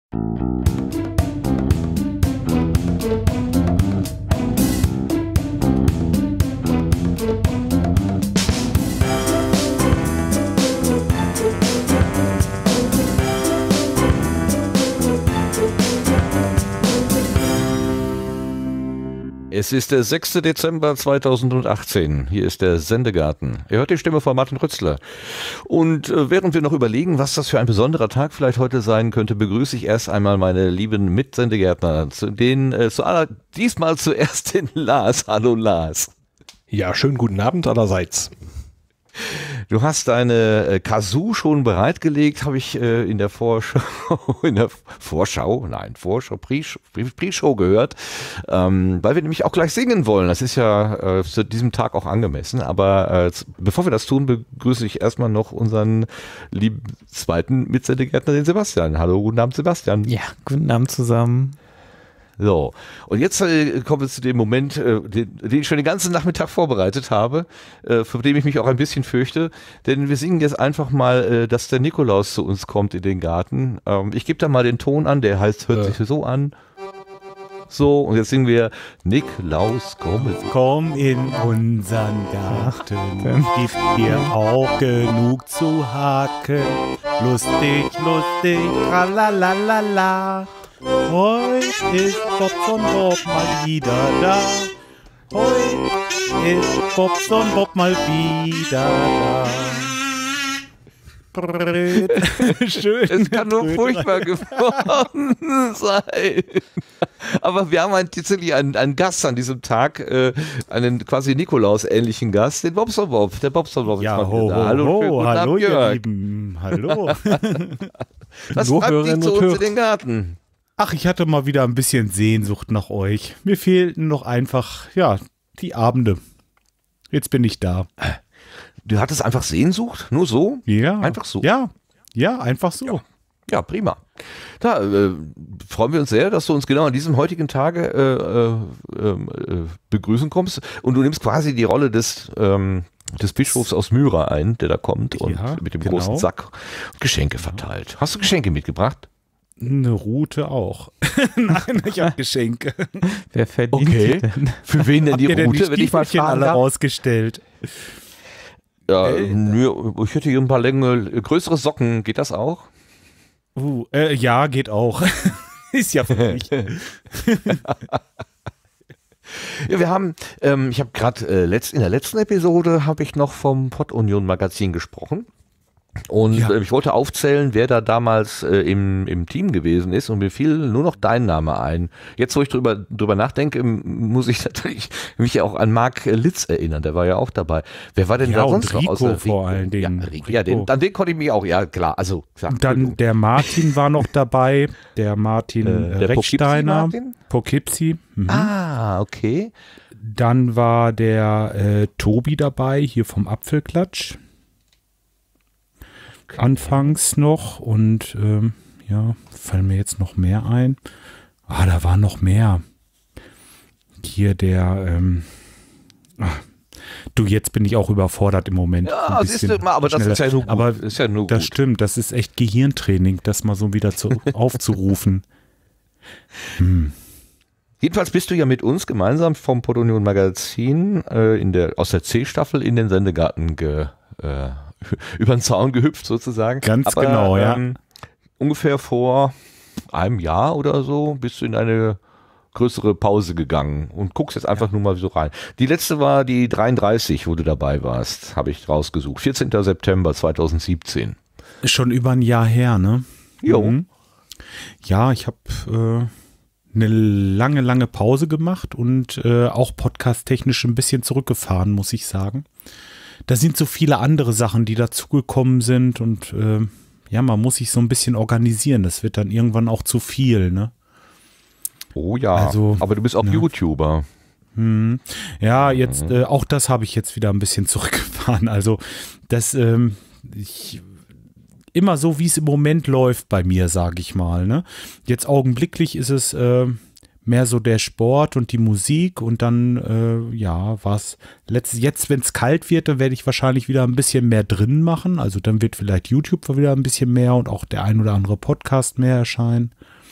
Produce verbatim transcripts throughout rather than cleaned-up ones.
Es ist der sechste Dezember zweitausendachtzehn. Hier ist der Sendegarten. Ihr hört die Stimme von Martin Rützler. Und äh, während wir noch überlegen, was das für ein besonderer Tag vielleicht heute sein könnte, begrüße ich erst einmal meine lieben Mitsendegärtner. Zu denen äh, zu aller, diesmal zuerst den Lars. Hallo Lars. Ja, schönen guten Abend allerseits. Du hast deine äh, Kazoo schon bereitgelegt, habe ich äh, in der Vorschau, in der Vorschau, nein, Vorschau, Pre-Show gehört, ähm, weil wir nämlich auch gleich singen wollen. Das ist ja äh, zu diesem Tag auch angemessen. Aber äh, bevor wir das tun, begrüße ich erstmal noch unseren lieben zweiten Mitsendegärtner, den Sebastian. Hallo, guten Abend, Sebastian. Ja, guten Abend zusammen. So, und jetzt äh, kommen wir zu dem Moment, äh, den, den ich schon den ganzen Nachmittag vorbereitet habe, äh, vor dem ich mich auch ein bisschen fürchte, denn wir singen jetzt einfach mal, äh, dass der Nikolaus zu uns kommt in den Garten. Ähm, ich gebe da mal den Ton an, der heißt, hört äh. sich so an. So, und jetzt singen wir Niklaus, komm. Komm in unseren Garten, gibt dir auch genug zu haken. Lustig, lustig, tralalala. Heute ist Bobson Bob mal wieder da. Heute ist Bobson Bob mal wieder da. Schön. Es kann nur furchtbar geworden sein. Aber wir haben ein, tatsächlich einen, einen Gast an diesem Tag, äh, einen quasi Nikolaus-ähnlichen Gast, den Bobson Bob. Der Bobson Bob ist Ja, mal ho, wieder ho, da. Hallo, ho, schönen guten hallo, Abend, ihr Jörg. Lieben. Hallo. Was Nur treibt dich Hörerinnen zu und uns Hörer. in den Garten? Ach, ich hatte mal wieder ein bisschen Sehnsucht nach euch. Mir fehlten noch einfach, ja, die Abende. Jetzt bin ich da. Du hattest einfach Sehnsucht? Nur so? Ja. Einfach so? Ja, ja, einfach so. Ja. Ja, prima. Da äh, freuen wir uns sehr, dass du uns genau an diesem heutigen Tage äh, äh, äh, begrüßen kommst. Und du nimmst quasi die Rolle des, ähm, des Bischofs aus Myra ein, der da kommt und Ja, mit dem genau. großen Sack Geschenke verteilt. Hast du Geschenke mitgebracht? Eine Route auch. Nein, ich habe Geschenke. Wer verdient Okay. die denn? Für wen denn die Habt ihr denn die Route, wenn ich mal Stiefelchen fragen alle darf? rausgestellt? Ja, Äh, nö, ich hätte hier ein paar Länge, größere Socken, geht das auch? Uh, äh, ja, geht auch. Ist ja für mich. Ja, wir haben, ähm, ich habe gerade äh, letzt, in der letzten Episode habe ich noch vom Pottunion Magazin gesprochen. Und Ja. äh, ich wollte aufzählen, wer da damals äh, im, im Team gewesen ist, und mir fiel nur noch dein Name ein. Jetzt, wo ich drüber, drüber nachdenke, m- muss ich natürlich mich auch an Marc Litz erinnern, der war ja auch dabei. Wer war denn Ja, da und sonst noch? Rico außer vor allen Dingen. Ja, Rico, ja den, Rico. an den konnte ich mich auch, ja klar, also klar. Dann der Martin war noch dabei, der Martin Äh, äh, der Rechsteiner. Poughkeepsie-Martin? Poughkeepsie. Mhm. Ah, okay. Dann war der äh, Tobi dabei, hier vom Apfelklatsch. Anfangs noch und ähm, ja, fallen mir jetzt noch mehr ein. Ah, da war noch mehr. Hier der, ähm, ach, du, jetzt bin ich auch überfordert im Moment. Ja, Ein siehst bisschen du mal, aber das schneller. ist ja nur gut. Aber ist ja nur das gut. stimmt, das ist echt Gehirntraining, das mal so wieder zu, aufzurufen. Hm. Jedenfalls bist du ja mit uns gemeinsam vom Pottunion Magazin äh, in der, aus der C-Staffel in den Sendegarten ge, äh, über den Zaun gehüpft sozusagen. Ganz Aber, genau, ja. ähm, ungefähr vor einem Jahr oder so bist du in eine größere Pause gegangen und guckst jetzt einfach nur mal so rein. Die letzte war die dreiunddreißig, wo du dabei warst, habe ich rausgesucht. vierzehnten September zweitausendsiebzehn. Ist schon über ein Jahr her, ne? Jo. Mhm. Ja, ich habe äh, eine lange, lange Pause gemacht und äh, auch podcast-technisch ein bisschen zurückgefahren, muss ich sagen. Da sind so viele andere Sachen, die dazugekommen sind und äh, ja, man muss sich so ein bisschen organisieren. Das wird dann irgendwann auch zu viel, ne? Oh ja, Also, aber du bist auch ja. YouTuber. Hm. Ja, jetzt, äh, auch das habe ich jetzt wieder ein bisschen zurückgefahren. Also, das, ähm, ich, immer so, wie es im Moment läuft bei mir, sage ich mal, ne? Jetzt augenblicklich ist es äh, mehr so der Sport und die Musik und dann, äh, ja, was, jetzt, wenn es kalt wird, dann werde ich wahrscheinlich wieder ein bisschen mehr drin machen. Also, dann wird vielleicht YouTube wieder ein bisschen mehr und auch der ein oder andere Podcast mehr erscheinen.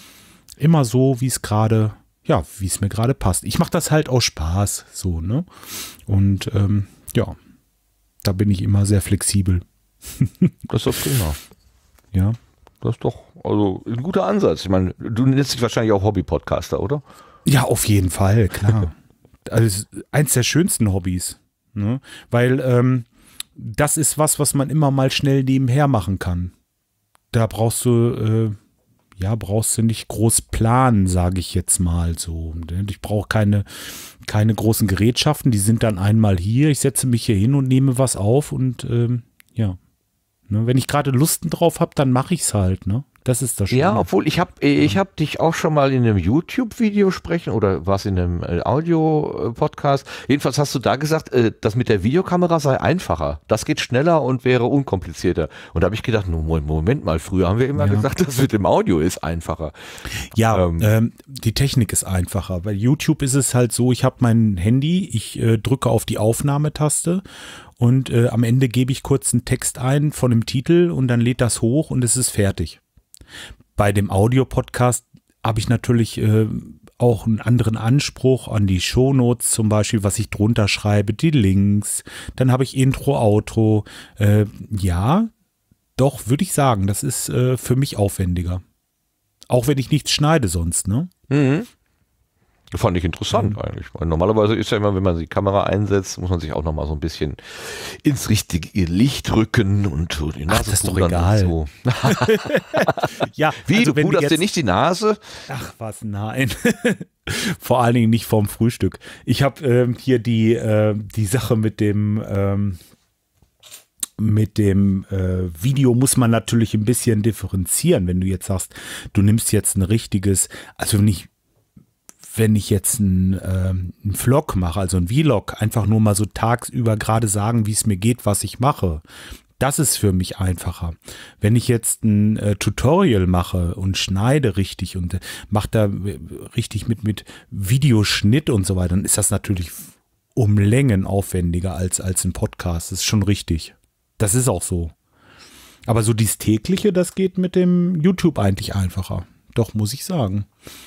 Immer so, wie es gerade, ja, wie es mir gerade passt. Ich mache das halt aus Spaß, so, ne? Und ähm, ja, da bin ich immer sehr flexibel. Das ist doch prima. Ja. Das ist doch also ein guter Ansatz. Ich meine, du nennst dich wahrscheinlich auch Hobby-Podcaster, oder? Ja, auf jeden Fall, klar. Also eins der schönsten Hobbys, ne? Weil ähm, das ist was, was man immer mal schnell nebenher machen kann. Da brauchst du, äh, ja, brauchst du nicht groß planen, sage ich jetzt mal so. Ich brauche keine, keine großen Gerätschaften, die sind dann einmal hier. Ich setze mich hier hin und nehme was auf und ähm, ja. Ne, wenn ich gerade Lusten drauf habe, dann mache ich es halt, ne? Das ist das Schöne. Ja, obwohl ich habe ich hab dich auch schon mal in einem YouTube-Video sprechen oder was in einem äh, Audio-Podcast. Jedenfalls hast du da gesagt, äh, das mit der Videokamera sei einfacher. Das geht schneller und wäre unkomplizierter. Und da habe ich gedacht, Moment mal, früher haben wir immer Ja. gesagt, das mit dem Audio ist einfacher. Ja, Ähm. ähm, die Technik ist einfacher. Bei YouTube ist es halt so, ich habe mein Handy, ich äh, drücke auf die Aufnahmetaste und äh, am Ende gebe ich kurz einen Text ein von dem Titel und dann lädt das hoch und es ist fertig. Bei dem Audio-Podcast habe ich natürlich äh, auch einen anderen Anspruch an die Shownotes zum Beispiel, was ich drunter schreibe, die Links, dann habe ich Intro, Outro. Äh, ja, doch, würde ich sagen, das ist äh, für mich aufwendiger. Auch wenn ich nichts schneide sonst, ne? Mhm. Fand ich interessant mhm. eigentlich. Weil normalerweise ist ja immer, wenn man die Kamera einsetzt, muss man sich auch nochmal so ein bisschen ins richtige Licht rücken und so die Nase Ach, das ist doch pudern egal. und so. Ja, Wie, also du wenn puderst jetzt, dir nicht die Nase? Ach was, nein. Vor allen Dingen nicht vorm Frühstück. Ich habe ähm, hier die, äh, die Sache mit dem ähm, mit dem äh, Video muss man natürlich ein bisschen differenzieren, wenn du jetzt sagst, du nimmst jetzt ein richtiges, also nicht wenn ich jetzt einen, ähm, einen Vlog mache, also ein Vlog, einfach nur mal so tagsüber gerade sagen, wie es mir geht, was ich mache. Das ist für mich einfacher. Wenn ich jetzt ein äh, Tutorial mache und schneide richtig und äh, mache da äh, richtig mit, mit Videoschnitt und so weiter, dann ist das natürlich um Längen aufwendiger als, als ein Podcast. Das ist schon richtig. Das ist auch so. Aber so dieses tägliche, das geht mit dem YouTube eigentlich einfacher. Doch, muss ich sagen.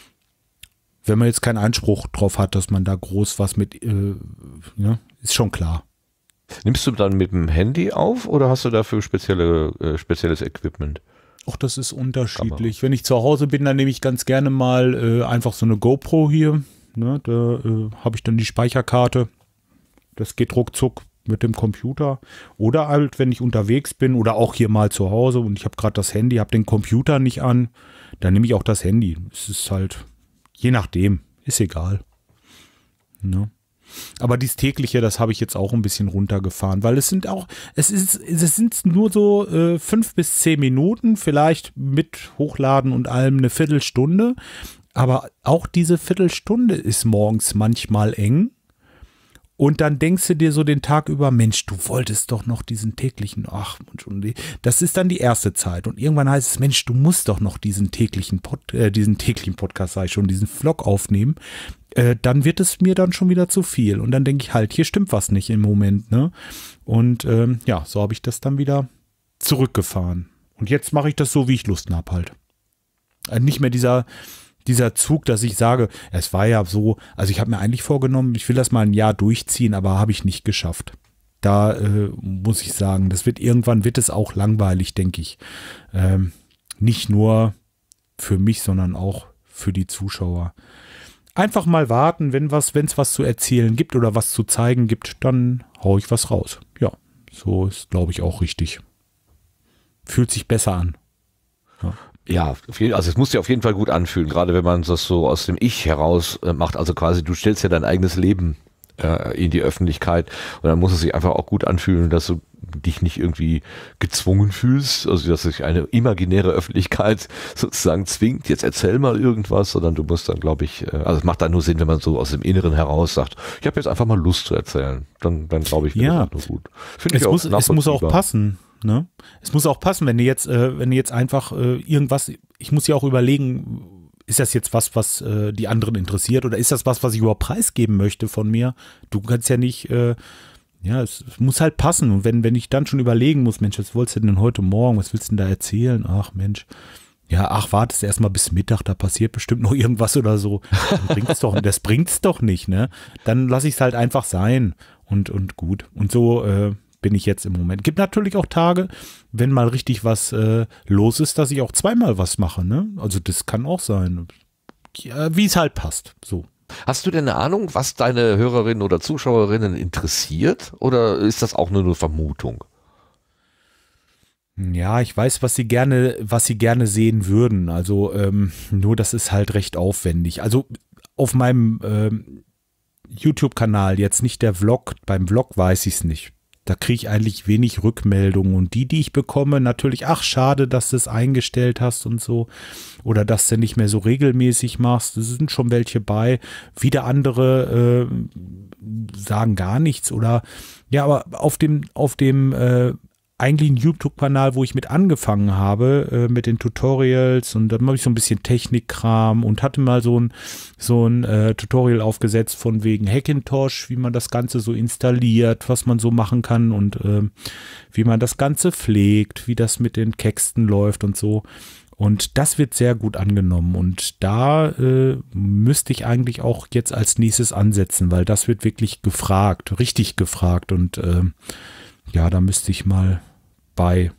Wenn man jetzt keinen Anspruch drauf hat, dass man da groß was mit, äh, ja, ist schon klar. Nimmst du dann mit dem Handy auf oder hast du dafür spezielle, äh, spezielles Equipment? Ach, das ist unterschiedlich. Kamera. Wenn ich zu Hause bin, dann nehme ich ganz gerne mal äh, einfach so eine GoPro hier. Ne, da äh, habe ich dann die Speicherkarte. Das geht ruckzuck mit dem Computer. Oder halt, wenn ich unterwegs bin oder auch hier mal zu Hause und ich habe gerade das Handy, habe den Computer nicht an, dann nehme ich auch das Handy. Es ist halt je nachdem, ist egal. Ne? Aber dieses tägliche, das habe ich jetzt auch ein bisschen runtergefahren, weil es sind auch, es ist, es sind nur so äh, fünf bis zehn Minuten, vielleicht mit Hochladen und allem eine Viertelstunde. Aber auch diese Viertelstunde ist morgens manchmal eng. Und dann denkst du dir so den Tag über, Mensch, du wolltest doch noch diesen täglichen, ach, das ist dann die erste Zeit. Und irgendwann heißt es, Mensch, du musst doch noch diesen täglichen, Pod, äh, diesen täglichen Podcast, sag ich schon, diesen Vlog aufnehmen. Äh, dann wird es mir dann schon wieder zu viel. Und dann denke ich halt, hier stimmt was nicht im Moment, ne? Und ähm, ja, so habe ich das dann wieder zurückgefahren. Und jetzt mache ich das so, wie ich Lust habe halt. Äh, nicht mehr dieser... Dieser Zug, dass ich sage, es war ja so, also ich habe mir eigentlich vorgenommen, ich will das mal ein Jahr durchziehen, aber habe ich nicht geschafft. Da äh, muss ich sagen, das wird irgendwann wird es auch langweilig, denke ich. Ähm, nicht nur für mich, sondern auch für die Zuschauer. Einfach mal warten, wenn was, wenn es was zu erzählen gibt oder was zu zeigen gibt, dann haue ich was raus. Ja, so ist, glaube ich, auch richtig. Fühlt sich besser an. Ja. Ja, also es muss sich auf jeden Fall gut anfühlen, gerade wenn man das so aus dem Ich heraus äh, macht. Also quasi, du stellst ja dein eigenes Leben äh, in die Öffentlichkeit und dann muss es sich einfach auch gut anfühlen, dass du dich nicht irgendwie gezwungen fühlst, also dass sich eine imaginäre Öffentlichkeit sozusagen zwingt, jetzt erzähl mal irgendwas, sondern du musst dann, glaube ich, äh, also es macht dann nur Sinn, wenn man so aus dem Inneren heraus sagt, ich habe jetzt einfach mal Lust zu erzählen. Dann, dann glaube ich, wird ja. das nur gut. Find Es, ich auch muss, es muss auch passen. Ne? Es muss auch passen, wenn du jetzt, äh, wenn du jetzt einfach äh, irgendwas, ich muss ja auch überlegen, ist das jetzt was, was äh, die anderen interessiert oder ist das was, was ich überhaupt preisgeben möchte von mir? Du kannst ja nicht, äh, ja, es, es muss halt passen und wenn, wenn ich dann schon überlegen muss, Mensch, was wolltest du denn heute Morgen, was willst du denn da erzählen? Ach Mensch, ja, ach, wartest erstmal bis Mittag, da passiert bestimmt noch irgendwas oder so. Das bringt's doch, das bringt's doch nicht, ne? Dann lasse ich es halt einfach sein und, und gut. Und so äh, bin ich jetzt im Moment. Gibt natürlich auch Tage, wenn mal richtig was äh, los ist, dass ich auch zweimal was mache, ne? Also das kann auch sein. Ja, wie es halt passt, so. Hast du denn eine Ahnung, was deine Hörerinnen oder Zuschauerinnen interessiert? Oder ist das auch nur eine Vermutung? Ja, ich weiß, was sie gerne, was sie gerne sehen würden. Also ähm, nur das ist halt recht aufwendig. Also auf meinem ähm, YouTube-Kanal, jetzt nicht der Vlog, beim Vlog weiß ich es nicht. Da kriege ich eigentlich wenig Rückmeldungen. Und die, die ich bekomme, natürlich, ach, schade, dass du es eingestellt hast und so. Oder dass du nicht mehr so regelmäßig machst. Es sind schon welche bei. Wieder andere äh, sagen gar nichts. Oder ja, aber auf dem, auf dem äh, eigentlich ein YouTube-Kanal, wo ich mit angefangen habe, äh, mit den Tutorials, und dann habe ich so ein bisschen Technikkram und hatte mal so ein, so ein äh, Tutorial aufgesetzt von wegen Hackintosh, wie man das Ganze so installiert, was man so machen kann und äh, wie man das Ganze pflegt, wie das mit den Texten läuft und so. Und das wird sehr gut angenommen und da äh, müsste ich eigentlich auch jetzt als nächstes ansetzen, weil das wird wirklich gefragt, richtig gefragt und äh, ja, da müsste ich mal bei.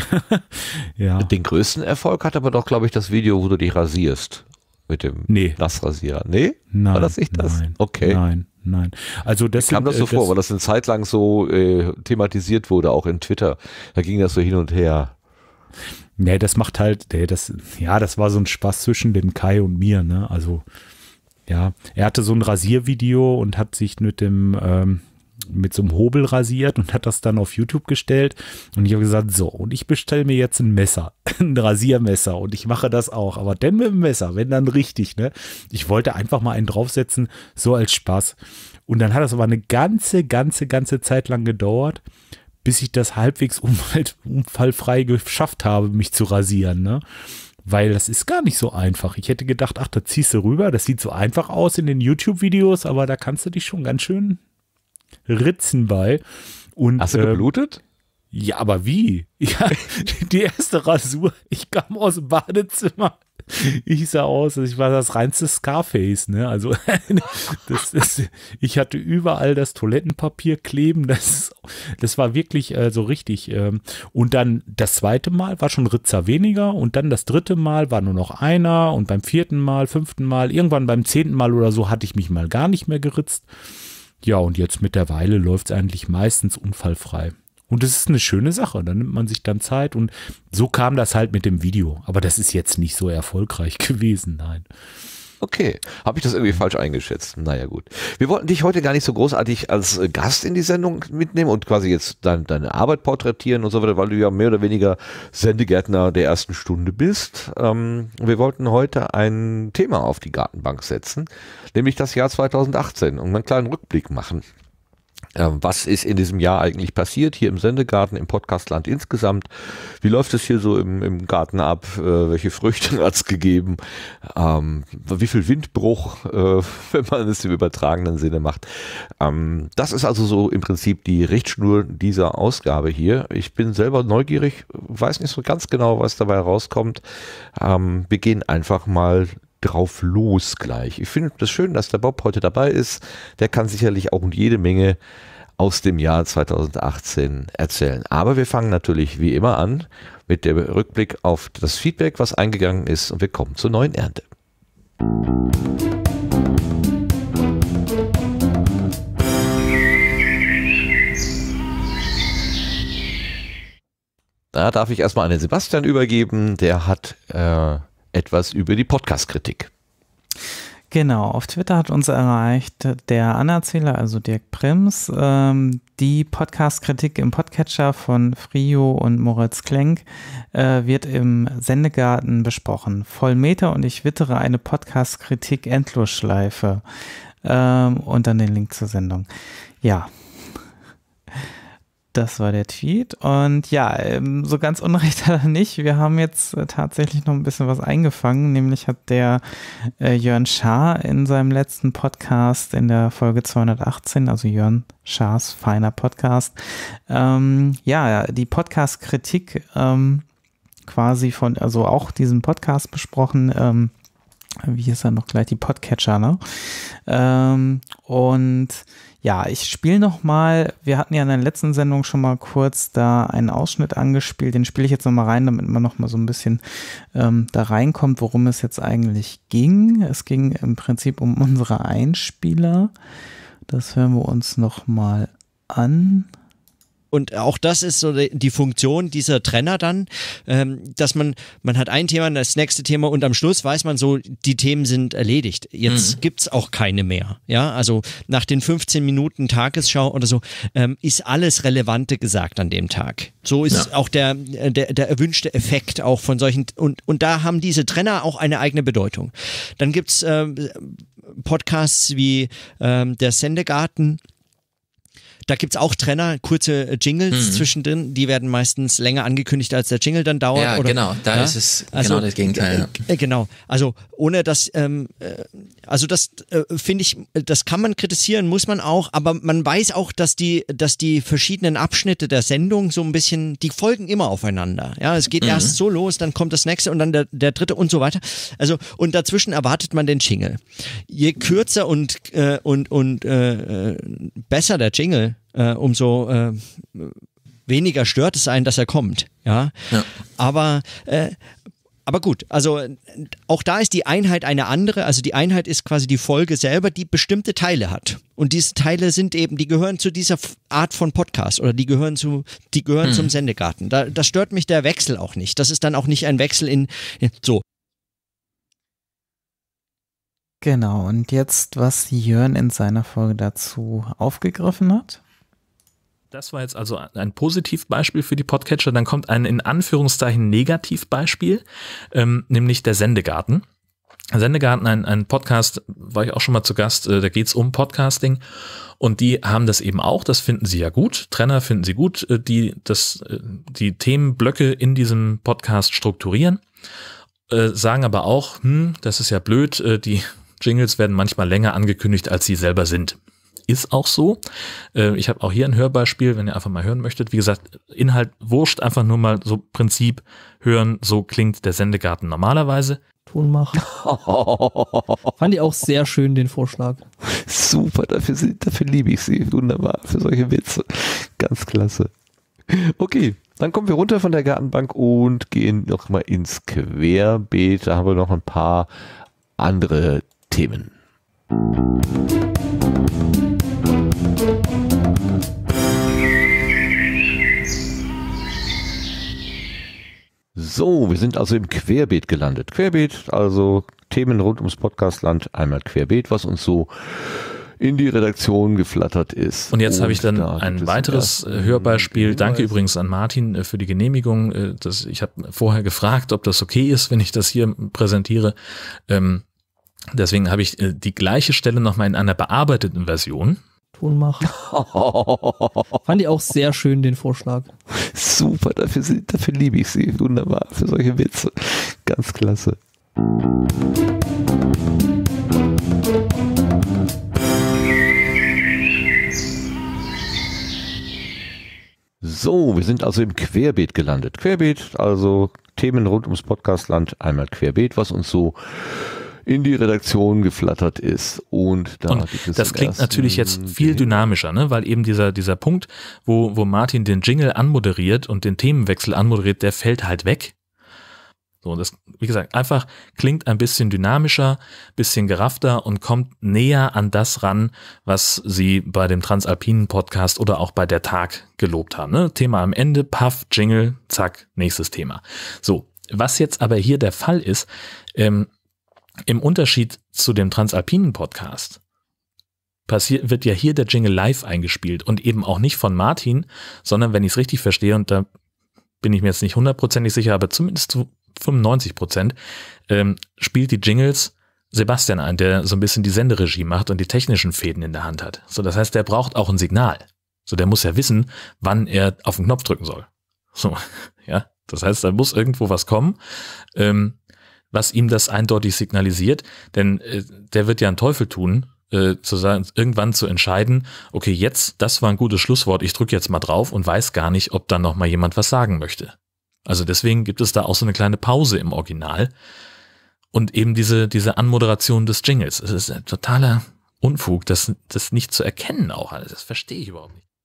Ja. Den größten Erfolg hat aber doch, glaube ich, das Video, wo du dich rasierst. Mit dem nee. Nassrasierer. Nee? Nein. War das nicht das? Nein. Okay. Nein, nein. Also das kam sind, das so äh, vor, das, weil das eine Zeit lang so äh, thematisiert wurde, auch in Twitter. Da ging das so hin und her. Nee, das macht halt, nee, das, ja, das war so ein Spaß zwischen dem Kai und mir, ne? Also, ja, er hatte so ein Rasiervideo und hat sich mit dem, ähm, mit so einem Hobel rasiert und hat das dann auf YouTube gestellt und ich habe gesagt, so, und ich bestelle mir jetzt ein Messer, ein Rasiermesser und ich mache das auch, aber denn mit dem Messer, wenn dann richtig, ne? Ich wollte einfach mal einen draufsetzen, so als Spaß und dann hat das aber eine ganze, ganze, ganze Zeit lang gedauert, bis ich das halbwegs unfallfrei geschafft habe, mich zu rasieren, ne? Weil das ist gar nicht so einfach. Ich hätte gedacht, ach, da ziehst du rüber, das sieht so einfach aus in den YouTube-Videos, aber da kannst du dich schon ganz schön ritzen bei. Und, hast du geblutet? Äh, ja, aber wie? Ja, die erste Rasur, ich kam aus dem Badezimmer, ich sah aus, ich war das reinste Scarface, ne? Also das ist, ich hatte überall das Toilettenpapier kleben, das, das war wirklich äh, so richtig. Ähm, und dann das zweite Mal war schon Ritzer weniger und dann das dritte Mal war nur noch einer und beim vierten Mal, fünften Mal, irgendwann beim zehnten Mal oder so hatte ich mich mal gar nicht mehr geritzt. Ja, und jetzt mittlerweile läuft es eigentlich meistens unfallfrei. Und das ist eine schöne Sache, da nimmt man sich dann Zeit und so kam das halt mit dem Video. Aber das ist jetzt nicht so erfolgreich gewesen, nein. Okay, habe ich das irgendwie falsch eingeschätzt? Naja, gut. Wir wollten dich heute gar nicht so großartig als Gast in die Sendung mitnehmen und quasi jetzt dein, deine Arbeit porträtieren und so weiter, weil du ja mehr oder weniger Sendegärtner der ersten Stunde bist. Ähm, wir wollten heute ein Thema auf die Gartenbank setzen, nämlich das Jahr zweitausendachtzehn und einen kleinen Rückblick machen. Was ist in diesem Jahr eigentlich passiert, hier im Sendegarten, im Podcastland insgesamt? Wie läuft es hier so im, im Garten ab? Äh, welche Früchte hat es gegeben? Ähm, wie viel Windbruch, äh, wenn man es im übertragenen Sinne macht? Ähm, das ist also so im Prinzip die Richtschnur dieser Ausgabe hier. Ich bin selber neugierig, weiß nicht so ganz genau, was dabei rauskommt. Ähm, wir gehen einfach mal drauf los gleich. Ich finde das schön, dass der Bob heute dabei ist. Der kann sicherlich auch jede Menge aus dem Jahr zweitausendachtzehn erzählen. Aber wir fangen natürlich wie immer an mit dem Rückblick auf das Feedback, was eingegangen ist, und wir kommen zur neuen Ernte. Da darf ich erstmal an den Sebastian übergeben. Der hat äh, etwas über die Podcast-Kritik. Genau, auf Twitter hat uns erreicht der Anerzähler, also Dirk Prims, ähm, die Podcast-Kritik im Podcatcher von Frio und Moritz Klenk äh, wird im Sendegarten besprochen. Vollmeter und ich wittere eine Podcast-Kritik Endlosschleife ähm, und dann den Link zur Sendung. Ja. Das war der Tweet und ja, so ganz unrecht hat er nicht. Wir haben jetzt tatsächlich noch ein bisschen was eingefangen, nämlich hat der äh, Jörn Schaar in seinem letzten Podcast in der Folge zweihundertachtzehn, also Jörn Schaars feiner Podcast, ähm, ja, die Podcast-Kritik ähm, quasi von, also auch diesen Podcast besprochen, ähm, wie ist er noch gleich, die Podcatcher, ne? Ähm, und ja, ich spiele nochmal, wir hatten ja in der letzten Sendung schon mal kurz da einen Ausschnitt angespielt, den spiele ich jetzt nochmal rein, damit man nochmal so ein bisschen ähm, da reinkommt, worum es jetzt eigentlich ging. Es ging im Prinzip um unsere Einspieler. Das hören wir uns nochmal an. Und auch das ist so die Funktion dieser Trenner dann, ähm, dass man, man hat ein Thema, das nächste Thema und am Schluss weiß man so, die Themen sind erledigt. Jetzt mhm. gibt's auch keine mehr. Ja, also nach den fünfzehn Minuten Tagesschau oder so ähm, ist alles Relevante gesagt an dem Tag. So ist ja. auch der, der, der erwünschte Effekt auch von solchen, und, und da haben diese Trenner auch eine eigene Bedeutung. Dann gibt's äh, Podcasts wie ähm, der Sendegarten. Da gibt's auch Trenner, kurze Jingles mhm. zwischendrin, die werden meistens länger angekündigt, als der Jingle dann dauert. Ja, oder, genau, da ja? ist es also, genau das Gegenteil. Äh, äh, genau, also ohne dass, ähm, äh, also das äh, finde ich, das kann man kritisieren, muss man auch, aber man weiß auch, dass die, dass die verschiedenen Abschnitte der Sendung so ein bisschen, die folgen immer aufeinander. Ja, es geht mhm. erst so los, dann kommt das nächste und dann der, der dritte und so weiter. Also und dazwischen erwartet man den Jingle. Je kürzer und äh, und und äh, besser der Jingle, Äh, umso äh, weniger stört es einen, dass er kommt. Ja, ja. aber äh, aber gut, also auch da ist die Einheit eine andere. Also die Einheit ist quasi die Folge selber, die bestimmte Teile hat. Und diese Teile sind eben, die gehören zu dieser Art von Podcast oder die gehören zu, die gehören hm. zum Sendegarten. Da, da stört mich der Wechsel auch nicht. Das ist dann auch nicht ein Wechsel in, in so. Genau, und jetzt, was Jörn in seiner Folge dazu aufgegriffen hat. Das war jetzt also ein Positivbeispiel für die Podcatcher. Dann kommt ein in Anführungszeichen Negativbeispiel, ähm, nämlich der Sendegarten. Sendegarten, ein, ein Podcast, war ich auch schon mal zu Gast, äh, da geht's um Podcasting und die haben das eben auch, das finden sie ja gut, Trenner finden sie gut, äh, die das, äh, die Themenblöcke in diesem Podcast strukturieren, äh, sagen aber auch, hm, das ist ja blöd, äh, die Jingles werden manchmal länger angekündigt, als sie selber sind. Ist auch so. Ich habe auch hier ein Hörbeispiel, wenn ihr einfach mal hören möchtet. Wie gesagt, Inhalt wurscht, einfach nur mal so Prinzip hören, so klingt der Sendegarten normalerweise. Ton machen. Fand ich auch sehr schön, den Vorschlag. Super, dafür, dafür liebe ich sie. Wunderbar, für solche Witze. Ganz klasse. Okay, dann kommen wir runter von der Gartenbank und gehen nochmal ins Querbeet. Da haben wir noch ein paar andere Themen. So, wir sind also im Querbeet gelandet. Querbeet, also Themen rund ums Podcastland, einmal Querbeet, was uns so in die Redaktion geflattert ist. Und jetzt habe ich dann da ein weiteres Hörbeispiel. Danke übrigens an Martin für die Genehmigung. Das, ich habe vorher gefragt, ob das okay ist, wenn ich das hier präsentiere. Ähm, deswegen habe ich die gleiche Stelle nochmal in einer bearbeiteten Version. Ton machen. Fand ich auch sehr schön, den Vorschlag. Super, dafür, dafür liebe ich sie. Wunderbar, für solche Witze. Ganz klasse. So, wir sind also im Querbeet gelandet. Querbeet, also Themen rund ums Podcastland, einmal Querbeet, was uns so in die Redaktion geflattert ist. Und, da und gibt es das klingt natürlich jetzt viel dynamischer, ne? Weil eben dieser, dieser Punkt, wo, wo Martin den Jingle anmoderiert und den Themenwechsel anmoderiert, der fällt halt weg. So, das, wie gesagt, einfach klingt ein bisschen dynamischer, bisschen geraffter und kommt näher an das ran, was sie bei dem Transalpinen Podcast oder auch bei der Tag gelobt haben. Ne? Thema am Ende, Puff, Jingle, zack, nächstes Thema. So, was jetzt aber hier der Fall ist, ähm, im Unterschied zu dem Transalpinen Podcast passiert, wird ja hier der Jingle live eingespielt und eben auch nicht von Martin, sondern wenn ich es richtig verstehe, und da bin ich mir jetzt nicht hundertprozentig sicher, aber zumindest zu fünfundneunzig Prozent, ähm, spielt die Jingles Sebastian ein, der so ein bisschen die Senderegie macht und die technischen Fäden in der Hand hat. So, das heißt, der braucht auch ein Signal. So, der muss ja wissen, wann er auf den Knopf drücken soll. So, ja, das heißt, da muss irgendwo was kommen, ähm, was ihm das eindeutig signalisiert, denn äh, der wird ja einen Teufel tun, äh, zu sagen, irgendwann zu entscheiden, okay, jetzt, das war ein gutes Schlusswort, ich drücke jetzt mal drauf und weiß gar nicht, ob dann noch mal jemand was sagen möchte. Also deswegen gibt es da auch so eine kleine Pause im Original und eben diese, diese Anmoderation des Jingles. Es ist ein totaler Unfug, das, das nicht zu erkennen auch. Also das verstehe ich überhaupt nicht.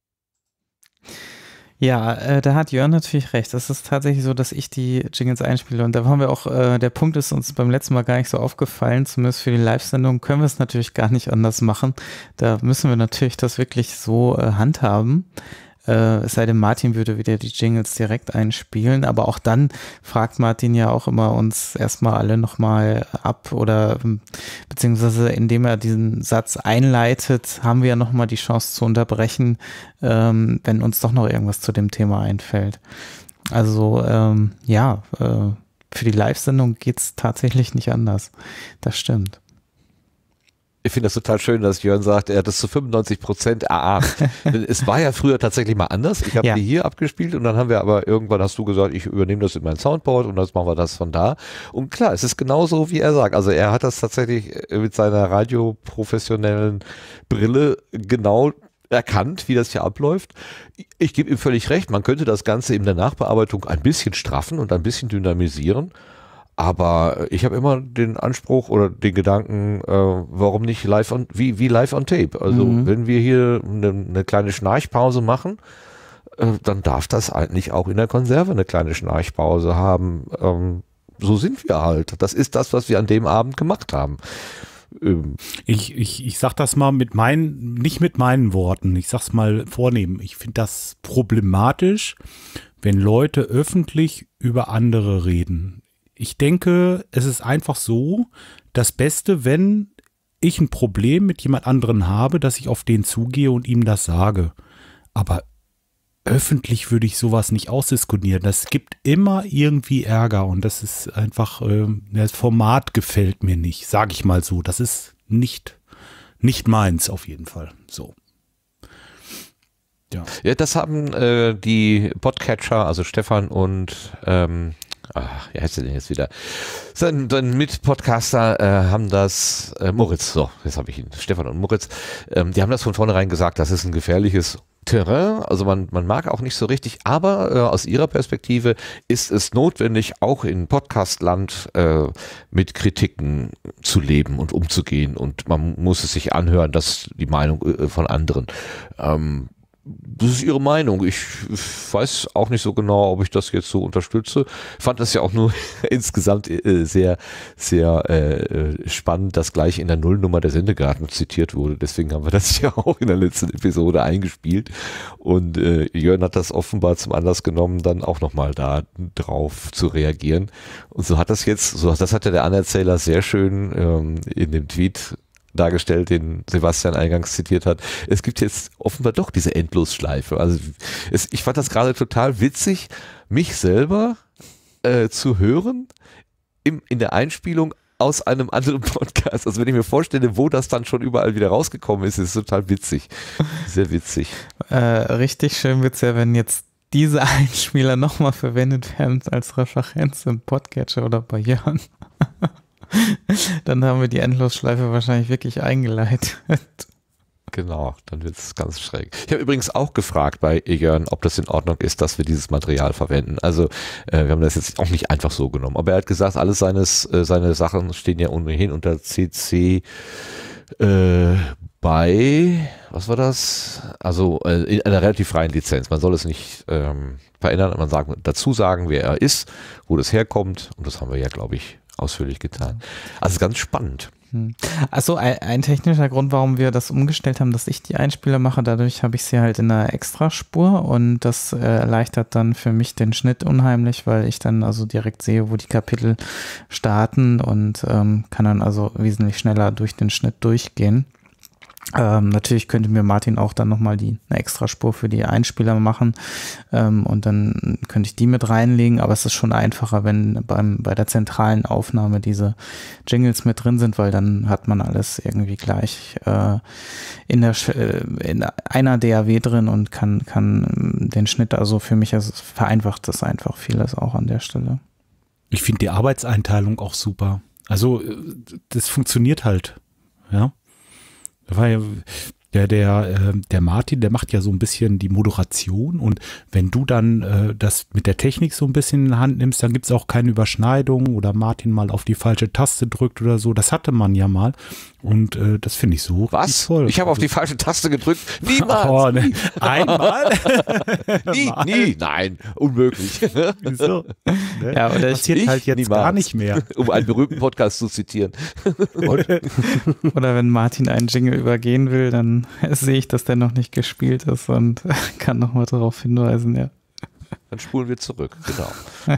Ja, äh, da hat Jörn natürlich recht. Es ist tatsächlich so, dass ich die Jingles einspiele und da waren wir auch, äh, der Punkt ist uns beim letzten Mal gar nicht so aufgefallen, zumindest für die Live-Sendung können wir es natürlich gar nicht anders machen. Da müssen wir natürlich das wirklich so äh, handhaben. Äh, es sei denn, Martin würde wieder die Jingles direkt einspielen, aber auch dann fragt Martin ja auch immer uns erstmal alle nochmal ab oder beziehungsweise indem er diesen Satz einleitet, haben wir ja nochmal die Chance zu unterbrechen, ähm, wenn uns doch noch irgendwas zu dem Thema einfällt. Also ähm, ja, äh, für die Live-Sendung geht es tatsächlich nicht anders. Das stimmt. Ich finde das total schön, dass Jörn sagt, er hat das zu fünfundneunzig Prozent erahnt. Denn es war ja früher tatsächlich mal anders. Ich habe Ja. die hier abgespielt und dann haben wir aber irgendwann hast du gesagt, ich übernehme das in mein Soundboard und jetzt machen wir das von da. Und klar, es ist genauso, wie er sagt. Also er hat das tatsächlich mit seiner radioprofessionellen Brille genau erkannt, wie das hier abläuft. Ich gebe ihm völlig recht, man könnte das Ganze in der Nachbearbeitung ein bisschen straffen und ein bisschen dynamisieren. Aber ich habe immer den Anspruch oder den Gedanken, äh, warum nicht live on, wie, wie live on tape? Also Mhm. wenn wir hier eine, eine kleine Schnarchpause machen, äh, dann darf das eigentlich auch in der Konserve eine kleine Schnarchpause haben. Ähm, so sind wir halt. Das ist das, was wir an dem Abend gemacht haben. Ähm, Ich, ich, ich sag das mal mit meinen, nicht mit meinen Worten, ich sag's mal vornehm. Ich finde das problematisch, wenn Leute öffentlich über andere reden. Ich denke, es ist einfach so, das Beste, wenn ich ein Problem mit jemand anderen habe, dass ich auf den zugehe und ihm das sage. Aber öffentlich würde ich sowas nicht ausdiskutieren. Das gibt immer irgendwie Ärger und das ist einfach, äh, das Format gefällt mir nicht, sage ich mal so. Das ist nicht, nicht meins auf jeden Fall. So. Ja. ja, das haben äh, die Podcatcher, also Stefan und ähm, ach, wie heißt der denn jetzt wieder? Sein, sein Mitpodcaster äh, haben das, äh, Moritz, so, jetzt habe ich ihn, Stefan und Moritz, ähm, die haben das von vornherein gesagt, das ist ein gefährliches Terrain, also man, man mag auch nicht so richtig, aber äh, aus ihrer Perspektive ist es notwendig, auch in Podcastland äh, mit Kritiken zu leben und umzugehen und man muss es sich anhören, dass die Meinung äh, von anderen ähm, das ist ihre Meinung. Ich weiß auch nicht so genau, ob ich das jetzt so unterstütze. Fand das ja auch nur insgesamt äh, sehr, sehr äh, spannend, dass gleich in der Nullnummer der Sendegarten zitiert wurde. Deswegen haben wir das ja auch in der letzten Episode eingespielt. Und äh, Jörn hat das offenbar zum Anlass genommen, dann auch nochmal da drauf zu reagieren. Und so hat das jetzt, so das hat ja der Anerzähler sehr schön ähm, in dem Tweet dargestellt, den Sebastian eingangs zitiert hat. Es gibt jetzt offenbar doch diese Endlosschleife. Also es, ich fand das gerade total witzig, mich selber äh, zu hören im, in der Einspielung aus einem anderen Podcast. Also wenn ich mir vorstelle, wo das dann schon überall wieder rausgekommen ist, ist es total witzig. Sehr witzig. Äh, richtig schön wird's ja, wenn jetzt diese Einspieler nochmal verwendet werden als Referenz im Podcatcher oder bei Jörn. Dann haben wir die Endlosschleife wahrscheinlich wirklich eingeleitet. Genau, dann wird es ganz schräg. Ich habe übrigens auch gefragt bei Jörn, ob das in Ordnung ist, dass wir dieses Material verwenden. Also äh, wir haben das jetzt auch nicht einfach so genommen. Aber er hat gesagt, alles seines, äh, seine Sachen stehen ja ohnehin unter C C äh, bei, was war das? Also äh, in einer relativ freien Lizenz. Man soll es nicht ähm, verändern, man sagt, dazu sagen, wer er ist, wo das herkommt. Und das haben wir ja, glaube ich, ausführlich getan. Also ganz spannend. Achso, ein, ein technischer Grund, warum wir das umgestellt haben, dass ich die Einspieler mache, dadurch habe ich sie halt in einer Extraspur und das äh, erleichtert dann für mich den Schnitt unheimlich, weil ich dann also direkt sehe, wo die Kapitel starten und ähm, kann dann also wesentlich schneller durch den Schnitt durchgehen. Ähm, natürlich könnte mir Martin auch dann nochmal die eine Extraspur für die Einspieler machen ähm, und dann könnte ich die mit reinlegen, aber es ist schon einfacher, wenn beim bei der zentralen Aufnahme diese Jingles mit drin sind, weil dann hat man alles irgendwie gleich äh, in der in einer D A W drin und kann kann den Schnitt, also für mich also vereinfacht das einfach vieles auch an der Stelle. Ich finde die Arbeitseinteilung auch super. Also das funktioniert halt, ja. Weil Der, der, äh, der Martin, der macht ja so ein bisschen die Moderation und wenn du dann äh, das mit der Technik so ein bisschen in die Hand nimmst, dann gibt es auch keine Überschneidung oder Martin mal auf die falsche Taste drückt oder so. Das hatte man ja mal und äh, das finde ich so Was? toll. Ich habe auf die falsche Taste gedrückt. Niemals. Oh, ne. Einmal? nie, nie. Nein, unmöglich. Wieso? Ne? Ja, oder ich, Passiert ich halt jetzt niemals. gar nicht mehr. Um einen berühmten Podcast zu zitieren. oder wenn Martin einen Jingle übergehen will, dann sehe ich, dass der noch nicht gespielt ist und kann nochmal darauf hinweisen, ja. Dann spulen wir zurück, genau.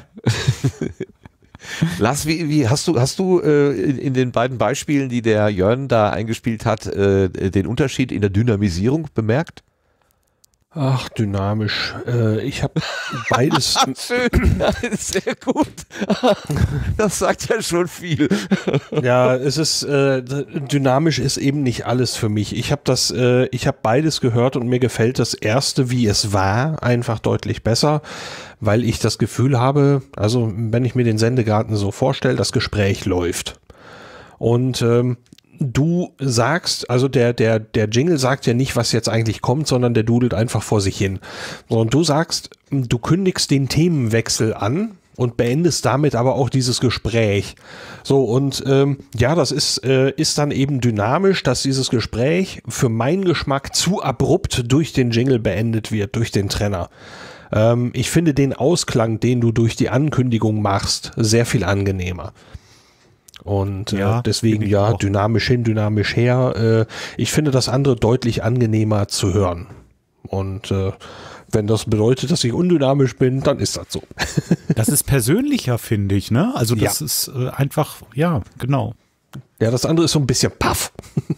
Lars, wie, wie hast du, hast du äh, in, in den beiden Beispielen, die der Jörn da eingespielt hat, äh, den Unterschied in der Dynamisierung bemerkt? Ach, dynamisch. Äh, ich habe beides. Schön, ja, sehr gut. Das sagt ja schon viel. Ja, es ist äh, dynamisch ist eben nicht alles für mich. Ich habe das, äh, ich habe beides gehört und mir gefällt das erste, wie es war, einfach deutlich besser, weil ich das Gefühl habe, also wenn ich mir den Sendegarten so vorstelle, das Gespräch läuft und ähm, du sagst, also der, der, der Jingle sagt ja nicht, was jetzt eigentlich kommt, sondern der dudelt einfach vor sich hin. So, und du sagst, du kündigst den Themenwechsel an und beendest damit aber auch dieses Gespräch. So, und ähm, ja, das ist, äh, ist dann eben dynamisch, dass dieses Gespräch für meinen Geschmack zu abrupt durch den Jingle beendet wird, durch den Trenner. Ähm, ich finde den Ausklang, den du durch die Ankündigung machst, sehr viel angenehmer. Und Ja, äh, deswegen finde ich ja, auch. dynamisch hin, dynamisch her. Äh, ich finde das andere deutlich angenehmer zu hören. Und äh, wenn das bedeutet, dass ich undynamisch bin, dann ist das so. Das ist persönlicher, finde ich, ne? Also das Ja. ist äh, einfach, ja, genau. Ja, das andere ist so ein bisschen paff.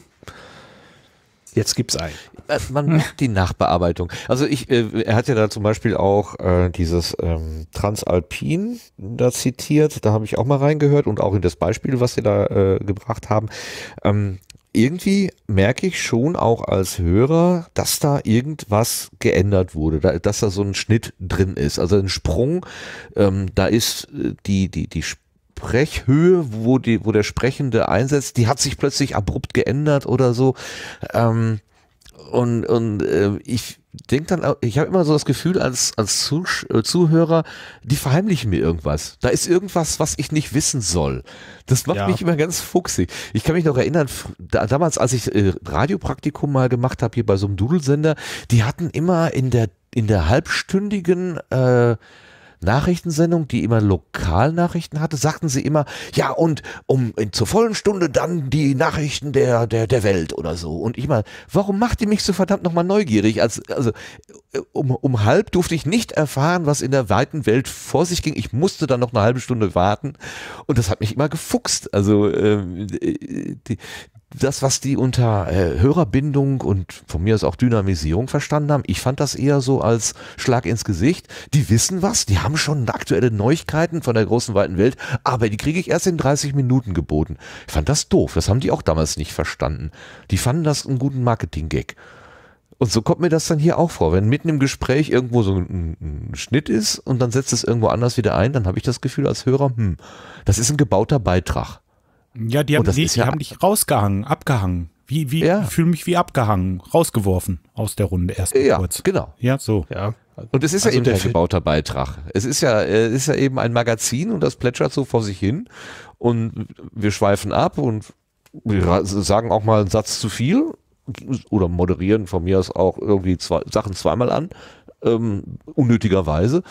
Jetzt gibt's ein. Man macht die Nachbearbeitung. Also ich, äh, er hat ja da zum Beispiel auch äh, dieses ähm, Transalpin da zitiert, da habe ich auch mal reingehört und auch in das Beispiel, was sie da äh, gebracht haben. Ähm, irgendwie merke ich schon auch als Hörer, dass da irgendwas geändert wurde, da, dass da so ein Schnitt drin ist, also ein Sprung, ähm, da ist äh, die, die, die Sprechhöhe, wo die, wo der Sprechende einsetzt, die hat sich plötzlich abrupt geändert oder so. Ähm, und und äh, ich denke dann, auch- ich habe immer so das Gefühl als als Zusch äh, Zuhörer, die verheimlichen mir irgendwas. Da ist irgendwas, was ich nicht wissen soll. Das macht Ja. mich immer ganz fuchsig. Ich kann mich noch erinnern, fr- da, damals, als ich äh, Radiopraktikum mal gemacht habe hier bei so einem Dudelsender, die hatten immer in der in der halbstündigen äh, Nachrichtensendung, die immer Lokalnachrichten hatte, sagten sie immer, ja und um in, zur vollen Stunde dann die Nachrichten der, der, der Welt oder so. Und ich mal, warum macht ihr mich so verdammt nochmal neugierig? Als, also äh, um, um halb durfte ich nicht erfahren, was in der weiten Welt vor sich ging. Ich musste dann noch eine halbe Stunde warten und das hat mich immer gefuchst. Also ähm, äh, die, das, was die unter äh, Hörerbindung und von mir aus auch Dynamisierung verstanden haben, ich fand das eher so als Schlag ins Gesicht. Die wissen was, die haben schon aktuelle Neuigkeiten von der großen weiten Welt, aber die kriege ich erst in dreißig Minuten geboten. Ich fand das doof, das haben die auch damals nicht verstanden. Die fanden das einen guten Marketing-Gag. Und so kommt mir das dann hier auch vor, wenn mitten im Gespräch irgendwo so ein, ein Schnitt ist und dann setzt es irgendwo anders wieder ein, dann habe ich das Gefühl als Hörer, hm, das ist ein gebauter Beitrag. Ja, die haben, Und das nee, ist die ja- haben dich rausgehangen, abgehangen. Wie, wie, Ja. Ich fühle mich wie abgehangen, rausgeworfen aus der Runde erst mal Ja, kurz. genau. Ja, so. Ja. Und es ist Also ja eben der kein Film- gebauter Beitrag. Es ist ja, es ist ja eben ein Magazin und das plätschert so vor sich hin und wir schweifen ab und wir ra- sagen auch mal einen Satz zu viel oder moderieren von mir aus auch irgendwie zwei Sachen zweimal an, ähm, unnötigerweise.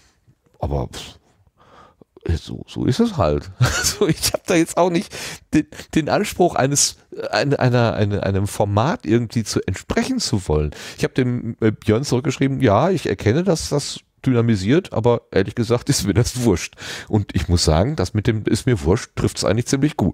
Aber pff, so, so ist es halt. Also ich habe da jetzt auch nicht den, den Anspruch eines einer, einer, einer, einem Format irgendwie zu entsprechen zu wollen. Ich habe dem äh, Björn zurückgeschrieben, ja, ich erkenne, dass das dynamisiert, aber ehrlich gesagt ist mir das wurscht. Und ich muss sagen, das mit dem ist mir wurscht, trifft es eigentlich ziemlich gut.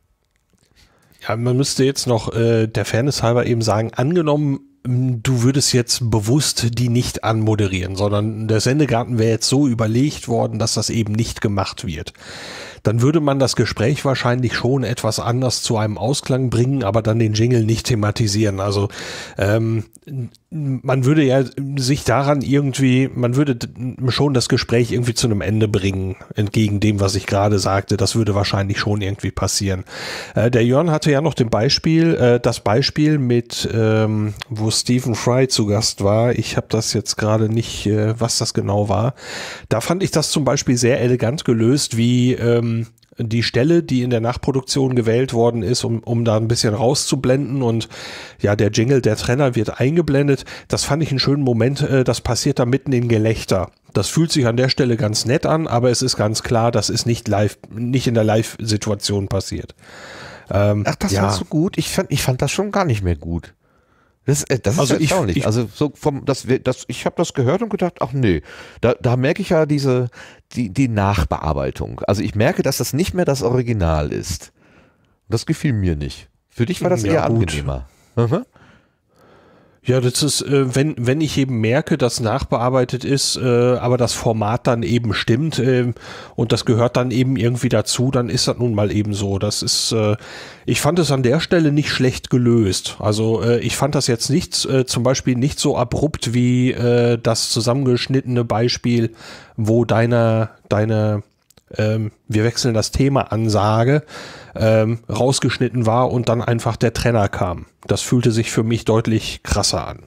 Ja, man müsste jetzt noch äh, der Fairness halber eben sagen, angenommen, m, du würdest jetzt bewusst die nicht anmoderieren, sondern der Sendegarten wäre jetzt so überlegt worden, dass das eben nicht gemacht wird. dann würde man das Gespräch wahrscheinlich schon etwas anders zu einem Ausklang bringen, aber dann den Jingle nicht thematisieren. Also ähm, man würde ja sich daran irgendwie, man würde schon das Gespräch irgendwie zu einem Ende bringen, entgegen dem, was ich gerade sagte. Das würde wahrscheinlich schon irgendwie passieren. Äh, der Jörn hatte ja noch den Beispiel, äh, das Beispiel mit, ähm, wo Stephen Fry zu Gast war. Ich habe das jetzt gerade nicht, äh, was das genau war. Da fand ich das zum Beispiel sehr elegant gelöst, wie ähm, die Stelle, die in der Nachproduktion gewählt worden ist, um, um da ein bisschen rauszublenden und ja, der Jingle, der Trenner wird eingeblendet. Das fand ich einen schönen Moment. Äh, das passiert da mitten in Gelächter. Das fühlt sich an der Stelle ganz nett an, aber es ist ganz klar, das ist nicht live, nicht in der Live-Situation passiert. Ähm, Ach, das ja. war so gut. Ich fand, ich fand das schon gar nicht mehr gut. Das, äh, das ist Also ich- erstaunlich. ich- also so vom, das, das, ich habe das gehört und gedacht, ach nee, da, da merke ich ja diese die, die Nachbearbeitung. Also ich merke, dass das nicht mehr das Original ist. Das gefiel mir nicht. Für dich war das Ja, eher gut. angenehmer. Mhm. Ja, das ist, äh, wenn, wenn ich eben merke, dass nachbearbeitet ist, äh, aber das Format dann eben stimmt äh, und das gehört dann eben irgendwie dazu, dann ist das nun mal eben so. Das ist, äh, ich fand es an der Stelle nicht schlecht gelöst. Also äh, ich fand das jetzt nicht, äh, zum Beispiel nicht so abrupt wie äh, das zusammengeschnittene Beispiel, wo deine, deine ähm, wir wechseln das Thema Ansage ähm, rausgeschnitten war und dann einfach der Trenner kam. Das fühlte sich für mich deutlich krasser an.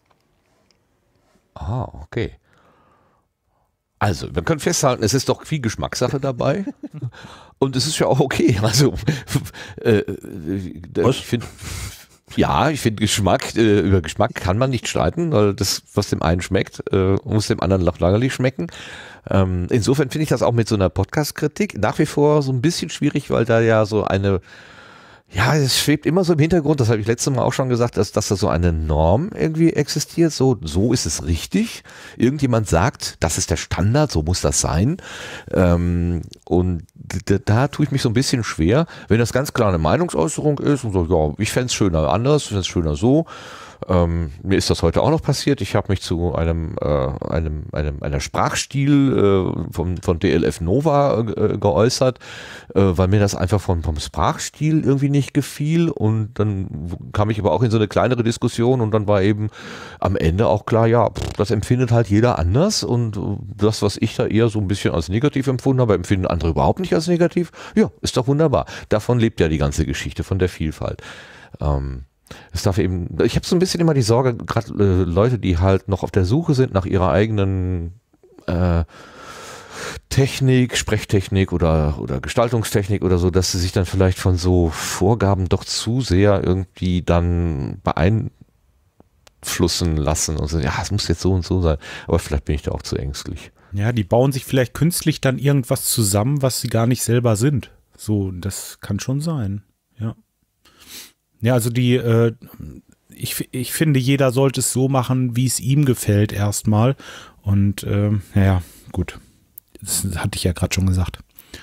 Ah, okay. Also, wir können festhalten, es ist doch viel Geschmackssache dabei. Und es ist ja auch okay. Also, äh, äh, Was? ich finde, ja, ich finde Geschmack, äh, über Geschmack kann man nicht streiten, weil das, was dem einen schmeckt, äh, muss dem anderen langweilig schmecken. Ähm, insofern finde ich das auch mit so einer Podcast-Kritik nach wie vor so ein bisschen schwierig, weil da ja so eine, ja, es schwebt immer so im Hintergrund, das habe ich letztes Mal auch schon gesagt, dass, dass da so eine Norm irgendwie existiert, so, so ist es richtig. Irgendjemand sagt, das ist der Standard, so muss das sein. Ähm, und da, da tue ich mich so ein bisschen schwer, wenn das ganz klar eine Meinungsäußerung ist und so, ja, ich fände es schöner anders, ich fände es schöner so. Ähm, mir ist das heute auch noch passiert. Ich habe mich zu einem, äh, einem, einem einer Sprachstil äh, vom, von D L F Nova äh, geäußert, äh, weil mir das einfach vom, vom Sprachstil irgendwie nicht gefiel. Und dann kam ich aber auch in so eine kleinere Diskussion und dann war eben am Ende auch klar, ja, pff, das empfindet halt jeder anders und äh, das, was ich da eher so ein bisschen als negativ empfunden habe, empfinden andere überhaupt nicht als negativ. Ja, ist doch wunderbar. Davon lebt ja die ganze Geschichte, von der Vielfalt. Ähm, Es darf eben, ich habe so ein bisschen immer die Sorge, gerade äh, Leute, die halt noch auf der Suche sind nach ihrer eigenen äh, Technik, Sprechtechnik oder, oder Gestaltungstechnik oder so, dass sie sich dann vielleicht von so Vorgaben doch zu sehr irgendwie dann beeinflussen lassen und so, ja, es muss jetzt so und so sein, aber vielleicht bin ich da auch zu ängstlich. Ja, die bauen sich vielleicht künstlich dann irgendwas zusammen, was sie gar nicht selber sind. So, das kann schon sein, ja. Ja, also die, äh, ich, ich finde, jeder sollte es so machen, wie es ihm gefällt erstmal. Und äh, naja, gut. Das hatte ich ja gerade schon gesagt.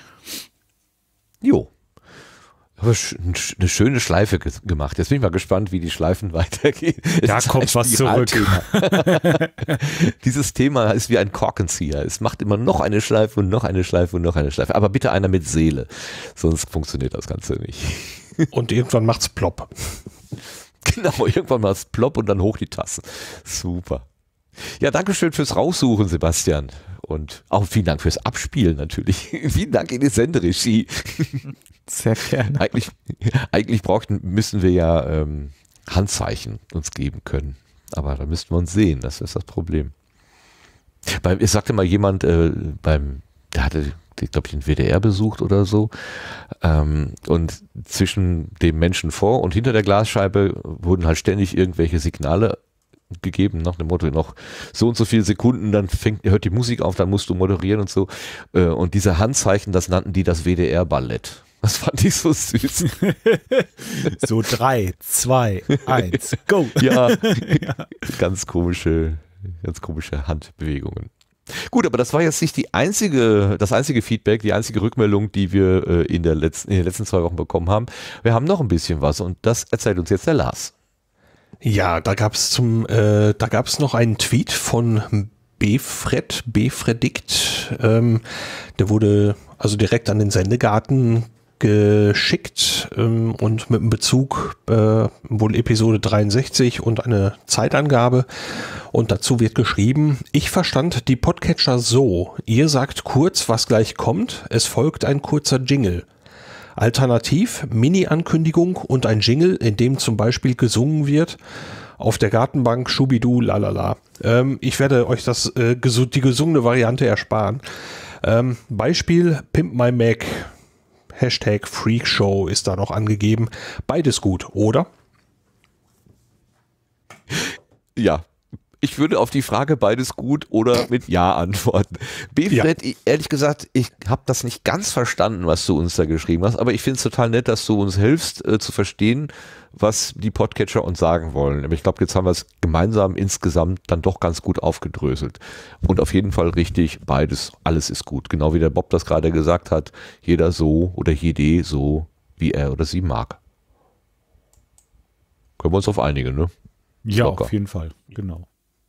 Jo. Aber sch- eine schöne Schleife ge- gemacht. Jetzt bin ich mal gespannt, wie die Schleifen weitergehen. Da Es ist kommt ein was zurück. Spiralthema. Dieses Thema ist wie ein Korkenzieher. Es macht immer noch eine Schleife und noch eine Schleife und noch eine Schleife. Aber bitte einer mit Seele. Sonst funktioniert das Ganze nicht. Und irgendwann macht's plopp. Genau, irgendwann mal das Plopp und dann hoch die Tassen. Super. Ja, danke schön fürs Raussuchen, Sebastian. Und auch vielen Dank fürs Abspielen natürlich. Vielen Dank in die Senderegie. Sehr gerne. Eigentlich, eigentlich brauchten, müssen wir ja ähm, Handzeichen uns geben können. Aber da müssten wir uns sehen, das ist das Problem. Beim, es sagte mal jemand, äh, beim, der hatte, glaube ich, den W D R besucht oder so. Ähm, und zwischen dem Menschen vor und hinter der Glasscheibe wurden halt ständig irgendwelche Signale gegeben, nach dem Motto, noch so und so viele Sekunden, dann fängt, hört die Musik auf, dann musst du moderieren und so. Äh, und diese Handzeichen, das nannten die das W D R-Ballett. Das fand ich so süß. So drei, zwei, eins, go. Ja, ganz komische, ganz komische Handbewegungen. Gut, aber das war jetzt nicht die einzige, das einzige Feedback, die einzige Rückmeldung, die wir äh, in, der letzten, in den letzten zwei Wochen bekommen haben. Wir haben noch ein bisschen was und das erzählt uns jetzt der Lars. Ja, da gab's zum, äh, da gab's noch einen Tweet von Befred, Befredikt, geschickt. Ähm, der wurde also direkt an den Sendegarten geschickt ähm, und mit einem Bezug äh, wohl Episode dreiundsechzig und eine Zeitangabe. Und dazu wird geschrieben: Ich verstand die Podcatcher so: Ihr sagt kurz, was gleich kommt. Es folgt ein kurzer Jingle. Alternativ Mini-Ankündigung und ein Jingle, in dem zum Beispiel gesungen wird: Auf der Gartenbank Schubidu lalala. Ähm, ich werde euch das äh, gesu- die gesungene Variante ersparen. Ähm, Beispiel Pimp My Mac. Hashtag Freakshow ist da noch angegeben. Beides gut, oder? Ja. Ich würde auf die Frage beides gut oder mit Ja antworten. Befred, ja. Ehrlich gesagt, ich habe das nicht ganz verstanden, was du uns da geschrieben hast, aber ich finde es total nett, dass du uns hilfst äh, zu verstehen, was die Podcatcher uns sagen wollen. Aber ich glaube, jetzt haben wir es gemeinsam insgesamt dann doch ganz gut aufgedröselt. Und auf jeden Fall richtig, beides, alles ist gut. Genau wie der Bob das gerade gesagt hat, jeder so oder jede so, wie er oder sie mag. Können wir uns auf einigen, ne? Ja, Locker. Auf jeden Fall, genau.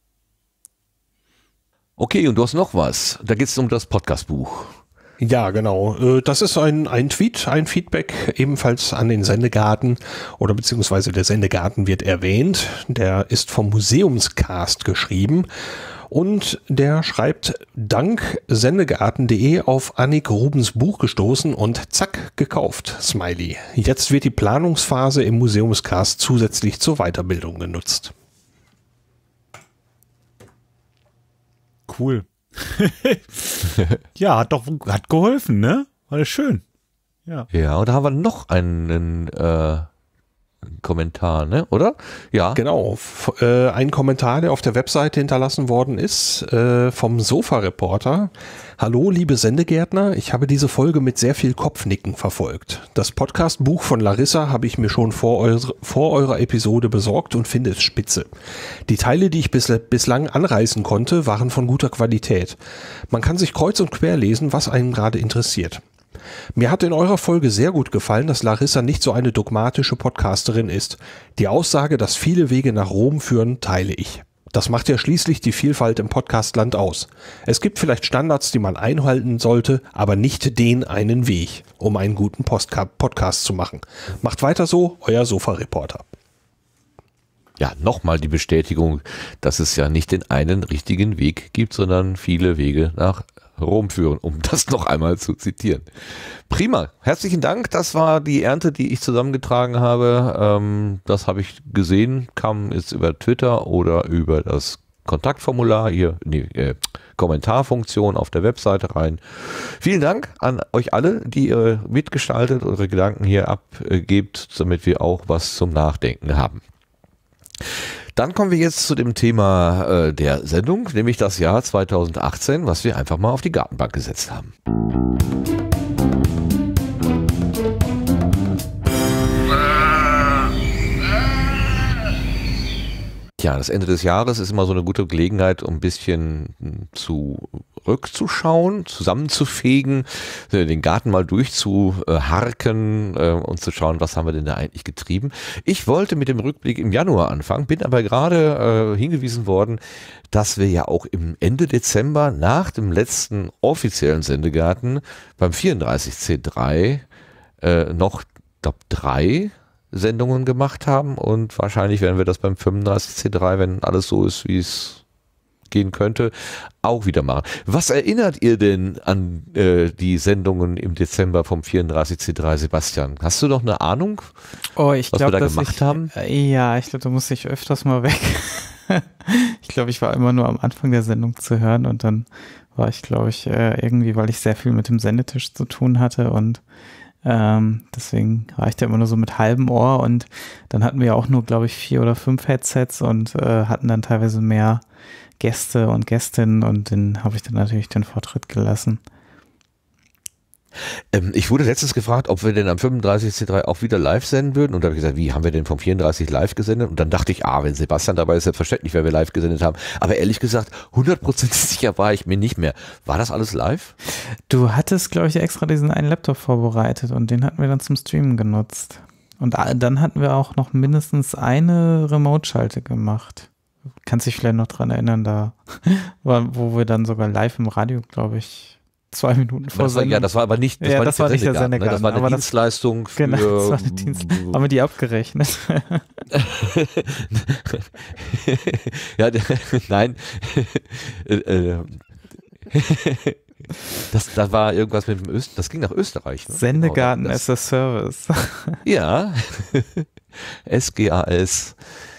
Okay, und du hast noch was. Da geht es um das Podcastbuch. Ja, genau. Das ist ein, ein Tweet, ein Feedback ebenfalls an den Sendegarten oder beziehungsweise der Sendegarten wird erwähnt. Der ist vom Museumscast geschrieben und der schreibt: Dank sendegarten punkt de auf Annik Rubens Buch gestoßen und zack, gekauft. Smiley. Jetzt wird die Planungsphase im Museumscast zusätzlich zur Weiterbildung genutzt. Cool. Ja, hat doch hat geholfen, ne? War das schön. Ja. Ja, und da haben wir noch einen äh, Kommentar, ne? Oder? Ja. Genau. F- äh, ein Kommentar, der auf der Webseite hinterlassen worden ist, äh, vom Sofa-Reporter. Hallo, liebe Sendegärtner, ich habe diese Folge mit sehr viel Kopfnicken verfolgt. Das Podcast-Buch von Larissa habe ich mir schon vor, eure, vor eurer Episode besorgt und finde es spitze. Die Teile, die ich bis, bislang anreißen konnte, waren von guter Qualität. Man kann sich kreuz und quer lesen, was einen gerade interessiert. Mir hat in eurer Folge sehr gut gefallen, dass Larissa nicht so eine dogmatische Podcasterin ist. Die Aussage, dass viele Wege nach Rom führen, teile ich. Das macht ja schließlich die Vielfalt im Podcastland aus. Es gibt vielleicht Standards, die man einhalten sollte, aber nicht den einen Weg, um einen guten Postka- Podcast zu machen. Macht weiter so, euer Sofa-Reporter. Ja, nochmal die Bestätigung, dass es ja nicht den einen richtigen Weg gibt, sondern viele Wege nach Rom führen, um das noch einmal zu zitieren. Prima, herzlichen Dank. Das war die Ernte, die ich zusammengetragen habe. Ähm, das habe ich gesehen, kam jetzt über Twitter oder über das Kontaktformular hier, nee, äh, Kommentarfunktion auf der Webseite rein. Vielen Dank an euch alle, die ihr mitgestaltet, eure Gedanken hier abgebt, damit wir auch was zum Nachdenken haben. Dann kommen wir jetzt zu dem Thema äh, der Sendung, nämlich das Jahr zweitausendachtzehn, was wir einfach mal auf die Gartenbank gesetzt haben. Tja, das Ende des Jahres ist immer so eine gute Gelegenheit, um ein bisschen zurückzuschauen, zusammenzufegen, den Garten mal durchzuharken äh, und zu schauen, was haben wir denn da eigentlich getrieben. Ich wollte mit dem Rückblick im Januar anfangen, bin aber gerade äh, hingewiesen worden, dass wir ja auch im Ende Dezember nach dem letzten offiziellen Sendegarten beim vierunddreißig C drei äh, noch, glaube drei Sendungen gemacht haben und wahrscheinlich werden wir das beim fünfunddreißig C drei, wenn alles so ist, wie es gehen könnte, auch wieder machen. Was erinnert ihr denn an äh, die Sendungen im Dezember vom vierunddreißig C drei, Sebastian? Hast du noch eine Ahnung, oh, ich was glaub, wir da dass gemacht ich, haben? Äh, ja, ich glaube, da muss ich öfters mal weg. Ich glaube, ich war immer nur am Anfang der Sendung zu hören und dann war ich, glaube ich, äh, irgendwie, weil ich sehr viel mit dem Sendetisch zu tun hatte und Ähm, deswegen war ich da immer nur so mit halbem Ohr und dann hatten wir auch nur, glaube ich, vier oder fünf Headsets und äh, hatten dann teilweise mehr Gäste und Gästinnen und den habe ich dann natürlich den Vortritt gelassen. Ähm, ich wurde letztens gefragt, ob wir denn am fünfunddreißig C drei auch wieder live senden würden und da habe ich gesagt, wie, haben wir denn vom vierunddreißig live gesendet? Und dann dachte ich, ah, wenn Sebastian dabei ist, selbstverständlich, weil wir live gesendet haben. Aber ehrlich gesagt, hundertprozentig sicher war ich mir nicht mehr. War das alles live? Du hattest, glaube ich, extra diesen einen Laptop vorbereitet und den hatten wir dann zum Streamen genutzt. Und dann hatten wir auch noch mindestens eine Remote-Schalte gemacht. kannst dich vielleicht noch dran erinnern, da war, wo wir dann sogar live im Radio, glaube ich, zwei Minuten vor das war, Sendung. Ja, das war aber nicht, das ja, war das nicht war der nicht der Sendegarten, ne? Das war eine aber Dienstleistung das, für... Genau, das war eine Dienst, haben wir die abgerechnet? ja, nein. das, das war irgendwas mit dem Öst, das ging nach Österreich. Ne? Sendegarten Genau, as a Service. Ja. S G A S.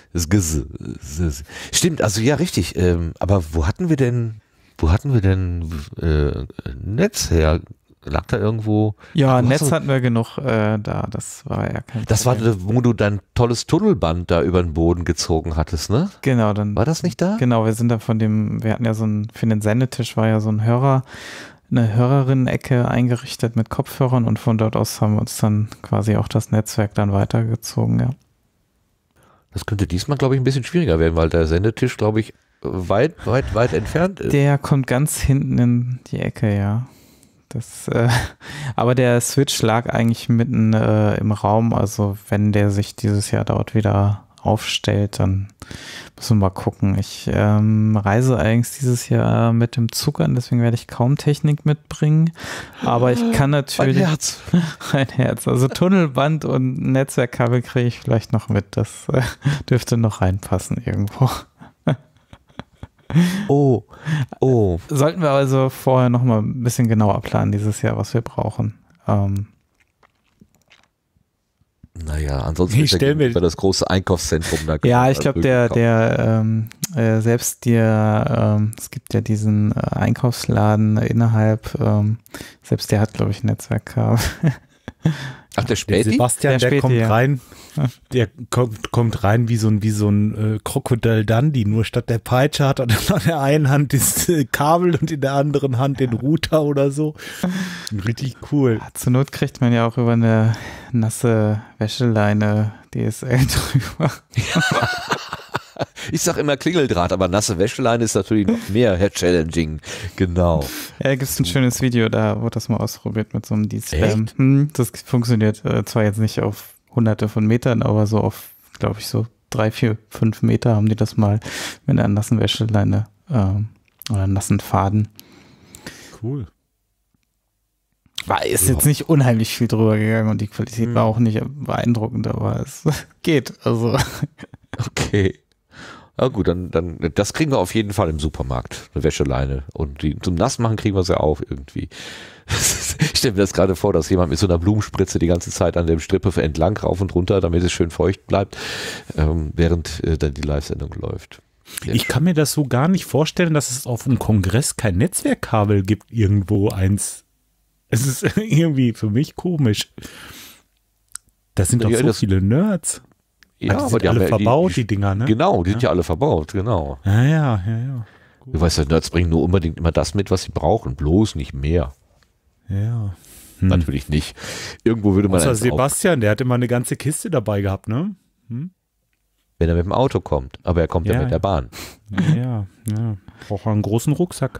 Stimmt, also ja, richtig. Ähm, aber wo hatten wir denn, wo hatten wir denn äh, Netz her? Lag da irgendwo? Ja, du Netz hast, hatten wir genug äh, da. Das war ja kein Das war, Problem. wo du dein tolles Tunnelband da über den Boden gezogen hattest, ne? Genau, dann. War das nicht da? Genau, wir sind da von dem, wir hatten ja so ein, für den Sendetisch war ja so ein Hörer, eine Hörerinnen-Ecke eingerichtet mit Kopfhörern und von dort aus haben wir uns dann quasi auch das Netzwerk dann weitergezogen, ja. Das könnte diesmal, glaube ich, ein bisschen schwieriger werden, weil der Sendetisch, glaube ich, weit, weit, weit entfernt ist. Der kommt ganz hinten in die Ecke, ja. Das, äh, aber der Switch lag eigentlich mitten äh, im Raum, also wenn der sich dieses Jahr dort wieder aufstellt, dann müssen wir mal gucken. Ich ähm, reise eigentlich dieses Jahr mit dem Zug an, deswegen werde ich kaum Technik mitbringen, aber ich kann natürlich... Mein Herz. Mein Herz. Also Tunnelband und Netzwerkkabel kriege ich vielleicht noch mit, das äh, dürfte noch reinpassen irgendwo. Oh, oh. Sollten wir also vorher noch mal ein bisschen genauer planen dieses Jahr, was wir brauchen. Ähm, Naja, ansonsten Ich ist ja stell mir- über das große Einkaufszentrum da. ja, ich glaube, der, der, ähm, äh, selbst der, ähm, es gibt ja diesen äh, Einkaufsladen innerhalb, ähm, selbst der hat, glaube ich, ein Netzwerkkabel. Ach, der Der Späti? Sebastian, Der der, Späti, kommt ja. rein, der kommt, kommt rein wie so ein, wie so ein äh, Krokodil Dundee, nur statt der Peitsche hat er dann in der einen Hand das äh, Kabel und in der anderen Hand den Router oder so. Richtig cool. Zur Not kriegt man ja auch über eine nasse Wäscheleine D S L drüber. Ich sag immer Klingeldraht, aber nasse Wäscheleine ist natürlich noch mehr challenging. Genau. Ja, da gibt es ein schönes Video, da wurde das mal ausprobiert mit so einem D-Spam. Echt? Hm, das funktioniert äh, zwar jetzt nicht auf hunderte von Metern, aber so auf, glaube ich, so drei, vier, fünf Meter haben die das mal mit einer nassen Wäscheleine ähm, oder nassen Faden. Cool. War ist jetzt nicht unheimlich viel drüber gegangen und die Qualität Hm. war auch nicht beeindruckend, aber es geht. Also Okay. Na gut, dann, dann, das kriegen wir auf jeden Fall im Supermarkt, eine Wäscheleine. Und die, zum Nassmachen kriegen wir sie auch irgendwie. Ich stelle mir das gerade vor, dass jemand mit so einer Blumenspritze die ganze Zeit an dem Strippe entlang rauf und runter, damit es schön feucht bleibt, ähm, während äh, dann die Live-Sendung läuft. Sehr Ich schön. kann mir das so gar nicht vorstellen, dass es auf dem Kongress kein Netzwerkkabel gibt, irgendwo eins. Es ist irgendwie für mich komisch. Das sind doch Ja, so das- viele Nerds. Ja, Ah, die sind alle haben ja- verbaut, die, Dinger, ne? Genau, die sind ja alle verbaut, genau. Ja, ja, ja, ja. Du weißt ja, Nerds bringen nur unbedingt immer das mit, was sie brauchen, bloß nicht mehr. ja. Hm. Natürlich nicht. Irgendwo würde man Außer eins auf, Sebastian, der hat immer eine ganze Kiste dabei gehabt, ne? Hm? wenn er mit dem Auto kommt, aber er kommt ja, Ja, mit ja. der Bahn. Ja, ja. Braucht einen großen Rucksack.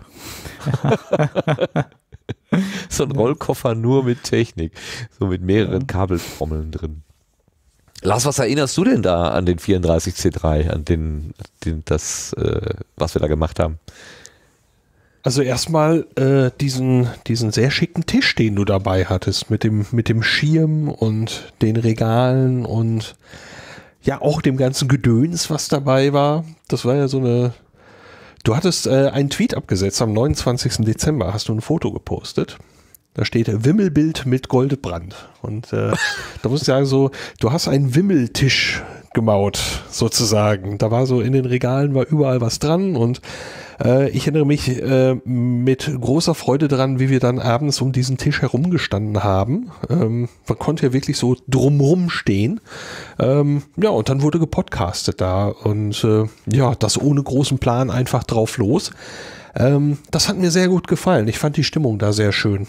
So ein Rollkoffer nur mit Technik, so mit mehreren Kabeltrommeln drin. Lars, was erinnerst du denn da an den vierunddreißig C drei, an den, den das, äh, was wir da gemacht haben? Also erstmal äh, diesen, diesen sehr schicken Tisch, den du dabei hattest, mit dem, mit dem Schirm und den Regalen und ja auch dem ganzen Gedöns, was dabei war. Das war ja so eine... Du hattest äh, einen Tweet abgesetzt am neunundzwanzigsten Dezember, hast du ein Foto gepostet. Da steht Wimmelbild mit Goldebrand. Und äh, da muss ich sagen, so, du hast einen Wimmeltisch gemaut, sozusagen. Da war so in den Regalen, war überall was dran und äh, ich erinnere mich äh, mit großer Freude dran, wie wir dann abends um diesen Tisch herumgestanden haben. Ähm, man konnte ja wirklich so drumrum stehen. Ähm, ja, und dann wurde gepodcastet da und äh, ja, das ohne großen Plan einfach drauf los. Ähm, das hat mir sehr gut gefallen. Ich fand die Stimmung da sehr schön.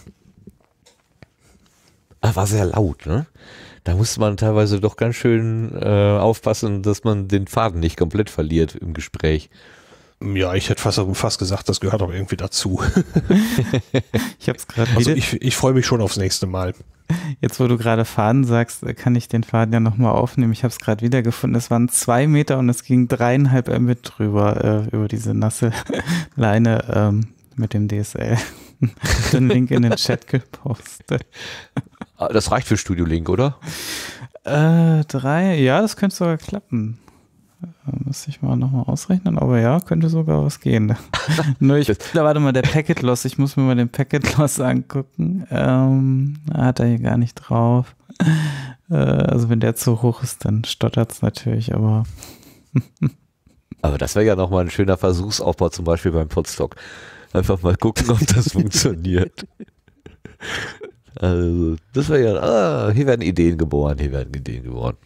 Ah, war sehr laut, ne? Da musste man teilweise doch ganz schön äh, aufpassen, dass man den Faden nicht komplett verliert im Gespräch. Ja, ich hätte fast, fast gesagt, das gehört auch irgendwie dazu. Ich habe es gerade Also wieder. ich, ich freue mich schon aufs nächste Mal. Jetzt, wo du gerade Faden sagst, kann ich den Faden ja nochmal aufnehmen. Ich habe es gerade wiedergefunden. Es waren zwei Meter und es ging dreieinhalb Mbit drüber, äh, über diese nasse Leine ähm, mit dem D S L. Den Link in den Chat gepostet. Das reicht für Studio Link, oder? Äh, drei, ja, das könnte sogar klappen. Muss ich mal nochmal ausrechnen, aber ja, könnte sogar was gehen. Nur ich, da warte mal, der Packet Loss, ich muss mir mal den Packet Loss angucken. Ähm, hat er hier gar nicht drauf. Äh, also wenn der zu hoch ist, dann stottert es natürlich, aber Aber das wäre ja nochmal ein schöner Versuchsaufbau, zum Beispiel beim Podstock. Einfach mal gucken, ob das funktioniert. Also, das wäre ja, ah, hier werden Ideen geboren, hier werden Ideen geboren.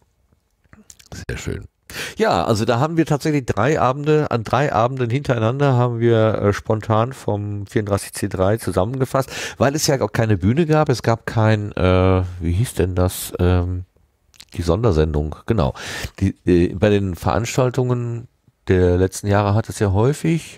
Sehr schön. Ja, also da haben wir tatsächlich drei Abende, an drei Abenden hintereinander haben wir äh, spontan vom vierunddreißig C drei zusammengefasst, weil es ja auch keine Bühne gab, es gab kein, äh, wie hieß denn das, ähm, die Sondersendung, genau. Die, äh, bei den Veranstaltungen der letzten Jahre hat es ja häufig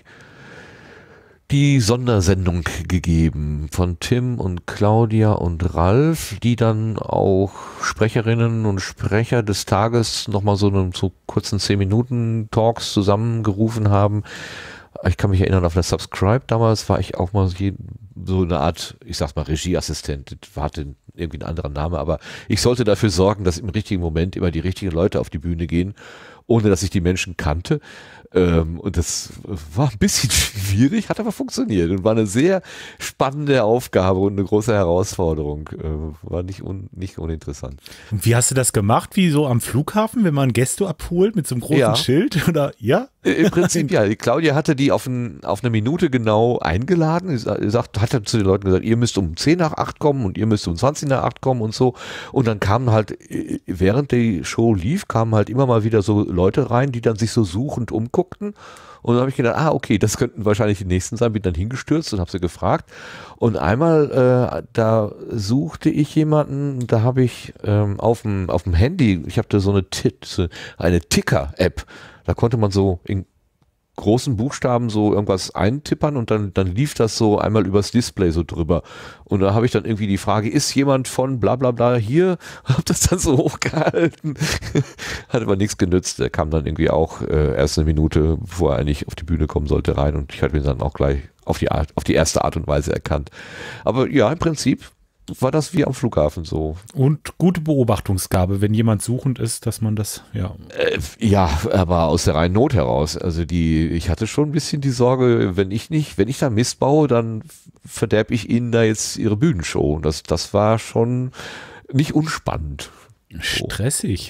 die Sondersendung gegeben von Tim und Claudia und Ralf, die dann auch Sprecherinnen und Sprecher des Tages nochmal so einen so kurzen zehn Minuten Talks zusammengerufen haben. Ich kann mich erinnern, auf der Subscribe damals war ich auch mal so eine Art, ich sag's mal, Regieassistent, das hatte irgendwie einen anderen Name, aber ich sollte dafür sorgen, dass im richtigen Moment immer die richtigen Leute auf die Bühne gehen, ohne dass ich die Menschen kannte. Ähm, und das war ein bisschen schwierig, hat aber funktioniert und war eine sehr spannende Aufgabe und eine große Herausforderung. Äh, war nicht, un, nicht uninteressant. Und wie hast du das gemacht? Wie so am Flughafen, wenn man Gäste abholt mit so einem großen Ja. Schild? Oder ja? Im Prinzip ja. Die Claudia hatte die auf, ein, auf eine Minute genau eingeladen. Sie sagt, hat zu den Leuten gesagt, ihr müsst um zehn nach acht kommen und ihr müsst um zwanzig nach acht kommen und so. Und dann kamen halt, während die Show lief, kamen halt immer mal wieder so Leute rein, die dann sich so suchend umguckten. Und dann habe ich gedacht, ah, okay, das könnten wahrscheinlich die nächsten sein. Bin dann hingestürzt und habe sie gefragt. Und einmal, äh, da suchte ich jemanden, da habe ich ähm, auf dem auf dem Handy, ich habe da so eine, Tit, so eine Ticker-App. Da konnte man so in großen Buchstaben so irgendwas eintippern und dann, dann lief das so einmal übers Display so drüber. Und da habe ich dann irgendwie die Frage, ist jemand von bla bla bla hier? Habe das dann so hochgehalten. Hat aber nichts genützt. Der kam dann irgendwie auch äh, erst eine Minute, bevor er eigentlich auf die Bühne kommen sollte, rein und ich hatte ihn dann auch gleich auf die Art, auf die erste Art und Weise erkannt. Aber ja, im Prinzip war das wie am Flughafen so. Und gute Beobachtungsgabe, wenn jemand suchend ist, dass man das, ja. Äh, ja, aber aus der reinen Not heraus. Also die, ich hatte schon ein bisschen die Sorge, wenn ich nicht, wenn ich da Mist baue, dann verderbe ich ihnen da jetzt ihre Bühnenshow. Und das, das war schon nicht unspannend. Stressig.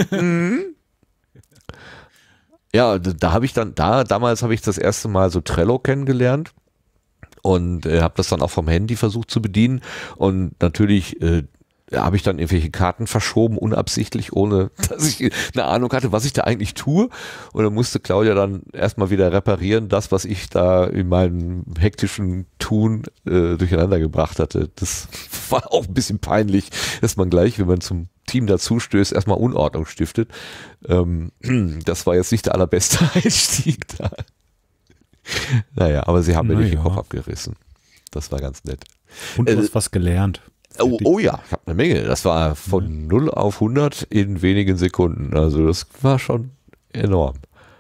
Ja, da, da habe ich dann, da, damals habe ich das erste Mal so Trello kennengelernt. Und äh, habe das dann auch vom Handy versucht zu bedienen. Und natürlich äh, habe ich dann irgendwelche Karten verschoben, unabsichtlich, ohne dass ich eine Ahnung hatte, was ich da eigentlich tue. Und dann musste Claudia dann erstmal wieder reparieren, das, was ich da in meinem hektischen Tun äh, durcheinander gebracht hatte. Das war auch ein bisschen peinlich, dass man gleich, wenn man zum Team dazu stößt, erstmal Unordnung stiftet. Ähm, das war jetzt nicht der allerbeste Einstieg da. Naja, aber sie haben mir Na nicht den ja. Kopf abgerissen. Das war ganz nett. Und du Äh, hast was gelernt. Oh, oh ja, ich habe eine Menge. Das war von null auf hundert in wenigen Sekunden. Also das war schon enorm.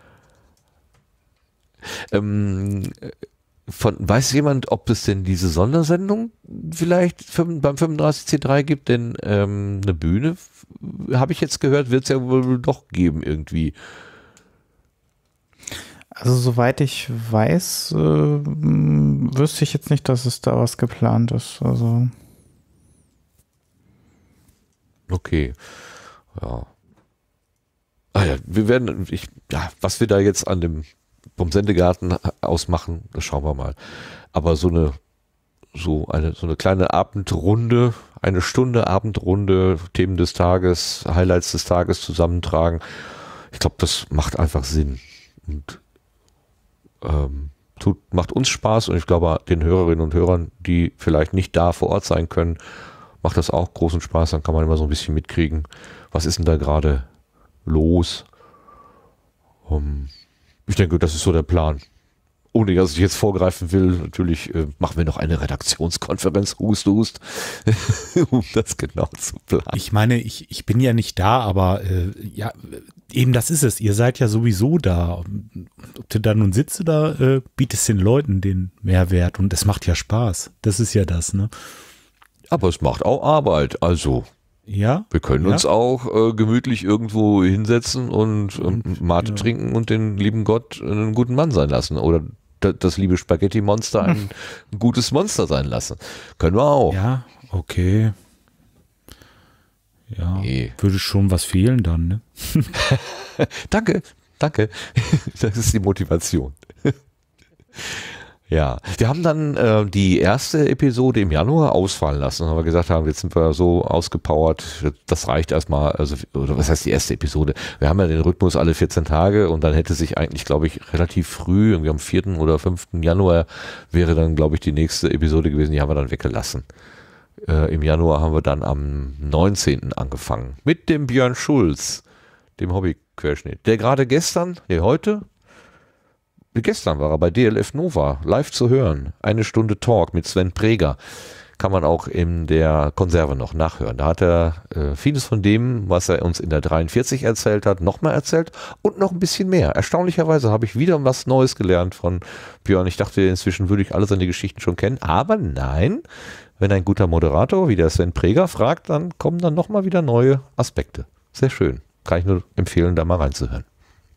Ähm, von, weiß jemand, ob es denn diese Sondersendung vielleicht fünf, beim fünfunddreißig C drei gibt? Denn ähm, eine Bühne, habe ich jetzt gehört, wird es ja wohl doch geben irgendwie. also soweit ich weiß, äh, wüsste ich jetzt nicht, dass es da was geplant ist. Also Okay. Ja. Ah ja, wir werden, ich, ja, was wir da jetzt an dem, vom Sendegarten aus machen, das schauen wir mal. Aber so eine, so eine, so eine kleine Abendrunde, eine Stunde Abendrunde, Themen des Tages, Highlights des Tages zusammentragen, ich glaube, das macht einfach Sinn. Und ähm, tut, macht uns Spaß und ich glaube, den Hörerinnen und Hörern, die vielleicht nicht da vor Ort sein können, macht das auch großen Spaß, dann kann man immer so ein bisschen mitkriegen, was ist denn da gerade los. Um, Ich denke, das ist so der Plan. Ohne dass ich jetzt vorgreifen will, natürlich äh, machen wir noch eine Redaktionskonferenz, Hust, Hust, um das genau zu planen. Ich meine, ich, ich bin ja nicht da, aber äh, ja, eben das ist es. Ihr seid ja sowieso da. Ob du da nun sitzt oder äh, bietest den Leuten den Mehrwert und es macht ja Spaß. Das ist ja das, ne? Aber es macht auch Arbeit, also ja, wir können ja. uns auch äh, gemütlich irgendwo hinsetzen und, und, und Mate ja. trinken und den lieben Gott einen guten Mann sein lassen oder das liebe Spaghetti-Monster ein, ein gutes Monster sein lassen. Können wir auch. Ja, okay. Ja, nee. Würde schon was fehlen dann, ne? Danke, danke. Das ist die Motivation. Ja, wir haben dann äh, die erste Episode im Januar ausfallen lassen, weil wir gesagt haben, jetzt sind wir so ausgepowert, das reicht erstmal, also, oder was heißt die erste Episode? Wir haben ja den Rhythmus alle vierzehn Tage und dann hätte sich eigentlich, glaube ich, relativ früh, irgendwie am vierten oder fünften Januar wäre dann, glaube ich, die nächste Episode gewesen, die haben wir dann weggelassen. Äh, im Januar haben wir dann am neunzehnten angefangen mit dem Björn Schulz, dem Hobbyquerschnitt, der gerade gestern, nee, heute, Gestern war er bei D L F Nova, live zu hören. Eine Stunde Talk mit Sven Preger. Kann man auch in der Konserve noch nachhören. Da hat er äh, vieles von dem, was er uns in der dreiundvierzig erzählt hat, nochmal erzählt und noch ein bisschen mehr. Erstaunlicherweise habe ich wieder was Neues gelernt von Björn. Ich dachte, inzwischen würde ich alle seine Geschichten schon kennen. Aber nein, wenn ein guter Moderator wie der Sven Preger fragt, dann kommen dann nochmal wieder neue Aspekte. Sehr schön. Kann ich nur empfehlen, da mal reinzuhören.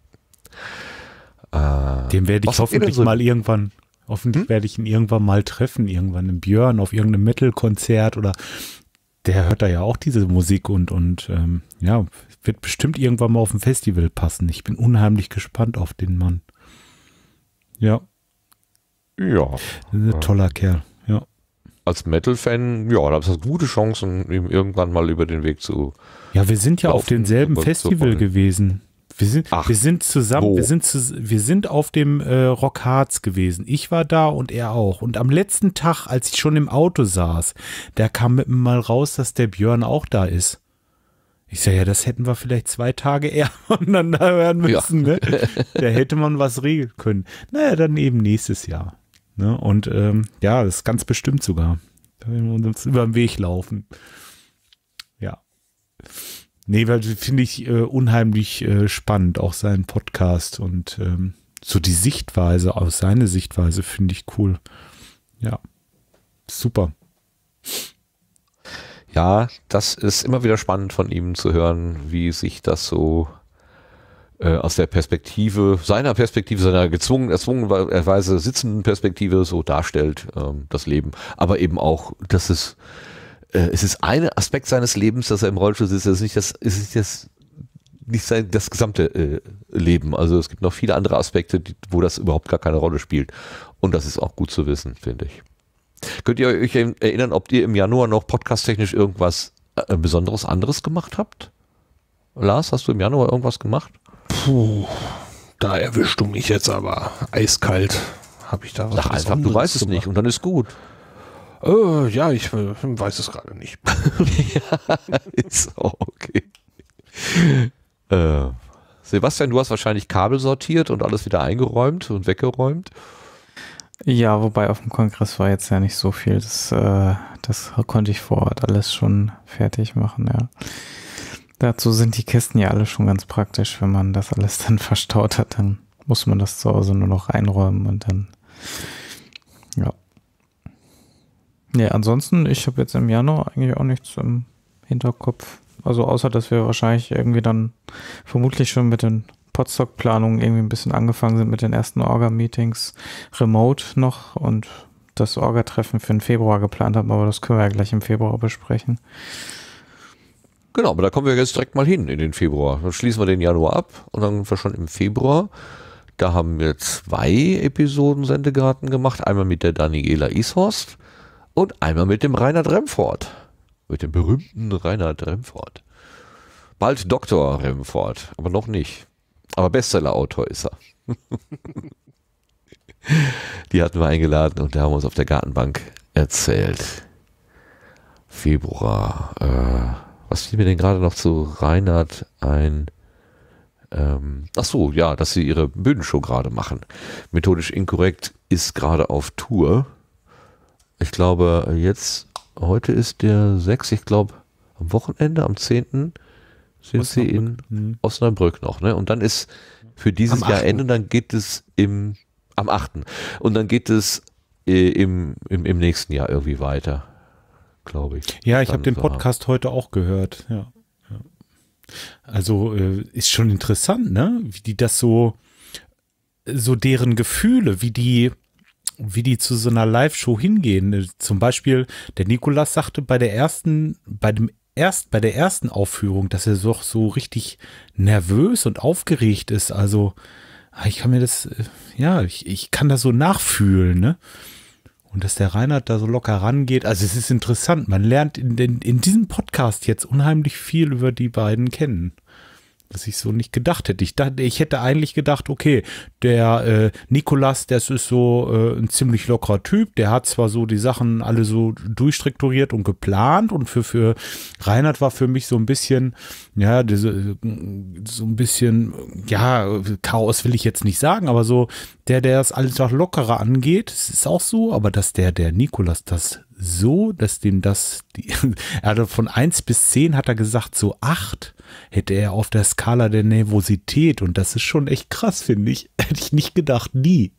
Den werde ich hoffentlich so mal irgendwann, hoffentlich hm? werde ich ihn irgendwann mal treffen, irgendwann im Björn auf irgendeinem Metal-Konzert oder der hört da ja auch diese Musik und, und ähm, ja, wird bestimmt irgendwann mal auf ein Festival passen. Ich bin unheimlich gespannt auf den Mann. Ja. Ja. Ein toller Kerl, ja. Als Metal-Fan, ja, da hast du gute Chancen, ihm irgendwann mal über den Weg zu Ja, wir sind ja laufen, auf demselben Festival gewesen. Wir sind, Ach, wir sind zusammen, wo? wir sind, zu, wir sind auf dem äh, Rock Harz gewesen. Ich war da und er auch. Und am letzten Tag, als ich schon im Auto saß, da kam mit mir mal raus, dass der Björn auch da ist. Ich sage, ja, das hätten wir vielleicht zwei Tage eher voneinander hören müssen. Ja. Ne? Da hätte man was regeln können. Naja, dann eben nächstes Jahr. Ne? Und ähm, ja, das ist ganz bestimmt sogar. Da werden wir uns über den Weg laufen. Ja. Nee, weil finde ich äh, unheimlich äh, spannend, auch seinen Podcast und ähm, so die Sichtweise, aus seiner Sichtweise finde ich cool. Ja, super. Ja, das ist immer wieder spannend von ihm zu hören, wie sich das so äh, aus der Perspektive, seiner Perspektive, seiner gezwungen, erzwungenerweise sitzenden Perspektive so darstellt, ähm, das Leben. Aber eben auch, dass es Es ist ein Aspekt seines Lebens, dass er im Rollstuhl sitzt. Es ist nicht das, es ist das, nicht sein, das gesamte äh, Leben. Also es gibt noch viele andere Aspekte, die, wo das überhaupt gar keine Rolle spielt. Und das ist auch gut zu wissen, finde ich. Könnt ihr euch erinnern, ob ihr im Januar noch podcasttechnisch irgendwas äh, Besonderes anderes gemacht habt? Lars, hast du im Januar irgendwas gemacht? Puh, da erwischst du mich jetzt aber eiskalt. Habe ich da was Sag einfach, du weißt es nicht und dann ist gut. Äh, ja, ich äh, weiß es gerade nicht. Ja, ist auch okay. Äh, Sebastian, du hast wahrscheinlich Kabel sortiert und alles wieder eingeräumt und weggeräumt. Ja, wobei auf dem Kongress war jetzt ja nicht so viel. Das, äh, das konnte ich vor Ort alles schon fertig machen, ja. Dazu sind die Kisten ja alle schon ganz praktisch. Wenn man das alles dann verstaut hat, dann muss man das zu Hause nur noch einräumen und dann, ja. Ja, ansonsten, ich habe jetzt im Januar eigentlich auch nichts im Hinterkopf. Also außer, dass wir wahrscheinlich irgendwie dann vermutlich schon mit den Podstock-Planungen irgendwie ein bisschen angefangen sind mit den ersten Orga-Meetings remote noch und das Orga-Treffen für den Februar geplant haben, aber das können wir ja gleich im Februar besprechen. Genau, aber da kommen wir jetzt direkt mal hin in den Februar. Dann schließen wir den Januar ab und dann sind wir schon im Februar. Da haben wir zwei Episoden Sendegarten gemacht. Einmal mit der Daniela Ishorst und einmal mit dem Reinhard Remford. Mit dem berühmten Reinhard Remford. Bald Doktor Remford, aber noch nicht. Aber Bestseller-Autor ist er. Die hatten wir eingeladen und da haben wir uns auf der Gartenbank erzählt. Februar. Äh, was fiel mir denn gerade noch zu Reinhard ein? Ähm, ach so, ja, dass sie ihre Bühnenshow gerade machen. Methodisch inkorrekt ist gerade auf Tour. Ich glaube, jetzt, heute ist der sechs, ich glaube, am Wochenende, am zehnten sind sie in mhm. Osnabrück noch, ne? Und dann ist für dieses Jahr Ende, dann geht es im, am achten Und dann geht es äh, im, im, im nächsten Jahr irgendwie weiter, glaube ich. Ja, ich habe den Podcast haben. heute auch gehört, ja. ja. Also äh, ist schon interessant, ne? Wie die das so, so deren Gefühle, wie die wie die zu so einer Live-Show hingehen. Zum Beispiel, der Nikolas sagte bei der ersten, bei dem erst, bei der ersten Aufführung, dass er doch so richtig nervös und aufgeregt ist. Also, ich kann mir das, ja, ich, ich kann das so nachfühlen, ne? Und dass der Reinhard da so locker rangeht. Also, es ist interessant. Man lernt in, den, in diesem Podcast jetzt unheimlich viel über die beiden kennen. Was ich so nicht gedacht hätte. Ich dachte, ich hätte eigentlich gedacht, okay, der äh, Nikolas, das ist so äh, ein ziemlich lockerer Typ, der hat zwar so die Sachen alle so durchstrukturiert und geplant und für, für Reinhard war für mich so ein bisschen, ja, diese, so ein bisschen, ja, Chaos will ich jetzt nicht sagen, aber so, der, der das alles auch lockerer angeht, das ist auch so, aber dass der, der Nikolas das so, dass dem das, die, er hatte von eins bis zehn hat er gesagt, so acht hätte er auf der Skala der Nervosität und das ist schon echt krass, finde ich. Hätte ich nicht gedacht, nie.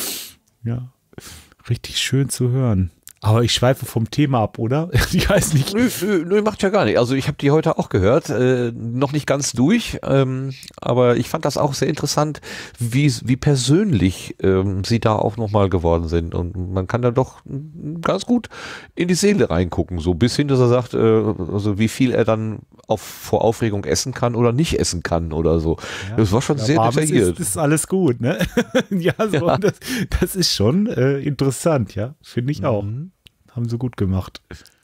Ja, richtig schön zu hören. Aber ich schweife vom Thema ab, oder? Ich weiß nicht. Nö, nö, nö macht ja gar nicht. Also ich habe die heute auch gehört, äh, noch nicht ganz durch, ähm, aber ich fand das auch sehr interessant, wie, wie persönlich ähm, sie da auch nochmal geworden sind. Und man kann da doch ganz gut in die Seele reingucken, so bis hin, dass er sagt, äh, also wie viel er dann auf, vor Aufregung essen kann oder nicht essen kann oder so. Ja, das war schon sehr detailliert. Das ist alles gut, ne? ja, so, ja. Das, das ist schon äh, interessant, ja, finde ich auch. Mhm. Haben sie gut gemacht.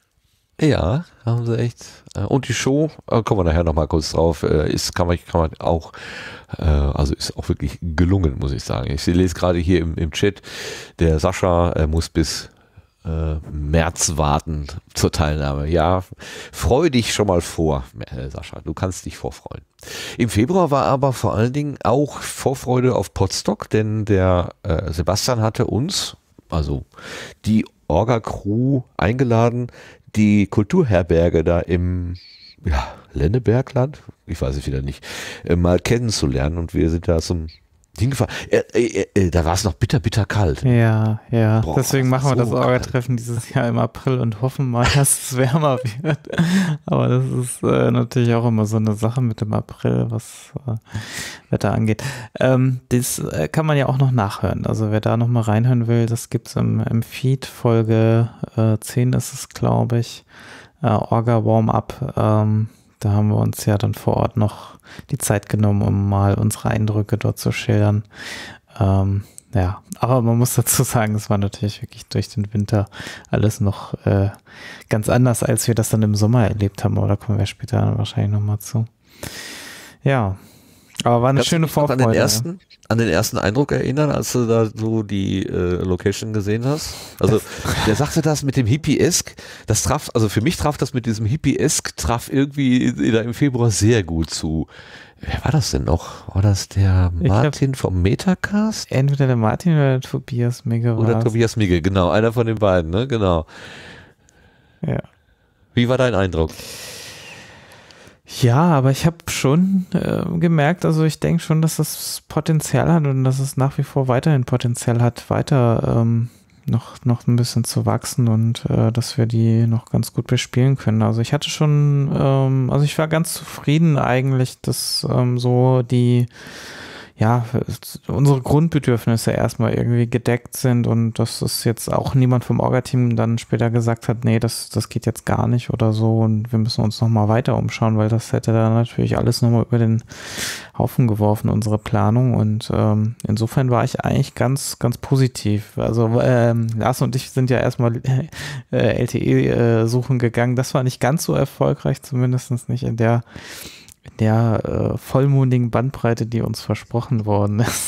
Ja, haben sie echt. Und die Show, kommen wir nachher nochmal kurz drauf, ist, kann man, kann man auch, also ist auch wirklich gelungen, muss ich sagen. Ich lese gerade hier im, im Chat, der Sascha muss bis äh, März warten zur Teilnahme. Ja, freu dich schon mal vor, Sascha, du kannst dich vorfreuen. Im Februar war aber vor allen Dingen auch Vorfreude auf Potsdok, denn der äh, Sebastian hatte uns, also die Orga-Crew eingeladen, die Kulturherberge da im ja, Lennebergland, ich weiß es wieder nicht, äh, mal kennenzulernen und wir sind da zum Ding gefahren. Äh, äh, äh, da war es noch bitter, bitter kalt. Ja, ja. Boah, Deswegen machen wir so das Orga-Treffen dieses Jahr im April und hoffen mal, dass es wärmer wird. Aber das ist äh, natürlich auch immer so eine Sache mit dem April, was äh, Wetter angeht. Ähm, das äh, kann man ja auch noch nachhören. Also wer da noch mal reinhören will, das gibt es im, im Feed. Folge äh, zehn ist es, glaube ich. Äh, Orga Warm-Up. Ähm, Da haben wir uns ja dann vor Ort noch die Zeit genommen, um mal unsere Eindrücke dort zu schildern. Ähm, ja, aber man muss dazu sagen, es war natürlich wirklich durch den Winter alles noch äh, ganz anders, als wir das dann im Sommer erlebt haben. Aber da kommen wir später wahrscheinlich nochmal zu. Ja, aber war eine Kannst schöne Vorfreude. An den ersten, an den ersten Eindruck erinnern, als du da so die äh, Location gesehen hast? Also der sagte das mit dem Hippie-esk, das traf, also für mich traf das mit diesem Hippie-esk, traf irgendwie da im Februar sehr gut zu. Wer war das denn noch? War das der Martin glaub, vom Metacast? Entweder der Martin oder der Tobias Migge. Oder Tobias Migge, genau, einer von den beiden, ne, genau. Ja. Wie war dein Eindruck? Ja, aber ich habe schon äh, gemerkt, also ich denke schon, dass das Potenzial hat und dass es nach wie vor weiterhin Potenzial hat, weiter ähm, noch, noch ein bisschen zu wachsen und äh, dass wir die noch ganz gut bespielen können. Also ich hatte schon, ähm, also ich war ganz zufrieden eigentlich, dass ähm, so die ja, unsere Grundbedürfnisse erstmal irgendwie gedeckt sind und dass es jetzt auch niemand vom Orga-Team dann später gesagt hat, nee, das, das geht jetzt gar nicht oder so und wir müssen uns nochmal weiter umschauen, weil das hätte dann natürlich alles nochmal über den Haufen geworfen, unsere Planung und ähm, insofern war ich eigentlich ganz, ganz positiv. Also ähm, Lars und ich sind ja erstmal äh, L T E äh, suchen gegangen, das war nicht ganz so erfolgreich, zumindest nicht in der in der äh, vollmondigen Bandbreite, die uns versprochen worden ist.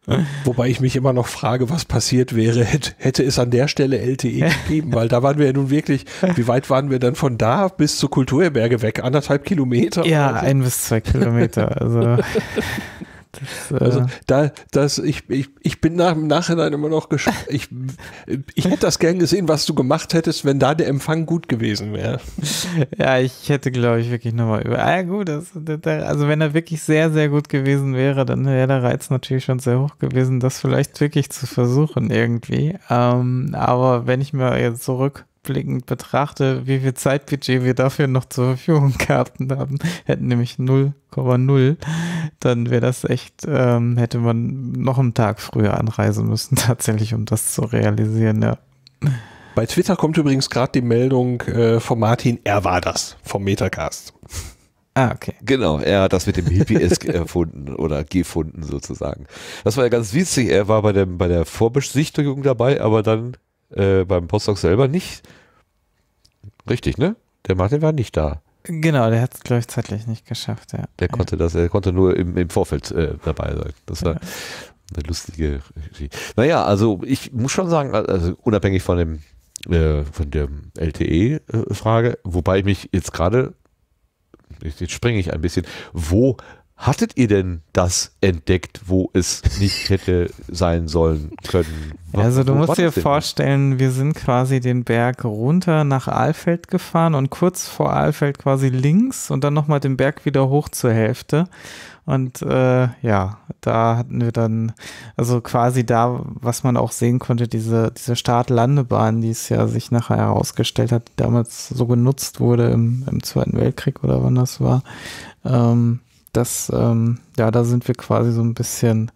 Wobei ich mich immer noch frage, was passiert wäre, hätte, hätte es an der Stelle L T E gegeben, weil da waren wir ja nun wirklich, wie weit waren wir dann von da bis zur Kulturherberge weg? Anderthalb Kilometer? Ja, oder so? ein bis zwei Kilometer. Also, das, äh, Also da, das, ich, ich, ich bin nach, im Nachhinein immer noch gespannt. Ich, ich hätte das gern gesehen, was du gemacht hättest, wenn da der Empfang gut gewesen wäre. ja, ich hätte, glaube ich, wirklich nochmal über. Ah, gut, das, das, also wenn er wirklich sehr, sehr gut gewesen wäre, dann wäre der Reiz natürlich schon sehr hoch gewesen, das vielleicht wirklich zu versuchen irgendwie. Ähm, aber wenn ich mir jetzt zurückblickend betrachte, wie viel Zeitbudget wir dafür noch zur Verfügung gehabt haben, hätten nämlich null Komma null, dann wäre das echt, ähm, hätte man noch einen Tag früher anreisen müssen, tatsächlich, um das zu realisieren, ja. Bei Twitter kommt übrigens gerade die Meldung äh, von Martin, er war das, vom Metacast. Ah, okay. Genau, er hat das mit dem Hippie-Esk erfunden oder gefunden sozusagen. Das war ja ganz witzig, er war bei, dem, bei der Vorbesichtigung dabei, aber dann äh, beim Postdoc selber nicht. Richtig, ne? Der Martin war nicht da. Genau, der hat es, glaube ich, zeitlich nicht geschafft, ja. Der konnte das, er konnte nur im, im Vorfeld äh, dabei sein. Das war Ja. eine lustige Geschichte. Naja, also ich muss schon sagen, also unabhängig von dem äh, von der L T E-Frage, wobei ich mich jetzt gerade, jetzt springe ich ein bisschen, wo hattet ihr denn das entdeckt, wo es nicht hätte sein sollen können? Also du Wo musst war dir das denn? vorstellen, wir sind quasi den Berg runter nach Alfeld gefahren und kurz vor Alfeld quasi links und dann nochmal den Berg wieder hoch zur Hälfte. Und äh, ja, da hatten wir dann, also quasi da, was man auch sehen konnte, diese, diese Start-Landebahn, die es ja sich nachher herausgestellt hat, die damals so genutzt wurde im, im Zweiten Weltkrieg oder wann das war. Ähm, das, ähm, ja, da sind wir quasi so ein bisschen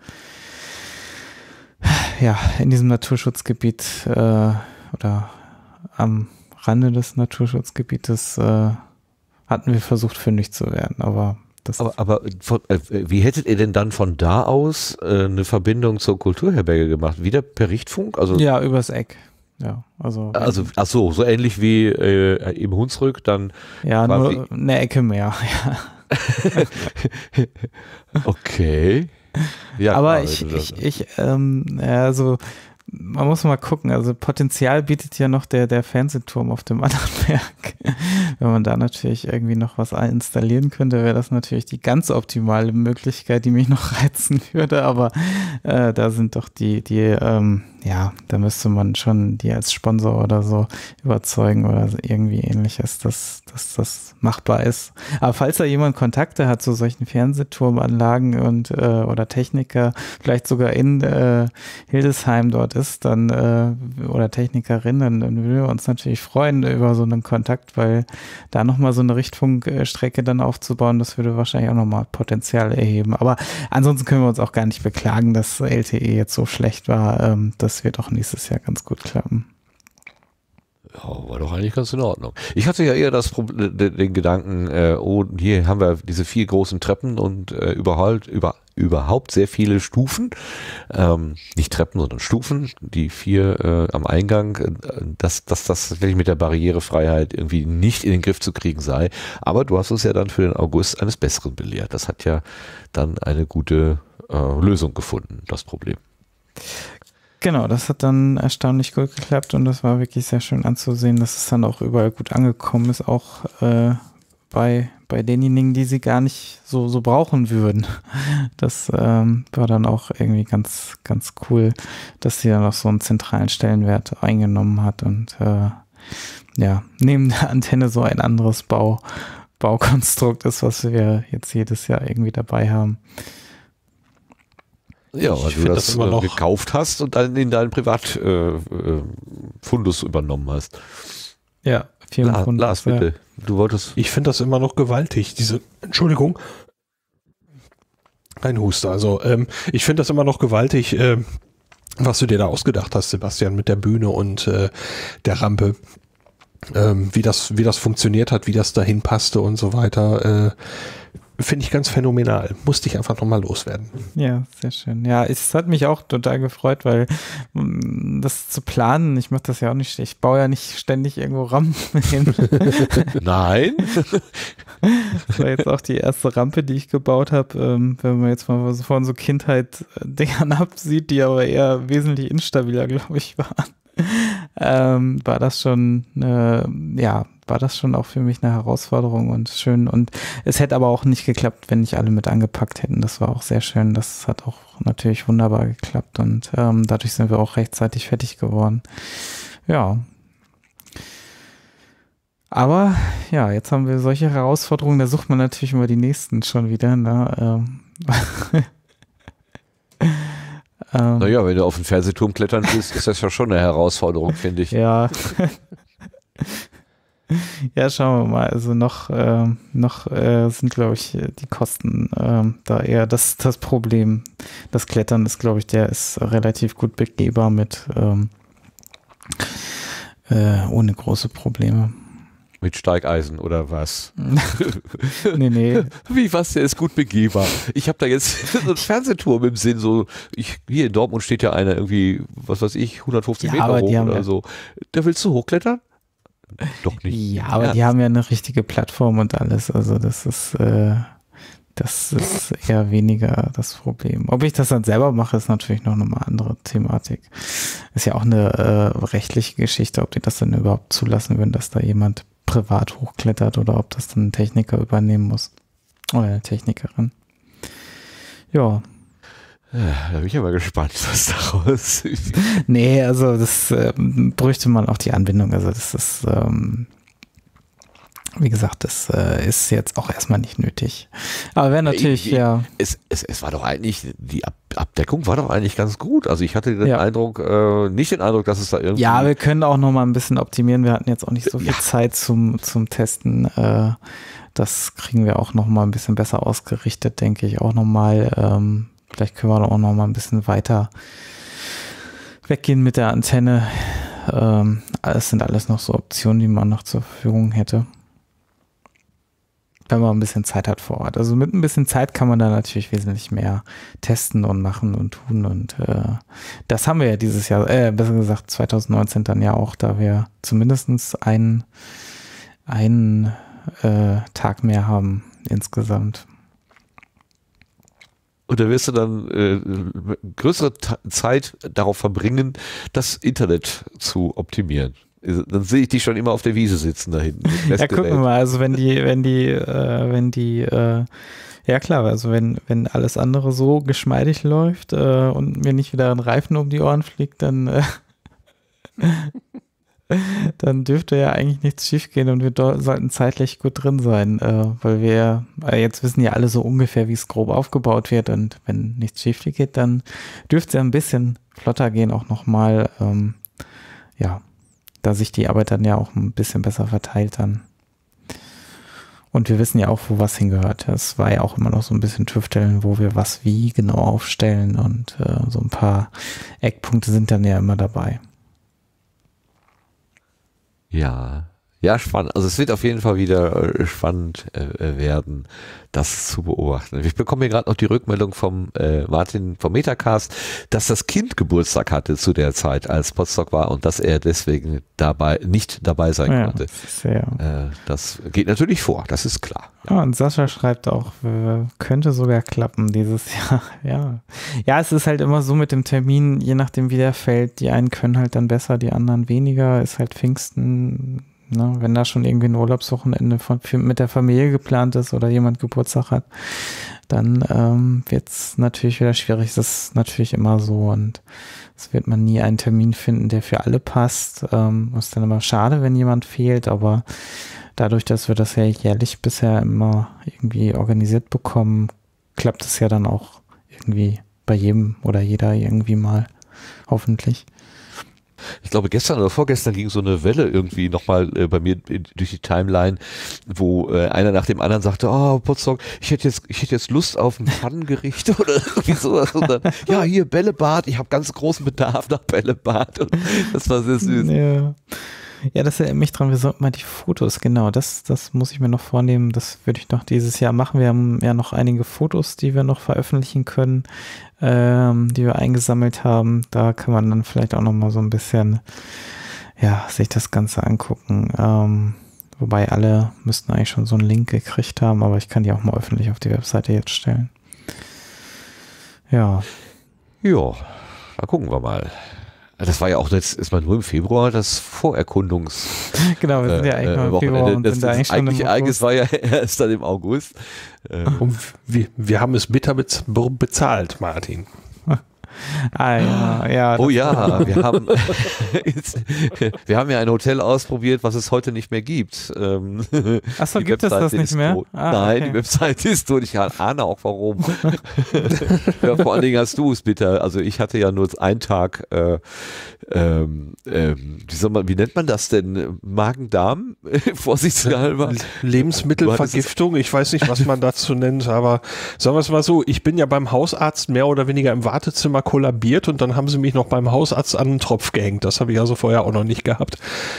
ja, in diesem Naturschutzgebiet äh, oder am Rande des Naturschutzgebietes äh, hatten wir versucht, fündig zu werden, aber das Aber, aber von, äh, wie hättet ihr denn dann von da aus äh, eine Verbindung zur Kulturherberge gemacht? Wieder per Richtfunk? Also, ja, übers Eck. Ja, also, also ach so, so ähnlich wie äh, im Hunsrück dann. ja, quasi- nur eine Ecke mehr. Ja. Okay. Ja, Aber klar, ich, wenn du das- ich, ich, ähm, ja, also man muss mal gucken, also Potenzial bietet ja noch der, der Fernsehturm auf dem anderen Berg. Wenn man da natürlich irgendwie noch was installieren könnte, wäre das natürlich die ganz optimale Möglichkeit, die mich noch reizen würde, aber äh, da sind doch die, die, ähm, ja, da müsste man schon die als Sponsor oder so überzeugen oder irgendwie ähnliches, dass, dass das machbar ist. Aber falls da jemand Kontakte hat zu solchen Fernsehturmanlagen und äh, oder Techniker, vielleicht sogar in äh, Hildesheim dort ist, dann äh, oder Technikerin, dann, dann würden wir uns natürlich freuen über so einen Kontakt, weil da nochmal so eine Richtfunkstrecke dann aufzubauen, das würde wahrscheinlich auch nochmal Potenzial erheben. Aber ansonsten können wir uns auch gar nicht beklagen, dass L T E jetzt so schlecht war. Ähm, das wird auch nächstes Jahr ganz gut klappen. Ja, war doch eigentlich ganz in Ordnung. Ich hatte ja eher das Problem, den, den Gedanken, äh, oh, hier haben wir diese vier großen Treppen und äh, überhaupt, über, überhaupt sehr viele Stufen. Ähm, nicht Treppen, sondern Stufen, die vier äh, am Eingang, äh, dass, dass das tatsächlich mit der Barrierefreiheit irgendwie nicht in den Griff zu kriegen sei. Aber du hast uns ja dann für den August eines Besseren belehrt. Das hat ja dann eine gute äh, Lösung gefunden, das Problem. Genau, das hat dann erstaunlich gut geklappt und das war wirklich sehr schön anzusehen, dass es dann auch überall gut angekommen ist, auch äh, bei, bei denjenigen, die sie gar nicht so, so brauchen würden. Das ähm, war dann auch irgendwie ganz, ganz cool, dass sie dann auch so einen zentralen Stellenwert eingenommen hat und äh, ja, neben der Antenne so ein anderes Bau, Baukonstrukt ist, was wir jetzt jedes Jahr irgendwie dabei haben. Ja, Ich weil du find das, das immer äh, noch- gekauft hast und dann in deinen Privatfundus äh, Fundus übernommen hast. Ja, La, vierhundert. Lars, bitte. Du wolltest. Ich finde das immer noch gewaltig, diese, Entschuldigung, ein Huster. Also ähm, ich finde das immer noch gewaltig, ähm, was du dir da ausgedacht hast, Sebastian, mit der Bühne und äh, der Rampe. Ähm, wie das, wie das funktioniert hat, wie das dahin passte und so weiter. Äh, finde ich ganz phänomenal. Musste ich einfach nochmal loswerden. Ja, sehr schön. Ja, es hat mich auch total gefreut, weil um, das zu planen, ich mache das ja auch nicht, ich baue ja nicht ständig irgendwo Rampen hin. Nein. Das war jetzt auch die erste Rampe, die ich gebaut habe. Ähm, wenn man jetzt mal so von so Kindheit-Dingern absieht, die aber eher wesentlich instabiler, glaube ich, waren, ähm, war das schon, äh, ja, war das schon auch für mich eine Herausforderung und schön. Und es hätte aber auch nicht geklappt, wenn nicht alle mit angepackt hätten. Das war auch sehr schön. Das hat auch natürlich wunderbar geklappt und ähm, dadurch sind wir auch rechtzeitig fertig geworden. Ja. Aber ja, jetzt haben wir solche Herausforderungen, da sucht man natürlich immer die nächsten schon wieder. Ne? Ähm. ähm, Naja, wenn du auf den Fernsehturm klettern willst, ist das ja schon eine Herausforderung, finde ich. Ja. Ja, schauen wir mal. Also noch, ähm, noch äh, sind, glaube ich, die Kosten ähm, da eher das, das Problem. Das Klettern ist, glaube ich, der ist relativ gut begehbar mit ähm, äh, ohne große Probleme. Mit Steigeisen oder was? Nee, nee. Wie was? Der ist gut begehbar. Ich habe da jetzt so einen Fernsehturm im Sinn. So, ich, hier in Dortmund steht ja einer irgendwie, was weiß ich, hundertfünfzig Ja, Meter hoch oder ja, so. Da willst du hochklettern? Doch nicht. Ja, aber ja. Die haben ja eine richtige Plattform und alles. Also das ist, äh, das ist eher weniger das Problem. Ob ich das dann selber mache, ist natürlich noch eine andere Thematik. Ist ja auch eine äh, rechtliche Geschichte, ob die das dann überhaupt zulassen würden, dass da jemand privat hochklettert oder ob das dann ein Techniker übernehmen muss. Oder eine Technikerin. Ja. Da bin ich aber gespannt, was daraus ist. Nee, also das äh, bräuchte man auch die Anbindung. Also das ist, ähm, wie gesagt, das äh, ist jetzt auch erstmal nicht nötig. Aber wäre natürlich, ich, ich, ja. Es, es, es war doch eigentlich, die Ab Abdeckung war doch eigentlich ganz gut. Also ich hatte den ja. Eindruck, äh, nicht den Eindruck, dass es da irgendwie... Ja, wir können auch noch mal ein bisschen optimieren. Wir hatten jetzt auch nicht so viel ja. Zeit zum, zum Testen. Äh, das kriegen wir auch noch mal ein bisschen besser ausgerichtet, denke ich, auch noch mal. Ähm, Vielleicht können wir auch noch mal ein bisschen weiter weggehen mit der Antenne. Ähm, das sind alles noch so Optionen, die man noch zur Verfügung hätte. Wenn man ein bisschen Zeit hat vor Ort. Also mit ein bisschen Zeit kann man da natürlich wesentlich mehr testen und machen und tun. Und äh, das haben wir ja dieses Jahr, äh, besser gesagt zwanzig neunzehn dann ja auch, da wir zumindest einen, einen äh, Tag mehr haben insgesamt. Und da wirst du dann äh, größere Ta- Zeit darauf verbringen, das Internet zu optimieren. Dann sehe ich dich schon immer auf der Wiese sitzen da hinten. Ja, gucken wir mal. Also wenn die, wenn die, äh, wenn die, äh, ja klar, also wenn, wenn alles andere so geschmeidig läuft äh, und mir nicht wieder ein Reifen um die Ohren fliegt, dann äh, dann dürfte ja eigentlich nichts schiefgehen und wir do- sollten zeitlich gut drin sein, äh, weil wir äh, jetzt wissen ja alle so ungefähr, wie es grob aufgebaut wird und wenn nichts schief geht, dann dürfte es ja ein bisschen flotter gehen auch nochmal, ähm, ja, da sich die Arbeit dann ja auch ein bisschen besser verteilt dann. Und wir wissen ja auch, wo was hingehört. Es war ja auch immer noch so ein bisschen tüfteln, wo wir was wie genau aufstellen und äh, so ein paar Eckpunkte sind dann ja immer dabei. Ja, ja, spannend. Also es wird auf jeden Fall wieder äh, spannend äh, werden, das zu beobachten. Ich bekomme hier gerade noch die Rückmeldung vom äh, Martin vom Metacast, dass das Kind Geburtstag hatte zu der Zeit, als Potsdok war und dass er deswegen dabei nicht dabei sein ja, konnte. Das, ja. äh, das geht natürlich vor, das ist klar. Ja, und Sascha schreibt auch, äh, könnte sogar klappen dieses Jahr. Ja. Ja, es ist halt immer so mit dem Termin, je nachdem wie der fällt, die einen können halt dann besser, die anderen weniger, ist halt Pfingsten. Ne, wenn da schon irgendwie ein Urlaubswochenende von, für, mit der Familie geplant ist oder jemand Geburtstag hat, dann ähm, wird es natürlich wieder schwierig. Das ist natürlich immer so und es wird man nie einen Termin finden, der für alle passt. Ähm, ist dann immer schade, wenn jemand fehlt, aber dadurch, dass wir das ja jährlich bisher immer irgendwie organisiert bekommen, klappt es ja dann auch irgendwie bei jedem oder jeder irgendwie mal, hoffentlich. Ich glaube, gestern oder vorgestern ging so eine Welle irgendwie nochmal äh, bei mir in, durch die Timeline, wo äh, einer nach dem anderen sagte, oh, Potsdok, ich hätte jetzt, ich hätte jetzt Lust auf ein Pfannengericht oder irgendwie sowas. Und dann, ja, hier Bällebad, ich habe ganz großen Bedarf nach Bällebad. Und das war sehr süß. Ja. Ja, das erinnert mich dran, wir sollten mal die Fotos, genau, das, das muss ich mir noch vornehmen, das würde ich noch dieses Jahr machen. Wir haben ja noch einige Fotos, die wir noch veröffentlichen können, ähm, die wir eingesammelt haben. Da kann man dann vielleicht auch noch mal so ein bisschen, ja, sich das Ganze angucken. Ähm, wobei alle müssten eigentlich schon so einen Link gekriegt haben, aber ich kann die auch mal öffentlich auf die Webseite jetzt stellen. Ja. Ja, da gucken wir mal. Das war ja auch jetzt ist mal nur im Februar das Vorerkundungs. Genau, wir sind ja eigentlich äh, noch im Februar und das, sind da eigentlich das schon eigentliche Ereignis war ja erst dann im August. Und wir, wir haben es bitter bez- bezahlt, Martin. Ah, ja, ja. Oh ja, wir haben, wir haben ja ein Hotel ausprobiert, was es heute nicht mehr gibt. Ähm, Achso, gibt es das nicht mehr? Ah, Nein, okay. Die Webseite ist tot. Ich ahne auch warum. Ja, vor allen Dingen hast du es bitte. Also ich hatte ja nur einen Tag, äh, ähm, ähm, wie, soll man, wie nennt man das denn? Magen-Darm? Vorsichtshalber. Lebensmittelvergiftung. Ich weiß nicht, was man dazu nennt, aber sagen wir es mal so, ich bin ja beim Hausarzt mehr oder weniger im Wartezimmer kollabiert und dann haben sie mich noch beim Hausarzt an den Tropf gehängt. Das habe ich also vorher auch noch nicht gehabt.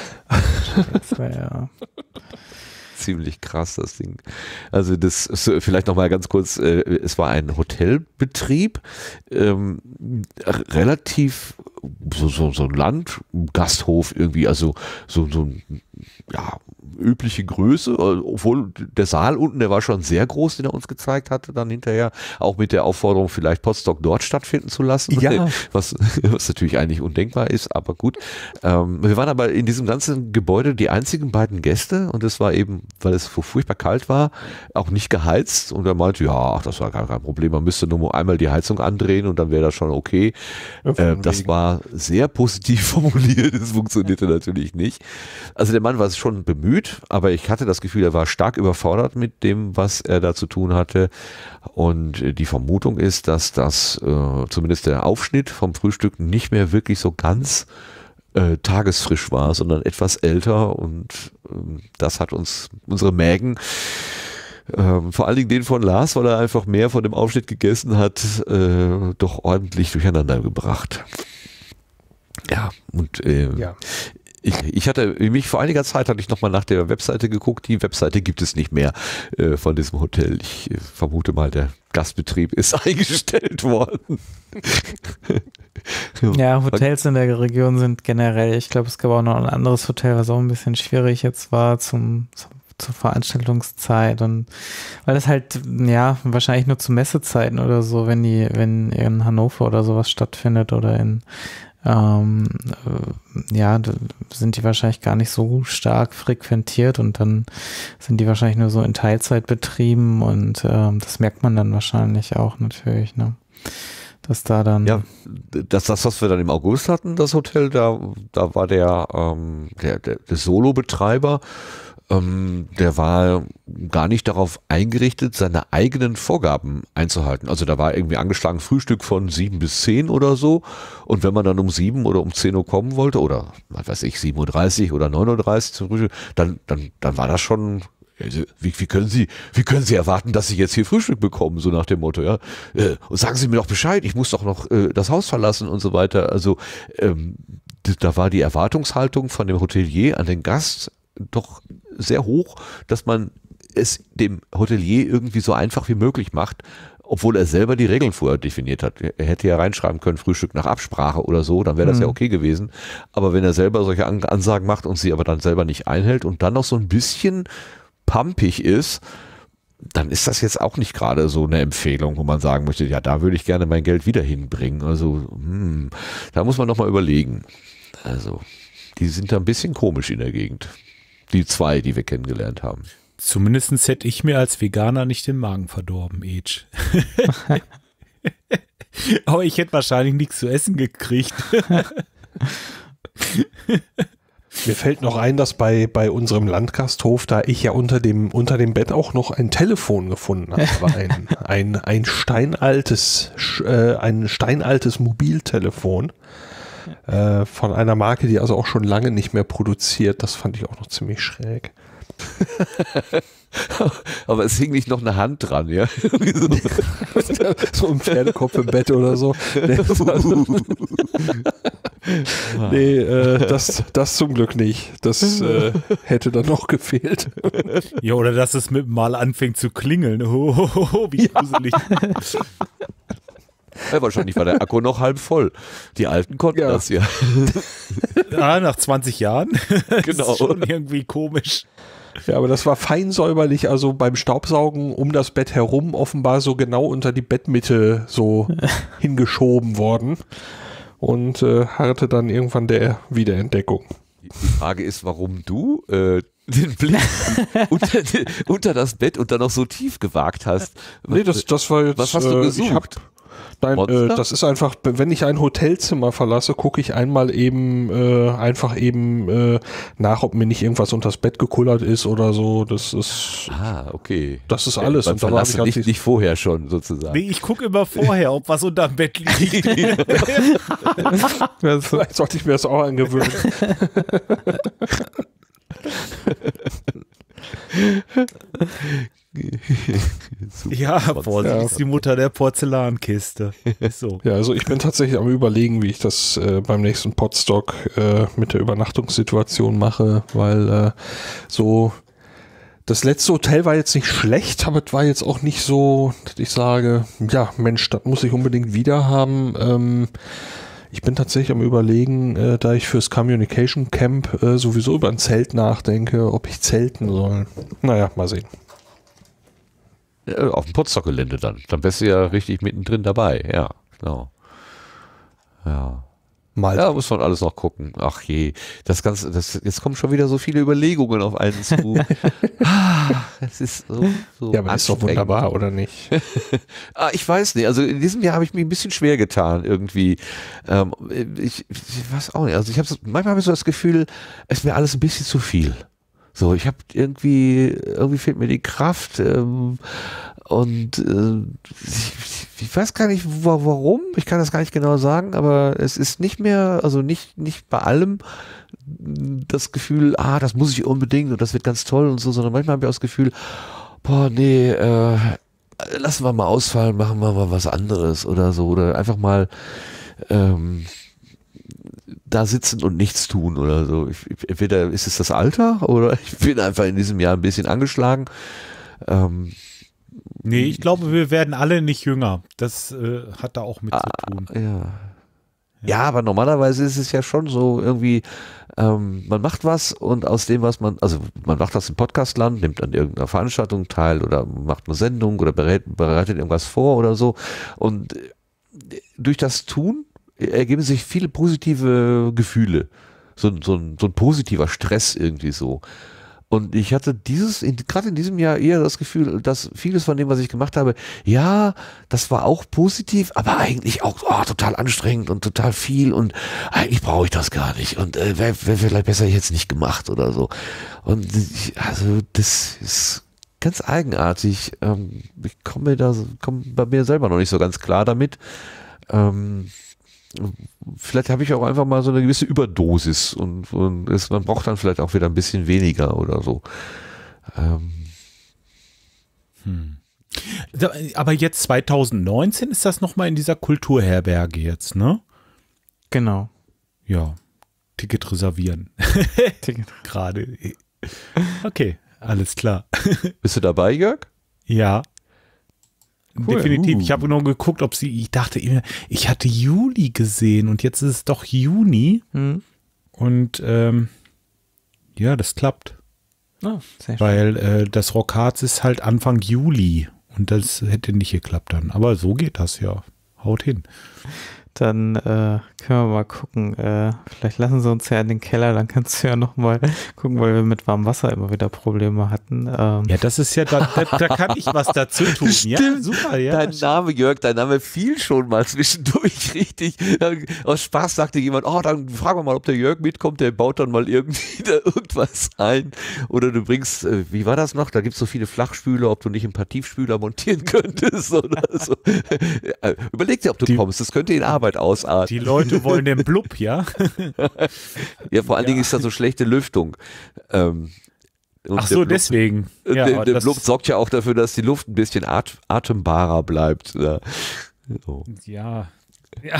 Das war ja ziemlich krass, das Ding. Also das ist vielleicht nochmal ganz kurz, äh, es war ein Hotelbetrieb, ähm, relativ so, so, so ein Landgasthof irgendwie, also so, so ein ja, übliche Größe, obwohl der Saal unten, der war schon sehr groß, den er uns gezeigt hatte, dann hinterher, auch mit der Aufforderung, vielleicht Potsdok dort stattfinden zu lassen, ja. was, was natürlich eigentlich undenkbar ist, aber gut. Ähm, wir waren aber in diesem ganzen Gebäude die einzigen beiden Gäste und es war eben, weil es furchtbar kalt war, auch nicht geheizt und er meinte, ja, ach, das war gar kein Problem, man müsste nur einmal die Heizung andrehen und dann wäre das schon okay. Äh, das war sehr positiv formuliert, das funktionierte natürlich nicht. Also der Mann war schon bemüht, aber ich hatte das Gefühl, er war stark überfordert mit dem, was er da zu tun hatte. Und die Vermutung ist, dass das äh, zumindest der Aufschnitt vom Frühstück nicht mehr wirklich so ganz äh, tagesfrisch war, sondern etwas älter. Und äh, das hat uns unsere Mägen, äh, vor allen Dingen den von Lars, weil er einfach mehr von dem Aufschnitt gegessen hat, äh, doch ordentlich durcheinander gebracht. Ja, und äh, ja. Ich, ich hatte mich vor einiger Zeit hatte ich nochmal nach der Webseite geguckt. Die Webseite gibt es nicht mehr äh, von diesem Hotel. Ich äh, vermute mal, der Gastbetrieb ist eingestellt worden. Ja, Hotels in der Region sind generell, ich glaube, es gab auch noch ein anderes Hotel, was auch ein bisschen schwierig jetzt war zum, zum zur Veranstaltungszeit und weil das halt, ja, wahrscheinlich nur zu Messezeiten oder so, wenn die, wenn in Hannover oder sowas stattfindet oder in Ähm, äh, ja, sind die wahrscheinlich gar nicht so stark frequentiert und dann sind die wahrscheinlich nur so in Teilzeit betrieben und ähm, das merkt man dann wahrscheinlich auch natürlich, ne? Dass da dann... Ja, das, das, was wir dann im August hatten, das Hotel, da, da war der, ähm, der, der, der Solo-Betreiber, ähm, der war gar nicht darauf eingerichtet, seine eigenen Vorgaben einzuhalten. Also da war irgendwie angeschlagen Frühstück von sieben bis zehn oder so. Und wenn man dann um sieben oder um zehn Uhr kommen wollte, oder was weiß ich, sieben Uhr dreißig oder neun Uhr dreißig zum Frühstück, dann, dann, dann war das schon... Wie, wie können Sie, wie können Sie erwarten, dass Sie jetzt hier Frühstück bekommen, so nach dem Motto, ja? Äh, und sagen Sie mir doch Bescheid, ich muss doch noch äh, das Haus verlassen und so weiter. Also ähm, da war die Erwartungshaltung von dem Hotelier an den Gast doch sehr hoch, dass man es dem Hotelier irgendwie so einfach wie möglich macht, obwohl er selber die Regeln vorher definiert hat. Er hätte ja reinschreiben können, Frühstück nach Absprache oder so, dann wäre das mhm. ja okay gewesen. Aber wenn er selber solche Ansagen macht und sie aber dann selber nicht einhält und dann noch so ein bisschen pumpig ist, dann ist das jetzt auch nicht gerade so eine Empfehlung, wo man sagen möchte, ja, da würde ich gerne mein Geld wieder hinbringen. Also, hm, da muss man noch mal überlegen. Also, die sind da ein bisschen komisch in der Gegend. Die zwei, die wir kennengelernt haben. Zumindest hätte ich mir als Veganer nicht den Magen verdorben, Age. Aber ich hätte wahrscheinlich nichts zu essen gekriegt. Mir fällt noch ein, dass bei, bei unserem Landgasthof, da ich ja unter dem, unter dem Bett auch noch ein Telefon gefunden habe, ein, ein, ein steinaltes, äh, ein steinaltes Mobiltelefon äh, von einer Marke, die also auch schon lange nicht mehr produziert. Das fand ich auch noch ziemlich schräg. Aber es hing nicht noch eine Hand dran, ja? So ein Pferdekopf im Bett oder so. Nee, äh, das, das zum Glück nicht. Das äh, hätte dann noch gefehlt. Ja, oder dass es mit mal anfängt zu klingeln. Oh, oh, oh, oh, wie gruselig. Ja, wahrscheinlich war der Akku noch halb voll. Die Alten konnten Ja. das ja. Ja, nach zwanzig Jahren. Genau. Das ist schon irgendwie komisch. Ja, aber das war fein säuberlich, also beim Staubsaugen um das Bett herum offenbar so genau unter die Bettmitte so hingeschoben worden und äh, harrte dann irgendwann der Wiederentdeckung. Die Frage ist, warum du äh, den Blick unter, unter das Bett und dann noch so tief gewagt hast. Nee, das, das war jetzt... Was hast du äh, gesucht? Ich hab, nein, äh, Monster? das ist einfach, wenn ich ein Hotelzimmer verlasse, gucke ich einmal eben, äh, einfach eben äh, nach, ob mir nicht irgendwas unters Bett gekullert ist oder so. Das ist, Ah, okay. das ist alles. Beim Und dann habe ich Verlassen halt nicht, nicht vorher schon sozusagen. Nee, ich gucke immer vorher, ob was unterm Bett liegt. vielleicht sollte ich mir das auch angewöhnen. Ja, Vorsicht, Ja. ist die Mutter der Porzellankiste. Ist so. Ja, also ich bin tatsächlich am Überlegen, wie ich das äh, beim nächsten Podstock äh, mit der Übernachtungssituation mache, weil äh, so das letzte Hotel war jetzt nicht schlecht, aber es war jetzt auch nicht so, dass ich sage, ja Mensch, das muss ich unbedingt wieder haben. Ähm, ich bin tatsächlich am Überlegen, äh, da ich fürs Communication Camp äh, sowieso über ein Zelt nachdenke, ob ich zelten soll. Naja, mal sehen. Ja, auf dem Potsdok-Gelände dann. Dann wärst du ja richtig mittendrin dabei. Ja, genau. Ja. Mal Ja, muss man alles noch gucken. Ach je, das Ganze, das, jetzt kommen schon wieder so viele Überlegungen auf einen zu. Ah, es ist so, so ja, aber das ist doch anstrengend. wunderbar, oder nicht? Ah, ich weiß nicht. Also in diesem Jahr habe ich mich ein bisschen schwer getan irgendwie. Ähm, ich, ich weiß auch nicht. Also ich habe so, manchmal habe ich so das Gefühl, es ist mir alles ein bisschen zu viel. So, ich habe irgendwie, irgendwie fehlt mir die Kraft ähm, und äh, ich, ich weiß gar nicht wa- warum, ich kann das gar nicht genau sagen, aber es ist nicht mehr, also nicht, nicht bei allem das Gefühl, ah, das muss ich unbedingt und das wird ganz toll und so, sondern manchmal habe ich auch das Gefühl, boah, nee, äh, lassen wir mal ausfallen, machen wir mal was anderes oder so oder einfach mal ähm, da sitzen und nichts tun oder so. Ich, entweder ist es das Alter oder ich bin einfach in diesem Jahr ein bisschen angeschlagen. Ähm, Nee, ich glaube, wir werden alle nicht jünger. Das äh, hat da auch mit zu tun. ja. ja, aber normalerweise ist es ja schon so irgendwie, ähm, man macht was und aus dem, was man, also man macht das im Podcastland, nimmt an irgendeiner Veranstaltung teil oder macht eine Sendung oder berät, bereitet irgendwas vor oder so und durch das Tun ergeben sich viele positive Gefühle. So, so, ein, so ein positiver Stress irgendwie so. Und ich hatte dieses, gerade in diesem Jahr eher das Gefühl, dass vieles von dem, was ich gemacht habe, ja, das war auch positiv, aber eigentlich auch oh, total anstrengend und total viel und eigentlich brauche ich das gar nicht und äh, wäre wär vielleicht besser jetzt nicht gemacht oder so. Und ich, also das ist ganz eigenartig. Ähm, ich komme mir da, komme bei mir selber noch nicht so ganz klar damit. Ähm, Vielleicht habe ich auch einfach mal so eine gewisse Überdosis und, und es, man braucht dann vielleicht auch wieder ein bisschen weniger oder so. Ähm. Hm. Aber jetzt zwanzig neunzehn ist das nochmal in dieser Kulturherberge jetzt, ne? Genau. Ja, Ticket reservieren. Ticket. Gerade. Okay, alles klar. Bist du dabei, Jörg? Ja. Cool. Definitiv. Uh. Ich habe nur geguckt, ob sie, ich dachte immer, ich hatte Juli gesehen und jetzt ist es doch Juni. Hm. Und ähm, ja, das klappt. Oh, sehr schön. Weil äh, das Rockharz ist halt Anfang Juli und das hätte nicht geklappt dann. Aber so geht das ja. Haut hin. Dann äh, können wir mal gucken. Äh, vielleicht lassen sie uns ja in den Keller, dann kannst du ja nochmal gucken, weil wir mit warmem Wasser immer wieder Probleme hatten. Ähm, Ja, das ist ja, da, da, da kann ich was dazu tun. Ja, super, ja. Dein Name, Jörg, dein Name fiel schon mal zwischendurch richtig. Aus Spaß sagte jemand, oh, dann fragen wir mal, ob der Jörg mitkommt, der baut dann mal irgendwie da irgendwas ein. Oder du bringst, äh, wie war das noch? Da gibt es so viele Flachspüler, ob du nicht ein paar Tiefspüler montieren könntest oder so. Äh, Überleg dir, ob du Die- kommst, das könnte in Arbeit ausarten. Die Leute wollen den Blub, ja? Ja, vor allen Dingen ist da so schlechte Lüftung. Ähm, und Ach der so, Blub- deswegen. Ja, der aber der das- Blub sorgt ja auch dafür, dass die Luft ein bisschen at atembarer bleibt. Ja. So. Ja, Ja.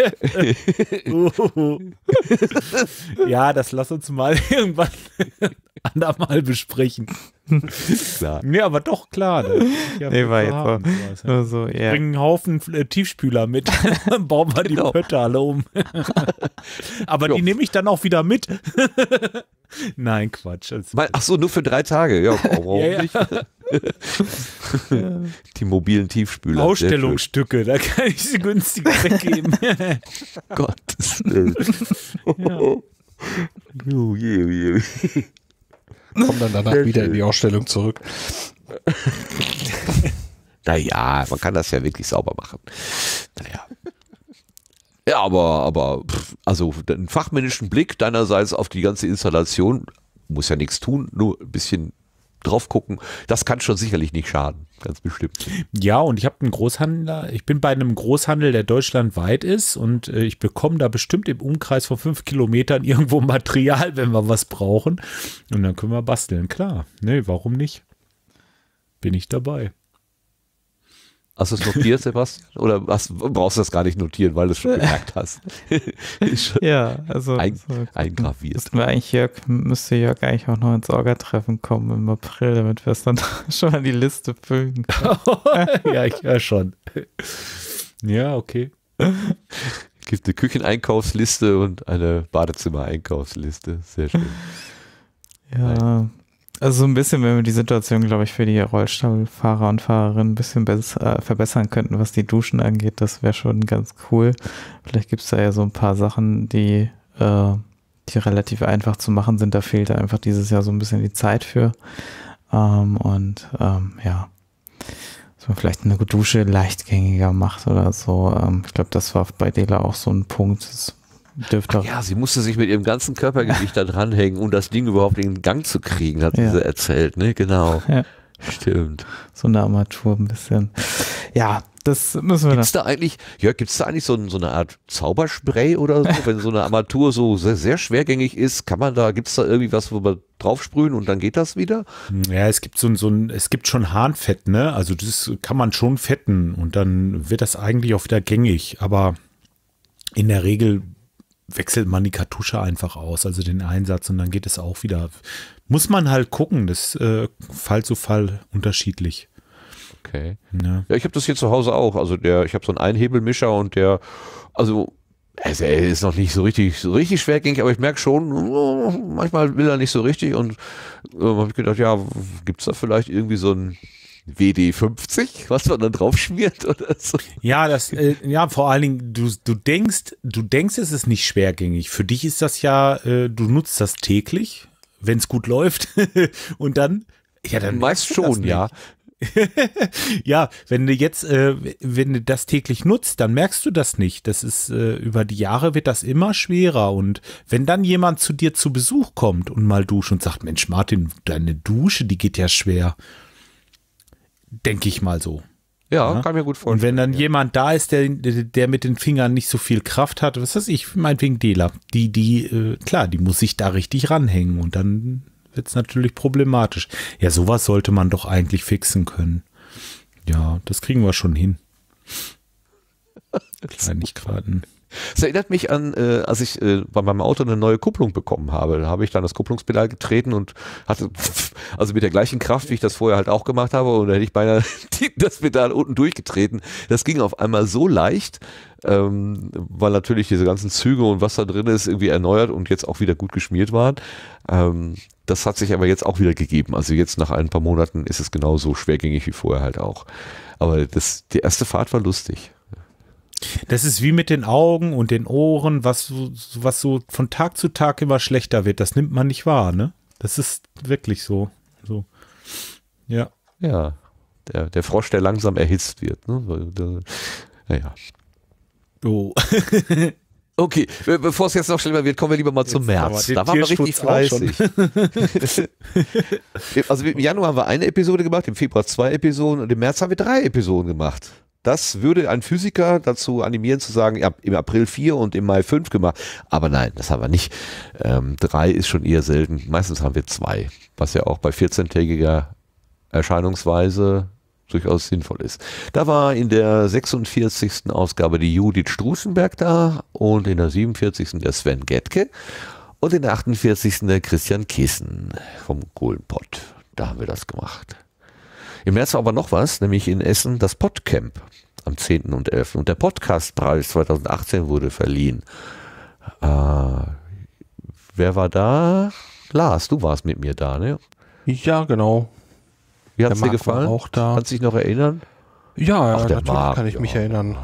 uh. Ja, das lass uns mal irgendwann andermal besprechen. Klar. Nee, aber doch, klar. Ne? Ja, Nee, war jetzt haben so- sowas, ja. Nur so, ja. Bringen einen Haufen äh, Tiefspüler mit. Bauen wir Genau. die Pötte alle um. Aber die nehme ich dann auch wieder mit. Nein, Quatsch. Das- Mein- Ach so, nur für drei Tage. Ja, warum Ja, ja. nicht? Die mobilen Tiefspüler. Ausstellungsstücke, da kann ich sie günstiger weggeben. Sehr schön. Gottes Willen. Oh je, oh je. Kommt dann danach wieder in die Ausstellung zurück. Naja, man kann das ja wirklich sauber machen. Naja. Ja, aber, aber, pff, also einen fachmännischen Blick deinerseits auf die ganze Installation, muss ja nichts tun, nur ein bisschen drauf gucken, das kann schon sicherlich nicht schaden, ganz bestimmt. Ja, und ich habe einen Großhandler, ich bin bei einem Großhandel, der deutschlandweit ist und äh, ich bekomme da bestimmt im Umkreis von fünf Kilometern irgendwo Material, wenn wir was brauchen. Und dann können wir basteln, klar. Nee, warum nicht? Bin ich dabei. Hast du es notiert, Sebastian? Oder hast, brauchst du das gar nicht notieren, weil du es schon gemerkt hast? Ist schon Ja, also ein, so, eingraviert. müssten wir eigentlich Jörg, müsste Jörg eigentlich auch noch ins Orga-Treffen kommen im April, damit wir es dann schon mal die Liste füllen können. Ja, ich höre schon. Ja, okay. Gibt eine Kücheneinkaufsliste und eine Badezimmer-Einkaufsliste. Sehr schön. Ja, also so ein bisschen, wenn wir die Situation, glaube ich, für die Rollstuhlfahrer und Fahrerinnen ein bisschen besser, äh, verbessern könnten, was die Duschen angeht, das wäre schon ganz cool. Vielleicht gibt es da ja so ein paar Sachen, die, äh, die relativ einfach zu machen sind. Da fehlt einfach dieses Jahr so ein bisschen die Zeit für. Ähm, und ähm, ja, dass man vielleicht eine Dusche leichtgängiger macht oder so. Ähm, ich glaube, das war bei Dela auch so ein Punkt. Das dürfte Ach ja, sie musste sich mit ihrem ganzen Körpergewicht da dranhängen, um das Ding überhaupt in den Gang zu kriegen, hat Ja. sie erzählt, ne? Genau. Ja. Stimmt. so eine Armatur ein bisschen. Ja, das müssen wir Gibt's da eigentlich, ja, gibt's da eigentlich so, ein, so eine Art Zauberspray oder so? Wenn so eine Armatur so sehr, sehr schwergängig ist, kann man da, gibt's da irgendwie was, wo wir draufsprühen und dann geht das wieder? Ja, es gibt so ein, so ein, es gibt schon Harnfett, ne? Also das kann man schon fetten und dann wird das eigentlich auch wieder gängig. Aber in der Regel wechselt man die Kartusche einfach aus, also den Einsatz und dann geht es auch wieder. Muss man halt gucken, das äh, Fall zu Fall unterschiedlich. Okay. Ja. Ja, ich habe das hier zu Hause auch. Also der, ich habe so einen Einhebelmischer und der, also also er ist noch nicht so richtig, so richtig schwergängig, aber ich merke schon, oh, manchmal will er nicht so richtig und äh, habe ich gedacht, ja, gibt's da vielleicht irgendwie so ein W D fünfzig, was man dann drauf schmiert oder so? Ja, das, äh, ja, vor allen Dingen, du, du denkst, du denkst, es ist nicht schwergängig. Für dich ist das ja, äh, du nutzt das täglich, wenn es gut läuft. Und dann, ja, dann Meist merkst du das schon, nicht. ja. Ja, wenn du jetzt, äh, wenn du das täglich nutzt, dann merkst du das nicht. Das ist, äh, über die Jahre wird das immer schwerer. Und wenn dann jemand zu dir zu Besuch kommt und mal duscht und sagt, Mensch, Martin, deine Dusche, die geht ja schwer. Denke ich mal so. Ja, Ja. kann mir gut vorstellen. Und wenn dann ja. jemand da ist, der, der mit den Fingern nicht so viel Kraft hat, was weiß ich, meinetwegen Dela, die, die, äh, klar, die muss sich da richtig ranhängen und dann wird es natürlich problematisch. Ja, sowas sollte man doch eigentlich fixen können. Ja, das kriegen wir schon hin. Kleinigkeiten. Es erinnert mich an, äh, als ich äh, bei meinem Auto eine neue Kupplung bekommen habe. Da habe ich dann das Kupplungspedal getreten und hatte, also mit der gleichen Kraft, wie ich das vorher halt auch gemacht habe, und da hätte ich beinahe die, das Pedal unten durchgetreten. Das ging auf einmal so leicht, ähm, weil natürlich diese ganzen Züge und was da drin ist, irgendwie erneuert und jetzt auch wieder gut geschmiert waren. Ähm, das hat sich aber jetzt auch wieder gegeben. Also jetzt nach ein paar Monaten ist es genauso schwergängig wie vorher halt auch. Aber das, die erste Fahrt war lustig. Das ist wie mit den Augen und den Ohren, was, so- was so von Tag zu Tag immer schlechter wird. Das nimmt man nicht wahr, ne? Das ist wirklich so. so. Ja. Ja, der, der Frosch, der langsam erhitzt wird. Ne? Weil der- Naja. Oh. Okay, be- bevor es jetzt noch schlimmer wird, kommen wir lieber mal zum Jetzt März. aber Da den waren wir richtig Tierschutz auch schon. fleißig. Also im Januar haben wir eine Episode gemacht, im Februar zwei Episoden und im März haben wir drei Episoden gemacht. Das würde ein Physiker dazu animieren zu sagen, ja, im April vier und im Mai fünf gemacht. Aber nein, das haben wir nicht. Ähm, drei ist schon eher selten. Meistens haben wir zwei, was ja auch bei vierzehntägiger Erscheinungsweise durchaus sinnvoll ist. Da war in der sechsundvierzigsten Ausgabe die Judith Strußenberg da und in der siebenundvierzigsten der Sven Getke und in der achtundvierzigsten der Christian Kissen vom Kohlenpott. Da haben wir das gemacht. Im März war aber noch was, nämlich in Essen das Podcamp am zehnten und elften Und der Podcastpreis zweitausendachtzehn wurde verliehen. Äh, wer war da? Lars, du warst mit mir da, ne? Ja, genau. Wie hat es dir Marc war gefallen? auch da. Kannst du dich noch erinnern? Ja, Ach, der natürlich Marc, kann ich ja. mich erinnern.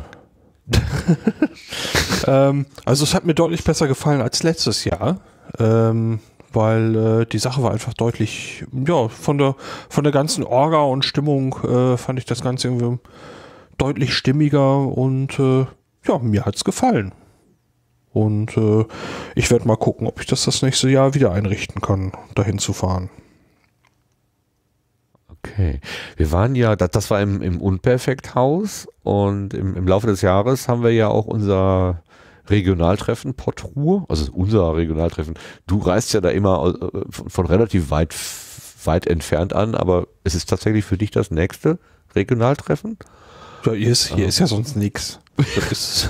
ähm, also es hat mir deutlich besser gefallen als letztes Jahr, ähm, weil äh, die Sache war einfach deutlich, ja, von der von der ganzen Orga und Stimmung äh, fand ich das Ganze irgendwie deutlich stimmiger und äh, ja, mir hat's gefallen. Und äh, ich werde mal gucken, ob ich das das nächste Jahr wieder einrichten kann, dahin zu fahren. Okay. Wir waren ja, das, das war im, im Unperfekthaus und im, im Laufe des Jahres haben wir ja auch unser Regionaltreffen Pottruhe, also unser Regionaltreffen. Du reist ja da immer äh, von, von relativ weit, weit entfernt an, aber es ist tatsächlich für dich das nächste Regionaltreffen? Ja, hier ist, hier Ah. ist ja sonst nichts. Das ist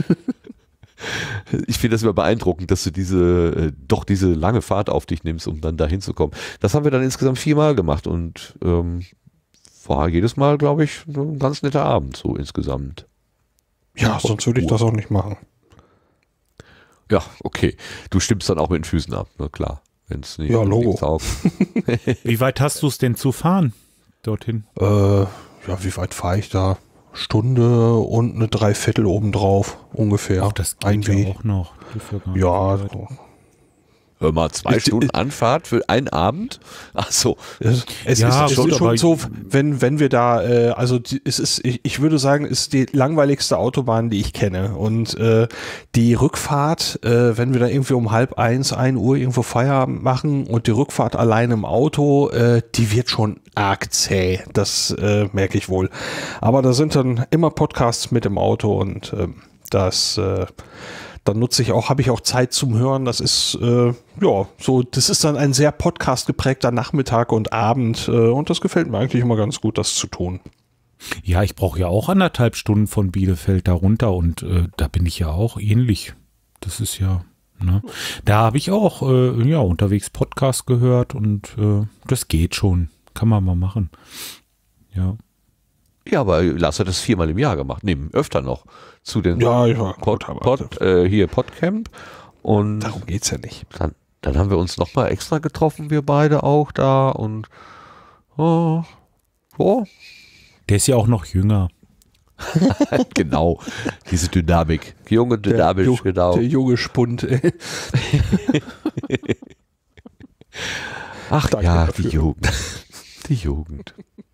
Ich finde das immer beeindruckend, dass du diese, äh, doch diese lange Fahrt auf dich nimmst, um dann da hinzukommen. Das haben wir dann insgesamt viermal gemacht und ähm, war jedes Mal, glaube ich, ein ganz netter Abend, so insgesamt. ja, sonst würde ich das auch nicht machen. Ja, okay. Du stimmst dann auch mit den Füßen ab, na klar. Wenn's nicht Ja, Logo. nichts taugt. Wie weit hast du es denn zu fahren dorthin? Äh, ja, wie weit fahre ich da? Stunde und eine Dreiviertel obendrauf ungefähr. Ach, das geht Ein ja Weg. auch noch. Das ist ja gar nicht Ja, so weit. so. Hör mal, zwei Ist- Stunden Anfahrt für einen Abend? Ach so. Es, es Ja, ist, es gut, ist schon aber- so, wenn, wenn wir da, äh, also die, es ist, ich, ich würde sagen, es ist die langweiligste Autobahn, die ich kenne. Und äh, die Rückfahrt, äh, wenn wir da irgendwie um halb eins, ein Uhr irgendwo Feierabend machen und die Rückfahrt allein im Auto, äh, die wird schon arg zäh. Das äh, merke ich wohl. Aber da sind dann immer Podcasts mit im Auto und ähm, das äh, dann nutze ich auch, habe ich auch Zeit zum Hören. Das ist, äh, ja, so, das ist dann ein sehr Podcast geprägter Nachmittag und Abend äh, und das gefällt mir eigentlich immer ganz gut, das zu tun. Ja, ich brauche ja auch anderthalb Stunden von Bielefeld da runter und äh, da bin ich ja auch ähnlich. Das ist ja, ne? Da habe ich auch äh, ja unterwegs Podcast gehört und äh, das geht schon. Kann man mal machen. Ja. Ja, aber Lars hat das viermal im Jahr gemacht. Nee, öfter noch. Zu den Ja, ja, Pod, gut, aber Pod, äh, hier Podcamp. Und darum geht's ja nicht. dann, dann haben wir uns nochmal extra getroffen, wir beide auch da. Und oh, oh, Der ist ja auch noch jünger. genau, diese Dynamik. Junge, dynamisch, Ju- genau. Der junge Spund. ey. Ach Danke ja, dafür. die Jugend. Die Jugend.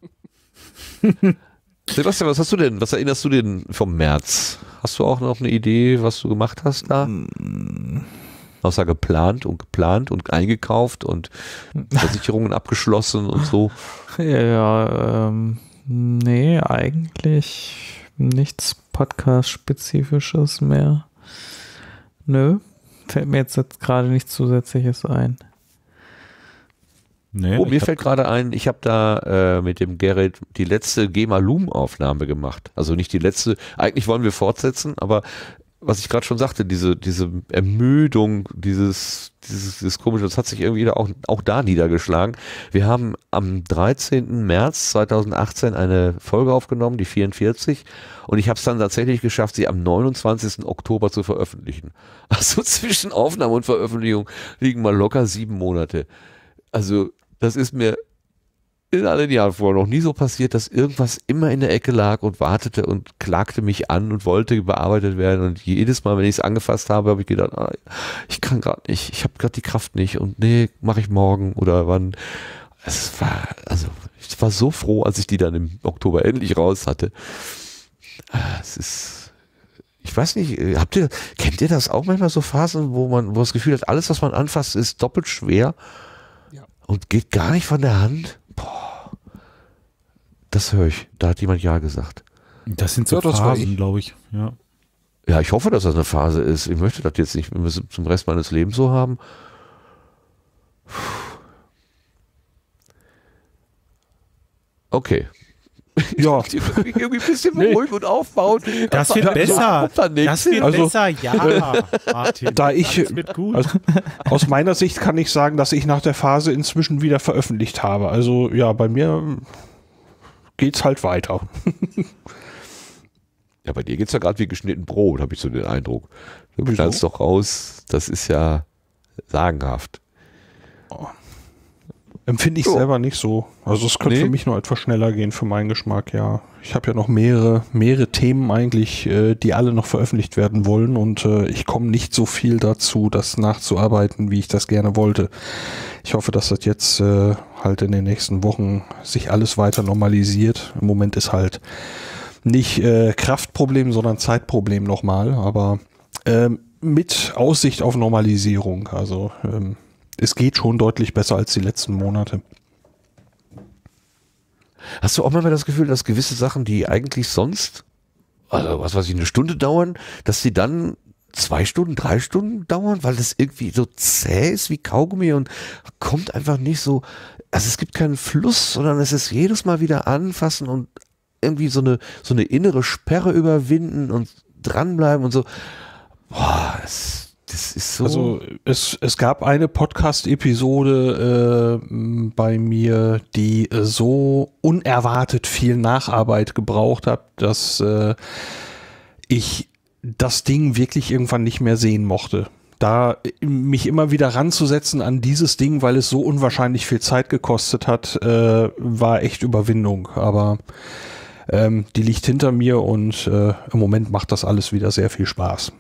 Sebastian, was hast du denn? Was erinnerst du denn vom März? Hast du auch noch eine Idee, was du gemacht hast da? Außer geplant und geplant und eingekauft und Versicherungen abgeschlossen und so. Ja, ähm, nee, eigentlich nichts Podcast-Spezifisches mehr. Nö, fällt mir jetzt, jetzt gerade nichts Zusätzliches ein. Nee, Oh, mir ich hab- fällt gerade ein, ich habe da äh, mit dem Gerrit die letzte GEMA-Loom-Aufnahme gemacht. Also nicht die letzte, eigentlich wollen wir fortsetzen, aber was ich gerade schon sagte, diese, diese Ermüdung, dieses, dieses, dieses komische, das hat sich irgendwie da auch, auch da niedergeschlagen. Wir haben am dreizehnten März zweitausendachtzehn eine Folge aufgenommen, die vierundvierzig, und ich habe es dann tatsächlich geschafft, sie am neunundzwanzigsten Oktober zu veröffentlichen. Also zwischen Aufnahme und Veröffentlichung liegen mal locker sieben Monate. Also das ist mir in all den Jahren vorher noch nie so passiert, dass irgendwas immer in der Ecke lag und wartete und klagte mich an und wollte bearbeitet werden. Und jedes Mal, wenn ich es angefasst habe, habe ich gedacht, ah, ich kann gerade nicht, ich habe gerade die Kraft nicht und nee, mache ich morgen oder wann. Es war, also ich war so froh, als ich die dann im Oktober endlich raus hatte. Es ist, ich weiß nicht, habt ihr, kennt ihr das auch manchmal so Phasen, wo man, wo das Gefühl hat, alles, was man anfasst, ist doppelt schwer und geht gar nicht von der Hand? Boah, das höre ich. Da hat jemand Ja gesagt. Das sind so Ja, das war Phasen, ich. glaube ich. Ja. Ja, ich hoffe, dass das eine Phase ist. Ich möchte das jetzt nicht zum Rest meines Lebens so haben. Okay. Ja. Irgendwie ein bisschen beruhigen und aufbauen. Das wird besser. Das wird Also- besser, ja. Martin, Da ich, das wird gut. also, aus meiner Sicht kann ich sagen, dass ich nach der Phase inzwischen wieder veröffentlicht habe. Also ja, bei mir geht's halt weiter. Ja, bei dir geht's ja gerade wie geschnitten Brot, habe ich so den Eindruck. Du knallst doch raus, das ist ja sagenhaft. Empfinde ich Jo. selber nicht so. Also es könnte Nee. für mich noch etwas schneller gehen, für meinen Geschmack, ja. Ich habe ja noch mehrere, mehrere Themen eigentlich, äh, die alle noch veröffentlicht werden wollen und äh, ich komme nicht so viel dazu, das nachzuarbeiten, wie ich das gerne wollte. Ich hoffe, dass das jetzt äh, halt in den nächsten Wochen sich alles weiter normalisiert. Im Moment ist halt nicht äh, Kraftproblem, sondern Zeitproblem nochmal, aber ähm, mit Aussicht auf Normalisierung. Also ähm, es geht schon deutlich besser als die letzten Monate. Hast du auch manchmal das Gefühl, dass gewisse Sachen, die eigentlich sonst, also was weiß ich, eine Stunde dauern, dass die dann zwei Stunden, drei Stunden dauern, weil das irgendwie so zäh ist wie Kaugummi und kommt einfach nicht so, also es gibt keinen Fluss, sondern es ist jedes Mal wieder anfassen und irgendwie so eine, so eine innere Sperre überwinden und dranbleiben und so. Boah, das, das ist so. Also es, es gab eine Podcast-Episode äh, bei mir, die äh, so unerwartet viel Nacharbeit gebraucht hat, dass äh, ich das Ding wirklich irgendwann nicht mehr sehen mochte. Da mich immer wieder ranzusetzen an dieses Ding, weil es so unwahrscheinlich viel Zeit gekostet hat, äh, war echt Überwindung. Aber ähm, die liegt hinter mir und äh, im Moment macht das alles wieder sehr viel Spaß.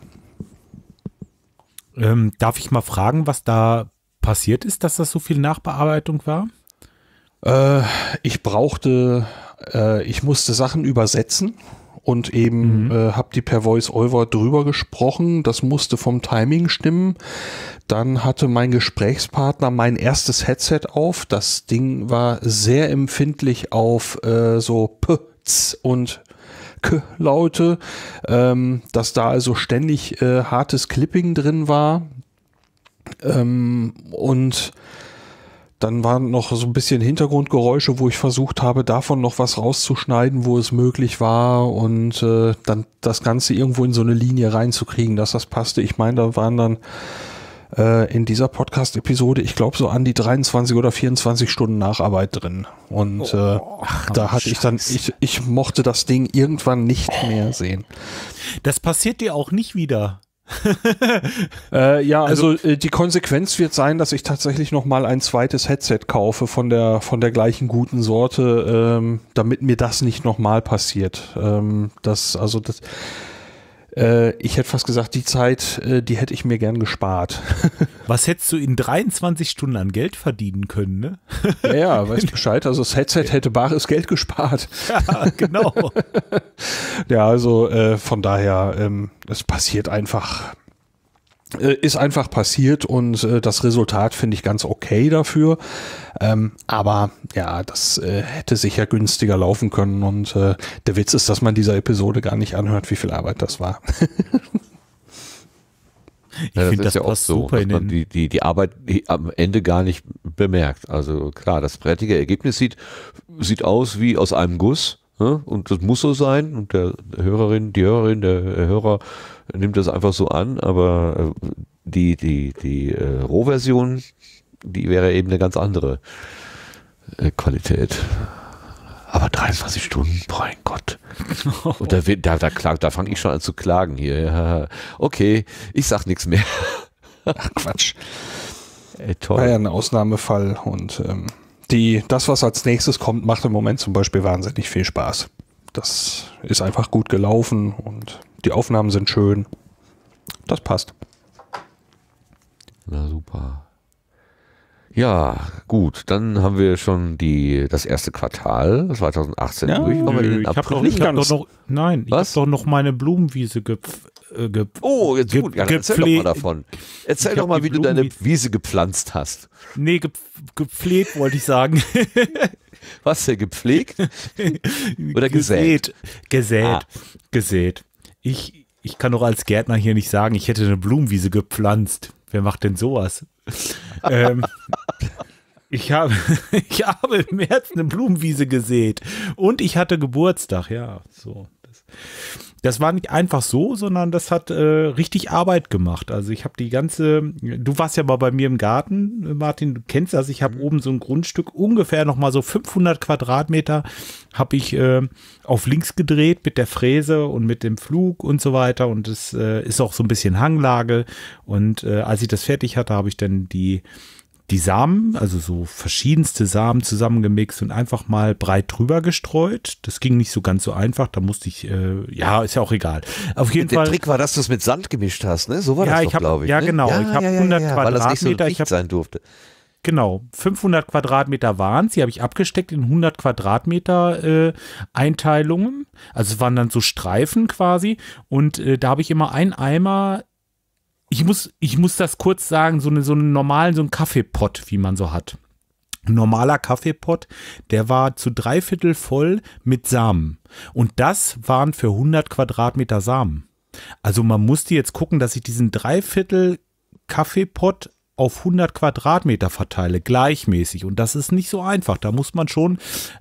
Ähm, darf ich mal fragen, was da passiert ist, dass das so viel Nachbearbeitung war? Äh, ich brauchte, äh, ich musste Sachen übersetzen und eben Mhm. äh, habe die per Voice-Over drüber gesprochen. Das musste vom Timing stimmen. Dann hatte mein Gesprächspartner mein erstes Headset auf. Das Ding war sehr empfindlich auf äh, so P, Z und K-Laute, ähm, dass da also ständig äh, hartes Clipping drin war. Ähm, und dann waren noch so ein bisschen Hintergrundgeräusche, wo ich versucht habe, davon noch was rauszuschneiden, wo es möglich war und äh, dann das Ganze irgendwo in so eine Linie reinzukriegen, dass das passte. Ich meine, da waren dann äh, in dieser Podcast-Episode, ich glaube, so an die dreiundzwanzig oder vierundzwanzig Stunden Nacharbeit drin. Und äh, da hatte ich dann, ich, ich mochte das Ding irgendwann nicht mehr sehen. Das passiert dir auch nicht wieder. Äh, ja, also, äh, die Konsequenz wird sein, dass ich tatsächlich noch mal ein zweites Headset kaufe von der von der gleichen guten Sorte, ähm, damit mir das nicht noch mal passiert. Ähm, das also das äh, ich hätte fast gesagt, die Zeit, äh, die hätte ich mir gern gespart. Was hättest du in dreiundzwanzig Stunden an Geld verdienen können, ne? Ja, ja, weißt Bescheid. Also das Headset hätte bares Geld gespart. Ja, genau. Ja, also äh, von daher, ähm, es passiert einfach, äh, ist einfach passiert und äh, das Resultat finde ich ganz okay dafür. Ähm, aber ja, das äh, hätte sicher günstiger laufen können und äh, der Witz ist, dass man dieser Episode gar nicht anhört, wie viel Arbeit das war. Ich Ja, finde, das, ist ja auch passt so, super dass in man den, die, die, die Arbeit die am Ende gar nicht bemerkt. Also klar, das fertige Ergebnis sieht, sieht aus wie aus einem Guss, ne? Und das muss so sein und der Hörerin, die Hörerin, der Hörer nimmt das einfach so an, aber äh, die, die, die äh, Rohversion, die wäre eben eine ganz andere äh, Qualität. Aber dreiundzwanzig Stunden, mein Gott. Und da, wird- da, da, klag- da fange ich schon an zu klagen hier. Ja, okay, ich sag nichts mehr. Ach Quatsch. Ey, War ja toll. ein Ausnahmefall und ähm, die, das, was als nächstes kommt, macht im Moment zum Beispiel wahnsinnig viel Spaß. Das ist einfach gut gelaufen und die Aufnahmen sind schön. Das passt. Na super. Ja, gut, dann haben wir schon die, das erste Quartal zwanzig achtzehn Ja, durch. Kommen wir in Nö, den ich habe April. doch, ich hab ganz. doch noch, nein, ich habe Was? doch noch meine Blumenwiese gepf, äh, gep, Oh, jetzt ge- gut, ja, dann erzähl doch geple- mal davon. Erzähl Ich doch hab mal, die wie du deine Blumenwiese- Wiese gepflanzt hast. nee, gep, gepflegt wollte ich sagen. Was denn, gepflegt? Oder gesät? Gesät, Ah. gesät. Ich, ich kann doch als Gärtner hier nicht sagen, ich hätte eine Blumenwiese gepflanzt. Wer macht denn sowas? ähm, Ich habe, ich habe im März eine Blumenwiese gesät und ich hatte Geburtstag, ja, so. Das, das war nicht einfach so, sondern das hat äh, richtig Arbeit gemacht. Also ich habe die ganze, du warst ja mal bei mir im Garten, Martin, du kennst das, ich habe mhm. oben so ein Grundstück, ungefähr nochmal so fünfhundert Quadratmeter, habe ich äh, auf links gedreht mit der Fräse und mit dem Flug und so weiter und es äh, ist auch so ein bisschen Hanglage und äh, als ich das fertig hatte, habe ich dann die die Samen, also so verschiedenste Samen zusammengemixt und einfach mal breit drüber gestreut. Das ging nicht so ganz so einfach, da musste ich, äh, ja, ist ja auch egal. Auf jeden der Fall. Der Trick war, dass du es mit Sand gemischt hast, ne? So war ja, das ich doch, glaube ich. Ja, ne? genau. Ja, ich habe ja, ja, hundert ja, Quadratmeter. weil das nicht so dicht ich hab, sein durfte. Genau, fünfhundert Quadratmeter waren es. Die habe ich abgesteckt in hundert Quadratmeter äh, Einteilungen. Also es waren dann so Streifen quasi. Und äh, da habe ich immer einen Eimer. Ich muss, ich muss das kurz sagen, so, eine, so einen normalen, so einen Kaffeepott, wie man so hat. Ein normaler Kaffeepott, der war zu dreiviertel voll mit Samen. Und das waren für hundert Quadratmeter Samen. Also man musste jetzt gucken, dass ich diesen dreiviertel Kaffeepott auf hundert Quadratmeter verteile, gleichmäßig. Und das ist nicht so einfach. Da muss man schon,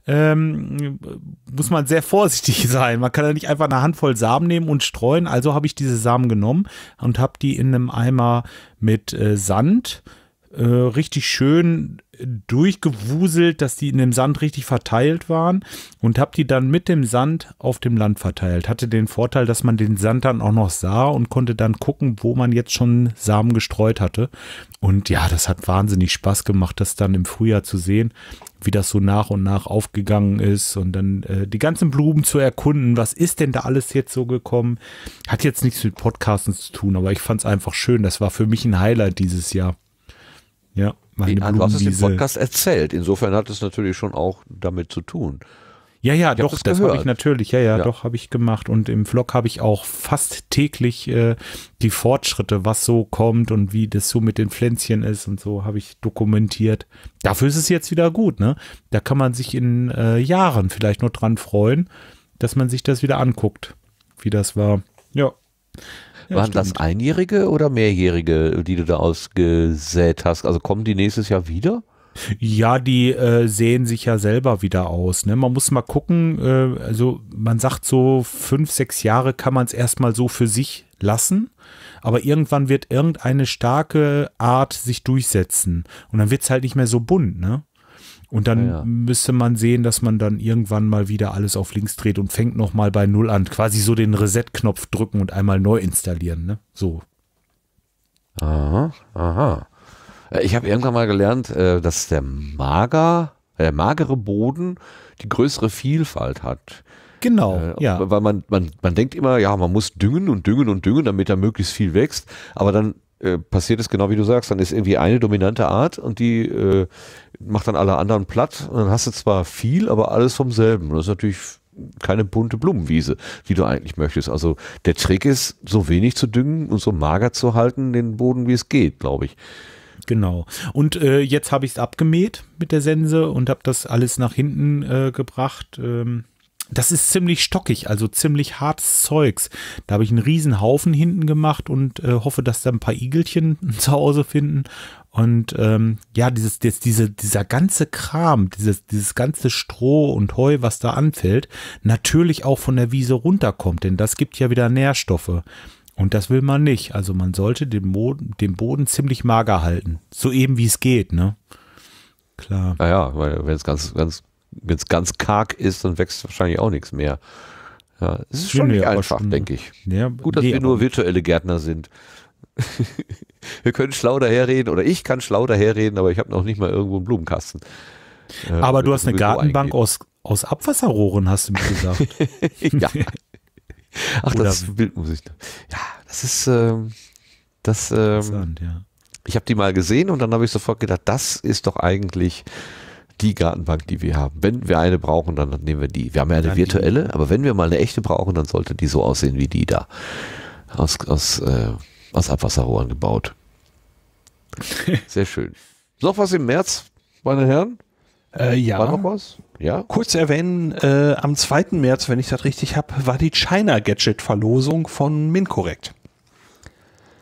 ähm, muss man sehr vorsichtig sein. Man kann ja nicht einfach eine Handvoll Samen nehmen und streuen. Also habe ich diese Samen genommen und habe die in einem Eimer mit äh, Sand äh, richtig schön durchgewuselt, dass die in dem Sand richtig verteilt waren und habe die dann mit dem Sand auf dem Land verteilt. Hatte den Vorteil, dass man den Sand dann auch noch sah und konnte dann gucken, wo man jetzt schon Samen gestreut hatte. Und ja, das hat wahnsinnig Spaß gemacht, das dann im Frühjahr zu sehen, wie das so nach und nach aufgegangen ist und dann äh, die ganzen Blumen zu erkunden. Was ist denn da alles jetzt so gekommen? Hat jetzt nichts mit Podcasten zu tun, aber ich fand es einfach schön. Das war für mich ein Highlight dieses Jahr. Ja. Ja, du hast es im Podcast erzählt. Insofern hat es natürlich schon auch damit zu tun. Ja, ja, doch, das, das habe ich natürlich, ja, ja, ja. doch, habe ich gemacht. Und im Vlog habe ich auch fast täglich äh, die Fortschritte, was so kommt und wie das so mit den Pflänzchen ist und so, habe ich dokumentiert. Dafür ist es jetzt wieder gut, ne? Da kann man sich in äh, Jahren vielleicht noch dran freuen, dass man sich das wieder anguckt, wie das war. Ja. Ja, Waren stimmt. das Einjährige oder Mehrjährige, die du da ausgesät hast? Also kommen die nächstes Jahr wieder? Ja, die äh, sehen sich ja selber wieder aus. Ne? Man muss mal gucken, äh, also man sagt so fünf, sechs Jahre kann man es erstmal so für sich lassen, aber irgendwann wird irgendeine starke Art sich durchsetzen und dann wird es halt nicht mehr so bunt, ne? Und dann ja, ja. müsste man sehen, dass man dann irgendwann mal wieder alles auf links dreht und fängt nochmal bei Null an. Quasi so den Reset-Knopf drücken und einmal neu installieren, ne? So. Aha, aha. Ich habe irgendwann mal gelernt, dass der mager, der magere Boden die größere Vielfalt hat. Genau, äh, ja. Weil man, man, man denkt immer, ja, man muss düngen und düngen und düngen, damit da möglichst viel wächst. Aber dann äh, passiert es genau wie du sagst, dann ist irgendwie eine dominante Art und die äh, macht dann alle anderen platt. Und dann hast du zwar viel, aber alles vom selben. Und das ist natürlich keine bunte Blumenwiese, die du eigentlich möchtest. Also der Trick ist, so wenig zu düngen und so mager zu halten, den Boden, wie es geht, glaube ich. Genau. Und äh, jetzt habe ich es abgemäht mit der Sense und habe das alles nach hinten äh, gebracht. Ähm, das ist ziemlich stockig, also ziemlich hartes Zeugs. Da habe ich einen riesen Haufen hinten gemacht und äh, hoffe, dass da ein paar Igelchen zu Hause finden. Und ähm, ja, dieses, das, diese, dieser ganze Kram, dieses, dieses ganze Stroh und Heu, was da anfällt, natürlich auch von der Wiese runterkommt, denn das gibt ja wieder Nährstoffe. Und das will man nicht. Also man sollte den Boden, den Boden ziemlich mager halten. So eben wie es geht, ne? Klar. Naja, weil wenn es ganz, ganz, wenn es ganz karg ist, dann wächst wahrscheinlich auch nichts mehr. Ja, es ist schon nee, nicht einfach, schon, denke ich. Ja, Gut, dass nee, wir nur virtuelle Gärtner sind. Wir können schlau daherreden oder ich kann schlau daherreden, aber ich habe noch nicht mal irgendwo einen Blumenkasten. Äh, aber du hast eine Gartenbank eingehen. aus, aus Abwasserrohren, hast du mir gesagt. Ja. Ach, Oder das Bild muss ich. Ja, das ist ähm, das. Ähm, ja. Ich habe die mal gesehen und dann habe ich sofort gedacht, das ist doch eigentlich die Gartenbank, die wir haben. Wenn wir eine brauchen, dann nehmen wir die. Wir haben ja eine Dann virtuelle, die. aber wenn wir mal eine echte brauchen, dann sollte die so aussehen wie die da. Aus, aus, äh, aus Abwasserrohren gebaut. Sehr schön. Noch was im März, meine Herren? Äh, ja. War noch was? Ja. Kurz erwähnen, äh, am zweiten März, wenn ich das richtig habe, war die China-Gadget-Verlosung von MinCorrect.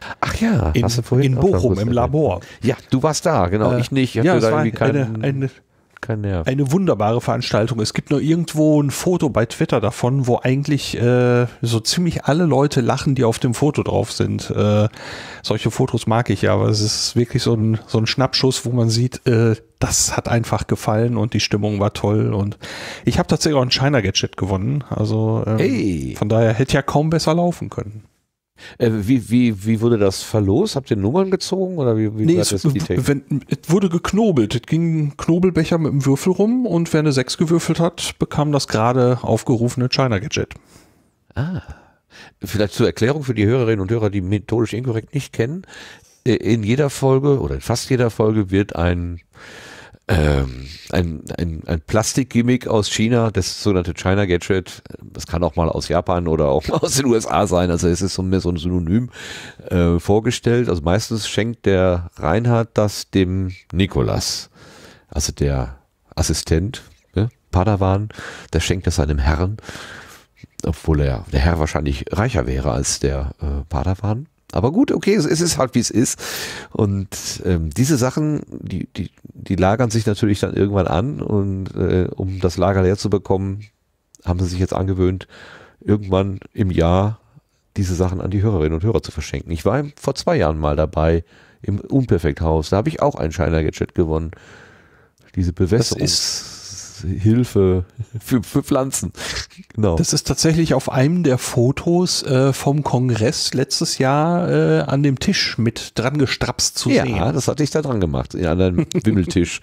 Ach ja, in, hast du vorhin in auch schon Bochum kurz im erwähnt. Labor. Ja, du warst da, genau, Äh, ich nicht. Ich ja, hatte es da war irgendwie keinen, eine, eine, keinen Nerv. eine wunderbare Veranstaltung. Es gibt nur irgendwo ein Foto bei Twitter davon, wo eigentlich äh, so ziemlich alle Leute lachen, die auf dem Foto drauf sind. Äh, solche Fotos mag ich ja, aber es ist wirklich so ein, so ein Schnappschuss, wo man sieht, äh, das hat einfach gefallen und die Stimmung war toll. Und ich habe tatsächlich auch ein China Gadget gewonnen. Also ähm, Hey. von daher hätte ja kaum besser laufen können. Äh, wie, wie, wie wurde das verlost? Habt ihr Nummern gezogen oder wie, wie Nee, war es, das die Technik? wenn, es wurde geknobelt. Es ging ein Knobelbecher mit einem Würfel rum und wer eine sechs gewürfelt hat, bekam das gerade aufgerufene China Gadget. Ah. Vielleicht zur Erklärung für die Hörerinnen und Hörer, die methodisch inkorrekt nicht kennen. Äh, In jeder Folge oder in fast jeder Folge wird ein Ähm, ein, ein, ein Plastikgimmick aus China, das sogenannte China Gadget, das kann auch mal aus Japan oder auch aus den U S A sein, also es ist so mehr so ein Synonym äh, vorgestellt. Also meistens schenkt der Reinhard das dem Nikolas, also der Assistent, ne, Padawan, der schenkt das seinem Herrn, obwohl er, der Herr wahrscheinlich reicher wäre als der äh, Padawan. Aber gut, okay, es ist halt wie es ist. Und ähm, diese Sachen, die, die, die lagern sich natürlich dann irgendwann an und äh, um das Lager leer zu bekommen, haben sie sich jetzt angewöhnt, irgendwann im Jahr diese Sachen an die Hörerinnen und Hörer zu verschenken. Ich war vor zwei Jahren mal dabei im Unperfekthaus, da habe ich auch ein China Gadget gewonnen. Diese Bewässerungshilfe für, für Pflanzen. Genau. Das ist tatsächlich auf einem der Fotos äh, vom Kongress letztes Jahr äh, an dem Tisch mit dran gestrapst zu ja, sehen. Ja, das hatte ich da dran gemacht, in einem Wimmeltisch.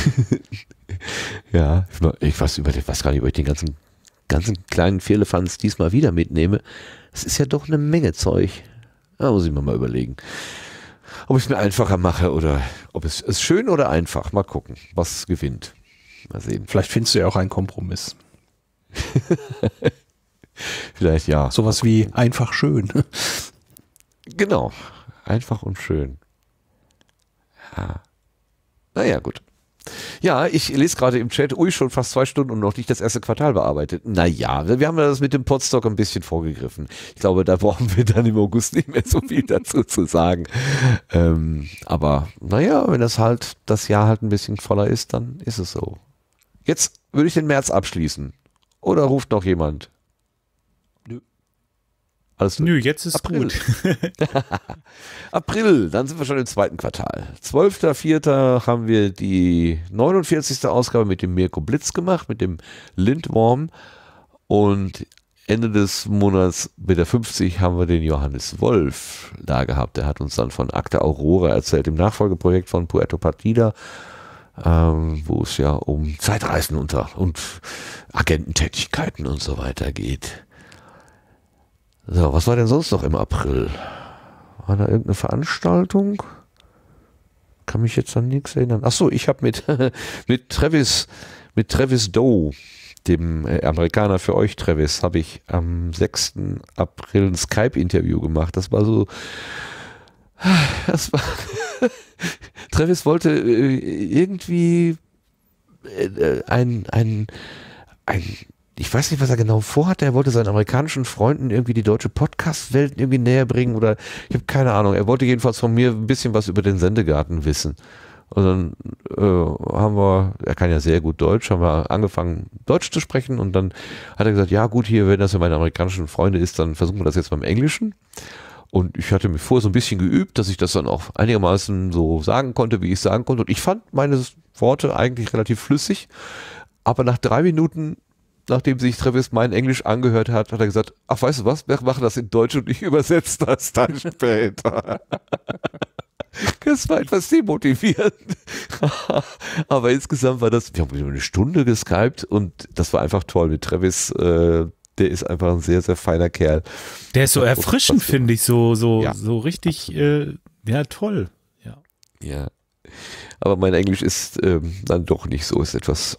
Ja, ich weiß, über, ich weiß gar nicht, ob ich den ganzen, ganzen kleinen Vierlefanz diesmal wieder mitnehme. Es ist ja doch eine Menge Zeug. Da muss ich mir mal überlegen, ob ich es mir einfacher mache oder ob es ist schön oder einfach. Mal gucken, was gewinnt. Mal sehen. Vielleicht findest du ja auch einen Kompromiss. Vielleicht ja. Sowas wie einfach schön. Genau. Einfach und schön. Ja. Naja, gut. Ja, ich lese gerade im Chat, ui, schon fast zwei Stunden und noch nicht das erste Quartal bearbeitet. Naja, wir haben ja das mit dem Podstock ein bisschen vorgegriffen. Ich glaube, da brauchen wir dann im August nicht mehr so viel dazu zu sagen. Ähm, aber naja, wenn das halt, das Jahr halt ein bisschen voller ist, dann ist es so. Jetzt würde ich den März abschließen. Oder ruft noch jemand? Nö. Alles Nö, jetzt ist April. gut. April, dann sind wir schon im zweiten Quartal. zwölfter vierter haben wir die neunundvierzigste Ausgabe mit dem Mirko Blitz gemacht, mit dem Lindworm. Und Ende des Monats mit der fünfzig haben wir den Johannes Wolf da gehabt. Der hat uns dann von Akte Aurora erzählt, dem Nachfolgeprojekt von Puerto Partida, ähm, wo es ja um Zeitreisen unter und Agententätigkeiten und so weiter geht. So, was war denn sonst noch im April? War da irgendeine Veranstaltung? Kann mich jetzt an nichts erinnern. Ach so, ich habe mit mit Travis mit Travis Doe, dem äh, Amerikaner für euch, Travis, habe ich am sechsten April ein Skype-Interview gemacht. Das war so, das war Travis wollte äh, irgendwie äh, ein ein ein ich weiß nicht, was er genau vorhat. Er wollte seinen amerikanischen Freunden irgendwie die deutsche Podcast-Welt irgendwie näher bringen oder ich habe keine Ahnung. Er wollte jedenfalls von mir ein bisschen was über den Sendegarten wissen. Und dann äh, haben wir, er kann ja sehr gut Deutsch, haben wir angefangen Deutsch zu sprechen und dann hat er gesagt, ja gut, hier, wenn das für meine amerikanischen Freunde ist, dann versuchen wir das jetzt beim Englischen. Und ich hatte mir vorher so ein bisschen geübt, dass ich das dann auch einigermaßen so sagen konnte, wie ich es sagen konnte. Und ich fand meine Worte eigentlich relativ flüssig. Aber nach drei Minuten, nachdem sich Travis mein Englisch angehört hat, hat er gesagt, ach, weißt du was, wir machen das in Deutsch und ich übersetze das dann später. Das war etwas demotivierend. Aber insgesamt war das, wir haben eine Stunde geskypt und das war einfach toll mit Travis. Äh, der ist einfach ein sehr, sehr feiner Kerl. Der ist so erfrischend, finde ich, so, so, ja. so richtig, äh, ja, toll. Ja. Ja. Aber mein Englisch ist ähm, dann doch nicht so, ist etwas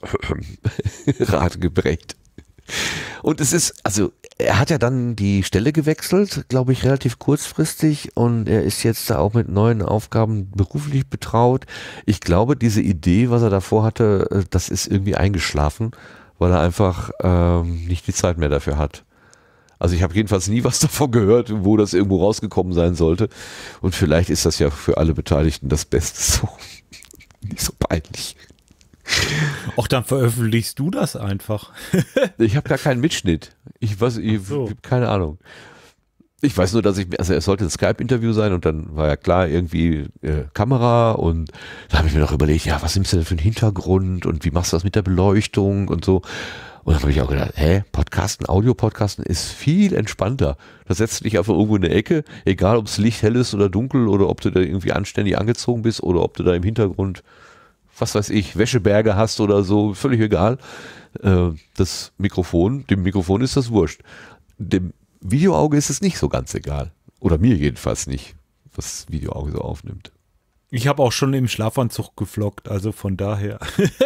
ratgeprägt. Und es ist, also er hat ja dann die Stelle gewechselt, glaube ich, relativ kurzfristig und er ist jetzt da auch mit neuen Aufgaben beruflich betraut. Ich glaube, diese Idee, was er davor hatte, das ist irgendwie eingeschlafen, weil er einfach ähm, nicht die Zeit mehr dafür hat. Also ich habe jedenfalls nie was davon gehört, wo das irgendwo rausgekommen sein sollte. Und vielleicht ist das ja für alle Beteiligten das Beste so. Nicht so peinlich. Auch dann veröffentlichst du das einfach. Ich habe gar keinen Mitschnitt. Ich weiß, ich, so. keine Ahnung. Ich weiß nur, dass ich, also es sollte ein Skype-Interview sein und dann war ja klar irgendwie äh, Kamera und da habe ich mir noch überlegt, ja, was nimmst du denn für einen Hintergrund und wie machst du das mit der Beleuchtung und so. Und dann habe ich auch gedacht, hä, Podcasten, Audio-Podcasten ist viel entspannter. Da setzt du dich einfach irgendwo in eine Ecke, egal ob es Licht hell ist oder dunkel oder ob du da irgendwie anständig angezogen bist oder ob du da im Hintergrund, was weiß ich, Wäscheberge hast oder so, völlig egal. Äh, das Mikrofon, dem Mikrofon ist das wurscht. Dem Videoauge ist es nicht so ganz egal. Oder mir jedenfalls nicht, was das Videoauge so aufnimmt. Ich habe auch schon im Schlafanzug geflockt, also von daher.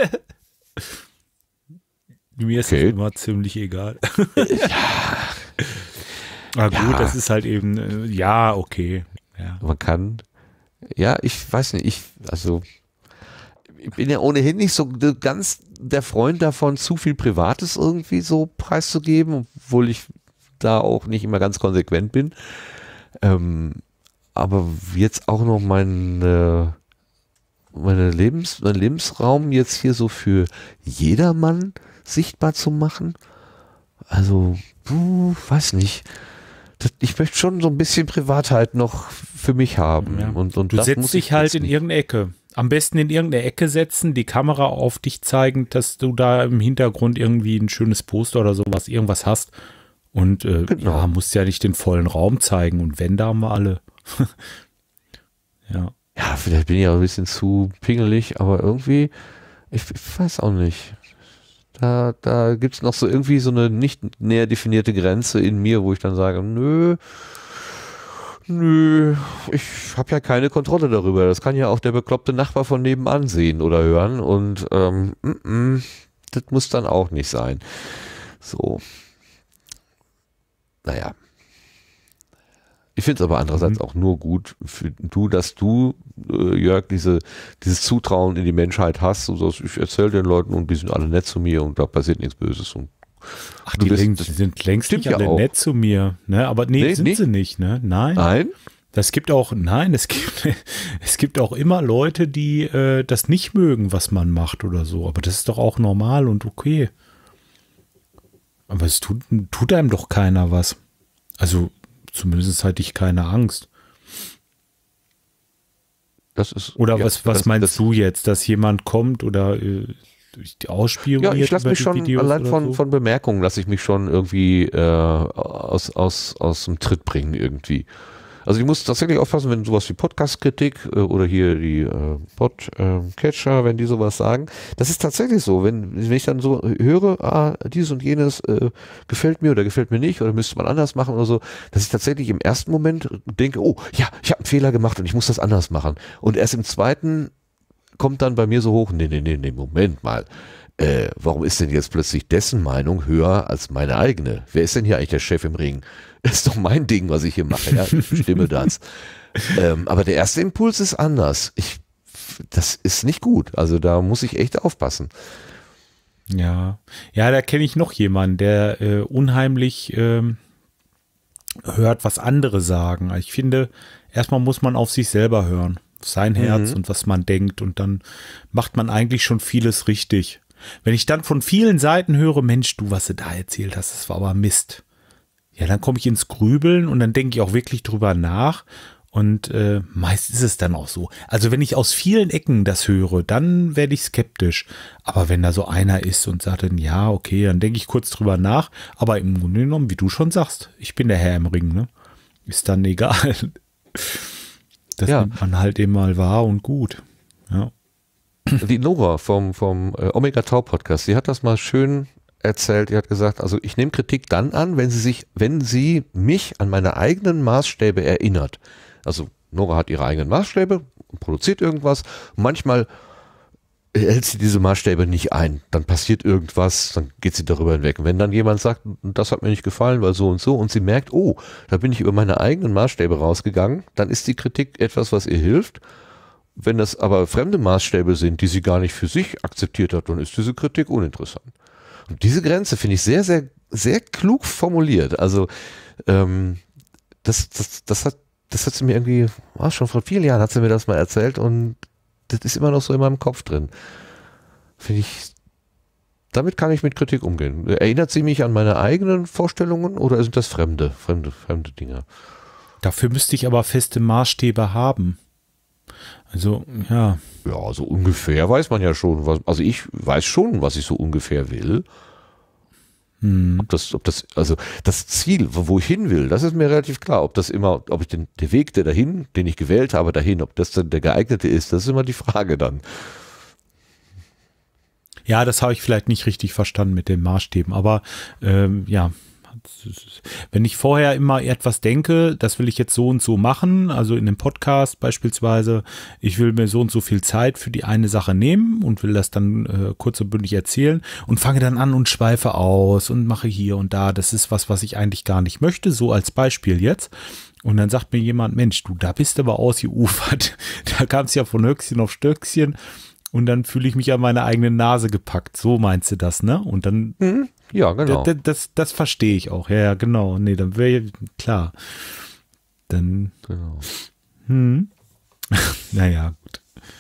Mir ist Okay. es immer ziemlich egal. Ja, Na gut, Ja. das ist halt eben, äh, ja, okay. Ja. man kann, ja, ich weiß nicht, ich, also, ich bin ja ohnehin nicht so ganz der Freund davon, zu viel Privates irgendwie so preiszugeben, obwohl ich da auch nicht immer ganz konsequent bin. Ähm, aber jetzt auch noch meine, meine Lebens, mein Lebensraum jetzt hier so für jedermann sichtbar zu machen. Also, puh, weiß nicht. Das, ich möchte schon so ein bisschen Privatheit noch für mich haben. Ja. Und, und Du das muss setzt ich dich halt jetzt in nicht. irgendeine Ecke. Am besten in irgendeine Ecke setzen, die Kamera auf dich zeigen, dass du da im Hintergrund irgendwie ein schönes Poster oder sowas, irgendwas hast. Und äh, Genau. ja, musst ja nicht den vollen Raum zeigen. Und wenn, da haben wir alle. Ja. Ja, vielleicht bin ich auch ein bisschen zu pingelig, aber irgendwie, ich, ich weiß auch nicht. Da, da gibt es noch so irgendwie so eine nicht näher definierte Grenze in mir, wo ich dann sage, nö, nö, ich habe ja keine Kontrolle darüber. Das kann ja auch der bekloppte Nachbar von nebenan sehen oder hören und ähm, mm, mm, das muss dann auch nicht sein. So. Naja. Ich finde es aber andererseits auch nur gut für du, dass du, äh, Jörg, diese, dieses Zutrauen in die Menschheit hast. Und sagst, ich erzähle den Leuten und die sind alle nett zu mir und da passiert nichts Böses. Und Ach, du die, bist- längst, die sind längst stimmt nicht ja alle auch. nett zu mir. Ne? Aber nee, Nee, sind nee. sie nicht. Ne? Nein. nein, Das gibt auch, nein, es gibt, es gibt auch immer Leute, die äh, das nicht mögen, was man macht oder so. Aber das ist doch auch normal und okay. Aber es tut, tut einem doch keiner was. Also zumindest hatte ich keine Angst. das ist. Oder ja, was, was das, meinst das, du jetzt, dass jemand kommt oder äh, ausspioniert? Ja, ich lasse über mich die schon Videos allein oder von, so? von Bemerkungen, lasse ich mich schon irgendwie äh, aus, aus, aus dem Tritt bringen irgendwie. Also ich muss tatsächlich aufpassen, wenn sowas wie Podcast-Kritik äh, oder hier die äh, Podcatcher, wenn die sowas sagen. Das ist tatsächlich so, wenn, wenn ich dann so höre, ah, dies und jenes äh, gefällt mir oder gefällt mir nicht oder müsste man anders machen oder so, dass ich tatsächlich im ersten Moment denke, oh ja, ich habe einen Fehler gemacht und ich muss das anders machen. Und erst im zweiten kommt dann bei mir so hoch, nee, nee, nee, nee, Moment mal. Äh, warum ist denn jetzt plötzlich dessen Meinung höher als meine eigene? Wer ist denn hier eigentlich der Chef im Ring? Das ist doch mein Ding, was ich hier mache. Ja, ich bestimme das. ähm, aber der erste Impuls ist anders. Ich, das ist nicht gut. Also da muss ich echt aufpassen. Ja, ja, da kenne ich noch jemanden, der äh, unheimlich ähm, hört, was andere sagen. Ich finde, erstmal muss man auf sich selber hören, auf sein Herz Mhm. und was man denkt und dann macht man eigentlich schon vieles richtig. Wenn ich dann von vielen Seiten höre, Mensch, du, was du da erzählt hast, das war aber Mist. Ja, dann komme ich ins Grübeln und dann denke ich auch wirklich drüber nach. Und äh, meist ist es dann auch so. Also wenn ich aus vielen Ecken das höre, dann werde ich skeptisch. Aber wenn da so einer ist und sagt dann, ja, okay, dann denke ich kurz drüber nach. Aber im Grunde genommen, wie du schon sagst, ich bin der Herr im Ring, ne? Ist dann egal. Das Ja. nimmt man halt eben mal wahr und gut. Ja. Die Nora vom, vom äh, Omega Tau Podcast, die hat das mal schön erzählt. Die hat gesagt, also ich nehme Kritik dann an, wenn sie sich, wenn sie mich an meine eigenen Maßstäbe erinnert. Also Nora hat ihre eigenen Maßstäbe, produziert irgendwas. Manchmal hält sie diese Maßstäbe nicht ein. Dann passiert irgendwas, dann geht sie darüber hinweg. Und wenn dann jemand sagt, das hat mir nicht gefallen, weil so und so, und sie merkt, oh, da bin ich über meine eigenen Maßstäbe rausgegangen, dann ist die Kritik etwas, was ihr hilft. Wenn das aber fremde Maßstäbe sind, die sie gar nicht für sich akzeptiert hat, dann ist diese Kritik uninteressant. Und diese Grenze finde ich sehr, sehr, sehr klug formuliert. Also ähm, das, das, das hat, das hat sie mir irgendwie, oh, schon vor vielen Jahren hat sie mir das mal erzählt und das ist immer noch so in meinem Kopf drin. Finde ich, damit kann ich mit Kritik umgehen. Erinnert sie mich an meine eigenen Vorstellungen oder sind das fremde, fremde, fremde Dinge? Dafür müsste ich aber feste Maßstäbe haben. Also, ja. Ja, so ungefähr weiß man ja schon, was, also ich weiß schon, was ich so ungefähr will. Hm. Ob das, ob das, also das Ziel, wo ich hin will, das ist mir relativ klar. Ob das immer, ob ich den, der Weg, der dahin, den ich gewählt habe, dahin, ob das dann der geeignete ist, das ist immer die Frage dann. Ja, das habe ich vielleicht nicht richtig verstanden mit den Maßstäben, aber ähm, ja, wenn ich vorher immer etwas denke, das will ich jetzt so und so machen, also in dem Podcast beispielsweise, ich will mir so und so viel Zeit für die eine Sache nehmen und will das dann äh, kurz und bündig erzählen und fange dann an und schweife aus und mache hier und da, das ist was, was ich eigentlich gar nicht möchte, so als Beispiel jetzt. Und dann sagt mir jemand, Mensch, du, da bist du aber ausgeufert, da kam es ja von Höchstchen auf Stöckchen. Und dann fühle ich mich an meine eigene Nase gepackt. So meinst du das, ne? Und dann. Mhm. Ja, genau. Das, das, das verstehe ich auch. Ja, ja, genau. Nee, dann wäre klar. Dann. Genau. Hm. Naja, gut.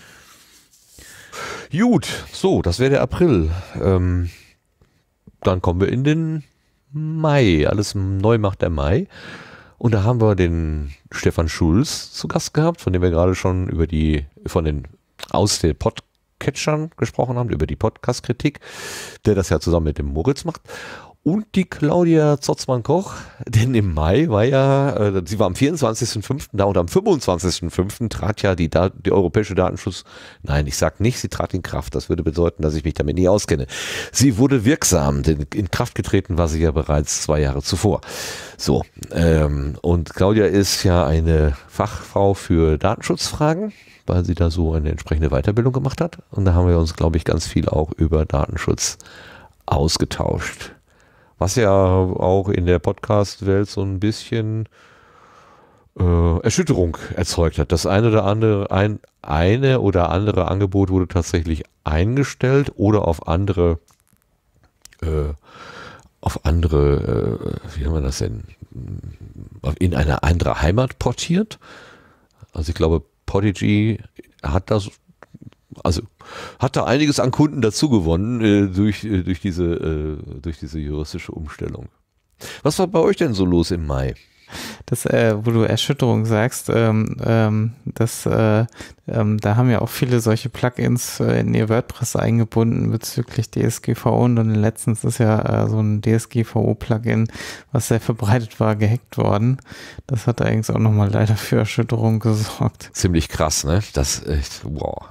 Gut, so, das wäre der April. Ähm, dann kommen wir in den Mai. Alles neu macht der Mai. Und da haben wir den Stefan Schulz zu Gast gehabt, von dem wir gerade schon über die, von den, aus den Podcast Catchern gesprochen haben, über die Podcast-Kritik, der das ja zusammen mit dem Moritz macht. Und die Claudia Zotzmann-Koch, denn im Mai war ja, äh, sie war am vierundzwanzigsten fünften da und am fünfundzwanzigsten fünften trat ja die, Dat- die europäische Datenschutz, nein, ich sag nicht, sie trat in Kraft, das würde bedeuten, dass ich mich damit nie auskenne. Sie wurde wirksam, denn in Kraft getreten war sie ja bereits zwei Jahre zuvor. So, ähm, und Claudia ist ja eine Fachfrau für Datenschutzfragen, weil sie da so eine entsprechende Weiterbildung gemacht hat. Und da haben wir uns, glaube ich, ganz viel auch über Datenschutz ausgetauscht. Was ja auch in der Podcast-Welt so ein bisschen äh, Erschütterung erzeugt hat. Das eine oder andere, ein, eine oder andere Angebot wurde tatsächlich eingestellt oder auf andere, äh, auf andere, äh, wie haben wir das denn, in eine andere Heimat portiert. Also ich glaube, Podigy hat das, also hat da einiges an Kunden dazu gewonnen äh, durch, äh, durch, diese, äh, durch diese juristische Umstellung. Was war bei euch denn so los im Mai? Das, äh, wo du Erschütterung sagst, ähm, ähm, das, äh, ähm, da haben ja auch viele solche Plugins äh, in ihr WordPress eingebunden bezüglich D S G V O und dann letztens ist ja äh, so ein D S G V O-Plugin, was sehr verbreitet war, gehackt worden. Das hat allerdings auch nochmal leider für Erschütterung gesorgt. Ziemlich krass, ne? Das ist echt, wow.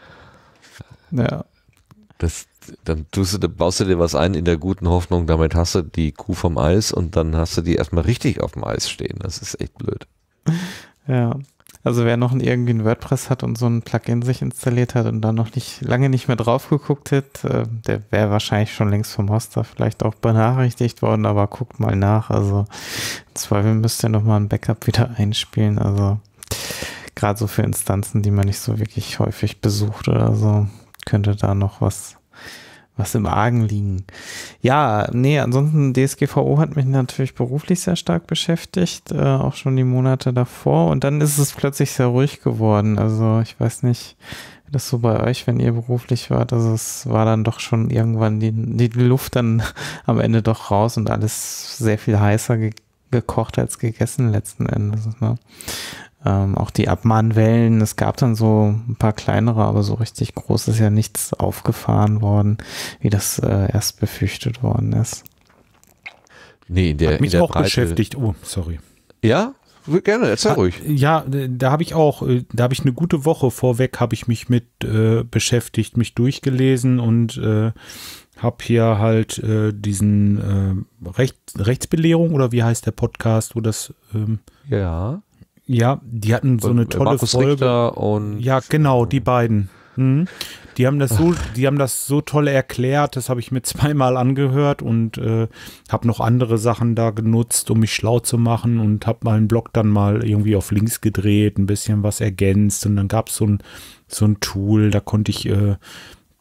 Ja. Das, dann tust du, baust du dir was ein in der guten Hoffnung, damit hast du die Kuh vom Eis und dann hast du die erstmal richtig auf dem Eis stehen. Das ist echt blöd. Ja, also wer noch irgendwie ein WordPress hat und so ein Plugin sich installiert hat und dann noch nicht lange nicht mehr drauf geguckt hat, äh, der wäre wahrscheinlich schon längst vom Hoster vielleicht auch benachrichtigt worden, aber guckt mal nach. Also im Zweifel müsst ihr nochmal ein Backup wieder einspielen. Also gerade so für Instanzen, die man nicht so wirklich häufig besucht oder so, könnte da noch was was im Argen liegen. Ja, nee, ansonsten D S G V O hat mich natürlich beruflich sehr stark beschäftigt, äh, auch schon die Monate davor und dann ist es plötzlich sehr ruhig geworden. Also ich weiß nicht, wie das so bei euch, wenn ihr beruflich wart, also es war dann doch schon irgendwann die, die Luft dann am Ende doch raus und alles sehr viel heißer ge- gekocht als gegessen letzten Endes. Ne? Ähm, auch die Abmahnwellen, es gab dann so ein paar kleinere, aber so richtig groß ist ja nichts aufgefahren worden, wie das äh, erst befürchtet worden ist. Nee, in der, Hat mich in der auch Breite. beschäftigt. Oh, sorry. Ja? Gerne, erzähl Ah, ruhig. Ja, da habe ich auch, da habe ich eine gute Woche vorweg, habe ich mich mit äh, beschäftigt, mich durchgelesen und äh, habe hier halt äh, diesen äh, Recht, Rechtsbelehrung oder wie heißt der Podcast, wo das ähm, Ja. ja, die hatten so eine tolle Markus Folge. Richter und Ja, genau, die beiden. Mhm. Die haben das so, die haben das so toll erklärt, das habe ich mir zweimal angehört und äh, habe noch andere Sachen da genutzt, um mich schlau zu machen und habe meinen Blog dann mal irgendwie auf links gedreht, ein bisschen was ergänzt und dann gab es so ein, so ein Tool, da konnte ich äh,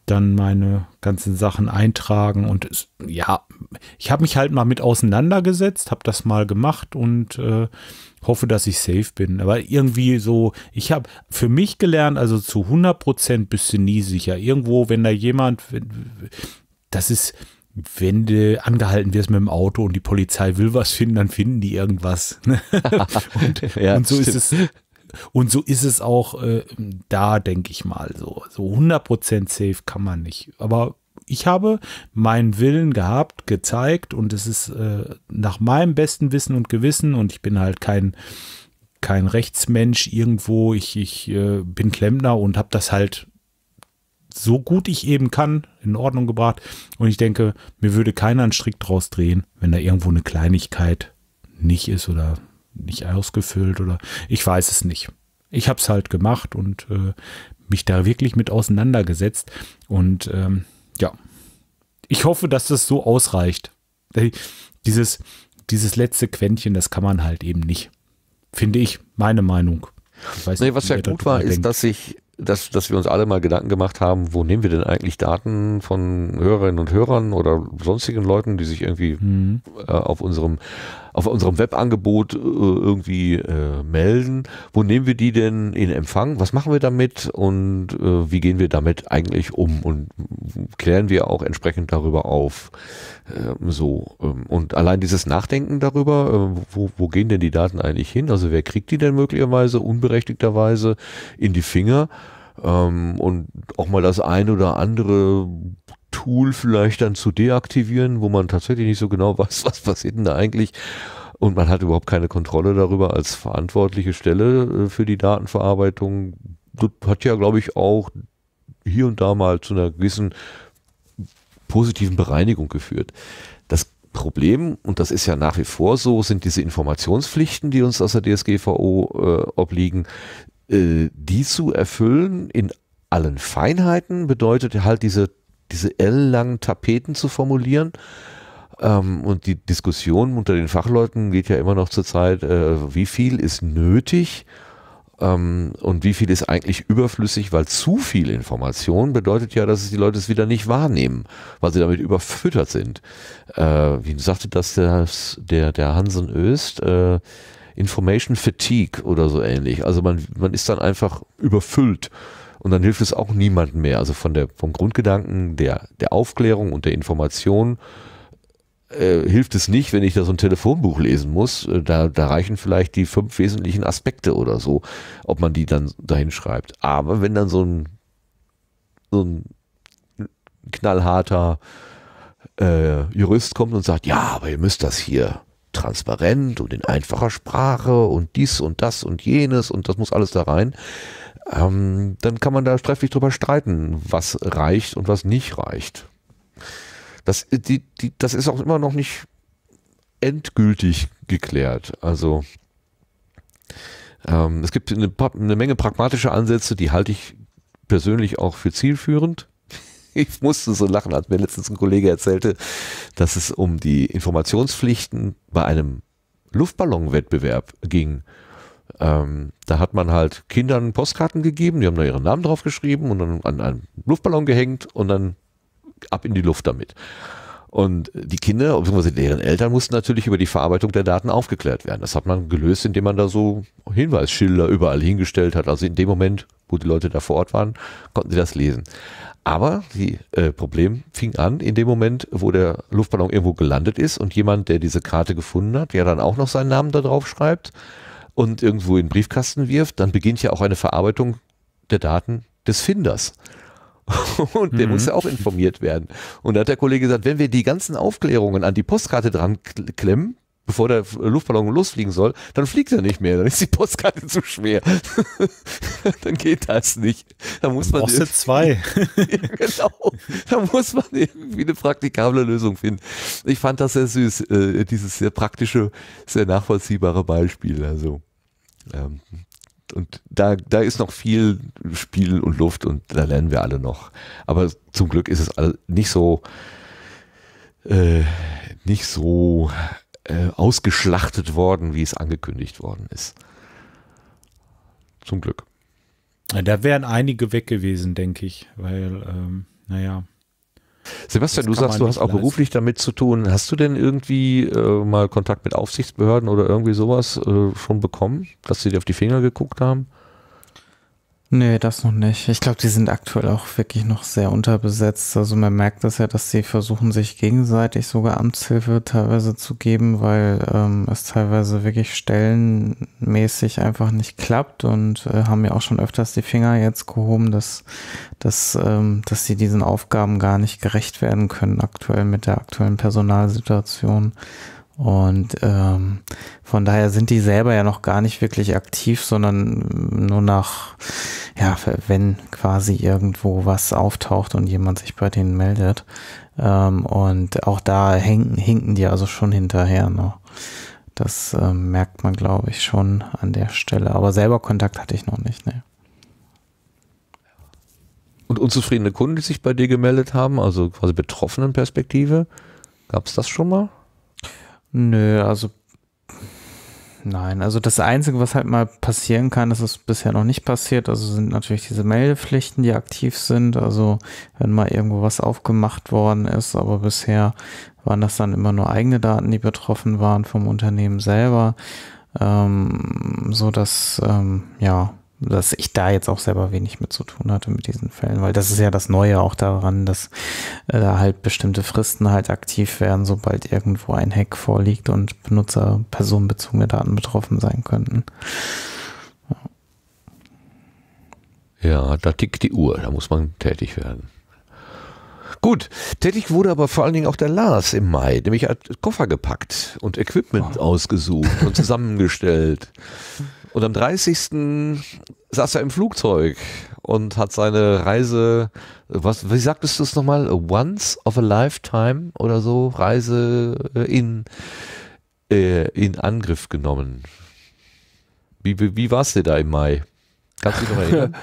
dann meine ganzen Sachen eintragen und es, ja, ich habe mich halt mal mit auseinandergesetzt, habe das mal gemacht und äh, hoffe, dass ich safe bin. Aber irgendwie so, ich habe für mich gelernt, also zu hundert Prozent bist du nie sicher. Irgendwo, wenn da jemand, das ist, wenn du angehalten wirst mit dem Auto und die Polizei will was finden, dann finden die irgendwas. und, ja, und so stimmt. ist es. Und so ist es auch äh, da, denke ich mal, so. So hundert Prozent safe kann man nicht. Aber ich habe meinen Willen gehabt, gezeigt und es ist äh, nach meinem besten Wissen und Gewissen und ich bin halt kein, kein Rechtsmensch irgendwo. Ich, ich äh, bin Klempner und habe das halt so gut ich eben kann in Ordnung gebracht. Und ich denke, mir würde keiner einen Strick draus drehen, wenn da irgendwo eine Kleinigkeit nicht ist oder nicht ausgefüllt oder ich weiß es nicht. Ich habe es halt gemacht und äh, mich da wirklich mit auseinandergesetzt und ähm, ja, ich hoffe, dass das so ausreicht. Dieses, dieses letzte Quäntchen, das kann man halt eben nicht. Finde ich, meine Meinung. Ich weiß Nee, nicht, was ja gut war, ist, dass ich Dass, dass wir uns alle mal Gedanken gemacht haben, wo nehmen wir denn eigentlich Daten von Hörerinnen und Hörern oder sonstigen Leuten, die sich irgendwie mhm. äh, auf unserem auf unserem Webangebot äh, irgendwie äh, melden. Wo nehmen wir die denn in Empfang? Was machen wir damit und äh, wie gehen wir damit eigentlich um? Und klären wir auch entsprechend darüber auf. Äh, so ähm, und allein dieses Nachdenken darüber, äh, wo, wo gehen denn die Daten eigentlich hin? Also wer kriegt die denn möglicherweise unberechtigterweise in die Finger? Ähm, und auch mal das ein oder andere Tool vielleicht dann zu deaktivieren, wo man tatsächlich nicht so genau weiß, was passiert denn da eigentlich und man hat überhaupt keine Kontrolle darüber als verantwortliche Stelle äh, für die Datenverarbeitung. Das hat ja, glaube ich, auch hier und da mal zu einer gewissen positiven Bereinigung geführt. Das Problem, und das ist ja nach wie vor so, sind diese Informationspflichten, die uns aus der D S G V O äh, obliegen. Äh, die zu erfüllen in allen Feinheiten bedeutet halt diese diese ellenlangen Tapeten zu formulieren. Ähm, und die Diskussion unter den Fachleuten geht ja immer noch zur Zeit, äh, wie viel ist nötig ähm, und wie viel ist eigentlich überflüssig, weil zu viel Information bedeutet ja, dass die Leute es wieder nicht wahrnehmen, weil sie damit überfüttert sind. Äh, wie sagte das der, der, der Hansen Öst? Äh, Information Fatigue oder so ähnlich. Also man, man ist dann einfach überfüllt. Und dann hilft es auch niemandem mehr. Also von der, vom Grundgedanken der, der Aufklärung und der Information äh, hilft es nicht, wenn ich da so ein Telefonbuch lesen muss. Da, da reichen vielleicht die fünf wesentlichen Aspekte oder so, ob man die dann dahin schreibt. Aber wenn dann so ein, so ein knallharter äh, Jurist kommt und sagt, ja, aber ihr müsst das hier transparent und in einfacher Sprache und dies und das und jenes und das muss alles da rein, Ähm, dann kann man da trefflich drüber streiten, was reicht und was nicht reicht. Das, die, die, das ist auch immer noch nicht endgültig geklärt. Also ähm, es gibt eine, eine Menge pragmatischer Ansätze, die halte ich persönlich auch für zielführend. Ich musste so lachen, als mir letztens ein Kollege erzählte, dass es um die Informationspflichten bei einem Luftballonwettbewerb ging. Ähm, da hat man halt Kindern Postkarten gegeben, die haben da ihren Namen drauf geschrieben und dann an einen Luftballon gehängt und dann ab in die Luft damit. Und die Kinder, beziehungsweise deren Eltern, mussten natürlich über die Verarbeitung der Daten aufgeklärt werden. Das hat man gelöst, indem man da so Hinweisschilder überall hingestellt hat. Also in dem Moment, wo die Leute da vor Ort waren, konnten sie das lesen. Aber das äh, Problem fing an in dem Moment, wo der Luftballon irgendwo gelandet ist und jemand, der diese Karte gefunden hat, ja dann auch noch seinen Namen da drauf schreibt und irgendwo in den Briefkasten wirft, dann beginnt ja auch eine Verarbeitung der Daten des Finders. Und der mhm. muss ja auch informiert werden. Und da hat der Kollege gesagt, wenn wir die ganzen Aufklärungen an die Postkarte dran klemmen, bevor der Luftballon losfliegen soll, dann fliegt er nicht mehr, dann ist die Postkarte zu schwer. Dann geht das nicht. Da muss man brauchst du zwei. Ja, genau. Da muss man irgendwie eine praktikable Lösung finden. Ich fand das sehr süß, äh, dieses sehr praktische, sehr nachvollziehbare Beispiel. Also ähm, und da, da ist noch viel Spiel und Luft und da lernen wir alle noch. Aber zum Glück ist es nicht so äh, nicht so äh, ausgeschlachtet worden, wie es angekündigt worden ist. Zum Glück. Da wären einige weg gewesen, denke ich, weil ähm, naja. Sebastian, du sagst, du hast auch leisten. beruflich damit zu tun. Hast du denn irgendwie äh, mal Kontakt mit Aufsichtsbehörden oder irgendwie sowas äh, schon bekommen, dass sie dir auf die Finger geguckt haben? Nee, das noch nicht. Ich glaube, die sind aktuell auch wirklich noch sehr unterbesetzt. Also man merkt das ja, dass sie versuchen, sich gegenseitig sogar Amtshilfe teilweise zu geben, weil ähm, es teilweise wirklich stellenmäßig einfach nicht klappt und äh, haben ja auch schon öfters die Finger jetzt gehoben, dass, dass, ähm, dass sie diesen Aufgaben gar nicht gerecht werden können aktuell mit der aktuellen Personalsituation. Und ähm, von daher sind die selber ja noch gar nicht wirklich aktiv, sondern nur nach, ja, wenn quasi irgendwo was auftaucht und jemand sich bei denen meldet. Ähm, und auch da hinken, hinken die also schon hinterher noch. Das ähm, merkt man, glaube ich, schon an der Stelle. Aber selber Kontakt hatte ich noch nicht, ne. Und unzufriedene Kunden, die sich bei dir gemeldet haben, also quasi Betroffenenperspektive, gab es das schon mal? Nö, also nein, also das Einzige, was halt mal passieren kann, das ist bisher noch nicht passiert, also sind natürlich diese Meldepflichten, die aktiv sind, also wenn mal irgendwo was aufgemacht worden ist, aber bisher waren das dann immer nur eigene Daten, die betroffen waren vom Unternehmen selber, ähm, so dass, ähm, ja, dass ich da jetzt auch selber wenig mit zu tun hatte mit diesen Fällen, weil das ist ja das Neue auch daran, dass äh, da halt bestimmte Fristen halt aktiv werden, sobald irgendwo ein Hack vorliegt und Benutzer personenbezogene Daten betroffen sein könnten. Ja. ja, da tickt die Uhr, da muss man tätig werden. Gut, tätig wurde aber vor allen Dingen auch der Lars im Mai, nämlich hat Koffer gepackt und Equipment oh. ausgesucht und zusammengestellt. Und am dreißigsten saß er im Flugzeug und hat seine Reise, was, wie sagtest du es nochmal? Once of a Lifetime oder so, Reise in, äh, in Angriff genommen. Wie, wie, wie war es dir da im Mai? Kannst du dich noch erinnern?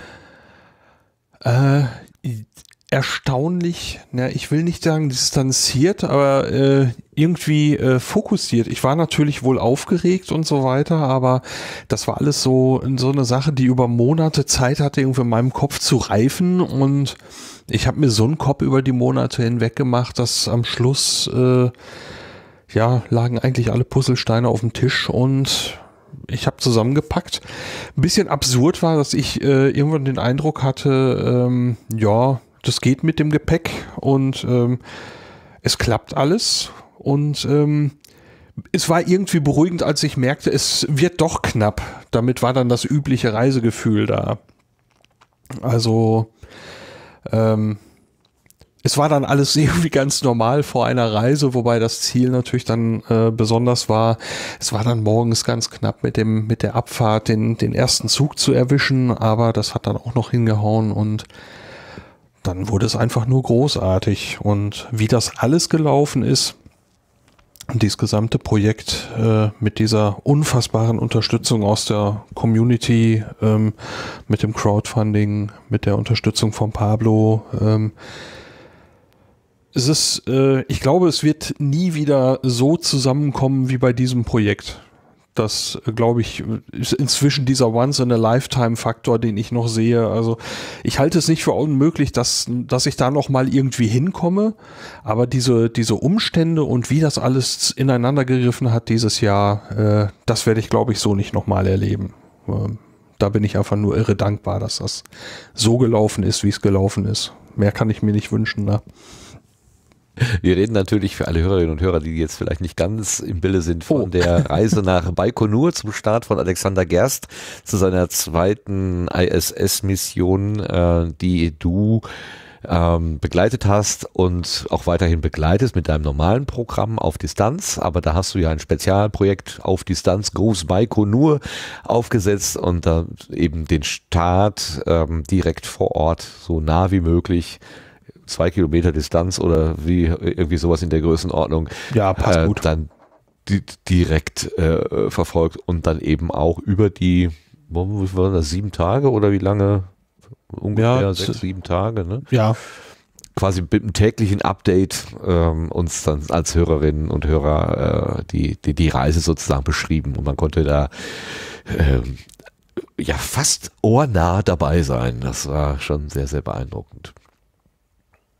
äh, erstaunlich, na, ich will nicht sagen distanziert, aber äh, irgendwie äh, fokussiert. Ich war natürlich wohl aufgeregt und so weiter, aber das war alles so, so eine Sache, die über Monate Zeit hatte, irgendwie in meinem Kopf zu reifen, und ich habe mir so einen Kopf über die Monate hinweg gemacht, dass am Schluss äh, ja, lagen eigentlich alle Puzzlesteine auf dem Tisch und ich habe zusammengepackt. Ein bisschen absurd war, dass ich äh, irgendwann den Eindruck hatte, ähm, ja, das geht mit dem Gepäck und ähm, es klappt alles, und ähm, es war irgendwie beruhigend, als ich merkte, es wird doch knapp. Damit war dann das übliche Reisegefühl da. Also ähm, es war dann alles irgendwie ganz normal vor einer Reise, wobei das Ziel natürlich dann äh, besonders war. Es war dann morgens ganz knapp mit dem mit der Abfahrt den den ersten Zug zu erwischen, aber das hat dann auch noch hingehauen, und dann wurde es einfach nur großartig. Und wie das alles gelaufen ist, dieses gesamte Projekt äh, mit dieser unfassbaren Unterstützung aus der Community, ähm, mit dem Crowdfunding, mit der Unterstützung von Pablo, ähm, es ist, äh, ich glaube, es wird nie wieder so zusammenkommen wie bei diesem Projekt. Das, glaube ich, ist inzwischen dieser Once-in-a-Lifetime-Faktor, den ich noch sehe. Also ich halte es nicht für unmöglich, dass, dass ich da noch mal irgendwie hinkomme, aber diese, diese Umstände und wie das alles ineinander gegriffen hat dieses Jahr, äh, das werde ich, glaube ich, so nicht noch mal erleben. Ähm, da bin ich einfach nur irre dankbar, dass das so gelaufen ist, wie es gelaufen ist. Mehr kann ich mir nicht wünschen, ne? Wir reden natürlich für alle Hörerinnen und Hörer, die jetzt vielleicht nicht ganz im Bilde sind, von oh. der Reise nach Baikonur zum Start von Alexander Gerst zu seiner zweiten I S S-Mission, äh, die du ähm, begleitet hast und auch weiterhin begleitest mit deinem normalen Programm auf Distanz. Aber da hast du ja ein Spezialprojekt auf Distanz, Groß Baikonur, aufgesetzt und da eben den Start ähm, direkt vor Ort, so nah wie möglich, zwei Kilometer Distanz oder wie irgendwie sowas in der Größenordnung, ja, passt äh, gut. dann di direkt äh, verfolgt und dann eben auch über die, wie waren das, sieben Tage oder wie lange? Ungefähr ja, sechs, sieben Tage, ne? Ja. Quasi mit einem täglichen Update ähm, uns dann als Hörerinnen und Hörer äh, die, die, die Reise sozusagen beschrieben, und man konnte da ähm, ja fast ohrnah dabei sein. Das war schon sehr, sehr beeindruckend.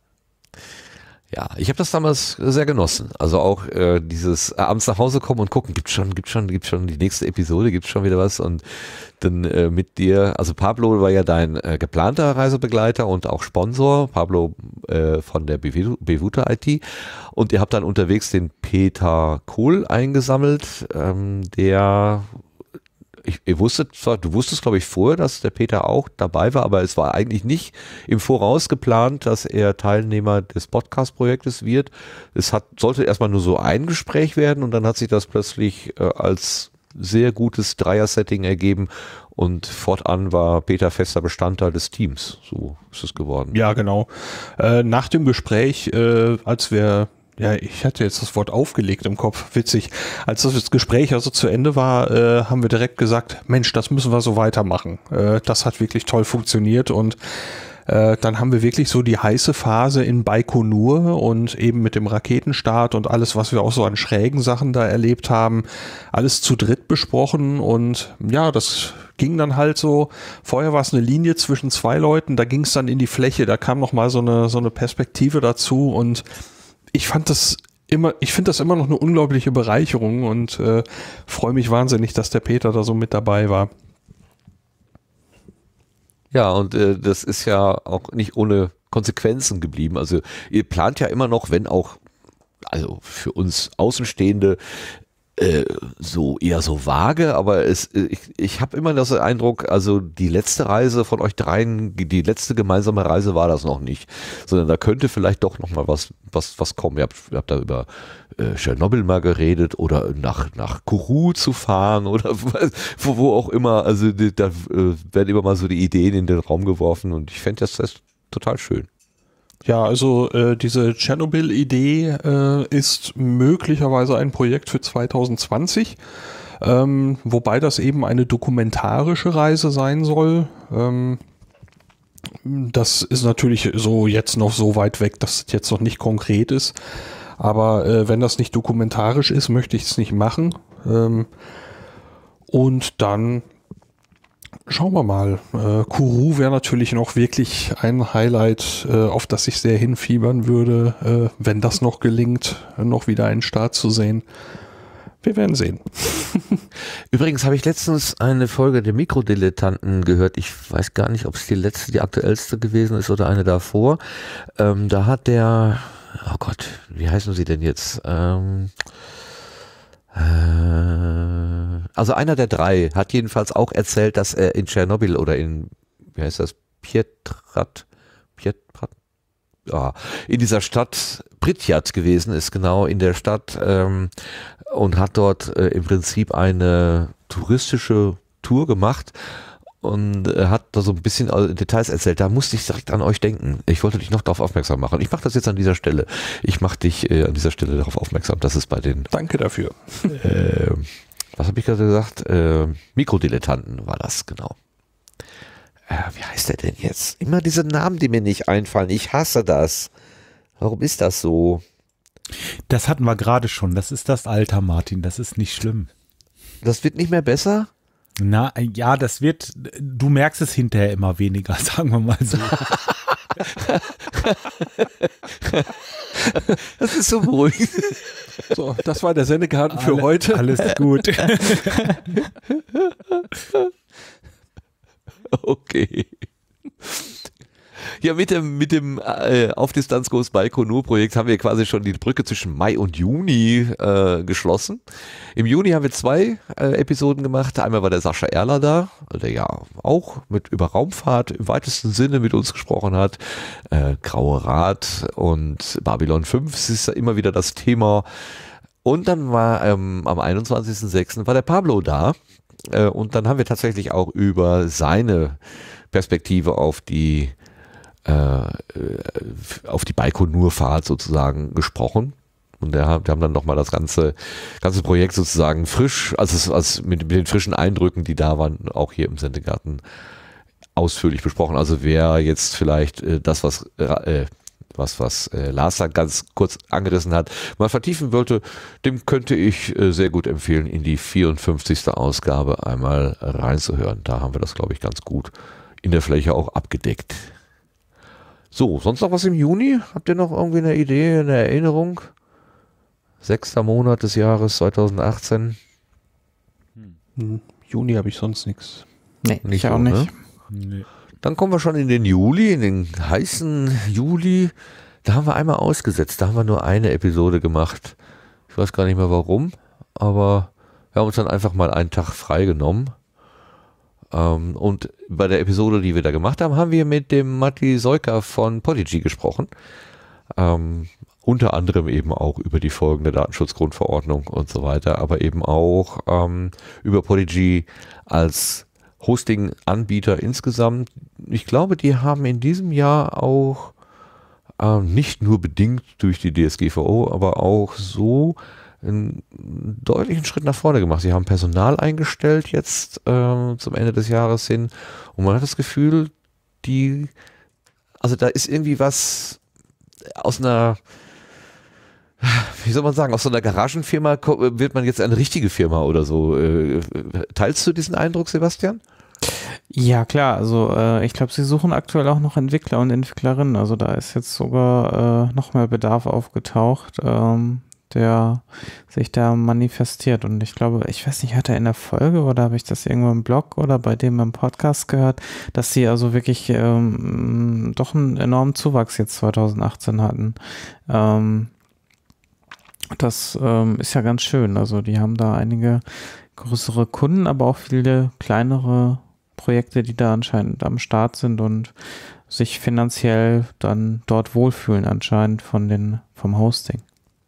Ja, ich habe das damals sehr genossen. Also auch äh, dieses äh, abends nach Hause kommen und gucken, gibt's schon, gibt's schon, gibt's schon die nächste Episode, gibt's schon wieder was und dann äh, mit dir, also Pablo war ja dein äh, geplanter Reisebegleiter und auch Sponsor, Pablo äh, von der Bevuta I T und ihr habt dann unterwegs den Peter Kohl eingesammelt, ähm, der Ich, ihr wusstet zwar, du wusstest, glaube ich, vorher, dass der Peter auch dabei war, aber es war eigentlich nicht im Voraus geplant, dass er Teilnehmer des Podcast-Projektes wird. Es hat, sollte erstmal nur so ein Gespräch werden und dann hat sich das plötzlich äh, als sehr gutes Dreier-Setting ergeben und fortan war Peter fester Bestandteil des Teams. So ist es geworden. Ja, genau. Äh, nach dem Gespräch, äh, als wir Ja, ich hatte jetzt das Wort aufgelegt im Kopf, witzig. Als das Gespräch also zu Ende war, äh, haben wir direkt gesagt, Mensch, das müssen wir so weitermachen. Äh, das hat wirklich toll funktioniert und äh, dann haben wir wirklich so die heiße Phase in Baikonur und eben mit dem Raketenstart und alles, was wir auch so an schrägen Sachen da erlebt haben, alles zu dritt besprochen und ja, das ging dann halt so, vorher war es eine Linie zwischen zwei Leuten, da ging es dann in die Fläche, da kam nochmal so eine, so eine Perspektive dazu und ich fand das immer, ich finde das immer noch eine unglaubliche Bereicherung und äh, freue mich wahnsinnig, dass der Peter da so mit dabei war. Ja, und äh, das ist ja auch nicht ohne Konsequenzen geblieben. Also ihr plant ja immer noch, wenn auch, also für uns Außenstehende, äh, so eher so vage, aber es, ich, ich habe immer das Eindruck, also die letzte Reise von euch dreien, die letzte gemeinsame Reise war das noch nicht, sondern da könnte vielleicht doch noch mal was, was, was kommen. Ihr habt, ihr habt da über äh, Tschernobyl mal geredet oder nach, nach Kourou zu fahren oder wo, wo auch immer, also die, da äh, werden immer mal so die Ideen in den Raum geworfen und ich fände das, das total schön. Ja, also äh, diese Tschernobyl-Idee äh, ist möglicherweise ein Projekt für zwanzig zwanzig, ähm, wobei das eben eine dokumentarische Reise sein soll. Ähm, das ist natürlich so jetzt noch so weit weg, dass es jetzt noch nicht konkret ist. Aber äh, wenn das nicht dokumentarisch ist, möchte ich es nicht machen. Ähm, und dann schauen wir mal. Äh, Kourou wäre natürlich noch wirklich ein Highlight, äh, auf das ich sehr hinfiebern würde, äh, wenn das noch gelingt, noch wieder einen Start zu sehen. Wir werden sehen. Übrigens habe ich letztens eine Folge der Mikrodilettanten gehört. Ich weiß gar nicht, ob es die letzte, die aktuellste gewesen ist oder eine davor. Ähm, da hat der, oh Gott, wie heißen sie denn jetzt? Ähm, Also einer der drei hat jedenfalls auch erzählt, dass er in Tschernobyl oder in, wie heißt das, Pietrat, Pietrat, ja, in dieser Stadt Pripyat gewesen ist, genau in der Stadt ähm, und hat dort äh, im Prinzip eine touristische Tour gemacht und äh, hat da so ein bisschen Details erzählt. Da musste ich direkt an euch denken. Ich wollte dich noch darauf aufmerksam machen. Ich mache das jetzt an dieser Stelle. Ich mache dich äh, an dieser Stelle darauf aufmerksam, dass es bei den... Danke dafür. Äh, was habe ich gerade gesagt? Äh, Mikrodilettanten war das, genau. Äh, wie heißt der denn jetzt? Immer diese Namen, die mir nicht einfallen. Ich hasse das. Warum ist das so? Das hatten wir gerade schon. Das ist das Alter, Martin. Das ist nicht schlimm. Das wird nicht mehr besser? Na, ja, das wird, du merkst es hinterher immer weniger, sagen wir mal so. Das ist so beruhigend. So, das war der Sendegarten für Alle, heute. Alles gut. Okay. Ja, mit dem, mit dem äh, Auf Distanz Goes Baikonur Projekt haben wir quasi schon die Brücke zwischen Mai und Juni äh, geschlossen. Im Juni haben wir zwei äh, Episoden gemacht. Einmal war der Sascha Erler da, der ja auch mit über Raumfahrt im weitesten Sinne mit uns gesprochen hat. Äh, Graue Rat und Babylon fünf, das ist ja immer wieder das Thema. Und dann war ähm, am einundzwanzigsten sechsten war der Pablo da. Äh, und dann haben wir tatsächlich auch über seine Perspektive auf die auf die Baikonur-Fahrt sozusagen gesprochen und wir haben dann nochmal das ganze ganze Projekt sozusagen frisch, also, also mit, mit den frischen Eindrücken, die da waren, auch hier im Sendegarten ausführlich besprochen. Also wer jetzt vielleicht äh, das, was äh, was, was äh, Lars da ganz kurz angerissen hat, mal vertiefen wollte, dem könnte ich äh, sehr gut empfehlen, in die vierundfünfzigste Ausgabe einmal reinzuhören. Da haben wir das, glaube ich, ganz gut in der Fläche auch abgedeckt. So, sonst noch was im Juni? Habt ihr noch irgendwie eine Idee, eine Erinnerung? Sechster Monat des Jahres zweitausendachtzehn. Hm. Juni habe ich sonst nichts. Nee, Nicht ich auch so, nicht. ne? Nee. Dann kommen wir schon in den Juli, in den heißen Juli. Da haben wir einmal ausgesetzt. Da haben wir nur eine Episode gemacht. Ich weiß gar nicht mehr warum, aber wir haben uns dann einfach mal einen Tag frei genommen. Ähm, und bei der Episode, die wir da gemacht haben, haben wir mit dem Matti Seuker von Podigy gesprochen. Ähm, unter anderem eben auch über die Folgen der Datenschutzgrundverordnung und so weiter, aber eben auch ähm, über Podigy als Hosting-Anbieter insgesamt. Ich glaube, die haben in diesem Jahr auch ähm, nicht nur bedingt durch die D S G V O, aber auch so einen deutlichen Schritt nach vorne gemacht. Sie haben Personal eingestellt jetzt äh, zum Ende des Jahres hin und man hat das Gefühl, die, also da ist irgendwie was aus einer, wie soll man sagen, aus so einer Garagenfirma wird man jetzt eine richtige Firma oder so. Teilst du diesen Eindruck, Sebastian? Ja, klar, also äh, ich glaube, sie suchen aktuell auch noch Entwickler und Entwicklerinnen, also da ist jetzt sogar äh, noch mehr Bedarf aufgetaucht, ähm, der sich da manifestiert und ich glaube, ich weiß nicht, hat er in der Folge oder habe ich das irgendwo im Blog oder bei dem im Podcast gehört, dass sie also wirklich ähm, doch einen enormen Zuwachs jetzt zweitausendachtzehn hatten. Ähm, das ähm, ist ja ganz schön, also die haben da einige größere Kunden, aber auch viele kleinere Projekte, die da anscheinend am Start sind und sich finanziell dann dort wohlfühlen anscheinend von den, vom Hosting.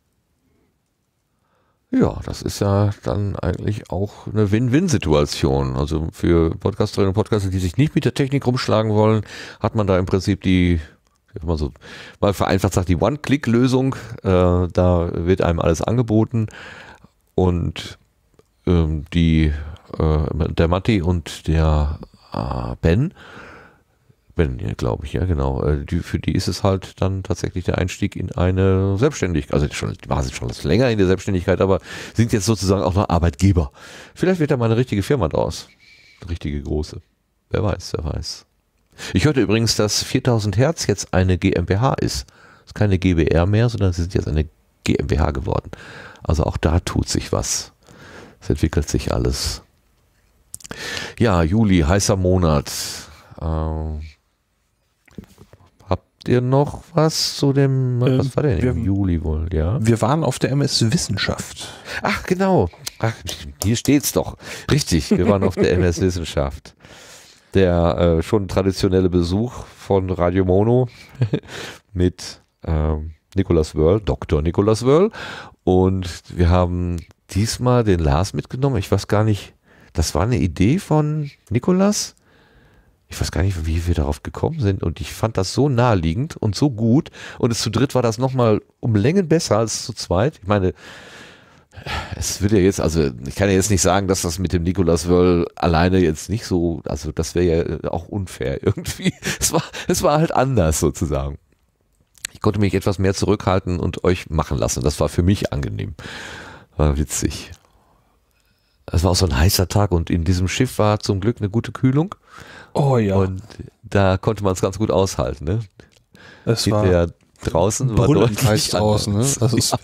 Ja, das ist ja dann eigentlich auch eine Win-Win-Situation. Also für Podcasterinnen und Podcaster, die sich nicht mit der Technik rumschlagen wollen, hat man da im Prinzip die, wenn man so mal vereinfacht sagt, die One-Click-Lösung. Äh, da wird einem alles angeboten und ähm, die äh, der Matti und der äh, Ben, Ben, ja, glaube ich, ja genau, äh, die, für die ist es halt dann tatsächlich der Einstieg in eine Selbstständigkeit, also schon, war sie schon länger in der Selbstständigkeit, aber sind jetzt sozusagen auch noch Arbeitgeber. Vielleicht wird da mal eine richtige Firma draus, eine richtige große. Wer weiß, wer weiß. Ich hörte übrigens, dass viertausend Hertz jetzt eine GmbH ist. Das ist keine GbR mehr, sondern sie sind jetzt eine GmbH geworden. Also auch da tut sich was. Es entwickelt sich alles. Ja, Juli, heißer Monat. Ähm, habt ihr noch was zu dem, Ähm, was war denn wir, im Juli wohl, ja? Wir waren auf der M S Wissenschaft. Ach, genau. Ach, hier steht's doch. Richtig, wir waren auf der M S Wissenschaft. Der äh, schon traditionelle Besuch von Radio Mono mit ähm, Nicolas Wörl, Doktor Nicolas Wörl. Und wir haben diesmal den Lars mitgenommen. Ich weiß gar nicht, das war eine Idee von Nicolas. Ich weiß gar nicht, wie wir darauf gekommen sind. Und ich fand das so naheliegend und so gut. Und es zu dritt war das nochmal um Längen besser als zu zweit. Ich meine, es wird ja jetzt, also ich kann ja jetzt nicht sagen, dass das mit dem Nicolas Wörl alleine jetzt nicht so, also das wäre ja auch unfair irgendwie. Es war, es war halt anders sozusagen. Ich konnte mich etwas mehr zurückhalten und euch machen lassen. Das war für mich angenehm. War witzig. Es war auch so ein heißer Tag und in diesem Schiff war zum Glück eine gute Kühlung. Oh ja. Und da konnte man es ganz gut aushalten. Ne? Es war Hinterher draußen war brüllend heiß deutlich draußen. Ne? anders. Das ist,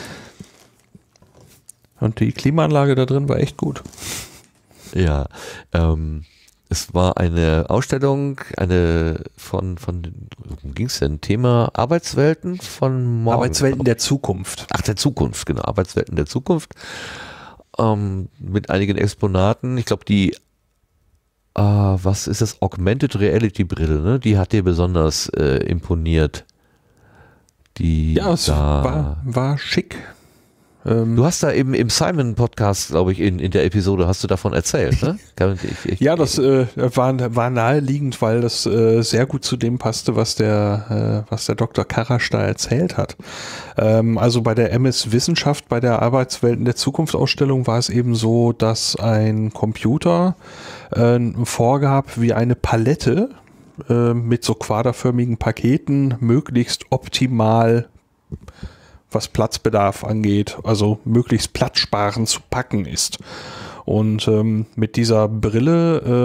und die Klimaanlage da drin war echt gut. Ja, ähm, es war eine Ausstellung, eine von, von worum ging es denn? Thema Arbeitswelten von morgen. Arbeitswelten der Zukunft. Ach, der Zukunft, genau, Arbeitswelten der Zukunft. Ähm, mit einigen Exponaten. Ich glaube, die, äh, was ist das? Augmented Reality Brille, ne? Die hat dir besonders äh, imponiert. Die Ja, es da, war, war schick. Ähm, Du hast da eben im Simon-Podcast, glaube ich, in, in der Episode hast du davon erzählt, ne? Ich, ich, ja, das äh, war, war naheliegend, weil das äh, sehr gut zu dem passte, was der, äh, was der Doktor Karasch da erzählt hat. Ähm, also bei der M S Wissenschaft, bei der Arbeitswelten der Zukunft Ausstellung war es eben so, dass ein Computer äh, vorgab, wie eine Palette äh, mit so quaderförmigen Paketen möglichst optimal, was Platzbedarf angeht, also möglichst platzsparend zu packen ist. Und ähm, mit dieser Brille äh,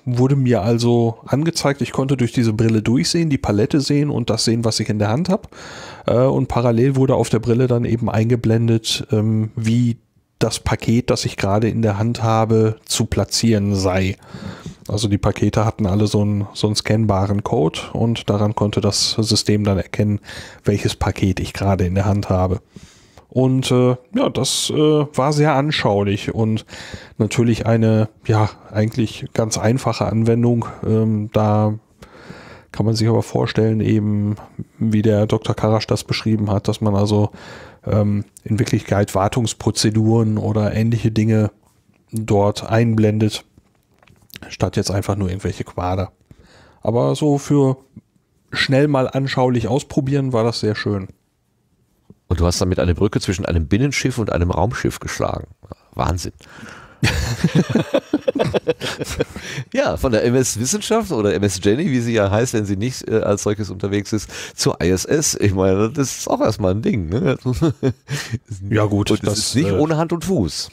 wurde mir also angezeigt, ich konnte durch diese Brille durchsehen, die Palette sehen und das sehen, was ich in der Hand habe. Äh, und parallel wurde auf der Brille dann eben eingeblendet, ähm, wie das Paket, das ich gerade in der Hand habe, zu platzieren sei. Also die Pakete hatten alle so einen, so einen scannbaren Code und daran konnte das System dann erkennen, welches Paket ich gerade in der Hand habe. Und äh, ja, das äh, war sehr anschaulich und natürlich eine, ja, eigentlich ganz einfache Anwendung. Ähm, da kann man sich aber vorstellen, eben wie der Doktor Karasch das beschrieben hat, dass man also ähm, in Wirklichkeit Wartungsprozeduren oder ähnliche Dinge dort einblendet, statt jetzt einfach nur irgendwelche Quader. Aber so für schnell mal anschaulich ausprobieren war das sehr schön. Und du hast damit eine Brücke zwischen einem Binnenschiff und einem Raumschiff geschlagen. Wahnsinn. Ja, von der M S Wissenschaft oder M S Jenny, wie sie ja heißt, wenn sie nicht äh, als solches unterwegs ist, zur I S S. Ich meine, das ist auch erstmal ein Ding. Ne? Ja gut, und das, das ist nicht äh, ohne Hand und Fuß.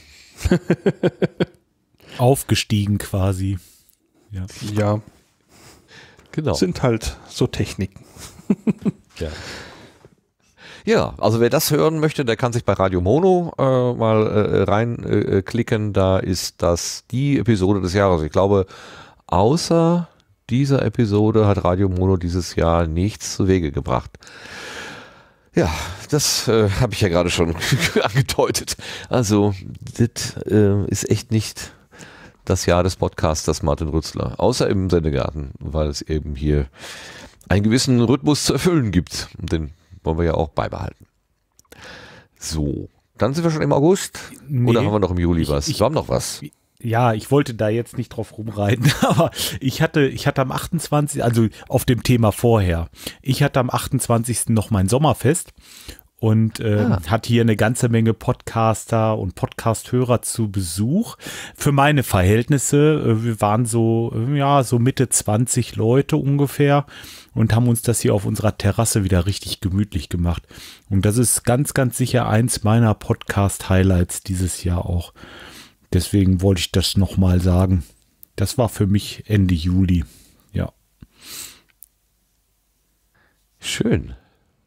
Aufgestiegen quasi. Ja. Ja, genau. Sind halt so Techniken. Ja. Ja, also wer das hören möchte, der kann sich bei Radio Mono äh, mal äh, reinklicken. Äh, da ist das die Episode des Jahres. Ich glaube, außer dieser Episode hat Radio Mono dieses Jahr nichts zu Wege gebracht. Ja, das äh, habe ich ja gerade schon angedeutet. Also, das äh, ist echt nicht das Jahr des Podcasters Martin Rützler. Außer im Sendegarten, weil es eben hier einen gewissen Rhythmus zu erfüllen gibt. Und den wollen wir ja auch beibehalten. So, dann sind wir schon im August. Nee, oder haben wir noch im Juli was? Ich, wir haben noch was. Ja, ich wollte da jetzt nicht drauf rumreiten, aber ich hatte, ich hatte am achtundzwanzigsten, also auf dem Thema vorher, ich hatte am achtundzwanzigsten noch mein Sommerfest und äh, ah. hatte hier eine ganze Menge Podcaster und Podcast-Hörer zu Besuch. Für meine Verhältnisse, äh, wir waren so, äh, ja, so Mitte zwanzig Leute ungefähr und haben uns das hier auf unserer Terrasse wieder richtig gemütlich gemacht. Und das ist ganz, ganz sicher eins meiner Podcast-Highlights dieses Jahr auch. Deswegen wollte ich das nochmal sagen. Das war für mich Ende Juli. Ja. Schön.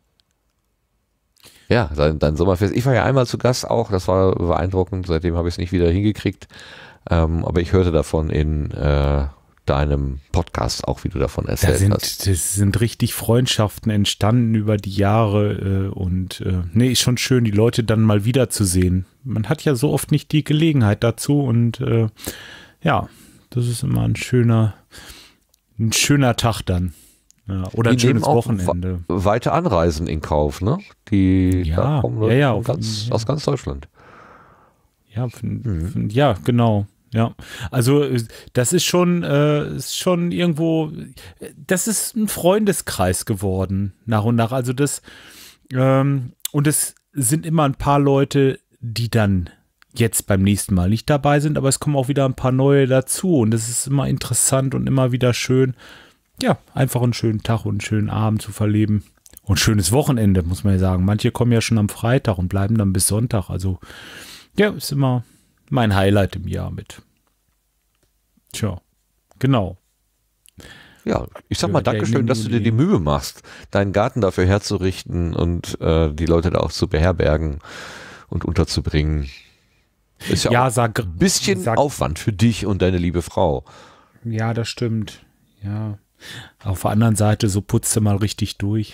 Ja, dein, dein Sommerfest. Ich war ja einmal zu Gast auch. Das war beeindruckend. Seitdem habe ich es nicht wieder hingekriegt. Ähm, aber ich hörte davon in äh, deinem Podcast auch, wie du davon erzählt da sind, hast. Das sind richtig Freundschaften entstanden über die Jahre. Äh, und äh, nee, ist schon schön, die Leute dann mal wiederzusehen. Man hat ja so oft nicht die Gelegenheit dazu und äh, ja, das ist immer ein schöner, ein schöner Tag dann. Ja, oder die ein schönes auch Wochenende. Weite Anreisen in Kauf, ne? Die ja, da kommen ja, ja, ganz, ja. aus ganz Deutschland. Ja, mhm. ja, genau. Ja, also das ist schon, äh, ist schon irgendwo, das ist ein Freundeskreis geworden nach und nach. Also das ähm, und es sind immer ein paar Leute, die dann jetzt beim nächsten Mal nicht dabei sind, aber es kommen auch wieder ein paar neue dazu und es ist immer interessant und immer wieder schön, ja, einfach einen schönen Tag und einen schönen Abend zu verleben und ein schönes Wochenende, muss man ja sagen. Manche kommen ja schon am Freitag und bleiben dann bis Sonntag, also ja, ist immer mein Highlight im Jahr mit. Tja, genau. Ja, ich sag mal Dankeschön, dass du dir die Mühe machst, deinen Garten dafür herzurichten und äh, die Leute da auch zu beherbergen und unterzubringen. Ist ja, ja auch sag, ein bisschen sag, Aufwand für dich und deine liebe Frau. Ja, das stimmt. Ja. Auf der anderen Seite, so putzt du mal richtig durch.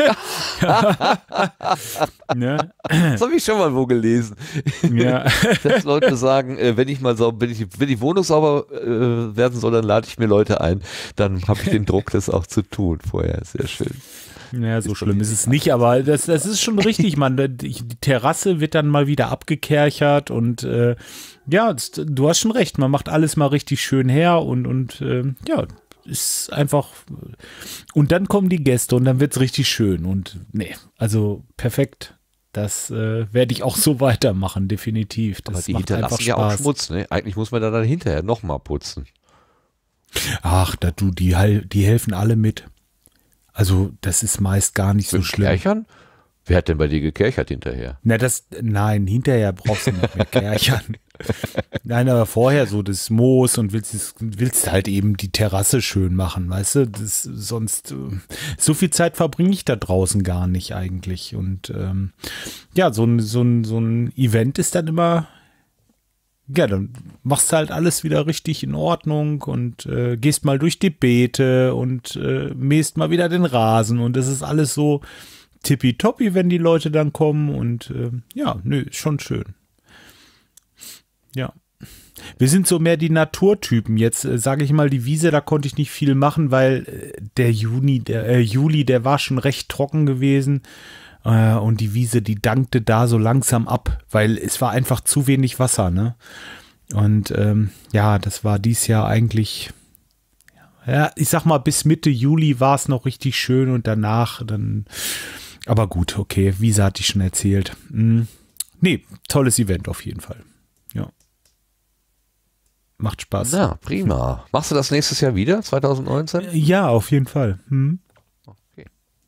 Ne? Das habe ich schon mal wo gelesen. Ja. Dass Leute sagen, äh, wenn ich mal sauber, wenn, ich, wenn die Wohnung sauber äh, werden soll, dann lade ich mir Leute ein. Dann habe ich den Druck, das auch zu tun vorher. Sehr schön. Ja, so schlimm ist es nicht, aber das, das ist schon richtig, man. Die Terrasse wird dann mal wieder abgekerchert und äh, ja, das, du hast schon recht, man macht alles mal richtig schön her und, und äh, ja, ist einfach, und dann kommen die Gäste und dann wird es richtig schön und nee, also perfekt. Das äh, werde ich auch so weitermachen, definitiv. Das aber die macht einfach Spaß. Ja auch Schmutz, ne? Eigentlich muss man da dann hinterher nochmal putzen. Ach, da du, die, die helfen alle mit. Also das ist meist gar nicht mit so schlimm. Kärchern? Wer hat denn bei dir gekerchert hinterher? Na, das, nein, hinterher brauchst du nicht mehr kerchern. Nein, aber vorher so das Moos und willst, willst halt eben die Terrasse schön machen, weißt du? Das, sonst, so viel Zeit verbringe ich da draußen gar nicht eigentlich. Und ähm, ja, so ein, so, ein, so ein Event ist dann immer, ja, dann machst du halt alles wieder richtig in Ordnung und äh, gehst mal durch die Beete und äh, mähst mal wieder den Rasen und es ist alles so tippitoppi, wenn die Leute dann kommen und äh, ja, nö, ist schon schön. Ja. Wir sind so mehr die Naturtypen. Jetzt äh, sage ich mal, die Wiese, da konnte ich nicht viel machen, weil äh, der Juni, der äh, Juli, der war schon recht trocken gewesen äh, und die Wiese, die dankte da so langsam ab, weil es war einfach zu wenig Wasser, ne? Und ähm, ja, das war dies Jahr eigentlich, ja, ich sag mal, bis Mitte Juli war es noch richtig schön und danach dann, aber gut, okay, Wiese hatte ich schon erzählt. Hm. Nee, tolles Event auf jeden Fall. Ja. Macht Spaß. Na, prima. Machst du das nächstes Jahr wieder, zwanzig neunzehn? Ja, auf jeden Fall. Hm. Okay.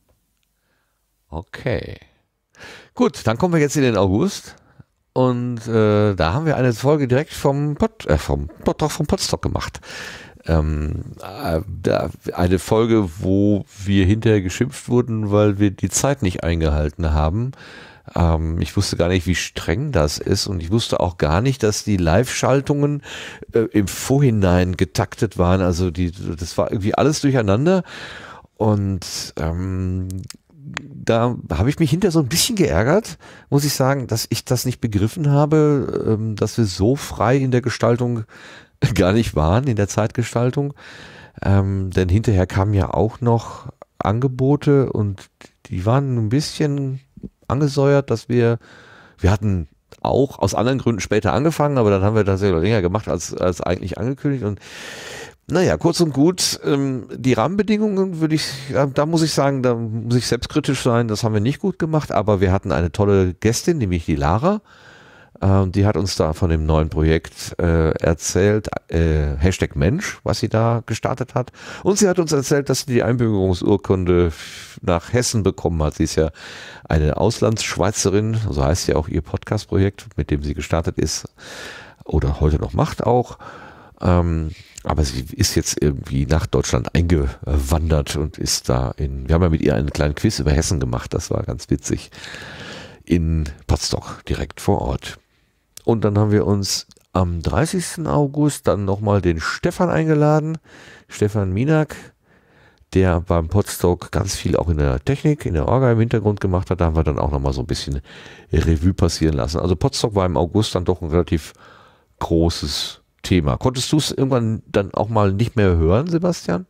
Okay. Gut, dann kommen wir jetzt in den August. Und äh, da haben wir eine Folge direkt vom Pod, äh, vom Pod, vom Podstock gemacht. Ähm, äh, da, eine Folge, wo wir hinterher geschimpft wurden, weil wir die Zeit nicht eingehalten haben. Ähm, ich wusste gar nicht, wie streng das ist und ich wusste auch gar nicht, dass die Live-Schaltungen äh, im Vorhinein getaktet waren. Also die, das war irgendwie alles durcheinander und ähm, da habe ich mich hinterher so ein bisschen geärgert, muss ich sagen, dass ich das nicht begriffen habe, ähm, dass wir so frei in der Gestaltung gar nicht waren, in der Zeitgestaltung. Ähm, denn hinterher kamen ja auch noch Angebote und die waren ein bisschen angesäuert, dass wir, wir hatten auch aus anderen Gründen später angefangen, aber dann haben wir das ja länger gemacht als, als eigentlich angekündigt und naja, kurz und gut, ähm, die Rahmenbedingungen würde ich, da muss ich sagen, da muss ich selbstkritisch sein, das haben wir nicht gut gemacht, aber wir hatten eine tolle Gästin, nämlich die Lara, äh, die hat uns da von dem neuen Projekt äh, erzählt, äh, Hashtag Mensch, was sie da gestartet hat und sie hat uns erzählt, dass sie die Einbürgerungsurkunde nach Hessen bekommen hat. Sie ist ja eine Auslandsschweizerin, so heißt ja auch ihr Podcast-Projekt, mit dem sie gestartet ist oder heute noch macht auch. Ähm, aber sie ist jetzt irgendwie nach Deutschland eingewandert und ist da in, wir haben ja mit ihr einen kleinen Quiz über Hessen gemacht, das war ganz witzig, in Potsdok, direkt vor Ort. Und dann haben wir uns am dreißigsten August dann nochmal den Stefan eingeladen, Stefan Minak, der beim Podstock ganz viel auch in der Technik, in der Orga im Hintergrund gemacht hat. Da haben wir dann auch nochmal so ein bisschen Revue passieren lassen. Also Podstock war im August dann doch ein relativ großes Thema. Konntest du es irgendwann dann auch mal nicht mehr hören, Sebastian?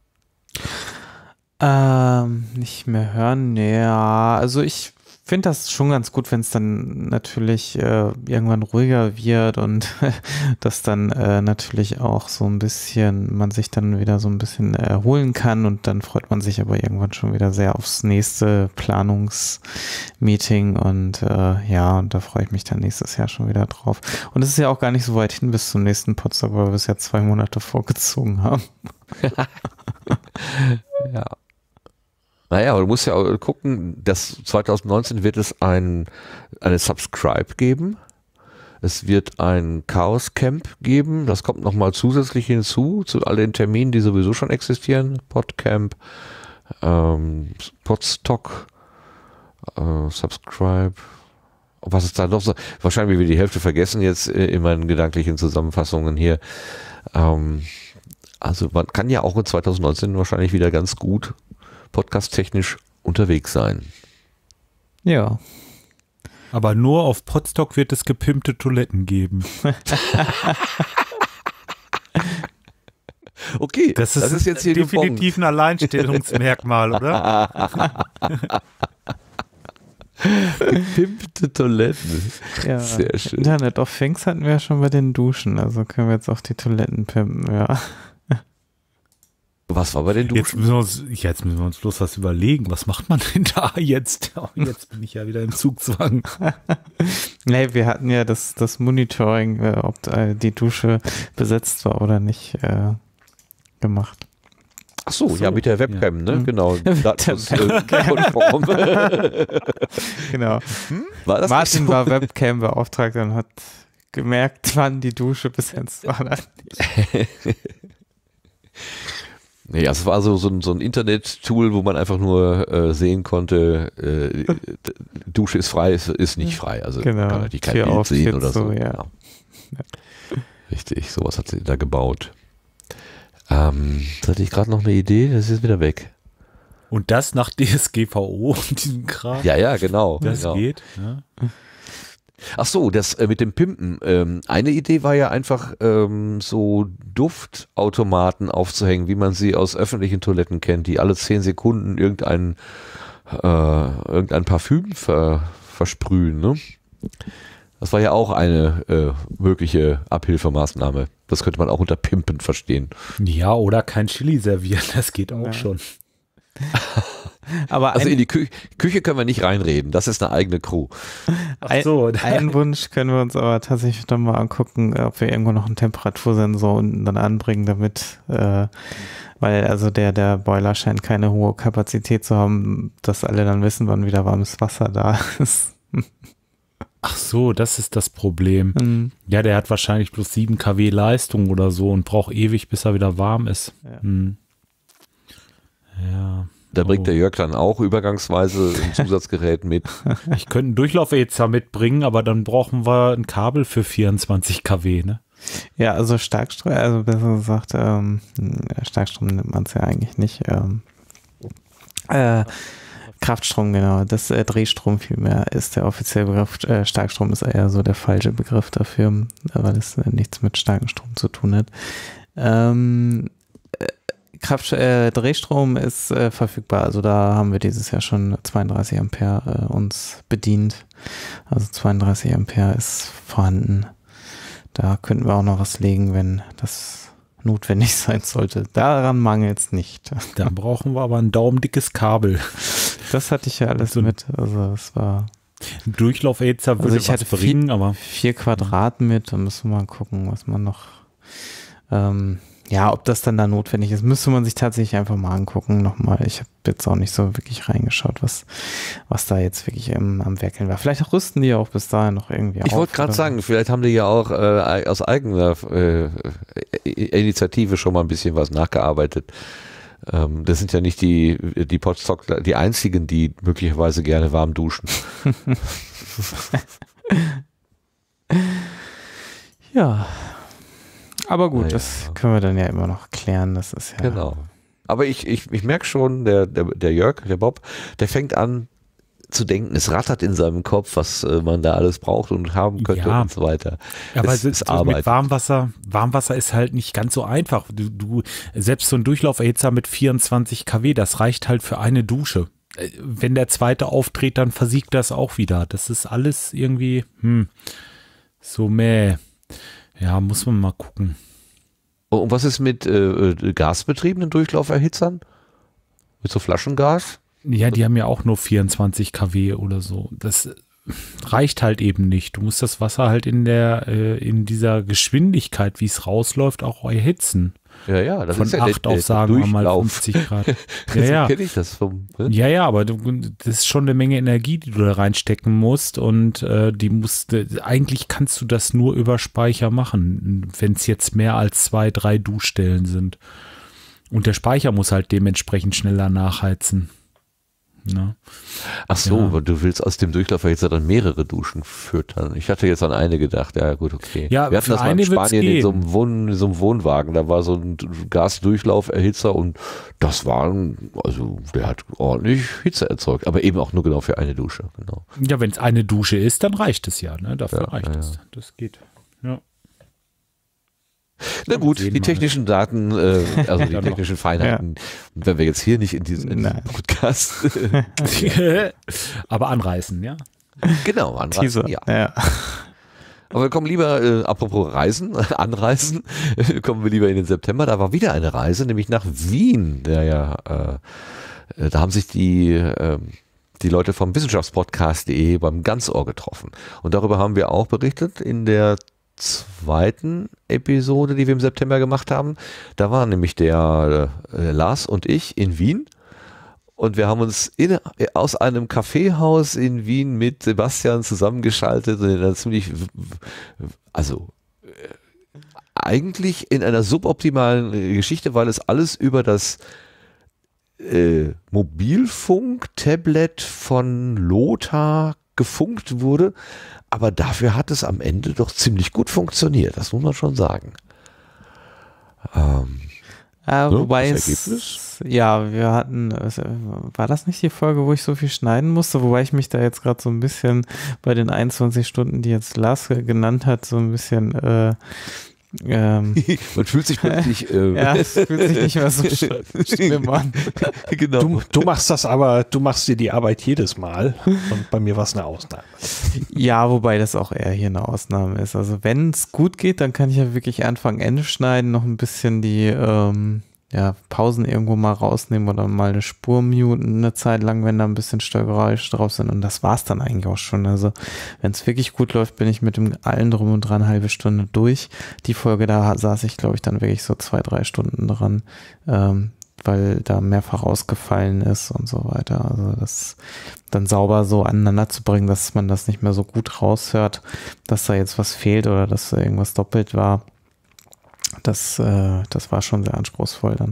Ähm, nicht mehr hören, ja, also ich finde das schon ganz gut, wenn es dann natürlich äh, irgendwann ruhiger wird und dass dann äh, natürlich auch so ein bisschen, man sich dann wieder so ein bisschen erholen kann und dann freut man sich aber irgendwann schon wieder sehr aufs nächste Planungsmeeting und äh, ja, und da freue ich mich dann nächstes Jahr schon wieder drauf. Und es ist ja auch gar nicht so weit hin bis zum nächsten Potsdam, weil wir es ja zwei Monate vorgezogen haben. Ja. Naja, aber du musst ja auch gucken, dass zwanzig neunzehn wird es ein, eine Subscribe geben. Es wird ein Chaos Camp geben. Das kommt nochmal zusätzlich hinzu, zu all den Terminen, die sowieso schon existieren. Podcamp, ähm, Podstock, äh, Subscribe. Was ist da noch so? Wahrscheinlich will wir die Hälfte vergessen jetzt in meinen gedanklichen Zusammenfassungen hier. Ähm, also man kann ja auch in zwanzig neunzehn wahrscheinlich wieder ganz gut podcast-technisch unterwegs sein. Ja. Aber nur auf Podstock wird es gepimpte Toiletten geben. Okay, das ist, das ist jetzt hier definitiv ein Alleinstellungsmerkmal, oder? Gepimpte Toiletten. Ja, sehr schön. Internet of Things hatten wir ja schon bei den Duschen, also können wir jetzt auch die Toiletten pimpen, ja. Was war bei den Duschen? Jetzt müssen, wir uns, jetzt müssen wir uns bloß was überlegen. Was macht man denn da jetzt? Oh, jetzt bin ich ja wieder im Zugzwang. Nee, wir hatten ja das, das Monitoring, äh, ob äh, die Dusche besetzt war oder nicht, äh, gemacht. Ach so, Ach so, ja, mit der Webcam, ja. ne? Genau. Datenschutzkonform. Genau. War das Martin nicht so? war Webcam-Beauftragter und hat gemerkt, wann die Dusche bis ins war. Nee, also es war so, so ein, so ein Internet-Tool, wo man einfach nur äh, sehen konnte, äh, Dusche ist frei, ist, ist nicht frei. Also Genau. kann natürlich kein Tür Bild auf, sehen Tür oder so. zu, ja. Genau. Richtig, sowas hat sie da gebaut. Ähm, jetzt hatte ich gerade noch eine Idee, das ist jetzt wieder weg. Und das nach D S G V O und diesem Kram. Ja, ja, genau. Das genau. geht. Ja. Ach so, das äh, mit dem Pimpen. Ähm, eine Idee war ja einfach ähm, so Duftautomaten aufzuhängen, wie man sie aus öffentlichen Toiletten kennt, die alle zehn Sekunden irgendein, äh, irgendein Parfüm ver, versprühen. Ne? Das war ja auch eine äh, mögliche Abhilfemaßnahme. Das könnte man auch unter Pimpen verstehen. Ja, oder kein Chili servieren, das geht auch Ja. schon. Aber Also ein, in die Kü Küche können wir nicht reinreden, das ist eine eigene Crew. ein, so. einen Wunsch können wir uns aber tatsächlich dann mal angucken, ob wir irgendwo noch einen Temperatursensor unten dann anbringen, damit, äh, weil also der, der Boiler scheint keine hohe Kapazität zu haben, dass alle dann wissen, wann wieder warmes Wasser da ist. Ach so, das ist das Problem. Hm. Ja, der hat wahrscheinlich bloß sieben Kilowatt Leistung oder so und braucht ewig, bis er wieder warm ist. Ja. Hm. Ja. Da bringt Oh. der Jörg dann auch übergangsweise ein Zusatzgerät mit. Ich könnte einen Durchlauferhitzer mitbringen, aber dann brauchen wir ein Kabel für vierundzwanzig Kilowatt, ne? Ja, also Starkstrom, also besser gesagt, ähm, Starkstrom nimmt man es ja eigentlich nicht. Ähm, äh, Kraftstrom, genau. Das äh, Drehstrom vielmehr ist der offizielle Begriff. Äh, Starkstrom ist eher so der falsche Begriff dafür, weil es äh, nichts mit starkem Strom zu tun hat. Ähm, äh, Kraft, äh, Drehstrom ist äh, verfügbar. Also da haben wir dieses Jahr schon zweiunddreißig Ampere äh, uns bedient. Also zweiunddreißig Ampere ist vorhanden. Da könnten wir auch noch was legen, wenn das notwendig sein sollte. Daran mangelt es nicht. Da brauchen wir aber ein daumendickes Kabel. Das hatte ich ja alles So ein- mit. Also es war. Ein Durchlauferhitzer würde Also ich was hatte bringen, vier, aber vier Quadrat mit. Da müssen wir mal gucken, was man noch. Ähm, ja, ob das dann da notwendig ist, müsste man sich tatsächlich einfach mal angucken. Nochmal. Ich habe jetzt auch nicht so wirklich reingeschaut, was, was da jetzt wirklich ähm, am Werkeln war. Vielleicht rüsten die ja auch bis dahin noch irgendwie Ich auf. wollte gerade oder- sagen, vielleicht haben die ja auch äh, aus eigener äh, Initiative schon mal ein bisschen was nachgearbeitet. Ähm, das sind ja nicht die, die Podstockler, die einzigen, die möglicherweise gerne warm duschen. Ja. Aber gut, Naja. das können wir dann ja immer noch klären. Das ist ja. Genau. Aber ich, ich, ich merke schon, der, der, der Jörg, der Bob, der fängt an zu denken, es rattert in seinem Kopf, was äh, man da alles braucht und haben könnte Ja. und so weiter. Aber Es es, ist es Arbeit. mit Warmwasser, Warmwasser ist halt nicht ganz so einfach. Du, du selbst so ein Durchlauferhitzer mit vierundzwanzig Kilowatt, das reicht halt für eine Dusche. Äh, Wenn der zweite aufdreht, dann versiegt das auch wieder. Das ist alles irgendwie hm, so mäh. Ja, muss man mal gucken. Und was ist mit äh, gasbetriebenen Durchlauferhitzern? Mit so Flaschengas? Ja, die haben ja auch nur vierundzwanzig Kilowatt oder so. Das reicht halt eben nicht. Du musst das Wasser halt in der äh, in dieser Geschwindigkeit, wie es rausläuft, auch erhitzen. Ja, ja, das Von ist ja acht der, auf, der sagen wir mal, Durchlauf. fünfzig Grad. Ja, so ja. kenne ich das vom. Ne? Ja, ja, aber du, das ist schon eine Menge Energie, die du da reinstecken musst und äh, die musst, äh, eigentlich kannst du das nur über Speicher machen, wenn es jetzt mehr als zwei, drei Duschstellen sind. Und der Speicher muss halt dementsprechend schneller nachheizen. Ne? Ach so, Ja. aber du willst aus dem Durchlauferhitzer dann mehrere Duschen füttern. Ich hatte jetzt an eine gedacht. Ja, gut, okay. Ja, wir hatten für das mal in eine wird's Spanien in gehen. so, einem Wohn, in so einem Wohnwagen. Da war so ein Gasdurchlauferhitzer und das war, ein, also der hat ordentlich Hitze erzeugt, aber eben auch nur genau für eine Dusche. Genau. Ja, wenn es eine Dusche ist, dann reicht es ja. Ne? Dafür Ja, reicht ja, es. ja. Das geht. Ja. Na gut, sehen die mal. technischen Daten, äh, also die Dann noch. technischen Feinheiten, wenn wir jetzt hier nicht in diesem, in diesem Nein. Podcast Aber anreißen, ja. genau anreißen. Teaser. Ja. Ja. Aber wir kommen lieber, äh, apropos Reisen, Anreisen, äh, kommen wir lieber in den September. Da war wieder eine Reise, nämlich nach Wien. Der ja, äh, äh, da haben sich die, äh, die Leute vom Wissenschaftspodcast punkt de beim Ganzohr getroffen. Und darüber haben wir auch berichtet in der zweiten Episode, die wir im September gemacht haben. Da waren nämlich der äh, Lars und ich in Wien. Und wir haben uns in, aus einem Kaffeehaus in Wien mit Sebastian zusammengeschaltet und in einer ziemlich, also äh, eigentlich in einer suboptimalen Geschichte, weil es alles über das äh, Mobilfunk-Tablet von Lothar gefunkt wurde. Aber dafür hat es am Ende doch ziemlich gut funktioniert, das muss man schon sagen. Ähm, Äh, So, wobei das es, ja, wir hatten, es, war das nicht die Folge, wo ich so viel schneiden musste, wobei ich mich da jetzt gerade so ein bisschen bei den einundzwanzig Stunden, die jetzt Lars genannt hat, so ein bisschen, äh, ähm, man fühlt sich plötzlich, äh, ja, es fühlt sich nicht mehr so schlimm an. genau. Du, du machst das aber, du machst dir die Arbeit jedes Mal und bei mir war es eine Ausnahme. Ja, wobei das auch eher hier eine Ausnahme ist. Also wenn es gut geht, dann kann ich ja wirklich Anfang, Ende schneiden, noch ein bisschen die ähm, ja, Pausen irgendwo mal rausnehmen oder mal eine Spur muten eine Zeit lang, wenn da ein bisschen Störgeräusche drauf sind, und das war's dann eigentlich auch schon. Also wenn es wirklich gut läuft, bin ich mit dem allen drum und dran eine halbe Stunde durch. Die Folge, da saß ich, glaube ich, dann wirklich so zwei, drei Stunden dran, ähm, weil da mehrfach ausgefallen ist und so weiter. Also das dann sauber so aneinander zu bringen, dass man das nicht mehr so gut raushört, dass da jetzt was fehlt oder dass da irgendwas doppelt war. Das, äh, das war schon sehr anspruchsvoll dann.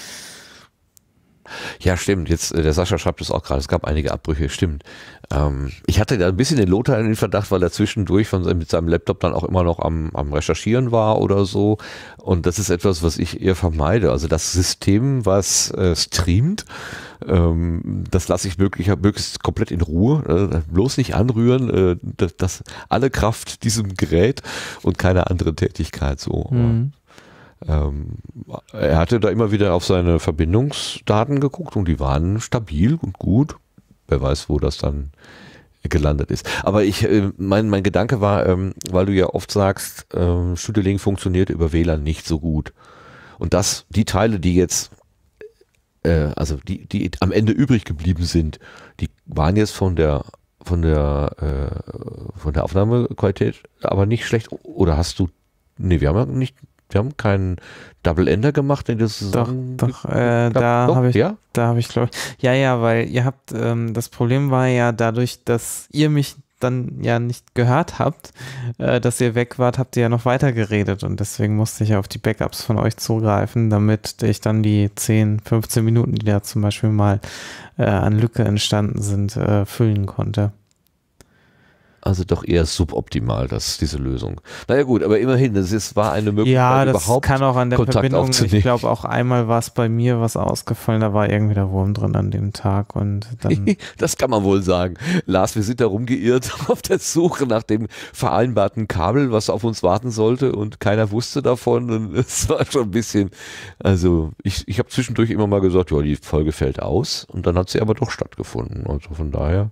Ja, stimmt. Jetzt, äh, der Sascha schreibt es auch gerade, es gab einige Abbrüche, stimmt. Ähm, ich hatte da ein bisschen den Lothar in den Verdacht, weil er zwischendurch von, mit seinem Laptop dann auch immer noch am, am Recherchieren war oder so. Und das ist etwas, was ich eher vermeide. Also das System, was äh, streamt, ähm, das lasse ich möglich, möglichst komplett in Ruhe. Äh, bloß nicht anrühren, äh, das, das alle Kraft diesem Gerät und keine andere Tätigkeit so. Mhm. Ähm, er hatte da immer wieder auf seine Verbindungsdaten geguckt und die waren stabil und gut. Wer weiß, wo das dann gelandet ist. Aber ich, äh, mein, mein Gedanke war, ähm, weil du ja oft sagst, äh, Studio Link funktioniert über W L A N nicht so gut. Und das, die Teile, die jetzt, äh, also die, die am Ende übrig geblieben sind, die waren jetzt von der von der äh, von der Aufnahmequalität aber nicht schlecht. Oder hast du, nee, wir haben ja nicht Wir haben keinen Double Ender gemacht, den das Doch, doch, äh, da habe ich, ja? da habe ich, glaube ich, ja, ja, weil ihr habt, ähm, das Problem war ja dadurch, dass ihr mich dann ja nicht gehört habt, äh, dass ihr weg wart, habt ihr ja noch weiter geredet, und deswegen musste ich auf die Backups von euch zugreifen, damit ich dann die zehn, fünfzehn Minuten, die da zum Beispiel mal äh, an Lücke entstanden sind, äh, füllen konnte. Also doch eher suboptimal, das, diese Lösung. Naja gut, aber immerhin, es ist, war eine Möglichkeit, ja, das überhaupt kann auch an der Kontakt Verbindung, aufzunehmen. ich glaube auch einmal war es bei mir was ausgefallen, da war irgendwie der Wurm drin an dem Tag, und dann... Das kann man wohl sagen. Lars, wir sind da rumgeirrt auf der Suche nach dem vereinbarten Kabel, was auf uns warten sollte, und keiner wusste davon, und es war schon ein bisschen, also ich, ich habe zwischendurch immer mal gesagt, ja, die Folge fällt aus, und dann hat sie aber doch stattgefunden, also von daher...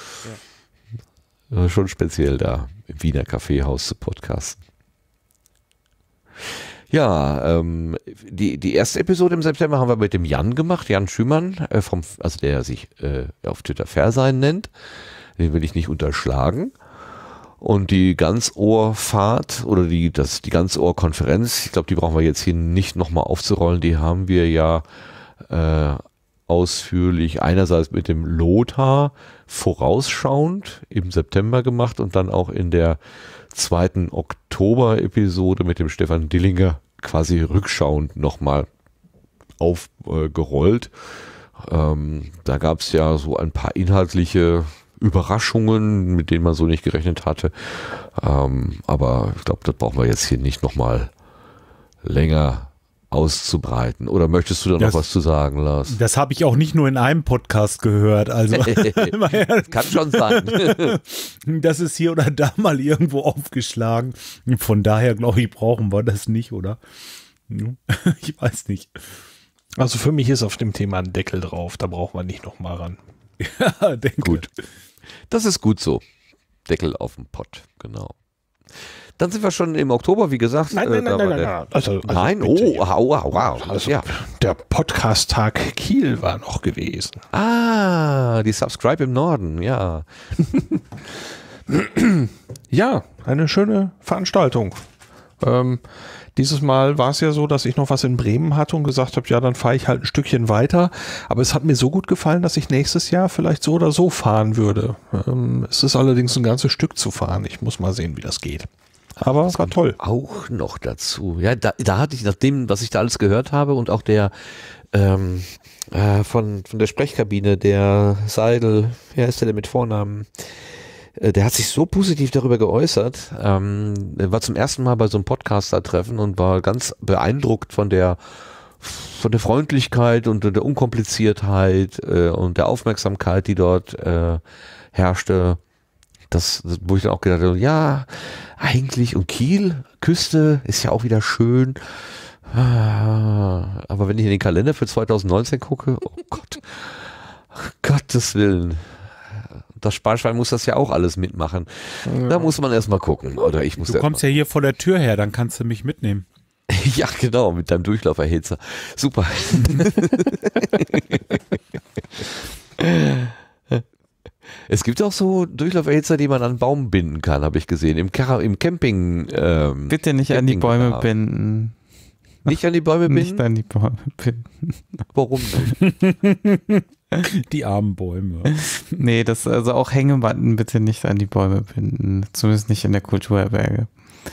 Ja. Schon speziell da im Wiener Kaffeehaus zu podcasten. Ja, ähm, die, die erste Episode im September haben wir mit dem Jan gemacht, Jan Schümann, äh, vom, also der sich äh, auf Twitter Fairsein nennt. Den will ich nicht unterschlagen. Und die Ganzohrfahrt oder die, das, die Ganzohrkonferenz, ich glaube, die brauchen wir jetzt hier nicht nochmal aufzurollen, die haben wir ja äh, ausführlich einerseits mit dem Lothar vorausschauend im September gemacht und dann auch in der zweiten Oktober-Episode mit dem Stefan Dillinger quasi rückschauend nochmal aufgerollt. Äh, ähm, da gab es ja so ein paar inhaltliche Überraschungen, mit denen man so nicht gerechnet hatte. Ähm, aber ich glaube, das brauchen wir jetzt hier nicht nochmal länger auszubreiten. Oder möchtest du da das, noch was zu sagen, Lars? Das habe ich auch nicht nur in einem Podcast gehört. Also kann schon sein. Das ist hier oder da mal irgendwo aufgeschlagen. Von daher, glaube ich, brauchen wir das nicht, oder? Ich weiß nicht. Also für mich ist auf dem Thema ein Deckel drauf. Da brauchen wir nicht noch mal ran. Ja, denke. Gut. Das ist gut so. Deckel auf dem Pott, genau. Dann sind wir schon im Oktober, wie gesagt. Nein, nein, äh, nein, nein, der, nein. Also, also nein, bitte, oh, ja. wow, wow, wow. Also Ja. der Podcast-Tag Kiel war noch gewesen. Ah, die Subscribe im Norden, ja. Ja, eine schöne Veranstaltung. Ähm, dieses Mal war es ja so, dass ich noch was in Bremen hatte und gesagt habe, ja, dann fahre ich halt ein Stückchen weiter. Aber es hat mir so gut gefallen, dass ich nächstes Jahr vielleicht so oder so fahren würde. Ähm, es ist allerdings ein ganzes Stück zu fahren. Ich muss mal sehen, wie das geht. Aber es war toll. Auch noch dazu. Ja, da, da hatte ich, nach dem, was ich da alles gehört habe und auch der ähm, äh, von, von der Sprechkabine, der Seidel, wer ist der denn mit Vornamen? Äh, der hat sich so positiv darüber geäußert. Ähm, er war zum ersten Mal bei so einem Podcaster-Treffen und war ganz beeindruckt von der von der Freundlichkeit und der Unkompliziertheit äh, und der Aufmerksamkeit, die dort äh, herrschte. Das, wo ich dann auch gedacht habe, ja, eigentlich, und Kiel, Küste, ist ja auch wieder schön. Aber wenn ich in den Kalender für zwanzig neunzehn gucke, oh Gott, Gottes Willen, das Sparschwein muss das ja auch alles mitmachen. Ja. Da muss man erstmal gucken. Oder ich muss du kommst ja hier vor der Tür her, dann kannst du mich mitnehmen. Ja, genau, mit deinem Durchlauferhitzer. Super. Es gibt auch so Durchlauferhitzer, die man an einen Baum binden kann, habe ich gesehen. Im, Car- im Camping. Ähm, Bitte nicht Camping an die Bäume da. binden. Nicht an die Bäume binden? Nicht an die Bäume binden. Warum nicht? Die armen Bäume. Nee, das, also auch Hängematten bitte nicht an die Bäume binden. Zumindest nicht in der Kulturherberge.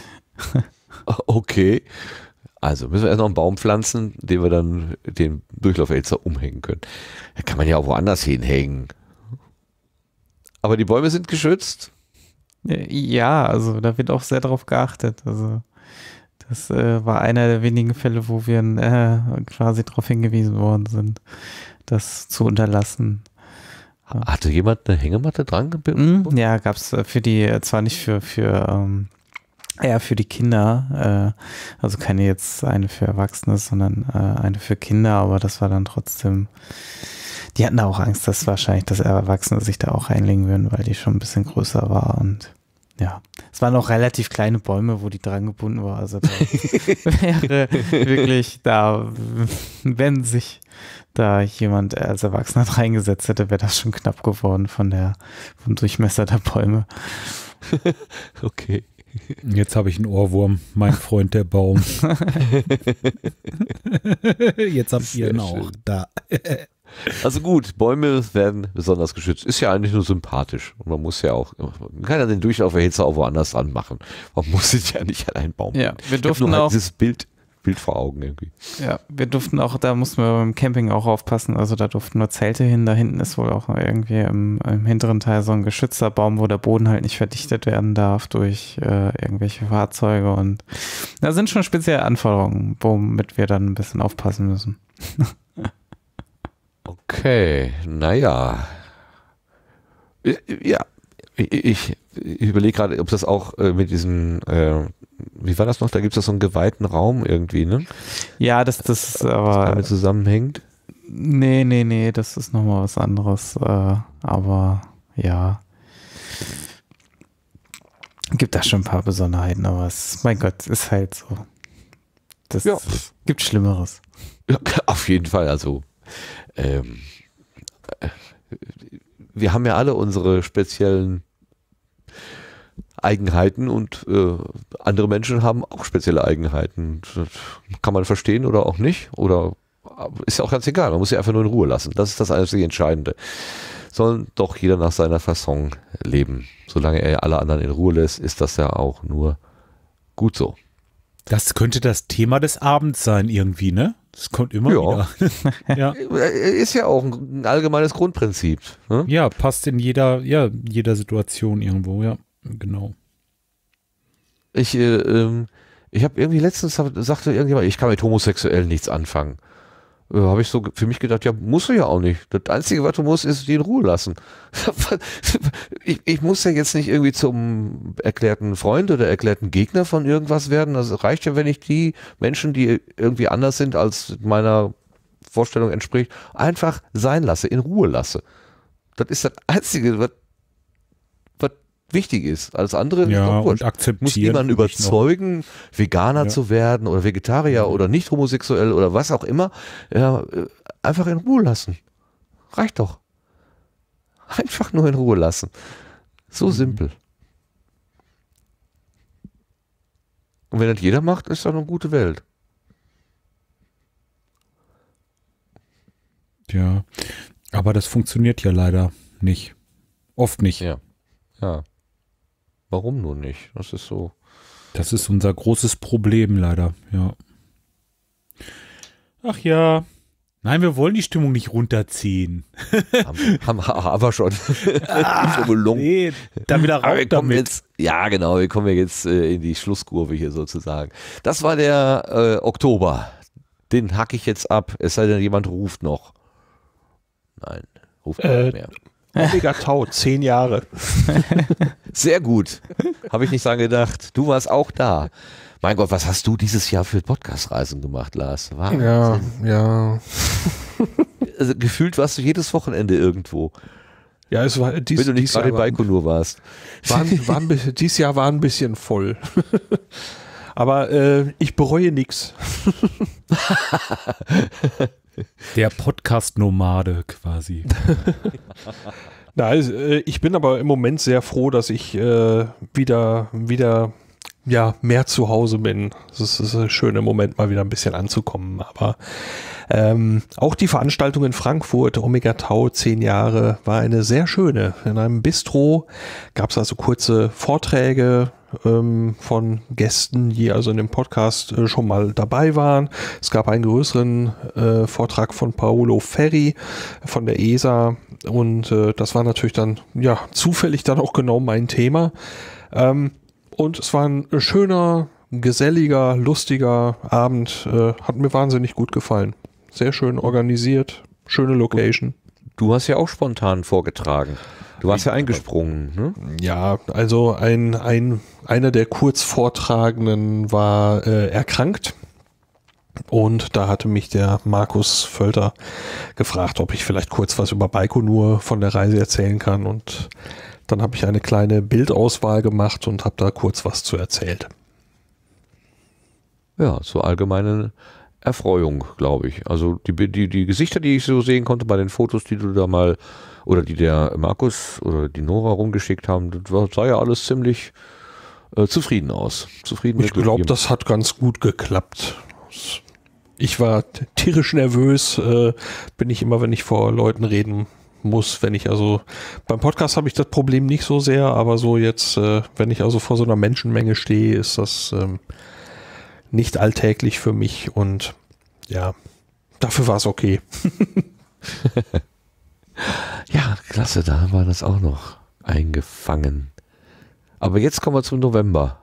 Okay. Also müssen wir erst noch einen Baum pflanzen, den wir dann den Durchlauferhitzer umhängen können. Da kann man ja auch woanders hinhängen. Aber die Bäume sind geschützt? Ja, also da wird auch sehr drauf geachtet. Also das äh, war einer der wenigen Fälle, wo wir äh, quasi darauf hingewiesen worden sind, das zu unterlassen. Hatte jemand eine Hängematte dran gebunden? Mhm, ja, gab es für die, zwar nicht für, für ähm, eher für die Kinder, äh, also keine jetzt eine für Erwachsene, sondern äh, eine für Kinder, aber das war dann trotzdem, die hatten da auch Angst, dass wahrscheinlich das Erwachsene sich da auch reinlegen würden, weil die schon ein bisschen größer war und ja, es waren auch relativ kleine Bäume, wo die dran gebunden war, also da wäre wirklich da, wenn sich da jemand als Erwachsener reingesetzt hätte, wäre das schon knapp geworden von der, vom Durchmesser der Bäume. Okay. Jetzt habe ich einen Ohrwurm, mein Freund der Baum. Jetzt habt ihr ihn auch da. Also gut, Bäume werden besonders geschützt. Ist ja eigentlich nur sympathisch. Und man muss ja auch, man kann ja den Durchlauferhitzer auch woanders dran machen. Man muss es ja nicht an einen Baum. Ja, wir ich durften nur halt auch dieses Bild, Bild vor Augen irgendwie. Ja, wir durften auch, da mussten wir beim Camping auch aufpassen, also da durften nur Zelte hin, da hinten ist wohl auch irgendwie im, im hinteren Teil so ein geschützter Baum, wo der Boden halt nicht verdichtet werden darf durch äh, irgendwelche Fahrzeuge und da sind schon spezielle Anforderungen, womit wir dann ein bisschen aufpassen müssen. Okay, naja. Ja, ich, ich überlege gerade, ob das auch äh, mit diesem, äh, wie war das noch, da gibt es so einen geweihten Raum irgendwie, ne? Ja, das, das ist aber... Was damit zusammenhängt? Nee, nee, nee, das ist nochmal was anderes, äh, aber ja. Gibt da schon ein paar Besonderheiten, aber es, mein Gott, ist halt so. Das Ja. gibt Schlimmeres. Ja, auf jeden Fall, also ähm, äh, wir haben ja alle unsere speziellen Eigenheiten und äh, andere Menschen haben auch spezielle Eigenheiten. Das kann man verstehen oder auch nicht. Oder ist ja auch ganz egal. Man muss sie einfach nur in Ruhe lassen. Das ist das einzige Entscheidende. Soll doch jeder nach seiner Fasson leben. Solange er alle anderen in Ruhe lässt, ist das ja auch nur gut so. Das könnte das Thema des Abends sein irgendwie, ne? Das kommt immer Ja. wieder. Ja. Ist ja auch ein allgemeines Grundprinzip. Ne? Ja, passt in jeder, ja, jeder Situation irgendwo, ja, genau. Ich, äh, ähm, ich habe irgendwie letztens hab, sagte irgendjemand, ich kann mit Homosexuellen nichts anfangen. Äh, habe ich so für mich gedacht, ja, musst du ja auch nicht. Das Einzige, was du musst, ist die in Ruhe lassen. ich, ich muss ja jetzt nicht irgendwie zum erklärten Freund oder erklärten Gegner von irgendwas werden. Das reicht ja, wenn ich die Menschen, die irgendwie anders sind, als meiner Vorstellung entspricht, einfach sein lasse, in Ruhe lasse. Das ist das Einzige, was wichtig ist. Alles andere Ja, ist und akzeptieren. muss niemanden überzeugen, Veganer Ja. zu werden oder Vegetarier oder nicht homosexuell oder was auch immer. Ja, einfach in Ruhe lassen. Reicht doch. Einfach nur in Ruhe lassen. So Mhm. simpel. Und wenn das jeder macht, ist das eine gute Welt. Ja, aber das funktioniert ja leider nicht. Oft nicht. Ja. Ja. Warum nur nicht? Das ist so. Das ist unser großes Problem leider, ja. Ach ja. Nein, wir wollen die Stimmung nicht runterziehen. haben, haben, haben wir schon. Ah, nee, da wieder raus damit. Jetzt, ja, genau, wir kommen jetzt äh, in die Schlusskurve hier sozusagen. Das war der äh, Oktober. Den hacke ich jetzt ab, es sei denn, jemand ruft noch. Nein, ruft äh, nicht mehr. Omega Tau, zehn Jahre. Sehr gut. Habe ich nicht dran gedacht. Du warst auch da. Mein Gott, was hast du dieses Jahr für Podcast-Reisen gemacht, Lars? Wahnsinn. Ja, ja. Also, gefühlt warst du jedes Wochenende irgendwo. Ja, es war dies, Wenn du nicht dies gerade in Jahr war, Baikonur warst. waren, waren, dieses Jahr war ein bisschen voll. Aber äh, ich bereue nichts. Der Podcast-Nomade quasi. Na, also, äh, ich bin aber im Moment sehr froh, dass ich äh, wieder, wieder ja, mehr zu Hause bin. Es ist, ist ein schöner Moment, mal wieder ein bisschen anzukommen. Aber ähm, auch die Veranstaltung in Frankfurt, Omega Tau, zehn Jahre, war eine sehr schöne. In einem Bistro gab es also kurze Vorträge ähm, von Gästen, die also in dem Podcast äh, schon mal dabei waren. Es gab einen größeren äh, Vortrag von Paolo Ferri von der E S A und äh, das war natürlich dann ja zufällig dann auch genau mein Thema. Ähm, Und es war ein schöner, geselliger, lustiger Abend. Äh, hat mir wahnsinnig gut gefallen. Sehr schön organisiert, schöne Location. Du hast ja auch spontan vorgetragen. Du warst ja eingesprungen, ne? Ja, also ein, ein, einer der Kurzvortragenden war äh, erkrankt. Und da hatte mich der Markus Völter gefragt, ob ich vielleicht kurz was über Baikonur von der Reise erzählen kann. Und dann habe ich eine kleine Bildauswahl gemacht und habe da kurz was zu erzählt. Ja, zur allgemeinen Erfreuung, glaube ich. Also die, die, die Gesichter, die ich so sehen konnte bei den Fotos, die du da mal, oder die der Markus oder die Nora rumgeschickt haben, das sah ja alles ziemlich äh, zufrieden aus. Zufrieden. Ich glaube, das hat ganz gut geklappt. Ich war tierisch nervös, äh, bin ich immer, wenn ich vor Leuten reden muss, wenn ich also, beim Podcast habe ich das Problem nicht so sehr, aber so jetzt, äh, wenn ich also vor so einer Menschenmenge stehe, ist das ähm, nicht alltäglich für mich und ja, dafür war es okay. Ja, klasse, da war das auch noch eingefangen. Aber jetzt kommen wir zum November.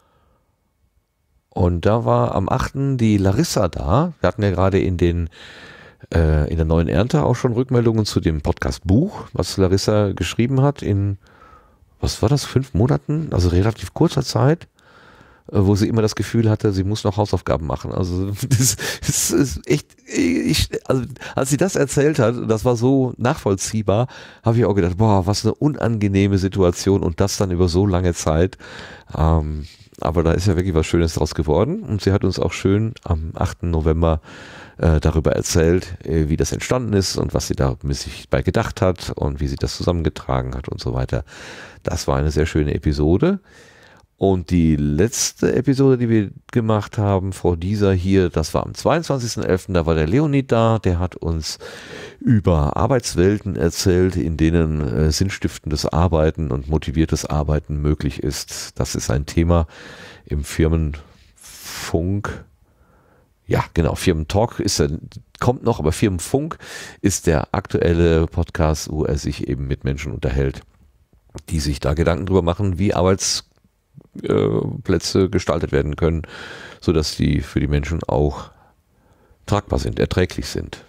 Und da war am achten die Larissa da. Wir hatten ja gerade in den äh, in der neuen Ernte auch schon Rückmeldungen zu dem Podcast Buch, was Larissa geschrieben hat in, was war das, fünf Monaten? Also relativ kurzer Zeit, äh, wo sie immer das Gefühl hatte, sie muss noch Hausaufgaben machen. Also das, das ist echt, ich, also als sie das erzählt hat, das war so nachvollziehbar, habe ich auch gedacht, boah, was eine unangenehme Situation und das dann über so lange Zeit. Ähm, Aber da ist ja wirklich was Schönes draus geworden und sie hat uns auch schön am achten November äh, darüber erzählt, äh, wie das entstanden ist und was sie da sich bei gedacht hat und wie sie das zusammengetragen hat und so weiter. Das war eine sehr schöne Episode. Und die letzte Episode, die wir gemacht haben vor dieser hier, das war am zweiundzwanzigsten elften Da war der Leonid da, der hat uns über Arbeitswelten erzählt, in denen äh, sinnstiftendes Arbeiten und motiviertes Arbeiten möglich ist. Das ist ein Thema im Firmenfunk. Ja, genau, Firmentalk ist er, kommt noch, aber Firmenfunk ist der aktuelle Podcast, wo er sich eben mit Menschen unterhält, die sich da Gedanken drüber machen, wie Arbeits Plätze gestaltet werden können, sodass die für die Menschen auch tragbar sind, erträglich sind.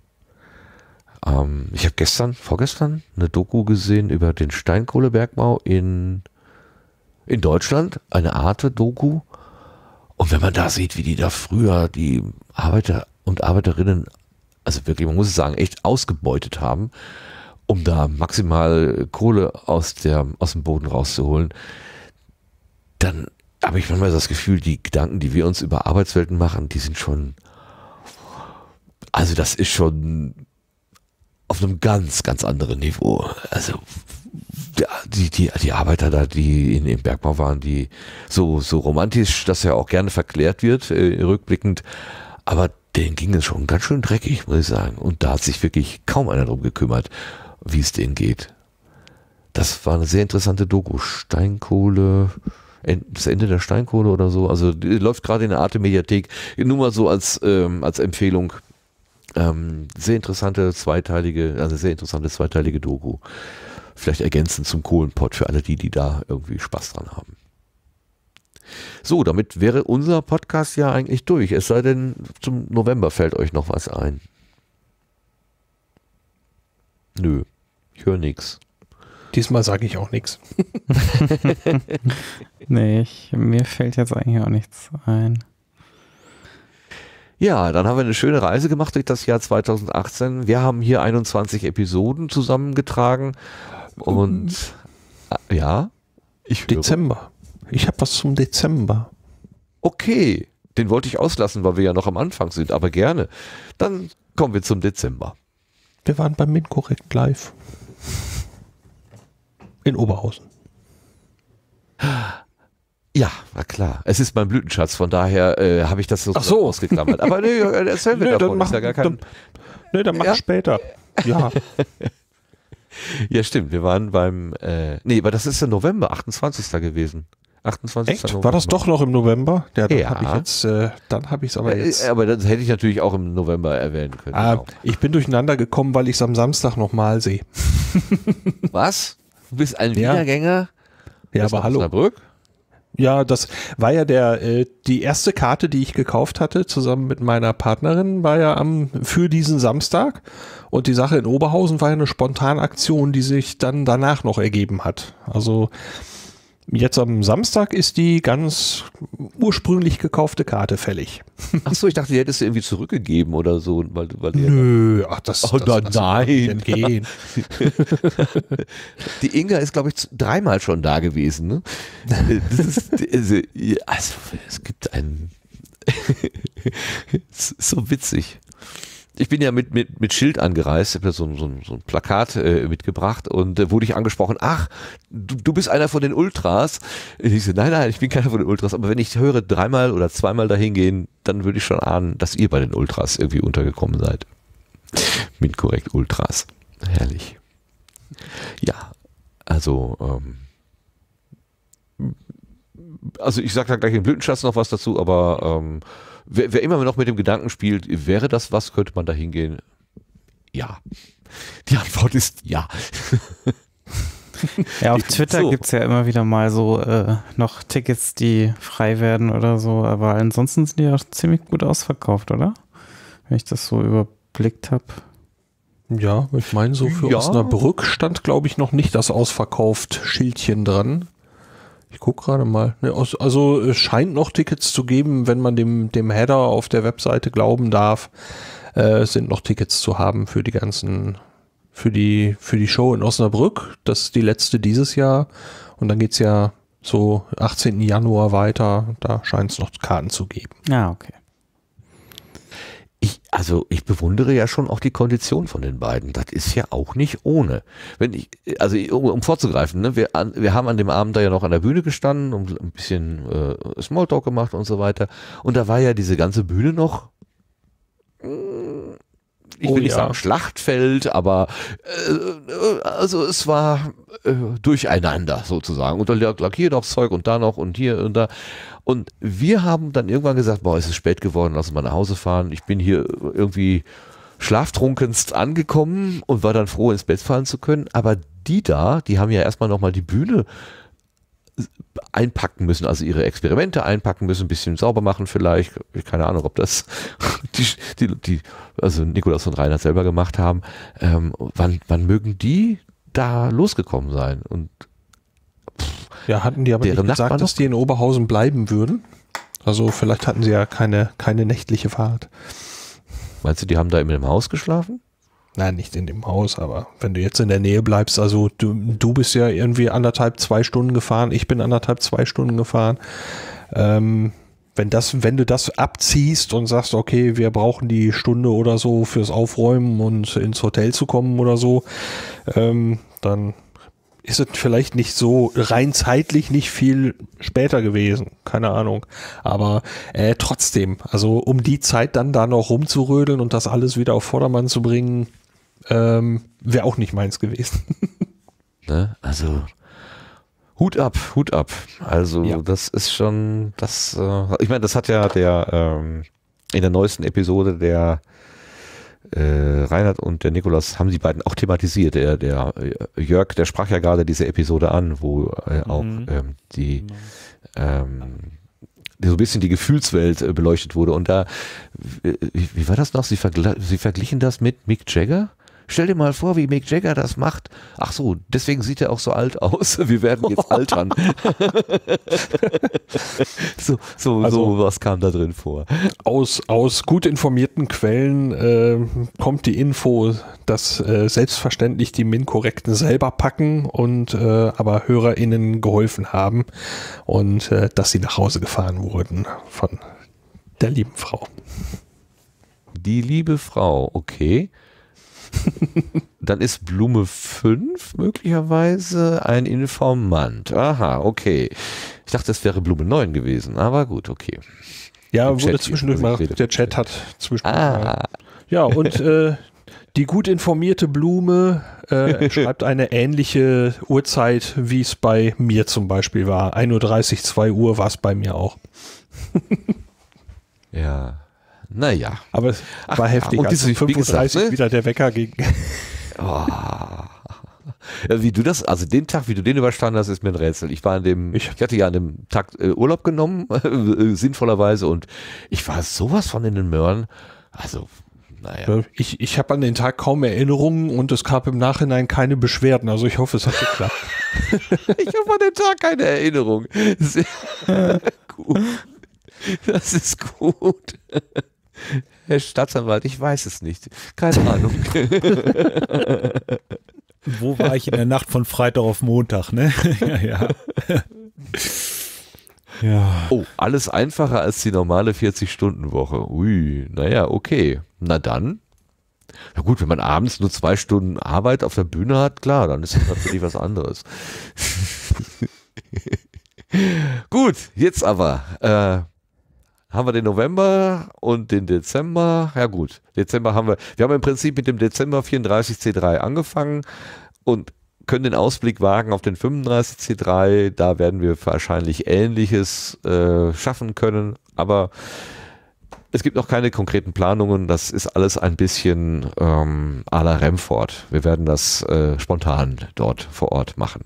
Ähm, ich habe gestern, vorgestern eine Doku gesehen über den Steinkohlebergbau in, in Deutschland, eine Arte-Doku. Und wenn man da sieht, wie die da früher die Arbeiter und Arbeiterinnen, also wirklich, man muss es sagen, echt ausgebeutet haben, um da maximal Kohle aus, der, aus dem Boden rauszuholen, dann habe ich manchmal das Gefühl, die Gedanken, die wir uns über Arbeitswelten machen, die sind schon, also das ist schon auf einem ganz, ganz anderen Niveau. Also die, die, die Arbeiter da, die in, im Bergbau waren, die so, so romantisch, dass ja auch gerne verklärt wird, äh, rückblickend, aber denen ging es schon ganz schön dreckig, muss ich sagen. Und da hat sich wirklich kaum einer drum gekümmert, wie es denen geht. Das war eine sehr interessante Doku. Steinkohle, das Ende der Steinkohle oder so. Also die läuft gerade in der Arte Mediathek. Nur mal so als, ähm, als Empfehlung. Ähm, sehr interessante zweiteilige, also sehr interessante zweiteilige Doku. Vielleicht ergänzend zum Kohlenpott für alle die, die da irgendwie Spaß dran haben. So, damit wäre unser Podcast ja eigentlich durch. Es sei denn, zum November fällt euch noch was ein. Nö, ich höre nichts. Diesmal sage ich auch nichts. Nee, ich, mir fällt jetzt eigentlich auch nichts ein. Ja, dann haben wir eine schöne Reise gemacht durch das Jahr zweitausendachtzehn. Wir haben hier einundzwanzig Episoden zusammengetragen und äh, ja, ich höre. Dezember. Ich habe was zum Dezember. Okay, den wollte ich auslassen, weil wir ja noch am Anfang sind, aber gerne. Dann kommen wir zum Dezember. Wir waren beim MINT-Korrekt live. In Oberhausen. Ja, war klar. Es ist mein Blütenschatz, von daher äh, habe ich das so, Ach so. ausgeklammert. Aber nee, erzählen wir Nee, davon. dann mach, Ist ja gar kein, dann, nee, dann mach Ja? später. Ja. ja, stimmt. Wir waren beim, äh, nee, aber das ist der November, achtundzwanzigster gewesen. achtundzwanzigster Echt? November. War das doch noch im November? Ja, dann Ja. habe ich jetzt, äh, dann habe ich es aber jetzt. Äh, aber das hätte ich natürlich auch im November erwähnen können. Ah, Genau. ich bin durcheinander gekommen, weil ich es am Samstag nochmal sehe. Was? Du bist ein Ja. Wiedergänger? Ja, Bist aber du hallo. Osnabrück? Ja, das war ja der äh, die erste Karte, die ich gekauft hatte, zusammen mit meiner Partnerin, war ja am für diesen Samstag. Und die Sache in Oberhausen war ja eine Spontanaktion, die sich dann danach noch ergeben hat. Also jetzt am Samstag ist die ganz ursprünglich gekaufte Karte fällig. Ach so, ich dachte, die hättest du irgendwie zurückgegeben oder so, weil, weil die Nö, ach das, Oh, das, na, das wird nicht nein. entgehen. Die Inga ist, glaube ich, z- dreimal schon da gewesen. Ne? Das ist, also, ja, also, es gibt einen. Es ist so witzig. Ich bin ja mit, mit, mit Schild angereist, habe ja so, ein- so, ein- so ein Plakat äh, mitgebracht und äh, wurde ich angesprochen, ach, du, du bist einer von den Ultras. Und ich so, nein, nein, ich bin keiner von den Ultras, aber wenn ich höre, dreimal oder zweimal dahin gehen, dann würde ich schon ahnen, dass ihr bei den Ultras irgendwie untergekommen seid. Mit korrekt Ultras. Herrlich. Ja, also, ähm, also ich sage da gleich im Blütenschatz noch was dazu, aber ähm, wer, wer immer noch mit dem Gedanken spielt, wäre das was, könnte man da hingehen? Ja. Die Antwort ist ja. Ja, auf Twitter So. gibt es ja immer wieder mal so äh, noch Tickets, die frei werden oder so, aber ansonsten sind die ja ziemlich gut ausverkauft, oder? Wenn ich das so überblickt habe. Ja, ich meine, so für Ja. Osnabrück stand, glaube ich, noch nicht das ausverkauft Schildchen dran. Ich gucke gerade mal. Ne, aus- also es scheint noch Tickets zu geben, wenn man dem, dem Header auf der Webseite glauben darf. Äh, es sind noch Tickets zu haben für die ganzen, für die, für die Show in Osnabrück. Das ist die letzte dieses Jahr. Und dann geht's ja so achtzehnten Januar weiter. Da scheint es noch Karten zu geben. Ja, okay. Ich, also ich bewundere ja schon auch die Kondition von den beiden. Das ist ja auch nicht ohne. Wenn ich, also um, um vorzugreifen, ne, wir, an, wir haben an dem Abend da ja noch an der Bühne gestanden und ein bisschen äh, Smalltalk gemacht und so weiter. Und da war ja diese ganze Bühne noch, mh, ich will Oh nicht ja. sagen Schlachtfeld, aber äh, also es war äh, durcheinander sozusagen. Und da lag, lag hier noch Zeug und da noch und hier und da. Und wir haben dann irgendwann gesagt, boah, es ist spät geworden, lass uns mal nach Hause fahren. Ich bin hier irgendwie schlaftrunkenst angekommen und war dann froh, ins Bett fallen zu können. Aber die da, die haben ja erstmal nochmal die Bühne einpacken müssen, also ihre Experimente einpacken müssen, ein bisschen sauber machen vielleicht. Keine Ahnung, ob das die, die, die also Nikolaus und Reinhard selber gemacht haben. Ähm, wann, wann mögen die da losgekommen sein? Und Ja, hatten die aber Deren nicht Nachbarn gesagt, dass noch? die in Oberhausen bleiben würden? Also vielleicht hatten sie ja keine, keine nächtliche Fahrt. meinst du, die haben da in dem Haus geschlafen? Nein, nicht in dem Haus, aber wenn du jetzt in der Nähe bleibst, also du, du bist ja irgendwie anderthalb, zwei Stunden gefahren, ich bin anderthalb, zwei Stunden gefahren. Ähm, wenn das, wenn du das abziehst und sagst, okay, wir brauchen die Stunde oder so fürs Aufräumen und ins Hotel zu kommen oder so, ähm, dann ist es vielleicht nicht so rein zeitlich nicht viel später gewesen, keine Ahnung. Aber äh, trotzdem, also um die Zeit dann da noch rumzurödeln und das alles wieder auf Vordermann zu bringen, ähm, wäre auch nicht meins gewesen. Ne? Also Hut ab, Hut ab. Also Ja. das ist schon, das, äh, ich meine, das hat ja der ähm, in der neuesten Episode der äh, Reinhard und der Nikolas haben die beiden auch thematisiert. Der, der äh, Jörg, der sprach ja gerade diese Episode an, wo äh, auch Mhm. ähm, die ähm, so ein bisschen die Gefühlswelt äh, beleuchtet wurde. Und da, wie, wie war das noch? Sie, vergl Sie verglichen das mit Mick Jagger? Stell dir mal vor, wie Mick Jagger das macht. Ach so, deswegen sieht er auch so alt aus. Wir werden jetzt altern. so, so, Also- so was kam da drin vor. Aus, aus gut informierten Quellen äh, kommt die Info, dass äh, selbstverständlich die MinCorrecten selber packen und äh, aber HörerInnen geholfen haben und äh, dass sie nach Hause gefahren wurden von der lieben Frau. Die liebe Frau, okay. Dann ist Blume fünf möglicherweise ein Informant. Aha, okay. Ich dachte, es wäre Blume neun gewesen, aber gut, okay. Ja, Im wurde Chat zwischendurch hier, mal, also ich rede der im Chat Chat. hat zwischendurch mal. Ah, Ja, und äh, die gut informierte Blume äh, schreibt eine ähnliche Uhrzeit, wie es bei mir zum Beispiel war. ein Uhr dreißig, zwei Uhr war es bei mir auch. ja. Naja. Aber es Ach war ja, heftig, und als diese- um fünf Uhr dreißig wie gesagt, ne? wieder der Wecker ging. Oh. Ja, wie du das, also den Tag, wie du den überstanden hast, ist mir ein Rätsel. Ich war an dem, ich, Ich- hatte ja an dem Tag äh, Urlaub genommen, äh, sinnvollerweise, und ich war sowas von in den Möhren. Also, naja. Ich, ich habe an den Tag kaum Erinnerungen und es gab im Nachhinein keine Beschwerden. Also ich hoffe, es hat geklappt. Ich habe an den Tag keine Erinnerung. Sehr gut. Das ist gut. Herr Staatsanwalt, ich weiß es nicht. Keine Ahnung. Wo war ich in der Nacht von Freitag auf Montag, ne? ja, ja. ja. Oh, alles einfacher als die normale vierzig-Stunden-Woche. Ui, naja, okay. Na dann. Na gut, wenn man abends nur zwei Stunden Arbeit auf der Bühne hat, klar, dann ist das natürlich was anderes. Gut, jetzt aber. Äh, haben wir den November und den Dezember. Ja gut, Dezember haben wir. Wir haben im Prinzip mit dem Dezember vierunddreißig C drei angefangen und können den Ausblick wagen auf den fünfunddreißig C drei. Da werden wir wahrscheinlich Ähnliches äh, schaffen können, aber es gibt noch keine konkreten Planungen. Das ist alles ein bisschen ähm, à la Remford. Wir werden das äh, spontan dort vor Ort machen.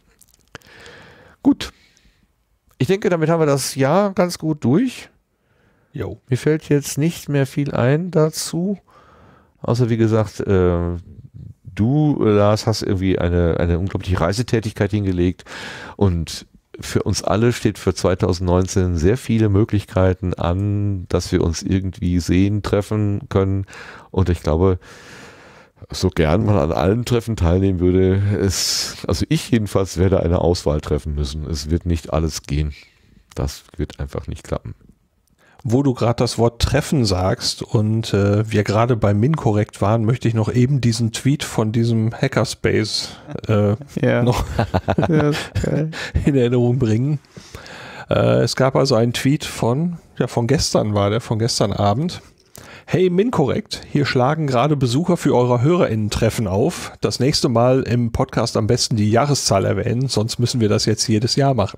Gut. Ich denke, damit haben wir das Jahr ganz gut durch. Jo. Mir fällt jetzt nicht mehr viel ein dazu. Außer wie gesagt, äh, du, Lars, hast irgendwie eine, eine unglaubliche Reisetätigkeit hingelegt. Und für uns alle steht für zwanzig neunzehn sehr viele Möglichkeiten an, dass wir uns irgendwie sehen, treffen können. Und ich glaube, so gern man an allen Treffen teilnehmen würde, es, also ich jedenfalls werde eine Auswahl treffen müssen. Es wird nicht alles gehen. Das wird einfach nicht klappen. Wo du gerade das Wort Treffen sagst und äh, wir gerade bei MinCorrect waren, möchte ich noch eben diesen Tweet von diesem Hackerspace äh, Ja. noch Ja, geil. in Erinnerung bringen. Äh, es gab also einen Tweet von, ja von gestern war der, von gestern Abend. Hey MinCorrect, hier schlagen gerade Besucher für eure HörerInnen-Treffen auf. Das nächste Mal im Podcast am besten die Jahreszahl erwähnen, sonst müssen wir das jetzt jedes Jahr machen.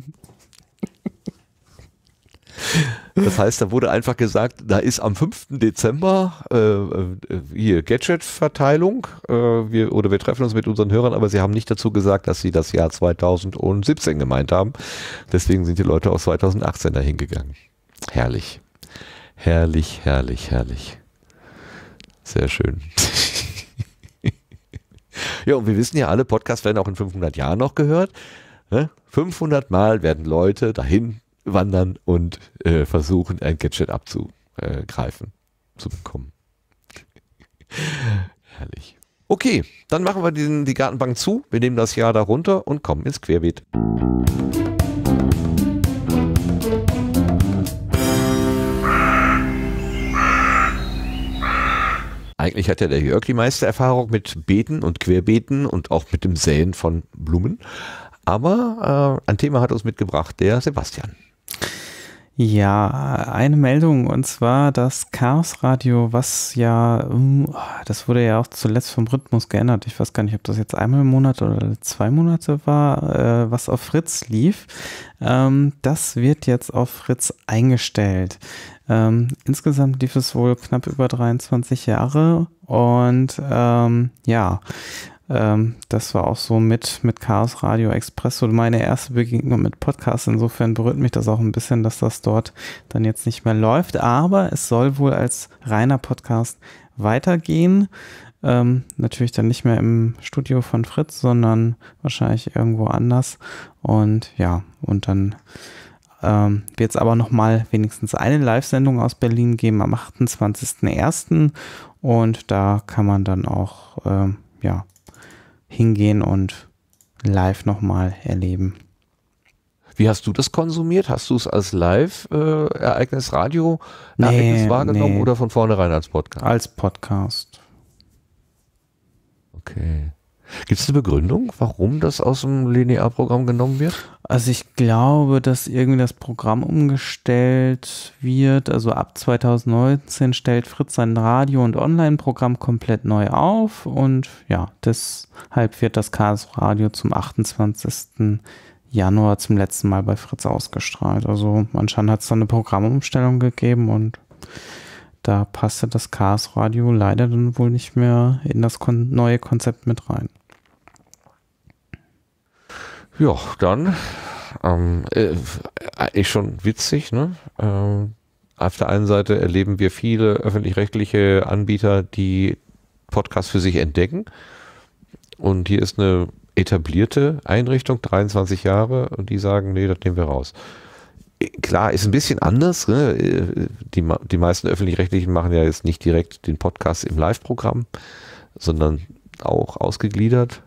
Das heißt, da wurde einfach gesagt, da ist am fünften Dezember äh, äh, hier Gadget-Verteilung äh, wir, oder wir treffen uns mit unseren Hörern, aber sie haben nicht dazu gesagt, dass sie das Jahr zweitausendsiebzehn gemeint haben. Deswegen sind die Leute aus zweitausendachtzehn dahin gegangen. Herrlich. Herrlich, herrlich, herrlich. Sehr schön. Ja, und wir wissen ja alle, Podcasts werden auch in fünfhundert Jahren noch gehört. Ne? fünfhundert Mal werden Leute dahin wandern und äh, versuchen, ein Gadget abzugreifen, zu bekommen. Herrlich. Okay, dann machen wir diesen, die Gartenbank zu. Wir nehmen das Jahr da runter und kommen ins Querbeet. Eigentlich hat ja der Jörg die meiste Erfahrung mit Beeten und Querbeeten und auch mit dem Säen von Blumen. Aber äh, ein Thema hat uns mitgebracht, der Sebastian. Ja, eine Meldung, und zwar das Chaos Radio, was ja, das wurde ja auch zuletzt vom Rhythmus geändert. Ich weiß gar nicht, ob das jetzt einmal im Monat oder zwei Monate war, äh, was auf Fritz lief. Ähm, das wird jetzt auf Fritz eingestellt. Ähm, insgesamt lief es wohl knapp über dreiundzwanzig Jahre und ähm, ja, Ähm, das war auch so mit, mit Chaos Radio Express so meine erste Begegnung mit Podcasts. Insofern berührt mich das auch ein bisschen, dass das dort dann jetzt nicht mehr läuft. Aber es soll wohl als reiner Podcast weitergehen. Ähm, natürlich dann nicht mehr im Studio von Fritz, sondern wahrscheinlich irgendwo anders. Und ja, und dann ähm, wird es aber nochmal wenigstens eine Live-Sendung aus Berlin geben am achtundzwanzigsten ersten Und da kann man dann auch, ähm, ja, hingehen und live nochmal erleben. Wie hast du das konsumiert? Hast du es als Live-Ereignis, äh, Radio-Ereignis nee, wahrgenommen nee. oder von vornherein als Podcast? Als Podcast. Okay. Gibt es eine Begründung, warum das aus dem Linearprogramm genommen wird? Also ich glaube, dass irgendwie das Programm umgestellt wird. Also ab zweitausendneunzehn stellt Fritz sein Radio- und Online-Programm komplett neu auf. Und ja, deshalb wird das Chaos Radio zum achtundzwanzigsten Januar zum letzten Mal bei Fritz ausgestrahlt. Also anscheinend hat es da eine Programmumstellung gegeben und da passte das Chaos Radio leider dann wohl nicht mehr in das kon- neue Konzept mit rein. Ja, dann ähm, äh, ist schon witzig, ne? Ähm, auf der einen Seite erleben wir viele öffentlich-rechtliche Anbieter, die Podcasts für sich entdecken. Und hier ist eine etablierte Einrichtung, dreiundzwanzig Jahre, und die sagen, nee, das nehmen wir raus. Klar, ist ein bisschen anders. Ne? Die, die meisten öffentlich-rechtlichen machen ja jetzt nicht direkt den Podcast im Live-Programm, sondern auch ausgegliedert.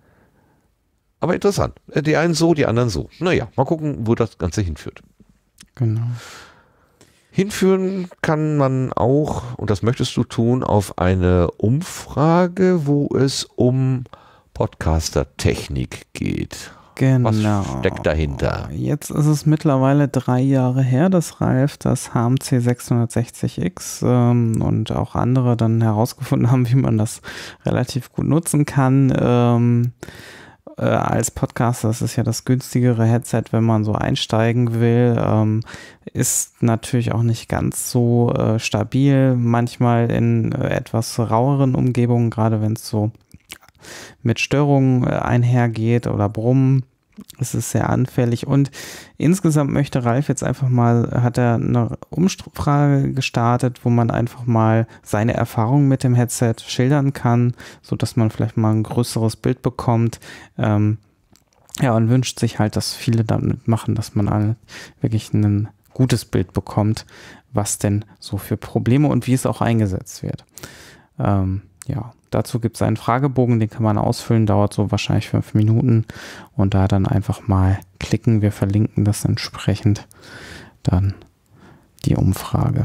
Aber interessant. Die einen so, die anderen so. Naja, mal gucken, wo das Ganze hinführt. Genau. Hinführen kann man auch, und das möchtest du tun, auf eine Umfrage, wo es um Podcaster-Technik geht. Genau. Was steckt dahinter? Jetzt ist es mittlerweile drei Jahre her, dass Ralf das H M C sechshundertsechzig X ähm, und auch andere dann herausgefunden haben, wie man das relativ gut nutzen kann. Ähm, äh, als Podcaster, das ist ja das günstigere Headset, wenn man so einsteigen will, ähm, ist natürlich auch nicht ganz so äh, stabil, manchmal in äh, etwas raueren Umgebungen, gerade wenn es so mit Störungen einhergeht oder Brummen. Es ist sehr anfällig und insgesamt möchte Ralf jetzt einfach mal, hat er eine Umfrage gestartet, wo man einfach mal seine Erfahrungen mit dem Headset schildern kann, sodass man vielleicht mal ein größeres Bild bekommt. Ähm, ja, und wünscht sich halt, dass viele damit machen, dass man alle wirklich ein gutes Bild bekommt, was denn so für Probleme und wie es auch eingesetzt wird. Ähm, ja. Dazu gibt es einen Fragebogen, den kann man ausfüllen, dauert so wahrscheinlich fünf Minuten und da dann einfach mal klicken. Wir verlinken das entsprechend dann die Umfrage.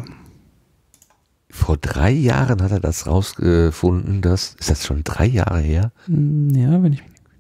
Vor drei Jahren hat er das rausgefunden, dass, ist das schon drei Jahre her? Ja, wenn ich mich nicht.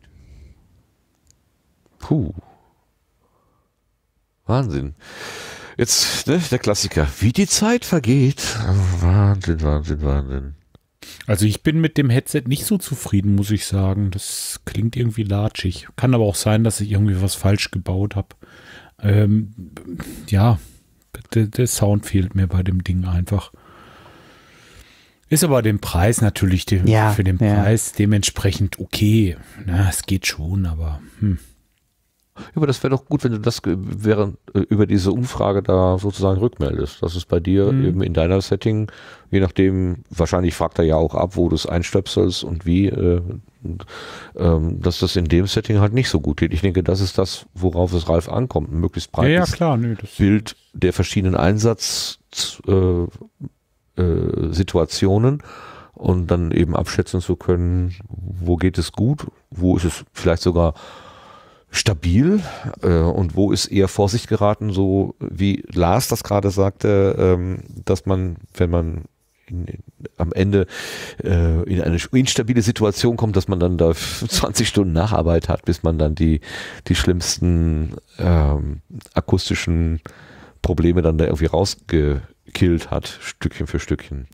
Puh. Wahnsinn. Jetzt, ne, der Klassiker. Wie die Zeit vergeht. Wahnsinn, Wahnsinn, Wahnsinn. Also ich bin mit dem Headset nicht so zufrieden, muss ich sagen. Das klingt irgendwie latschig. Kann aber auch sein, dass ich irgendwie was falsch gebaut habe. Ähm, ja, der, der Sound fehlt mir bei dem Ding einfach. Ist aber dem Preis natürlich, dem, Ja, für den ja. Preis dementsprechend okay. Na, es geht schon, aber hm. Aber das wäre doch gut, wenn du das ge- während, äh, über diese Umfrage da sozusagen rückmeldest. Das ist bei dir Mhm. eben in deiner Setting, je nachdem, wahrscheinlich fragt er ja auch ab, wo du es einstöpselst und wie, äh, und, ähm, dass das in dem Setting halt nicht so gut geht. Ich denke, das ist das, worauf es Ralf ankommt. Ein möglichst Ja, ja, breites klar. Nö, das, Bild der verschiedenen Einsatz äh, äh, Situationen und dann eben abschätzen zu können, wo geht es gut, wo ist es vielleicht sogar stabil äh, und wo ist eher Vorsicht geraten, so wie Lars das gerade sagte, ähm, dass man, wenn man in, in, am Ende äh, in eine instabile Situation kommt, dass man dann da zwanzig Stunden Nacharbeit hat, bis man dann die, die schlimmsten ähm, akustischen Probleme dann da irgendwie rausgekillt hat, Stückchen für Stückchen.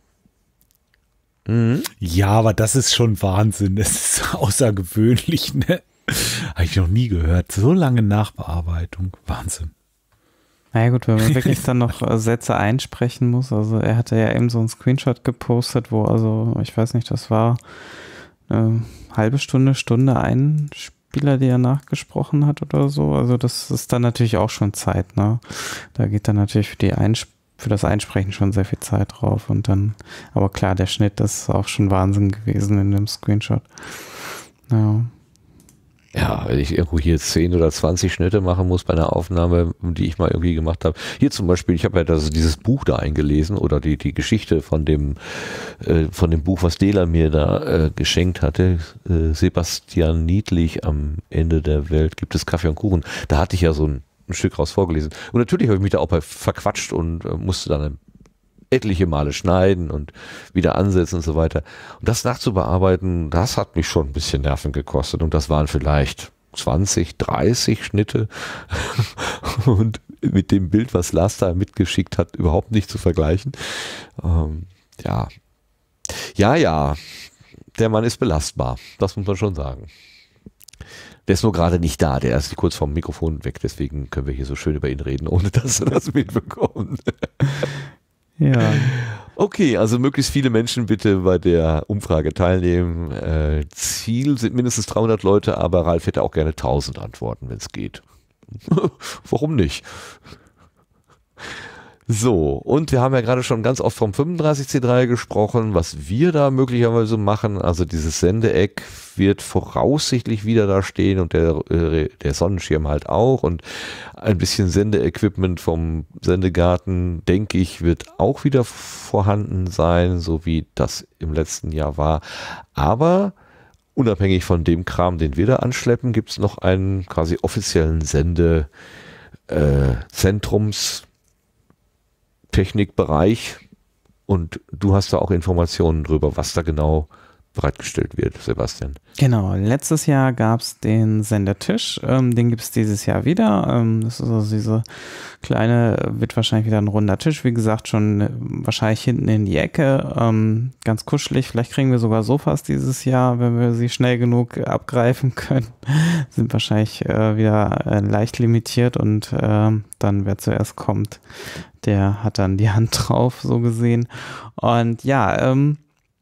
Mhm. Ja, aber das ist schon Wahnsinn. Das ist außergewöhnlich, ne? Habe ich noch nie gehört. So lange Nachbearbeitung. Wahnsinn. Naja gut, wenn man wirklich dann noch äh, Sätze einsprechen muss. Also er hatte ja eben so einen Screenshot gepostet, wo also, ich weiß nicht, das war eine halbe Stunde, Stunde Einspieler, die er nachgesprochen hat oder so. Also das ist dann natürlich auch schon Zeit, ne? Da geht dann natürlich für die Einsp- für das Einsprechen schon sehr viel Zeit drauf und dann, aber klar, der Schnitt ist auch schon Wahnsinn gewesen in dem Screenshot. Ja. Ja, wenn ich irgendwo hier zehn oder zwanzig Schnitte machen muss bei einer Aufnahme, die ich mal irgendwie gemacht habe. Hier zum Beispiel, ich habe ja das, dieses Buch da eingelesen oder die, die Geschichte von dem, äh, von dem Buch, was Dela mir da äh, geschenkt hatte. Äh, Sebastian Niedlich, am Ende der Welt gibt es Kaffee und Kuchen. Da hatte ich ja so ein, ein Stück raus vorgelesen. Und natürlich habe ich mich da auch verquatscht und äh, musste dann etliche Male schneiden und wieder ansetzen und so weiter. Und das nachzubearbeiten, das hat mich schon ein bisschen Nerven gekostet. Und das waren vielleicht zwanzig, dreißig Schnitte. Und mit dem Bild, was Lars da mitgeschickt hat, überhaupt nicht zu vergleichen. Ähm, ja. Ja, ja. Der Mann ist belastbar. Das muss man schon sagen. Der ist nur gerade nicht da. Der ist kurz vom Mikrofon weg. Deswegen können wir hier so schön über ihn reden, ohne dass er das mitbekommt. Ja. Okay, also möglichst viele Menschen bitte bei der Umfrage teilnehmen. Äh, Ziel sind mindestens dreihundert Leute, aber Ralf hätte auch gerne tausend Antworten, wenn es geht. Warum nicht? So, und wir haben ja gerade schon ganz oft vom fünfunddreißig C drei gesprochen, was wir da möglicherweise machen. Also dieses Sendeeck wird voraussichtlich wieder da stehen und der, äh, der Sonnenschirm halt auch. Und ein bisschen Sendeequipment vom Sendegarten, denke ich, wird auch wieder vorhanden sein, so wie das im letzten Jahr war. Aber unabhängig von dem Kram, den wir da anschleppen, gibt es noch einen quasi offiziellen Sendezentrums- Technikbereich und du hast da auch Informationen drüber, was da genau bereitgestellt wird, Sebastian. Genau, letztes Jahr gab es den Sendertisch, ähm, den gibt es dieses Jahr wieder. Ähm, das ist also diese kleine, wird wahrscheinlich wieder ein runder Tisch, wie gesagt, schon äh, wahrscheinlich hinten in die Ecke, ähm, ganz kuschelig. Vielleicht kriegen wir sogar Sofas dieses Jahr, wenn wir sie schnell genug abgreifen können. Sind wahrscheinlich äh, wieder äh, leicht limitiert und äh, dann, wer zuerst kommt, der hat dann die Hand drauf, so gesehen. Und ja, ähm,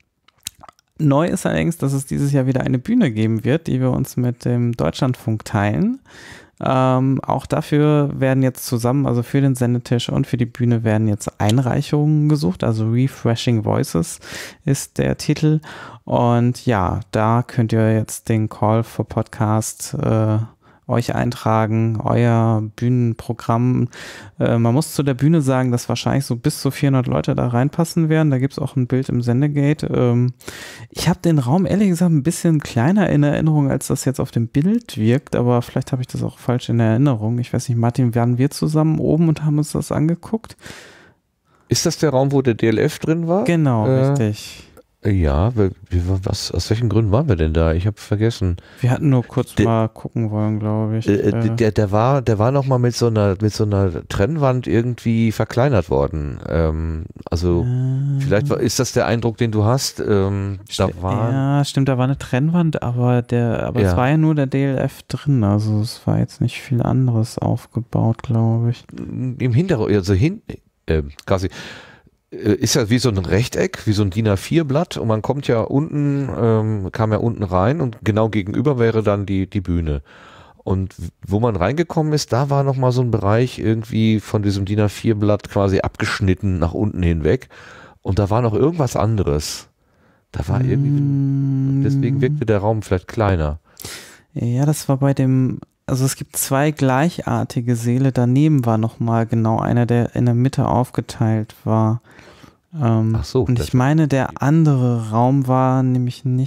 neu ist allerdings, dass es dieses Jahr wieder eine Bühne geben wird, die wir uns mit dem Deutschlandfunk teilen. Ähm, auch dafür werden jetzt zusammen, also für den Sendetisch und für die Bühne werden jetzt Einreichungen gesucht, also Refreshing Voices ist der Titel. Und ja, da könnt ihr jetzt den Call for Podcast äh, euch eintragen, euer Bühnenprogramm. Äh, man muss zu der Bühne sagen, dass wahrscheinlich so bis zu vierhundert Leute da reinpassen werden. Da gibt es auch ein Bild im Sendegate. Ähm, ich habe den Raum ehrlich gesagt ein bisschen kleiner in Erinnerung, als das jetzt auf dem Bild wirkt, aber vielleicht habe ich das auch falsch in Erinnerung. Ich weiß nicht, Martin, waren wir zusammen oben und haben uns das angeguckt? Ist das der Raum, wo der D L F drin war? Genau, äh, richtig. Ja, wir, was, aus welchen Gründen waren wir denn da? Ich habe vergessen. Wir hatten nur kurz der, mal gucken wollen, glaube ich. Äh, äh. Der, der war, der war noch mal mit so einer, mit so einer Trennwand irgendwie verkleinert worden. Ähm, also äh, vielleicht war, ist das der Eindruck, den du hast. Ähm, da war, ja, stimmt, da war eine Trennwand, aber der, aber ja. es war ja nur der D L F drin. Also es war jetzt nicht viel anderes aufgebaut, glaube ich. Im Hintergrund, also hin, äh, quasi. Ist ja wie so ein Rechteck, wie so ein D I N A vier Blatt und man kommt ja unten, ähm, kam ja unten rein und genau gegenüber wäre dann die, die Bühne. Und wo man reingekommen ist, da war nochmal so ein Bereich irgendwie von diesem D I N A vier Blatt quasi abgeschnitten nach unten hinweg und da war noch irgendwas anderes. Da war irgendwie, deswegen wirkte der Raum vielleicht kleiner. Ja, das war bei dem, also es gibt zwei gleichartige Säle, daneben war nochmal genau einer, der in der Mitte aufgeteilt war. Ähm, Ach so. und ich meine, der andere Raum war nämlich nicht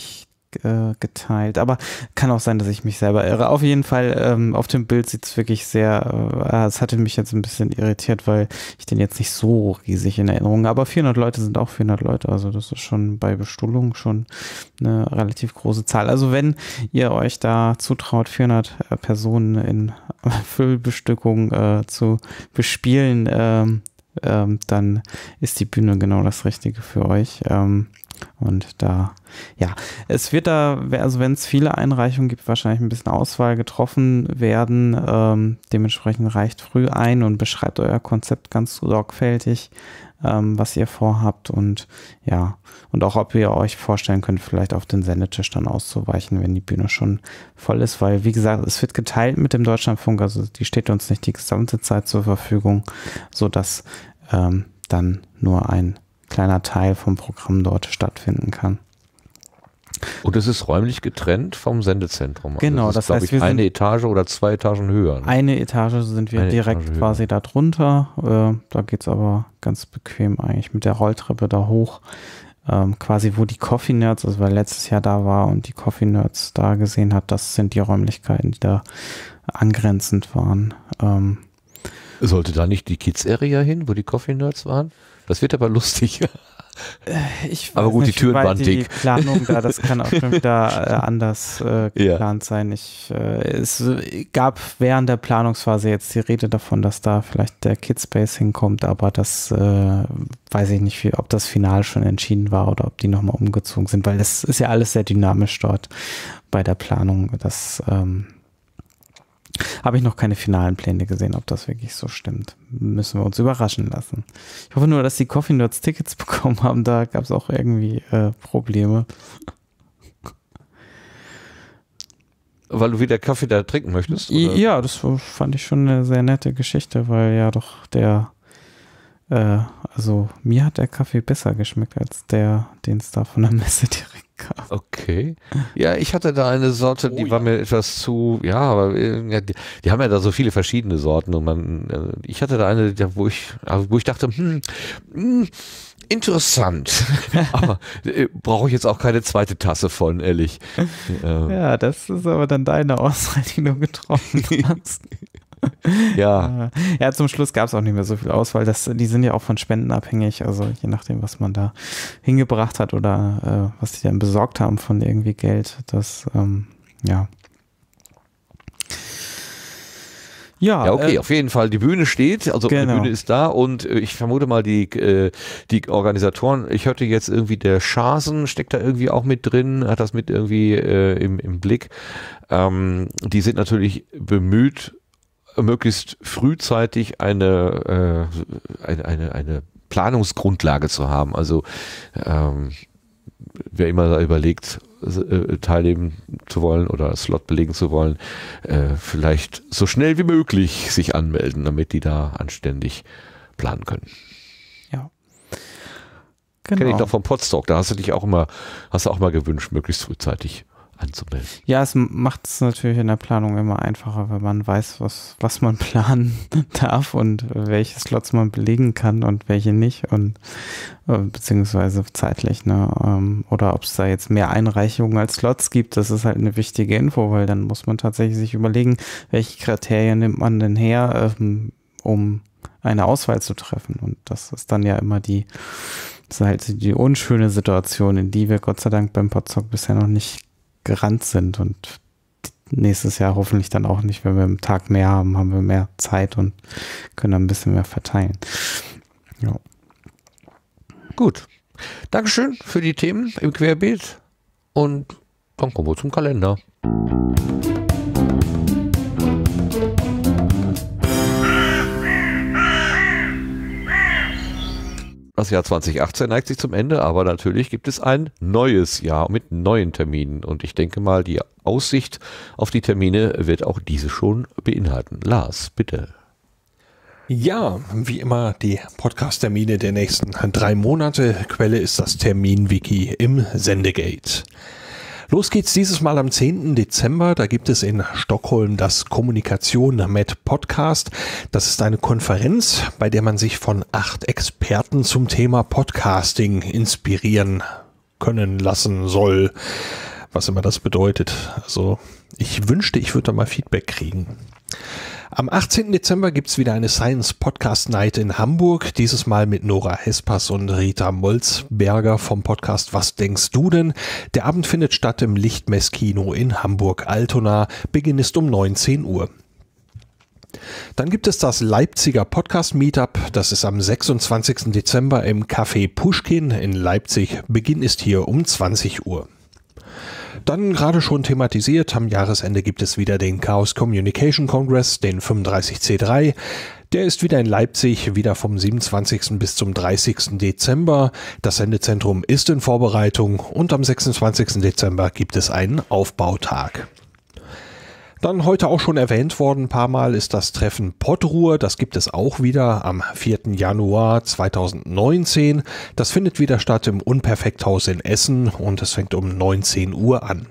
äh, geteilt. Aber kann auch sein, dass ich mich selber irre. Auf jeden Fall, ähm, auf dem Bild sieht es wirklich sehr, äh, es hatte mich jetzt ein bisschen irritiert, weil ich den jetzt nicht so riesig in Erinnerung habe. Aber vierhundert Leute sind auch vierhundert Leute. Also das ist schon bei Bestuhlung schon eine relativ große Zahl. Also wenn ihr euch da zutraut, vierhundert äh, Personen in Füllbestückung äh, zu bespielen, ähm, ähm, dann ist die Bühne genau das Richtige für euch. Ähm, und da, ja, es wird da, also wenn es viele Einreichungen gibt, wahrscheinlich ein bisschen Auswahl getroffen werden. Ähm, dementsprechend reicht früh ein und beschreibt euer Konzept ganz sorgfältig, ähm, was ihr vorhabt und ja, und auch ob ihr euch vorstellen könnt, vielleicht auf den Sendetisch dann auszuweichen, wenn die Bühne schon voll ist, weil wie gesagt, es wird geteilt mit dem Deutschlandfunk, also die steht uns nicht die gesamte Zeit zur Verfügung, sodass ähm, dann nur ein kleiner Teil vom Programm dort stattfinden kann. Und es ist räumlich getrennt vom Sendezentrum. Genau, also das, das ist, heißt, glaube ich, wir eine sind Etage oder zwei Etagen höher. Ne? Eine Etage sind wir Eine direkt Etage quasi da drunter. Äh, da geht es aber ganz bequem eigentlich mit der Rolltreppe da hoch. Ähm, quasi wo die Coffee Nerds, also weil letztes Jahr da war und die Coffee Nerds da gesehen hat, das sind die Räumlichkeiten, die da angrenzend waren. Ähm, Sollte da nicht die Kids-Area hin, wo die Coffee Nerds waren? Das wird aber lustig. Ich weiß aber gut, nicht, die Türen wie weit waren die dick. Planung da, das kann auch schon wieder äh, anders äh, geplant ja. sein. Ich, äh, es gab während der Planungsphase jetzt die Rede davon, dass da vielleicht der Kidspace hinkommt, aber das äh, weiß ich nicht, wie, ob das final schon entschieden war oder ob die nochmal umgezogen sind, weil das ist ja alles sehr dynamisch dort bei der Planung. Das ähm, habe ich noch keine finalen Pläne gesehen, ob das wirklich so stimmt. Müssen wir uns überraschen lassen. Ich hoffe nur, dass die Coffee Nerds Tickets bekommen haben. Da gab es auch irgendwie äh, Probleme. Weil du wieder Kaffee da trinken möchtest? Oder? Ja, das fand ich schon eine sehr nette Geschichte, weil ja doch der, äh, also mir hat der Kaffee besser geschmeckt als der, den es da von der Messe direkt gab. Okay. Ja, ich hatte da eine Sorte, die Oh, war ja. mir etwas zu, ja, aber äh, ja, die, die haben ja da so viele verschiedene Sorten und man, äh, ich hatte da eine, die- wo ich, wo ich dachte, hm, hm interessant, aber äh, brauche ich jetzt auch keine zweite Tasse von, ehrlich. Äh, Ja, das ist aber dann deine Auswahl, die du getroffen hast. ja. Ja, zum Schluss gab es auch nicht mehr so viel Auswahl. Das, die sind ja auch von Spenden abhängig, also je nachdem, was man da hingebracht hat oder äh, was die dann besorgt haben von irgendwie Geld. Das, ähm, ja. Ja, Ja, okay, äh, auf jeden Fall. Die Bühne steht, also Genau. die Bühne ist da und äh, ich vermute mal, die, äh, die Organisatoren, ich hörte jetzt irgendwie, der Schasen steckt da irgendwie auch mit drin, hat das mit irgendwie äh, im, im Blick. Ähm, die sind natürlich bemüht, möglichst frühzeitig eine, äh, eine, eine, eine Planungsgrundlage zu haben. Also ähm, wer immer da überlegt, äh, teilnehmen zu wollen oder Slot belegen zu wollen, äh, vielleicht so schnell wie möglich sich anmelden, damit die da anständig planen können. ja. Kenne ich Genau. doch vom Podstock, da hast du dich auch immer, hast du auch mal gewünscht, möglichst frühzeitig anzumelden. Ja, es macht es natürlich in der Planung immer einfacher, wenn man weiß, was, was man planen darf und welche Slots man belegen kann und welche nicht und äh, beziehungsweise zeitlich, ne? Ähm, oder ob es da jetzt mehr Einreichungen als Slots gibt, das ist halt eine wichtige Info, weil dann muss man tatsächlich sich überlegen, welche Kriterien nimmt man denn her, ähm, um eine Auswahl zu treffen. Und das ist dann ja immer die, das ist halt die unschöne Situation, in die wir Gott sei Dank beim Podstock bisher noch nicht gerannt sind und nächstes Jahr hoffentlich dann auch nicht, wenn wir einen Tag mehr haben, haben wir mehr Zeit und können dann ein bisschen mehr verteilen. Ja. Gut. Dankeschön für die Themen im Querbeet und dann kommen wir zum Kalender. Das Jahr zwanzig achtzehn neigt sich zum Ende, aber natürlich gibt es ein neues Jahr mit neuen Terminen. Und ich denke mal, die Aussicht auf die Termine wird auch diese schon beinhalten. Lars, bitte. Ja, wie immer die Podcast-Termine der nächsten drei Monate. Quelle ist das Termin-Wiki im Sendegate. Los geht's dieses Mal am zehnten Dezember. Da gibt es in Stockholm das Kommunikation mit Podcast. Das ist eine Konferenz, bei der man sich von acht Experten zum Thema Podcasting inspirieren können lassen soll. was immer das bedeutet. Also ich wünschte, ich würde da mal Feedback kriegen. Am achtzehnten Dezember gibt's wieder eine Science Podcast Night in Hamburg, dieses Mal mit Nora Hespers und Rita Molzberger vom Podcast Was denkst du denn? Der Abend findet statt im Lichtmesskino in Hamburg-Altona, Beginn ist um neunzehn Uhr. Dann gibt es das Leipziger Podcast Meetup, das ist am sechsundzwanzigsten Dezember im Café Puschkin in Leipzig, Beginn ist hier um zwanzig Uhr. Dann gerade schon thematisiert, am Jahresende gibt es wieder den Chaos Communication Congress, den fünfunddreißig C drei. Der ist wieder in Leipzig, wieder vom siebenundzwanzigsten bis zum dreißigsten Dezember. Das Sendezentrum ist in Vorbereitung und am sechsundzwanzigsten Dezember gibt es einen Aufbautag. Dann heute auch schon erwähnt worden, ein paar Mal ist das Treffen Pottruhe. Das gibt es auch wieder am vierten Januar zweitausendneunzehn. Das findet wieder statt im Unperfekthaus in Essen und es fängt um neunzehn Uhr an.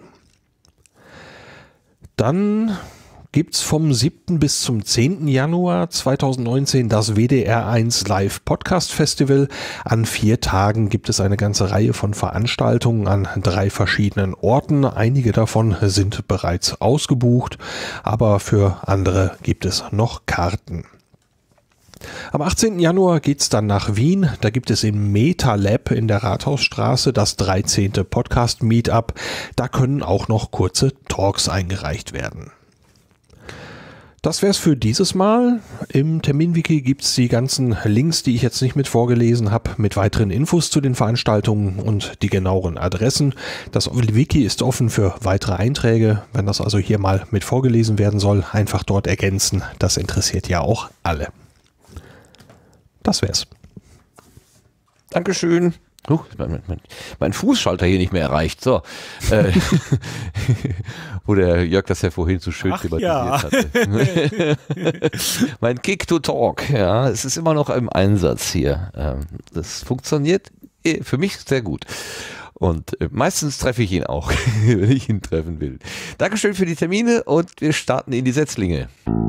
Dann gibt's vom siebten bis zum zehnten Januar zweitausendneunzehn das W D R eins Live Podcast Festival. An vier Tagen gibt es eine ganze Reihe von Veranstaltungen an drei verschiedenen Orten. Einige davon sind bereits ausgebucht, aber für andere gibt es noch Karten. Am achtzehnten Januar geht's dann nach Wien. Da gibt es im MetaLab in der Rathausstraße das dreizehnte Podcast Meetup. Da können auch noch kurze Talks eingereicht werden. Das wäre es für dieses Mal. Im Terminwiki gibt es die ganzen Links, die ich jetzt nicht mit vorgelesen habe, mit weiteren Infos zu den Veranstaltungen und die genaueren Adressen. Das Wiki ist offen für weitere Einträge. Wenn das also hier mal mit vorgelesen werden soll, einfach dort ergänzen. Das interessiert ja auch alle. Das wär's. Dankeschön. Uh, mein, mein, mein Fußschalter hier nicht mehr erreicht. So. Äh, wo der Jörg das ja vorhin so schön thematisiert ja. hatte. Mein Kick to Talk, ja, es ist immer noch im Einsatz hier. Ähm, das funktioniert für mich sehr gut. Und meistens treffe ich ihn auch, wenn ich ihn treffen will. Dankeschön für die Termine und wir starten in die Setzlinge.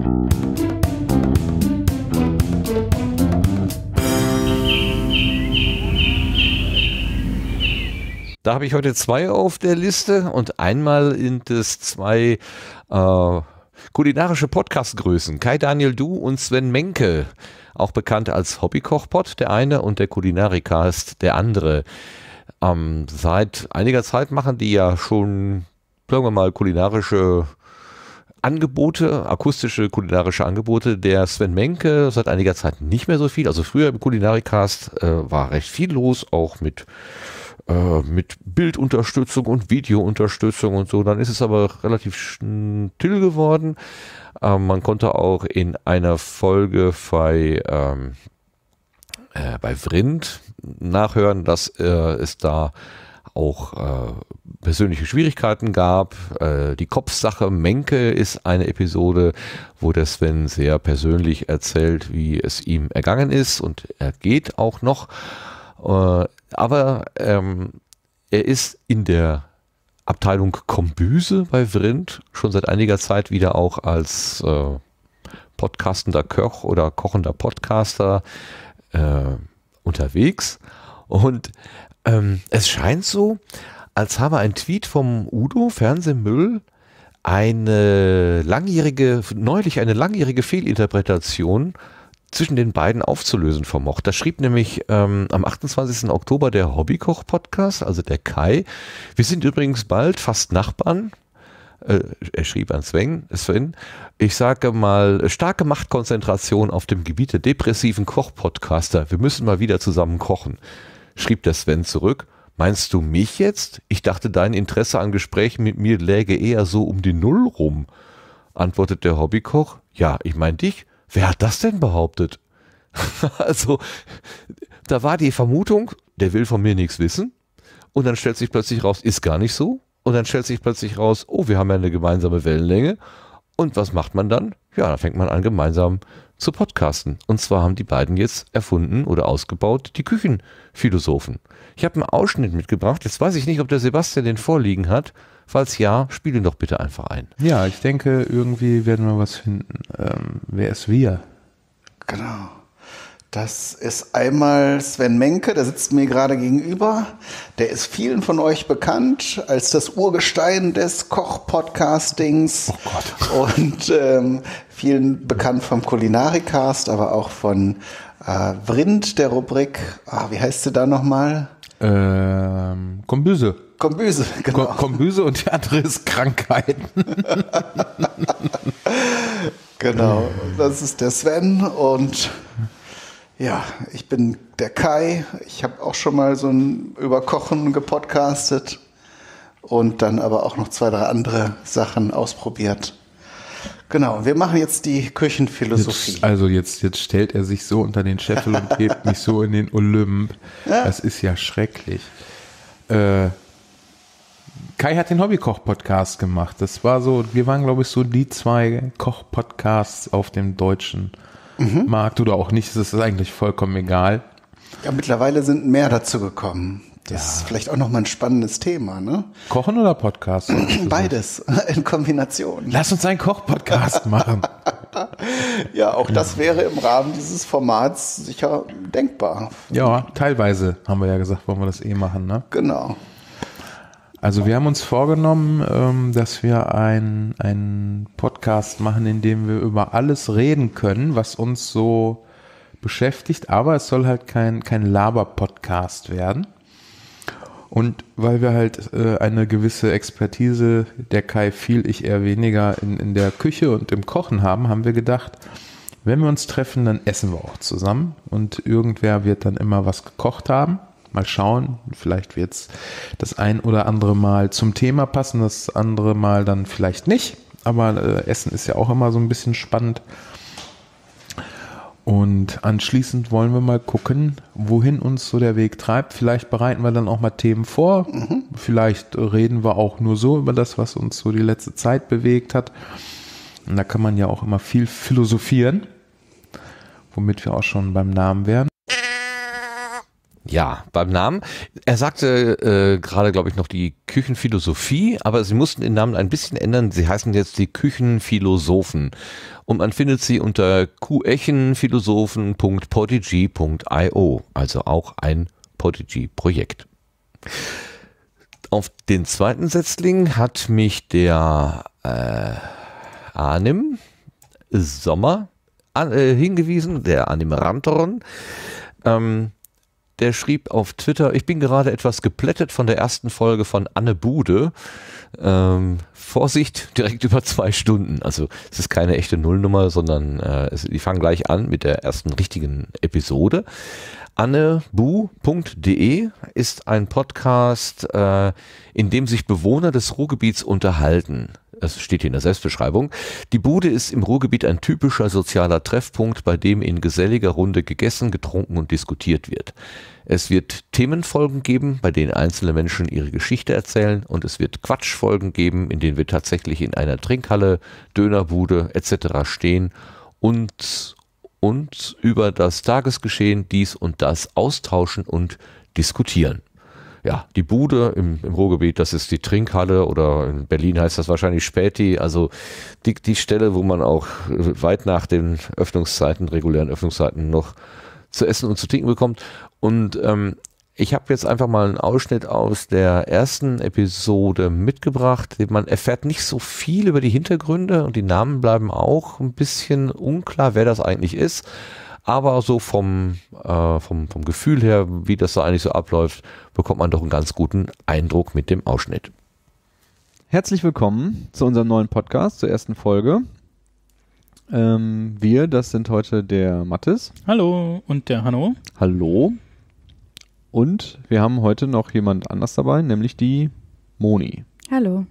Da habe ich heute zwei auf der Liste und einmal sind es zwei äh, kulinarische Podcast-Größen. Kai Daniel Du und Sven Menke, auch bekannt als Hobbykochpod, der eine, und der Kulinarikast, der andere. Ähm, seit einiger Zeit machen die ja schon, sagen wir mal, kulinarische Angebote, akustische kulinarische Angebote. Der Sven Menke seit einiger Zeit nicht mehr so viel. Also früher im Kulinarikast äh, war recht viel los, auch mit mit Bildunterstützung und Videounterstützung und so. Dann ist es aber relativ still geworden. Ähm, man konnte auch in einer Folge bei, ähm, äh, bei Vrind nachhören, dass äh, es da auch äh, persönliche Schwierigkeiten gab. Äh, die Kopfsache Menke ist eine Episode, wo der Sven sehr persönlich erzählt, wie es ihm ergangen ist, und er geht auch noch. Äh, aber ähm, er ist in der Abteilung Kombüse bei Vrind schon seit einiger Zeit wieder auch als äh, podcastender Koch oder kochender Podcaster äh, unterwegs. Und ähm, es scheint so, als habe ein Tweet vom Udo Fernsehmüll eine langjährige, neulich eine langjährige Fehlinterpretation zwischen den beiden aufzulösen vermocht. Da schrieb nämlich ähm, am achtundzwanzigsten Oktober der Hobbykoch-Podcast, also der Kai. Wir sind übrigens bald fast Nachbarn. Äh, er schrieb an Sven, Sven, ich sage mal, starke Machtkonzentration auf dem Gebiet der depressiven Koch-Podcaster. Wir müssen mal wieder zusammen kochen. Schrieb der Sven zurück. Meinst du mich jetzt? Ich dachte, dein Interesse an Gesprächen mit mir läge eher so um die Null rum. Antwortet der Hobbykoch. Ja, ich meine dich. Wer hat das denn behauptet? Also, da war die Vermutung, der will von mir nichts wissen. Und dann stellt sich plötzlich raus, ist gar nicht so. Und dann stellt sich plötzlich raus, oh, wir haben ja eine gemeinsame Wellenlänge. Und was macht man dann? Ja, dann fängt man an, gemeinsam zu podcasten. Und zwar haben die beiden jetzt erfunden oder ausgebaut die Küchenphilosophen. Ich habe einen Ausschnitt mitgebracht. Jetzt weiß ich nicht, ob der Sebastian den vorliegen hat. Falls ja, spiel ihn doch bitte einfach ein. Ja, ich denke, irgendwie werden wir was finden. Ähm, wer ist wir? Genau. Das ist einmal Sven Menke, der sitzt mir gerade gegenüber. Der ist vielen von euch bekannt als das Urgestein des Koch-Podcastings. Oh Gott. Und ähm, vielen bekannt vom Kulinarikast, aber auch von äh, Vrind, der Rubrik. Ah, wie heißt sie da nochmal? Ähm, Kombüse. Kombüse, genau. Ko- Kombüse und die andere ist Krankheiten. Genau, das ist der Sven und ja, ich bin der Kai. Ich habe auch schon mal so ein über Kochen gepodcastet und dann aber auch noch zwei, drei andere Sachen ausprobiert. Genau, wir machen jetzt die Küchenphilosophie. Jetzt, also jetzt, jetzt stellt er sich so unter den Scheffel und hebt mich so in den Olymp. Ja. Das ist ja schrecklich. Äh, Kai hat den Hobbykoch-Podcast gemacht. Das war so, wir waren, glaube ich, so die zwei Koch-Podcasts auf dem deutschen mhm. Markt oder auch nicht. Das ist eigentlich vollkommen egal. Ja, mittlerweile sind mehr dazu gekommen. Das ja. ist vielleicht auch nochmal ein spannendes Thema, ne? Kochen oder Podcast? Beides in Kombination. Lass uns einen Koch-Podcast machen. Ja, auch das wäre im Rahmen dieses Formats sicher denkbar. Ja, teilweise haben wir ja gesagt, wollen wir das eh machen, ne? Genau. Also wir haben uns vorgenommen, ähm, dass wir ein- einen Podcast machen, in dem wir über alles reden können, was uns so beschäftigt, aber es soll halt kein, kein Laber-Podcast werden. Und weil wir halt äh, eine gewisse Expertise, der Kai viel, ich eher weniger, in, in der Küche und im Kochen haben, haben wir gedacht, wenn wir uns treffen, dann essen wir auch zusammen und irgendwer wird dann immer was gekocht haben. Mal schauen, vielleicht wird es das ein oder andere Mal zum Thema passen, das andere Mal dann vielleicht nicht. Aber äh, Essen ist ja auch immer so ein bisschen spannend. Und anschließend wollen wir mal gucken, wohin uns so der Weg treibt. Vielleicht bereiten wir dann auch mal Themen vor. Mhm. Vielleicht reden wir auch nur so über das, was uns so die letzte Zeit bewegt hat. Und da kann man ja auch immer viel philosophieren, womit wir auch schon beim Namen wären. Ja, beim Namen. Er sagte äh, gerade, glaube ich, noch die Küchenphilosophie, aber sie mussten den Namen ein bisschen ändern. Sie heißen jetzt die Küchenphilosophen. Und man findet sie unter kuechenphilosophen punkt podigy punkt io, also auch ein Podigy-Projekt. Auf den zweiten Setzling hat mich der äh, Arnim Sommer an, äh, hingewiesen, der Animrantoron. Ähm, Der schrieb auf Twitter, ich bin gerade etwas geplättet von der ersten Folge von Anne Bude. Ähm, Vorsicht, direkt über zwei Stunden. Also es ist keine echte Nullnummer, sondern äh, es, die fangen gleich an mit der ersten richtigen Episode. annebu punkt de ist ein Podcast, äh, in dem sich Bewohner des Ruhrgebiets unterhalten. Es steht hier in der Selbstbeschreibung. Die Bude ist im Ruhrgebiet ein typischer sozialer Treffpunkt, bei dem in geselliger Runde gegessen, getrunken und diskutiert wird. Es wird Themenfolgen geben, bei denen einzelne Menschen ihre Geschichte erzählen, und es wird Quatschfolgen geben, in denen wir tatsächlich in einer Trinkhalle, Dönerbude et cetera stehen und uns über das Tagesgeschehen, dies und das austauschen und diskutieren. Ja, die Bude im, im Ruhrgebiet, das ist die Trinkhalle, oder in Berlin heißt das wahrscheinlich Späti, also die, die Stelle, wo man auch weit nach den Öffnungszeiten, regulären Öffnungszeiten noch zu essen und zu trinken bekommt. Und ähm, ich habe jetzt einfach mal einen Ausschnitt aus der ersten Episode mitgebracht. Man erfährt nicht so viel über die Hintergründe und die Namen bleiben auch ein bisschen unklar, wer das eigentlich ist. Aber so vom, äh, vom, vom Gefühl her, wie das so eigentlich so abläuft, bekommt man doch einen ganz guten Eindruck mit dem Ausschnitt. Herzlich willkommen zu unserem neuen Podcast, zur ersten Folge. Ähm, wir, das sind heute der Mathis. Hallo und der Hanno. Hallo. Und wir haben heute noch jemand anders dabei, nämlich die Moni. Hallo.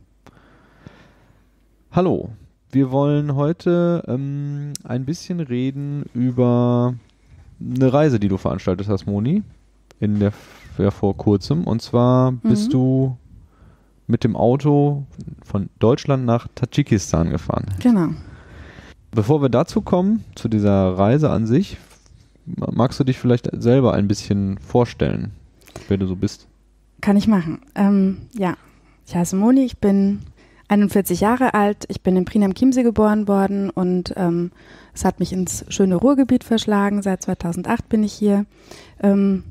Hallo. Wir wollen heute ähm, ein bisschen reden über eine Reise, die du veranstaltet hast, Moni, in der ja, vor kurzem. Und zwar mhm. bist du mit dem Auto von Deutschland nach Tadschikistan gefahren. Genau. Bevor wir dazu kommen, zu dieser Reise an sich, magst du dich vielleicht selber ein bisschen vorstellen, wer du so bist? Kann ich machen. Ähm, ja, ich heiße Moni, ich bin einundvierzig Jahre alt. Ich bin in Prien am Chiemsee geboren worden und ähm, es hat mich ins schöne Ruhrgebiet verschlagen. Seit zweitausendacht bin ich hier. Ähm,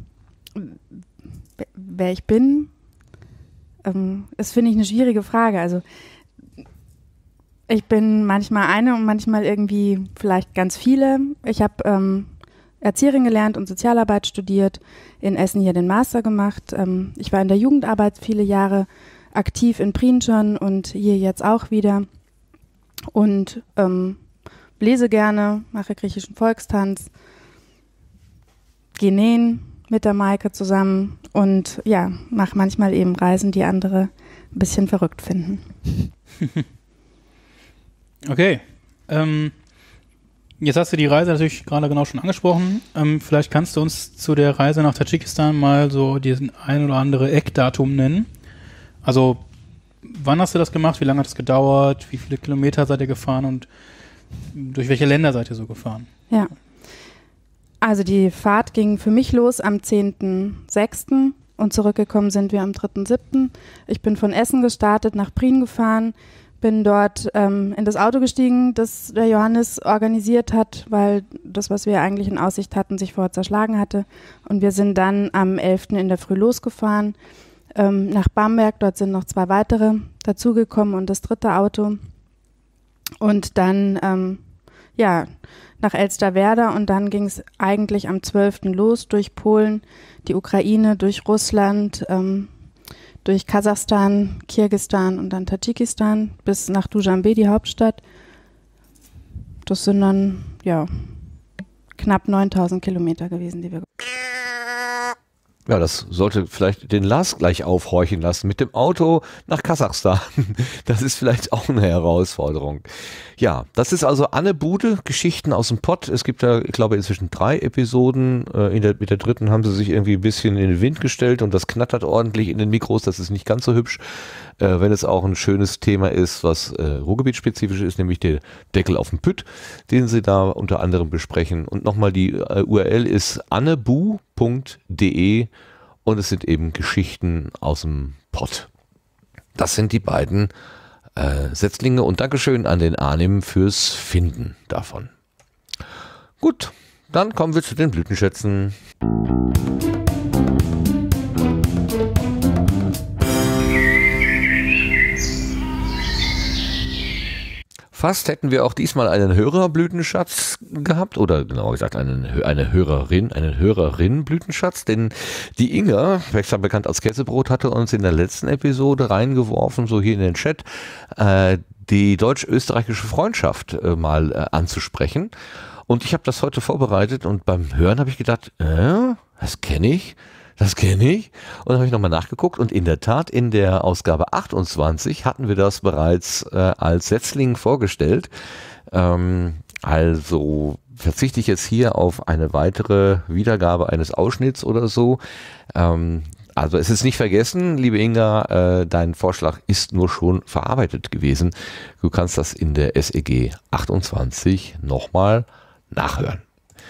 wer ich bin, ähm, ist, finde ich, eine schwierige Frage. Also ich bin manchmal eine und manchmal irgendwie vielleicht ganz viele. Ich habe ähm, Erzieherin gelernt und Sozialarbeit studiert, in Essen hier den Master gemacht. Ähm, ich war in der Jugendarbeit viele Jahre aktiv in Prien schon und hier jetzt auch wieder. Und ähm, lese gerne, mache griechischen Volkstanz, gehe nähen mit der Maike zusammen und ja, mache manchmal eben Reisen, die andere ein bisschen verrückt finden. Okay. Ähm, jetzt hast du die Reise natürlich gerade genau schon angesprochen. Ähm, vielleicht kannst du uns zu der Reise nach Tadschikistan mal so diesen ein oder andere Eckdatum nennen. Also, wann hast du das gemacht? Wie lange hat es gedauert? Wie viele Kilometer seid ihr gefahren? Und durch welche Länder seid ihr so gefahren? Ja. Also die Fahrt ging für mich los am zehnten sechsten und zurückgekommen sind wir am dritten siebten Ich bin von Essen gestartet, nach Prien gefahren, bin dort ähm, in das Auto gestiegen, das der Johannes organisiert hat, weil das, was wir eigentlich in Aussicht hatten, sich vorher zerschlagen hatte. Und wir sind dann am elften in der Früh losgefahren ähm, nach Bamberg. Dort sind noch zwei weitere dazugekommen und das dritte Auto. Und dann, ähm, ja, nach Elsterwerda und dann ging es eigentlich am zwölften los durch Polen, die Ukraine, durch Russland, ähm, durch Kasachstan, Kirgisistan und dann Tadschikistan bis nach Duschanbe, die Hauptstadt. Das sind dann, ja, knapp neuntausend Kilometer gewesen, die wir Ja, das sollte vielleicht den Lars gleich aufhorchen lassen mit dem Auto nach Kasachstan. Das ist vielleicht auch eine Herausforderung. Ja, das ist also Anne Bude, Geschichten aus dem Pott. Es gibt da, ich glaube, inzwischen drei Episoden. In der, mit der dritten haben sie sich irgendwie ein bisschen in den Wind gestellt und das knattert ordentlich in den Mikros. Das ist nicht ganz so hübsch, äh, wenn es auch ein schönes Thema ist, was äh, Ruhrgebietspezifisch ist, nämlich der Deckel auf dem Pütt, den sie da unter anderem besprechen. Und nochmal, die äh, U R L ist annebu punkt de und es sind eben Geschichten aus dem Pott. Das sind die beiden äh, Setzlinge und Dankeschön an den Arnim fürs Finden davon. Gut, dann kommen wir zu den Blütenschätzen. Fast hätten wir auch diesmal einen Hörerblütenschatz gehabt oder genauer gesagt einen, eine Hörerin, einen Hörerin-Blütenschatz, denn die Inga, besser bekannt als Käsebrot, hatte uns in der letzten Episode reingeworfen, so hier in den Chat, äh, die deutsch-österreichische Freundschaft äh, mal äh, anzusprechen. Und ich habe das heute vorbereitet und beim Hören habe ich gedacht, äh, das kenne ich. Das kenne ich. Und dann habe ich nochmal nachgeguckt und in der Tat, in der Ausgabe achtundzwanzig hatten wir das bereits äh, als Setzling vorgestellt. Ähm, also verzichte ich jetzt hier auf eine weitere Wiedergabe eines Ausschnitts oder so. Ähm, also es ist nicht vergessen, liebe Inga, äh, dein Vorschlag ist nur schon verarbeitet gewesen. Du kannst das in der S E G achtundzwanzig nochmal nachhören.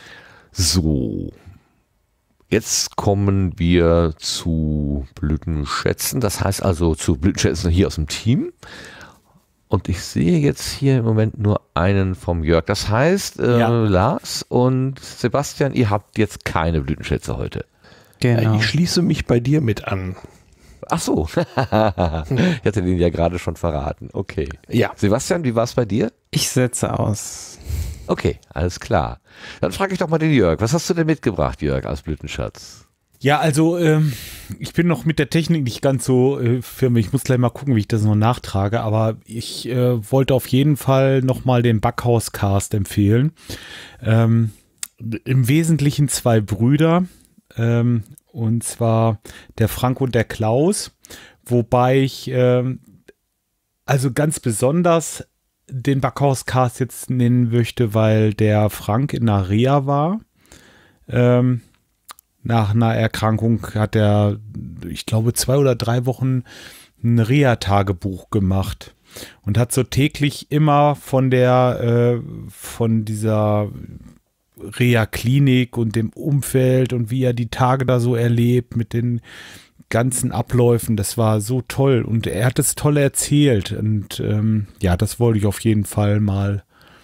So. Jetzt kommen wir zu Blütenschätzen, das heißt also zu Blütenschätzen hier aus dem Team. Und ich sehe jetzt hier im Moment nur einen vom Jörg. Das heißt, äh, ja. Lars und Sebastian, ihr habt jetzt keine Blütenschätze heute. Genau. Ich schließe mich bei dir mit an. Ach so, ich hatte den ja gerade schon verraten. Okay. Ja. Sebastian, wie war es bei dir? Ich setze aus. Okay, alles klar. Dann frage ich doch mal den Jörg. Was hast du denn mitgebracht, Jörg, als Blütenschatz? Ja, also ähm, ich bin noch mit der Technik nicht ganz so äh, firm. Ich muss gleich mal gucken, wie ich das noch nachtrage. Aber ich äh, wollte auf jeden Fall nochmal den Backhaus-Cast empfehlen. Ähm, im Wesentlichen zwei Brüder. Ähm, und zwar der Frank und der Klaus. Wobei ich ähm, also ganz besonders den Backhaus-Cast jetzt nennen möchte, weil der Frank in einer Reha war. Ähm, nach einer Erkrankung hat er, ich glaube, zwei oder drei Wochen ein Reha-Tagebuch gemacht und hat so täglich immer von der, äh, von dieser Reha-Klinik und dem Umfeld und wie er die Tage da so erlebt mit den ganzen Abläufen, das war so toll und er hat es toll erzählt und ähm, ja, das wollte ich auf jeden Fall mal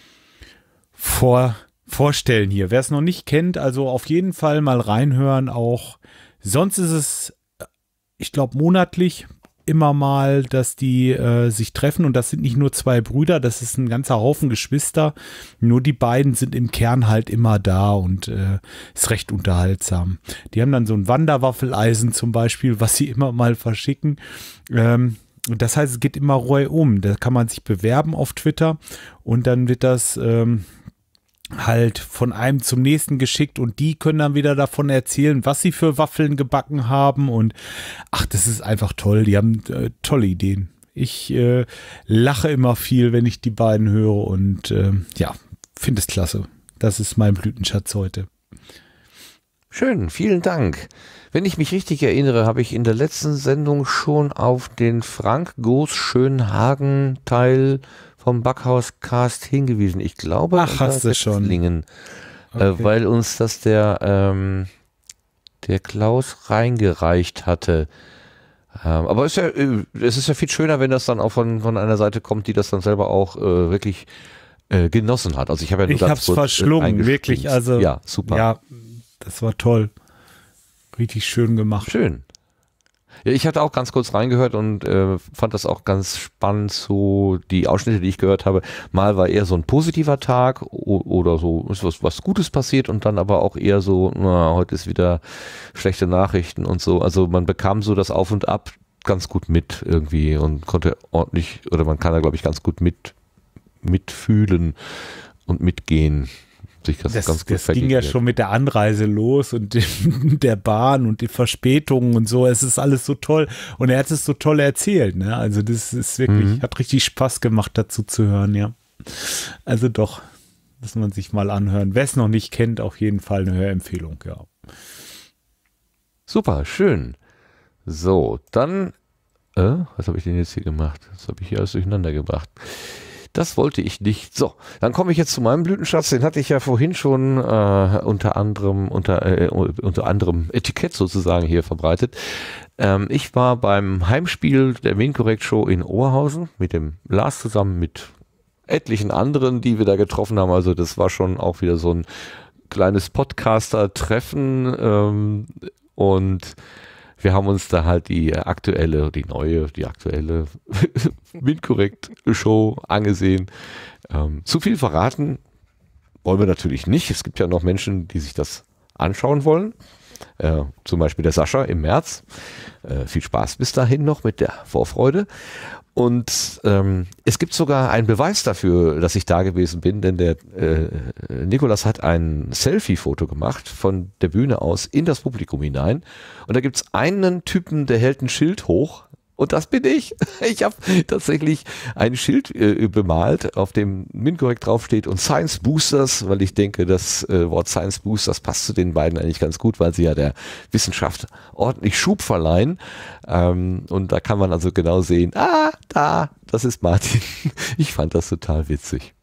vor, vorstellen hier. Wer es noch nicht kennt, also auf jeden Fall mal reinhören auch. Sonst ist es, ich glaube, monatlich immer mal, dass die äh, sich treffen und das sind nicht nur zwei Brüder, das ist ein ganzer Haufen Geschwister, nur die beiden sind im Kern halt immer da und äh, ist recht unterhaltsam. Die haben dann so ein Wanderwaffeleisen zum Beispiel, was sie immer mal verschicken. Ähm, das heißt, es geht immer reihum. Da kann man sich bewerben auf Twitter und dann wird das ähm, halt von einem zum nächsten geschickt und die können dann wieder davon erzählen, was sie für Waffeln gebacken haben und ach, das ist einfach toll, die haben äh, tolle Ideen. Ich äh, lache immer viel, wenn ich die beiden höre und äh, ja, finde es klasse. Das ist mein Blütenschatz heute. Schön, vielen Dank. Wenn ich mich richtig erinnere, habe ich in der letzten Sendung schon auf den Frank Goos Schönhagen Teil vom Backhaus-Cast hingewiesen. Ich glaube, Ach, hast du schon. Okay. Äh, weil uns das der, ähm, der Klaus reingereicht hatte. Ähm, aber es ist, ja, es ist ja viel schöner, wenn das dann auch von, von einer Seite kommt, die das dann selber auch äh, wirklich äh, genossen hat. Also ich habe ja nur Ich habe es verschlungen, äh, wirklich. Also ja, super. Ja, das war toll. Richtig schön gemacht. Schön. Ja, ich hatte auch ganz kurz reingehört und äh, fand das auch ganz spannend, so die Ausschnitte, die ich gehört habe. Mal war eher so ein positiver Tag oder so ist was, was Gutes passiert und dann aber auch eher so, na, heute ist wieder schlechte Nachrichten und so. Also man bekam so das Auf und Ab ganz gut mit irgendwie und konnte ordentlich, oder man kann da glaube ich ganz gut mit mitfühlen und mitgehen. Sich das das ganz gut das ging ja schon mit der Anreise los und der Bahn und die Verspätungen und so. Es ist alles so toll und er hat es so toll erzählt. Ne? Also das ist wirklich, mhm. hat richtig Spaß gemacht dazu zu hören, ja. Also doch, muss man sich mal anhören. Wer es noch nicht kennt, auf jeden Fall eine Hörempfehlung, ja. Super, schön. So, dann, äh, was habe ich denn jetzt hier gemacht? Das habe ich hier alles durcheinander gebracht. Das wollte ich nicht. So, dann komme ich jetzt zu meinem Blütenschatz. Den hatte ich ja vorhin schon äh, unter anderem unter äh, unter anderem Etikett sozusagen hier verbreitet. Ähm, ich war beim Heimspiel der MinCorrect Show in Oberhausen mit dem Lars zusammen mit etlichen anderen, die wir da getroffen haben. Also das war schon auch wieder so ein kleines Podcaster-Treffen ähm, und wir haben uns da halt die aktuelle, die neue, die aktuelle MinCorrect-Show angesehen. Ähm, zu viel verraten wollen wir natürlich nicht. Es gibt ja noch Menschen, die sich das anschauen wollen. Äh, zum Beispiel der Sascha im März. Äh, viel Spaß bis dahin noch mit der Vorfreude. Und ähm, es gibt sogar einen Beweis dafür, dass ich da gewesen bin, denn der äh, Nikolas hat ein Selfie-Foto gemacht von der Bühne aus in das Publikum hinein. Und da gibt es einen Typen, der hält ein Schild hoch. Und das bin ich. Ich habe tatsächlich ein Schild äh, bemalt, auf dem MinCorrect draufsteht und Science Boosters, weil ich denke, das äh, Wort Science Boosters passt zu den beiden eigentlich ganz gut, weil sie ja der Wissenschaft ordentlich Schub verleihen. Ähm, und da kann man also genau sehen, ah, da, das ist Martin. Ich fand das total witzig.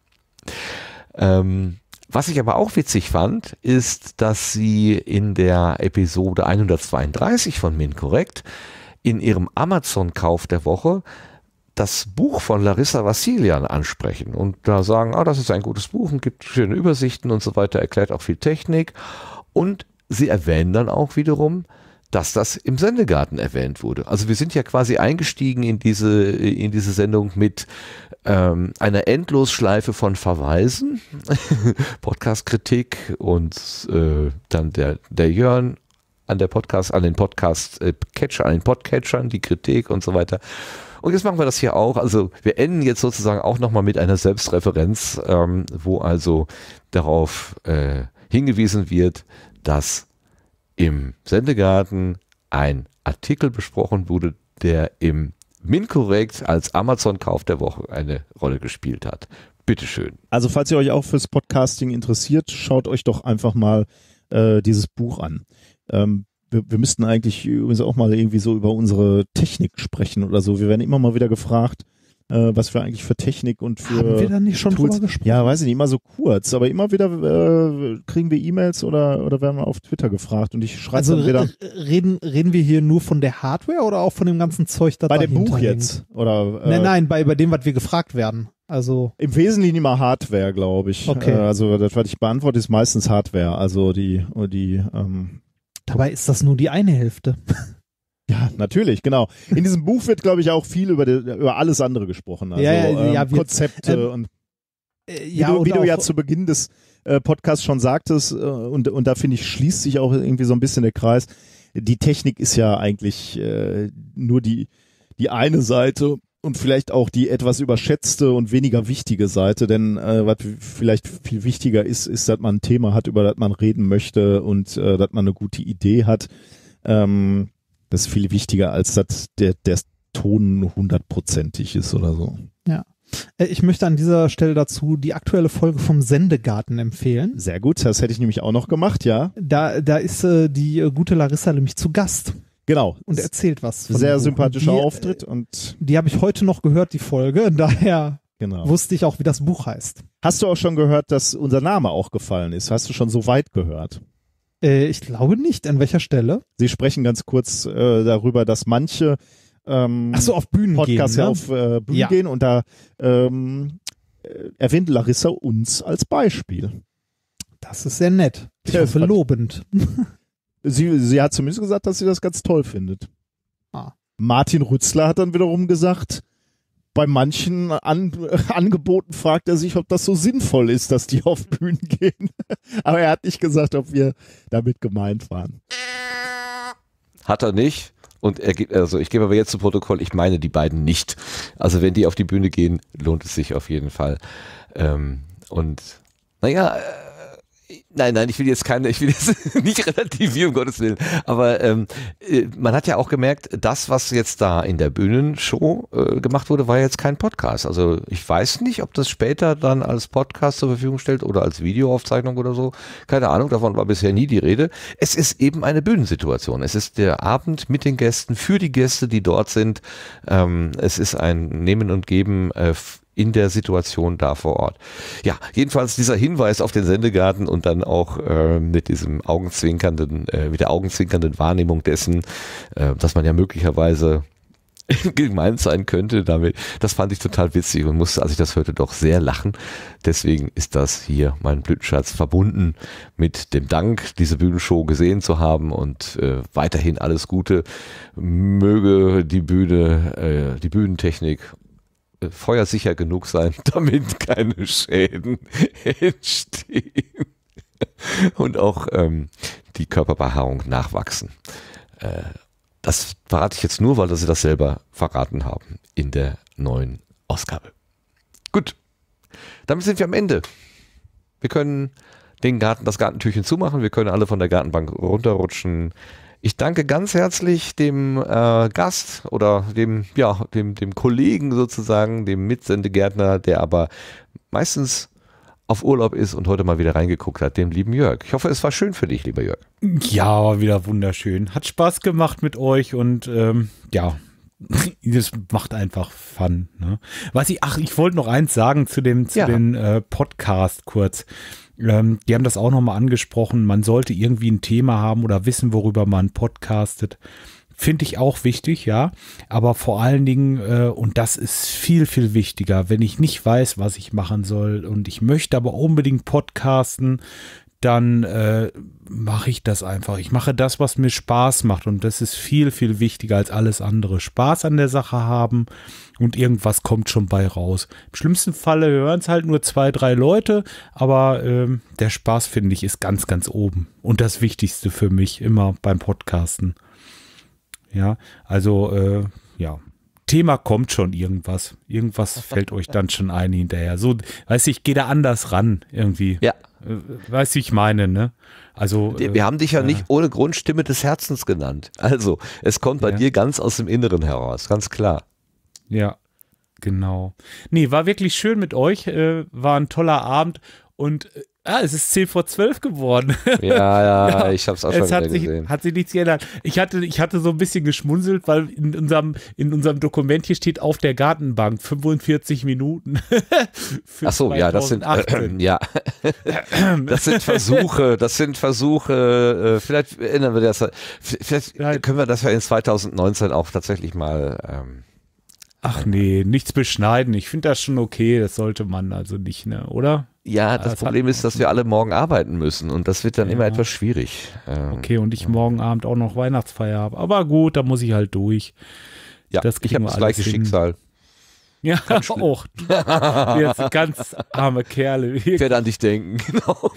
Ähm, was ich aber auch witzig fand, ist, dass sie in der Episode hundertzweiunddreißig von MinCorrect in ihrem Amazon-Kauf der Woche das Buch von Larissa Vassilian ansprechen und da sagen, ah, das ist ein gutes Buch und gibt schöne Übersichten und so weiter, erklärt auch viel Technik und sie erwähnen dann auch wiederum, dass das im Sendegarten erwähnt wurde. Also wir sind ja quasi eingestiegen in diese, in diese Sendung mit ähm, einer Endlosschleife von Verweisen, Podcast-Kritik und äh, dann der, der Jörn an der Podcast, an den Podcast-Catcher, an den Podcatchern, die Kritik und so weiter. Und jetzt machen wir das hier auch. Also wir enden jetzt sozusagen auch nochmal mit einer Selbstreferenz, ähm, wo also darauf äh, hingewiesen wird, dass im Sendegarten ein Artikel besprochen wurde, der im MinCorrect als Amazon-Kauf der Woche eine Rolle gespielt hat. Bitteschön. Also falls ihr euch auch fürs Podcasting interessiert, schaut euch doch einfach mal äh, dieses Buch an. Ähm, wir, wir müssten eigentlich übrigens auch mal irgendwie so über unsere Technik sprechen oder so. Wir werden immer mal wieder gefragt, äh, was wir eigentlich für Technik und für Haben wir da nicht schon Tools, drüber gesprochen? Ja, weiß ich nicht, immer so kurz, aber immer wieder äh, kriegen wir E-Mails oder, oder werden wir auf Twitter gefragt und ich schreibe Also dann wieder. r- reden, reden wir hier nur von der Hardware oder auch von dem ganzen Zeug, das Bei dem dahinter Buch hängt? jetzt? Oder, äh, Nein, nein, bei, bei dem, was wir gefragt werden. Also im Wesentlichen immer Hardware, glaube ich. Okay. Äh, also das, was ich beantworte, ist meistens Hardware. Also die, die ähm, dabei ist das nur die eine Hälfte. Ja, natürlich, genau. In diesem Buch wird, glaube ich, auch viel über, die, über alles andere gesprochen. Also Ja, ja, ähm, ja, wir- Konzepte ähm, und Äh, wie, du, und wie du ja auch- zu Beginn des äh, Podcasts schon sagtest, äh, und, und da finde ich, schließt sich auch irgendwie so ein bisschen der Kreis. Die Technik ist ja eigentlich äh, nur die, die eine Seite und vielleicht auch die etwas überschätzte und weniger wichtige Seite, denn äh, was vielleicht viel wichtiger ist, ist, dass man ein Thema hat, über das man reden möchte und äh, dass man eine gute Idee hat. Ähm, das ist viel wichtiger, als dass der, der Ton hundertprozentig ist oder so. Ja. Äh, Ich möchte an dieser Stelle dazu die aktuelle Folge vom Sendegarten empfehlen. Sehr gut, das hätte ich nämlich auch noch gemacht, ja. Da, da ist äh, die äh, gute Larissa nämlich zu Gast. Genau. Und erzählt was. von Sehr dem Buch. sympathischer Die, äh, Auftritt und Die habe ich heute noch gehört, die Folge. Daher genau. wusste ich auch, wie das Buch heißt. Hast du auch schon gehört, dass unser Name auch gefallen ist? Hast du schon so weit gehört? Äh, ich glaube nicht. An welcher Stelle? Sie sprechen ganz kurz äh, darüber, dass manche ähm, Ach so, auf Bühnen Podcasts gehen, ja ne? auf äh, Bühnen Ja. gehen und da ähm, äh, erwähnt Larissa uns als Beispiel. Das ist sehr nett. Ich Ja, hoffe, fand- lobend. Sie, sie hat zumindest gesagt, dass sie das ganz toll findet. Ah. Martin Rützler hat dann wiederum gesagt, bei manchen An Angeboten fragt er sich, ob das so sinnvoll ist, dass die auf Bühnen gehen. Aber er hat nicht gesagt, ob wir damit gemeint waren. Hat er nicht. Und er gibt, also ich gebe aber jetzt zu Protokoll, ich meine die beiden nicht. Also wenn die auf die Bühne gehen, lohnt es sich auf jeden Fall. Ähm, und naja, äh, nein, nein, ich will jetzt keine, ich will jetzt nicht relativieren, um Gottes Willen. Aber ähm, äh, man hat ja auch gemerkt, das, was jetzt da in der Bühnenshow äh, gemacht wurde, war jetzt kein Podcast. Also ich weiß nicht, ob das später dann als Podcast zur Verfügung stellt oder als Videoaufzeichnung oder so. Keine Ahnung, davon war bisher nie die Rede. Es ist eben eine Bühnensituation. Es ist der Abend mit den Gästen, für die Gäste, die dort sind. Ähm, es ist ein Nehmen und Geben äh, in der Situation da vor Ort. Ja, jedenfalls dieser Hinweis auf den Sendegarten und dann auch äh, mit diesem augenzwinkernden, äh, mit der augenzwinkernden Wahrnehmung dessen, äh, dass man ja möglicherweise gemeint sein könnte damit, das fand ich total witzig und musste, als ich das hörte, doch sehr lachen. Deswegen ist das hier mein Blütenschatz verbunden mit dem Dank, diese Bühnenshow gesehen zu haben und äh, weiterhin alles Gute. Möge die Bühne, äh, die Bühnentechnik feuersicher genug sein, damit keine Schäden entstehen und auch ähm, die Körperbehaarung nachwachsen. Äh, das verrate ich jetzt nur, weil sie das selber verraten haben in der neuen Ausgabe. Gut, damit sind wir am Ende. Wir können den Garten, das Gartentürchen zumachen, wir können alle von der Gartenbank runterrutschen. Ich danke ganz herzlich dem äh, Gast oder dem, ja, dem, dem Kollegen sozusagen, dem Mitsendegärtner, der aber meistens auf Urlaub ist und heute mal wieder reingeguckt hat, dem lieben Jörg. Ich hoffe, es war schön für dich, lieber Jörg. Ja, war wieder wunderschön. Hat Spaß gemacht mit euch und ähm, ja, das macht einfach Fun. Ne? Was ich, ach, ich wollte noch eins sagen zu dem, zu Ja. dem äh, Podcast kurz. Ähm, die haben das auch nochmal angesprochen. Man sollte irgendwie ein Thema haben oder wissen, worüber man podcastet. Finde ich auch wichtig, ja. Aber vor allen Dingen, äh, und das ist viel, viel wichtiger, wenn ich nicht weiß, was ich machen soll und ich möchte aber unbedingt podcasten, dann äh, mache ich das einfach. Ich mache das, was mir Spaß macht und das ist viel, viel wichtiger als alles andere. Spaß an der Sache haben und irgendwas kommt schon bei raus. Im schlimmsten Falle hören es halt nur zwei, drei Leute, aber ähm, der Spaß, finde ich, ist ganz, ganz oben und das Wichtigste für mich immer beim Podcasten. Ja, also äh, ja, Thema kommt schon irgendwas. Irgendwas fällt euch dann schon ein hinterher. So, weißt du, ich gehe da anders ran irgendwie. Ja. Weißt du, ich meine, ne? Also Wir äh, haben dich ja äh, nicht ohne Grund Stimme des Herzens genannt. Also, es kommt bei Ja. dir ganz aus dem Inneren heraus, ganz klar. Ja, genau. Nee, war wirklich schön mit euch. Äh, war ein toller Abend. Und Ah, es ist zehn vor zwölf geworden. Ja, ja, ja, ich habe es auch schon es hat wieder sich, gesehen. Hat sich nichts geändert. Ich hatte, ich hatte so ein bisschen geschmunzelt, weil in unserem, in unserem Dokument hier steht auf der Gartenbank fünfundvierzig Minuten. Ach so, ja, das sind äh, ja, das sind Versuche, das sind Versuche. Äh, vielleicht ändern wir das. Vielleicht können wir das ja in zwanzig neunzehn auch tatsächlich mal. Ähm, Ach nee, nichts beschneiden. Ich finde das schon okay. Das sollte man also nicht, ne? Oder? Ja, das, das Problem ist, dass wir alle morgen arbeiten müssen und das wird dann ja. immer etwas schwierig. Ähm, okay, und ich morgen Abend auch noch Weihnachtsfeier habe. Aber gut, da muss ich halt durch. Ja, das ich habe das gleiche hin. Schicksal. Ja, auch. Jetzt ganz arme Kerle. Ich werde an dich denken, genau.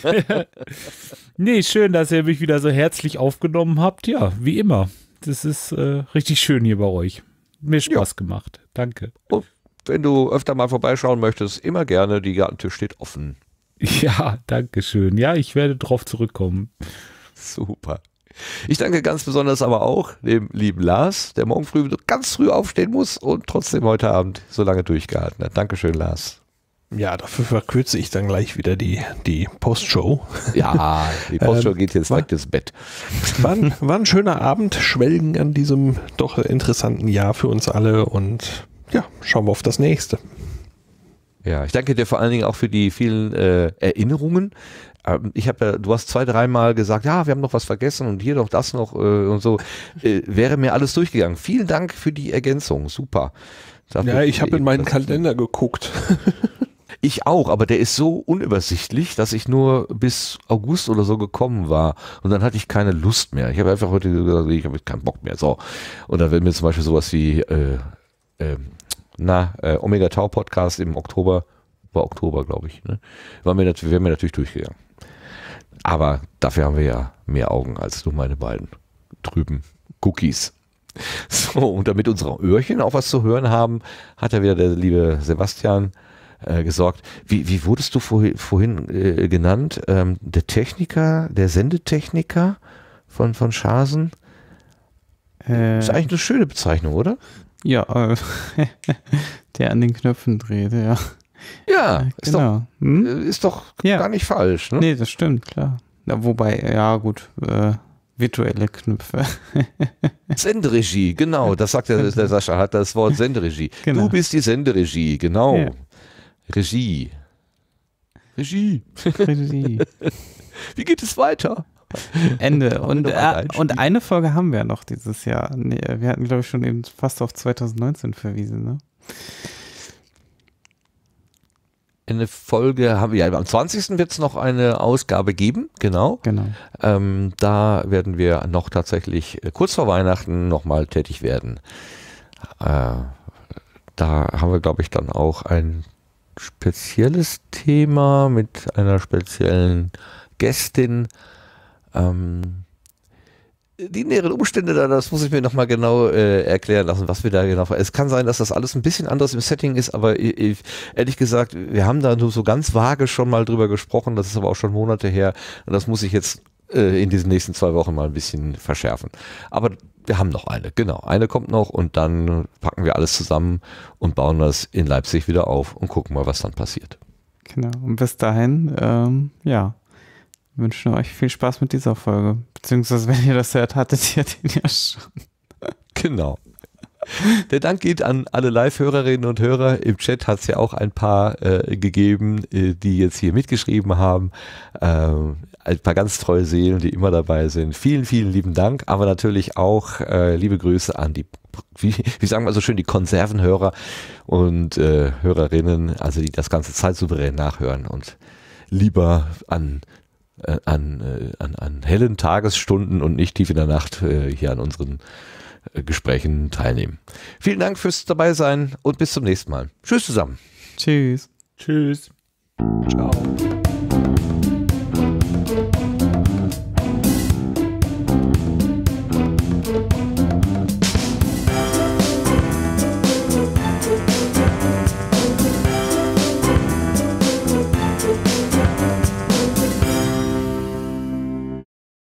Nee, schön, dass ihr mich wieder so herzlich aufgenommen habt. Ja, wie immer. Das ist äh, richtig schön hier bei euch. Mir Spaß ja. gemacht. Danke. Und wenn du öfter mal vorbeischauen möchtest, immer gerne, die Gartentür steht offen. Ja, danke schön. Ja, ich werde drauf zurückkommen. Super. Ich danke ganz besonders aber auch dem lieben Lars, der morgen früh ganz früh aufstehen muss und trotzdem heute Abend so lange durchgehalten hat. Dankeschön, Lars. Ja, dafür verkürze ich dann gleich wieder die, die Postshow. Ja, die Postshow ähm, geht jetzt direkt ins Bett. War ein, war ein schöner Abend, schwelgen an diesem doch interessanten Jahr für uns alle und ja, schauen wir auf das nächste. Ja, ich danke dir vor allen Dingen auch für die vielen äh, Erinnerungen. Ähm, ich habe ja, du hast zwei, dreimal gesagt, ja, wir haben noch was vergessen und hier noch das noch äh, und so. Äh, wäre mir alles durchgegangen. Vielen Dank für die Ergänzung, super. Dafür ja, ich habe in meinen Kalender geguckt. Ich auch, aber der ist so unübersichtlich, dass ich nur bis August oder so gekommen war und dann hatte ich keine Lust mehr. Ich habe einfach heute gesagt, ich habe keinen Bock mehr. So. Und dann werden mir zum Beispiel sowas wie äh, äh, na, äh, Omega Tau Podcast im Oktober, war Oktober, glaube ich, ne? War mir, wäre mir natürlich durchgegangen. Aber dafür haben wir ja mehr Augen als nur meine beiden trüben Cookies. So, und damit unsere Öhrchen auch was zu hören haben, hat ja wieder der liebe Sebastian äh, gesorgt. Wie, wie wurdest du vorhin, vorhin äh, genannt? Ähm, der Techniker, der Sendetechniker von, von Schasen? Äh, ist eigentlich eine schöne Bezeichnung, oder? Ja, äh, der an den Knöpfen dreht, ja. Ja, äh, ist genau. doch, hm? ist doch ja. gar nicht falsch. Ne? Nee, das stimmt, klar. Ja, wobei, ja gut, äh, virtuelle Knöpfe. Senderegie, genau, das sagt der, der Sascha, hat das Wort Senderegie. Genau. Du bist die Senderegie, genau. Ja. Regie. Regie. Regie. Wie geht es weiter? Ende. Und, äh, und eine Folge haben wir noch dieses Jahr. Nee, wir hatten, glaube ich, schon eben fast auf zwanzig neunzehn verwiesen, ne? Eine Folge haben wir, ja, am zwanzigsten wird es noch eine Ausgabe geben, genau. Genau. Ähm, da werden wir noch tatsächlich äh, kurz vor Weihnachten nochmal tätig werden. Äh, da haben wir, glaube ich, dann auch ein spezielles Thema mit einer speziellen Gästin. Ähm, die näheren Umstände da, das muss ich mir nochmal genau äh, erklären lassen, was wir da genau. Es kann sein, dass das alles ein bisschen anders im Setting ist, aber ich, ehrlich gesagt, wir haben da nur so ganz vage schon mal drüber gesprochen, das ist aber auch schon Monate her und das muss ich jetzt äh, in diesen nächsten zwei Wochen mal ein bisschen verschärfen. Aber wir haben noch eine, genau. Eine kommt noch und dann packen wir alles zusammen und bauen das in Leipzig wieder auf und gucken mal, was dann passiert. Genau, und bis dahin, ähm, ja. wünschen euch viel Spaß mit dieser Folge. Beziehungsweise, wenn ihr das hört, hattet ihr den ja schon. Genau. Der Dank geht an alle Live-Hörerinnen und Hörer. Im Chat hat es ja auch ein paar äh, gegeben, äh, die jetzt hier mitgeschrieben haben. Ähm, ein paar ganz treue Seelen, die immer dabei sind. Vielen, vielen lieben Dank. Aber natürlich auch äh, liebe Grüße an die, wie, wie sagen wir so schön, die Konservenhörer und äh, Hörerinnen, also die das ganze Zeit souverän nachhören und lieber an An, an, an hellen Tagesstunden und nicht tief in der Nacht äh, hier an unseren äh, Gesprächen teilnehmen. Vielen Dank fürs dabei sein und bis zum nächsten Mal. Tschüss zusammen. Tschüss. Tschüss. Ciao.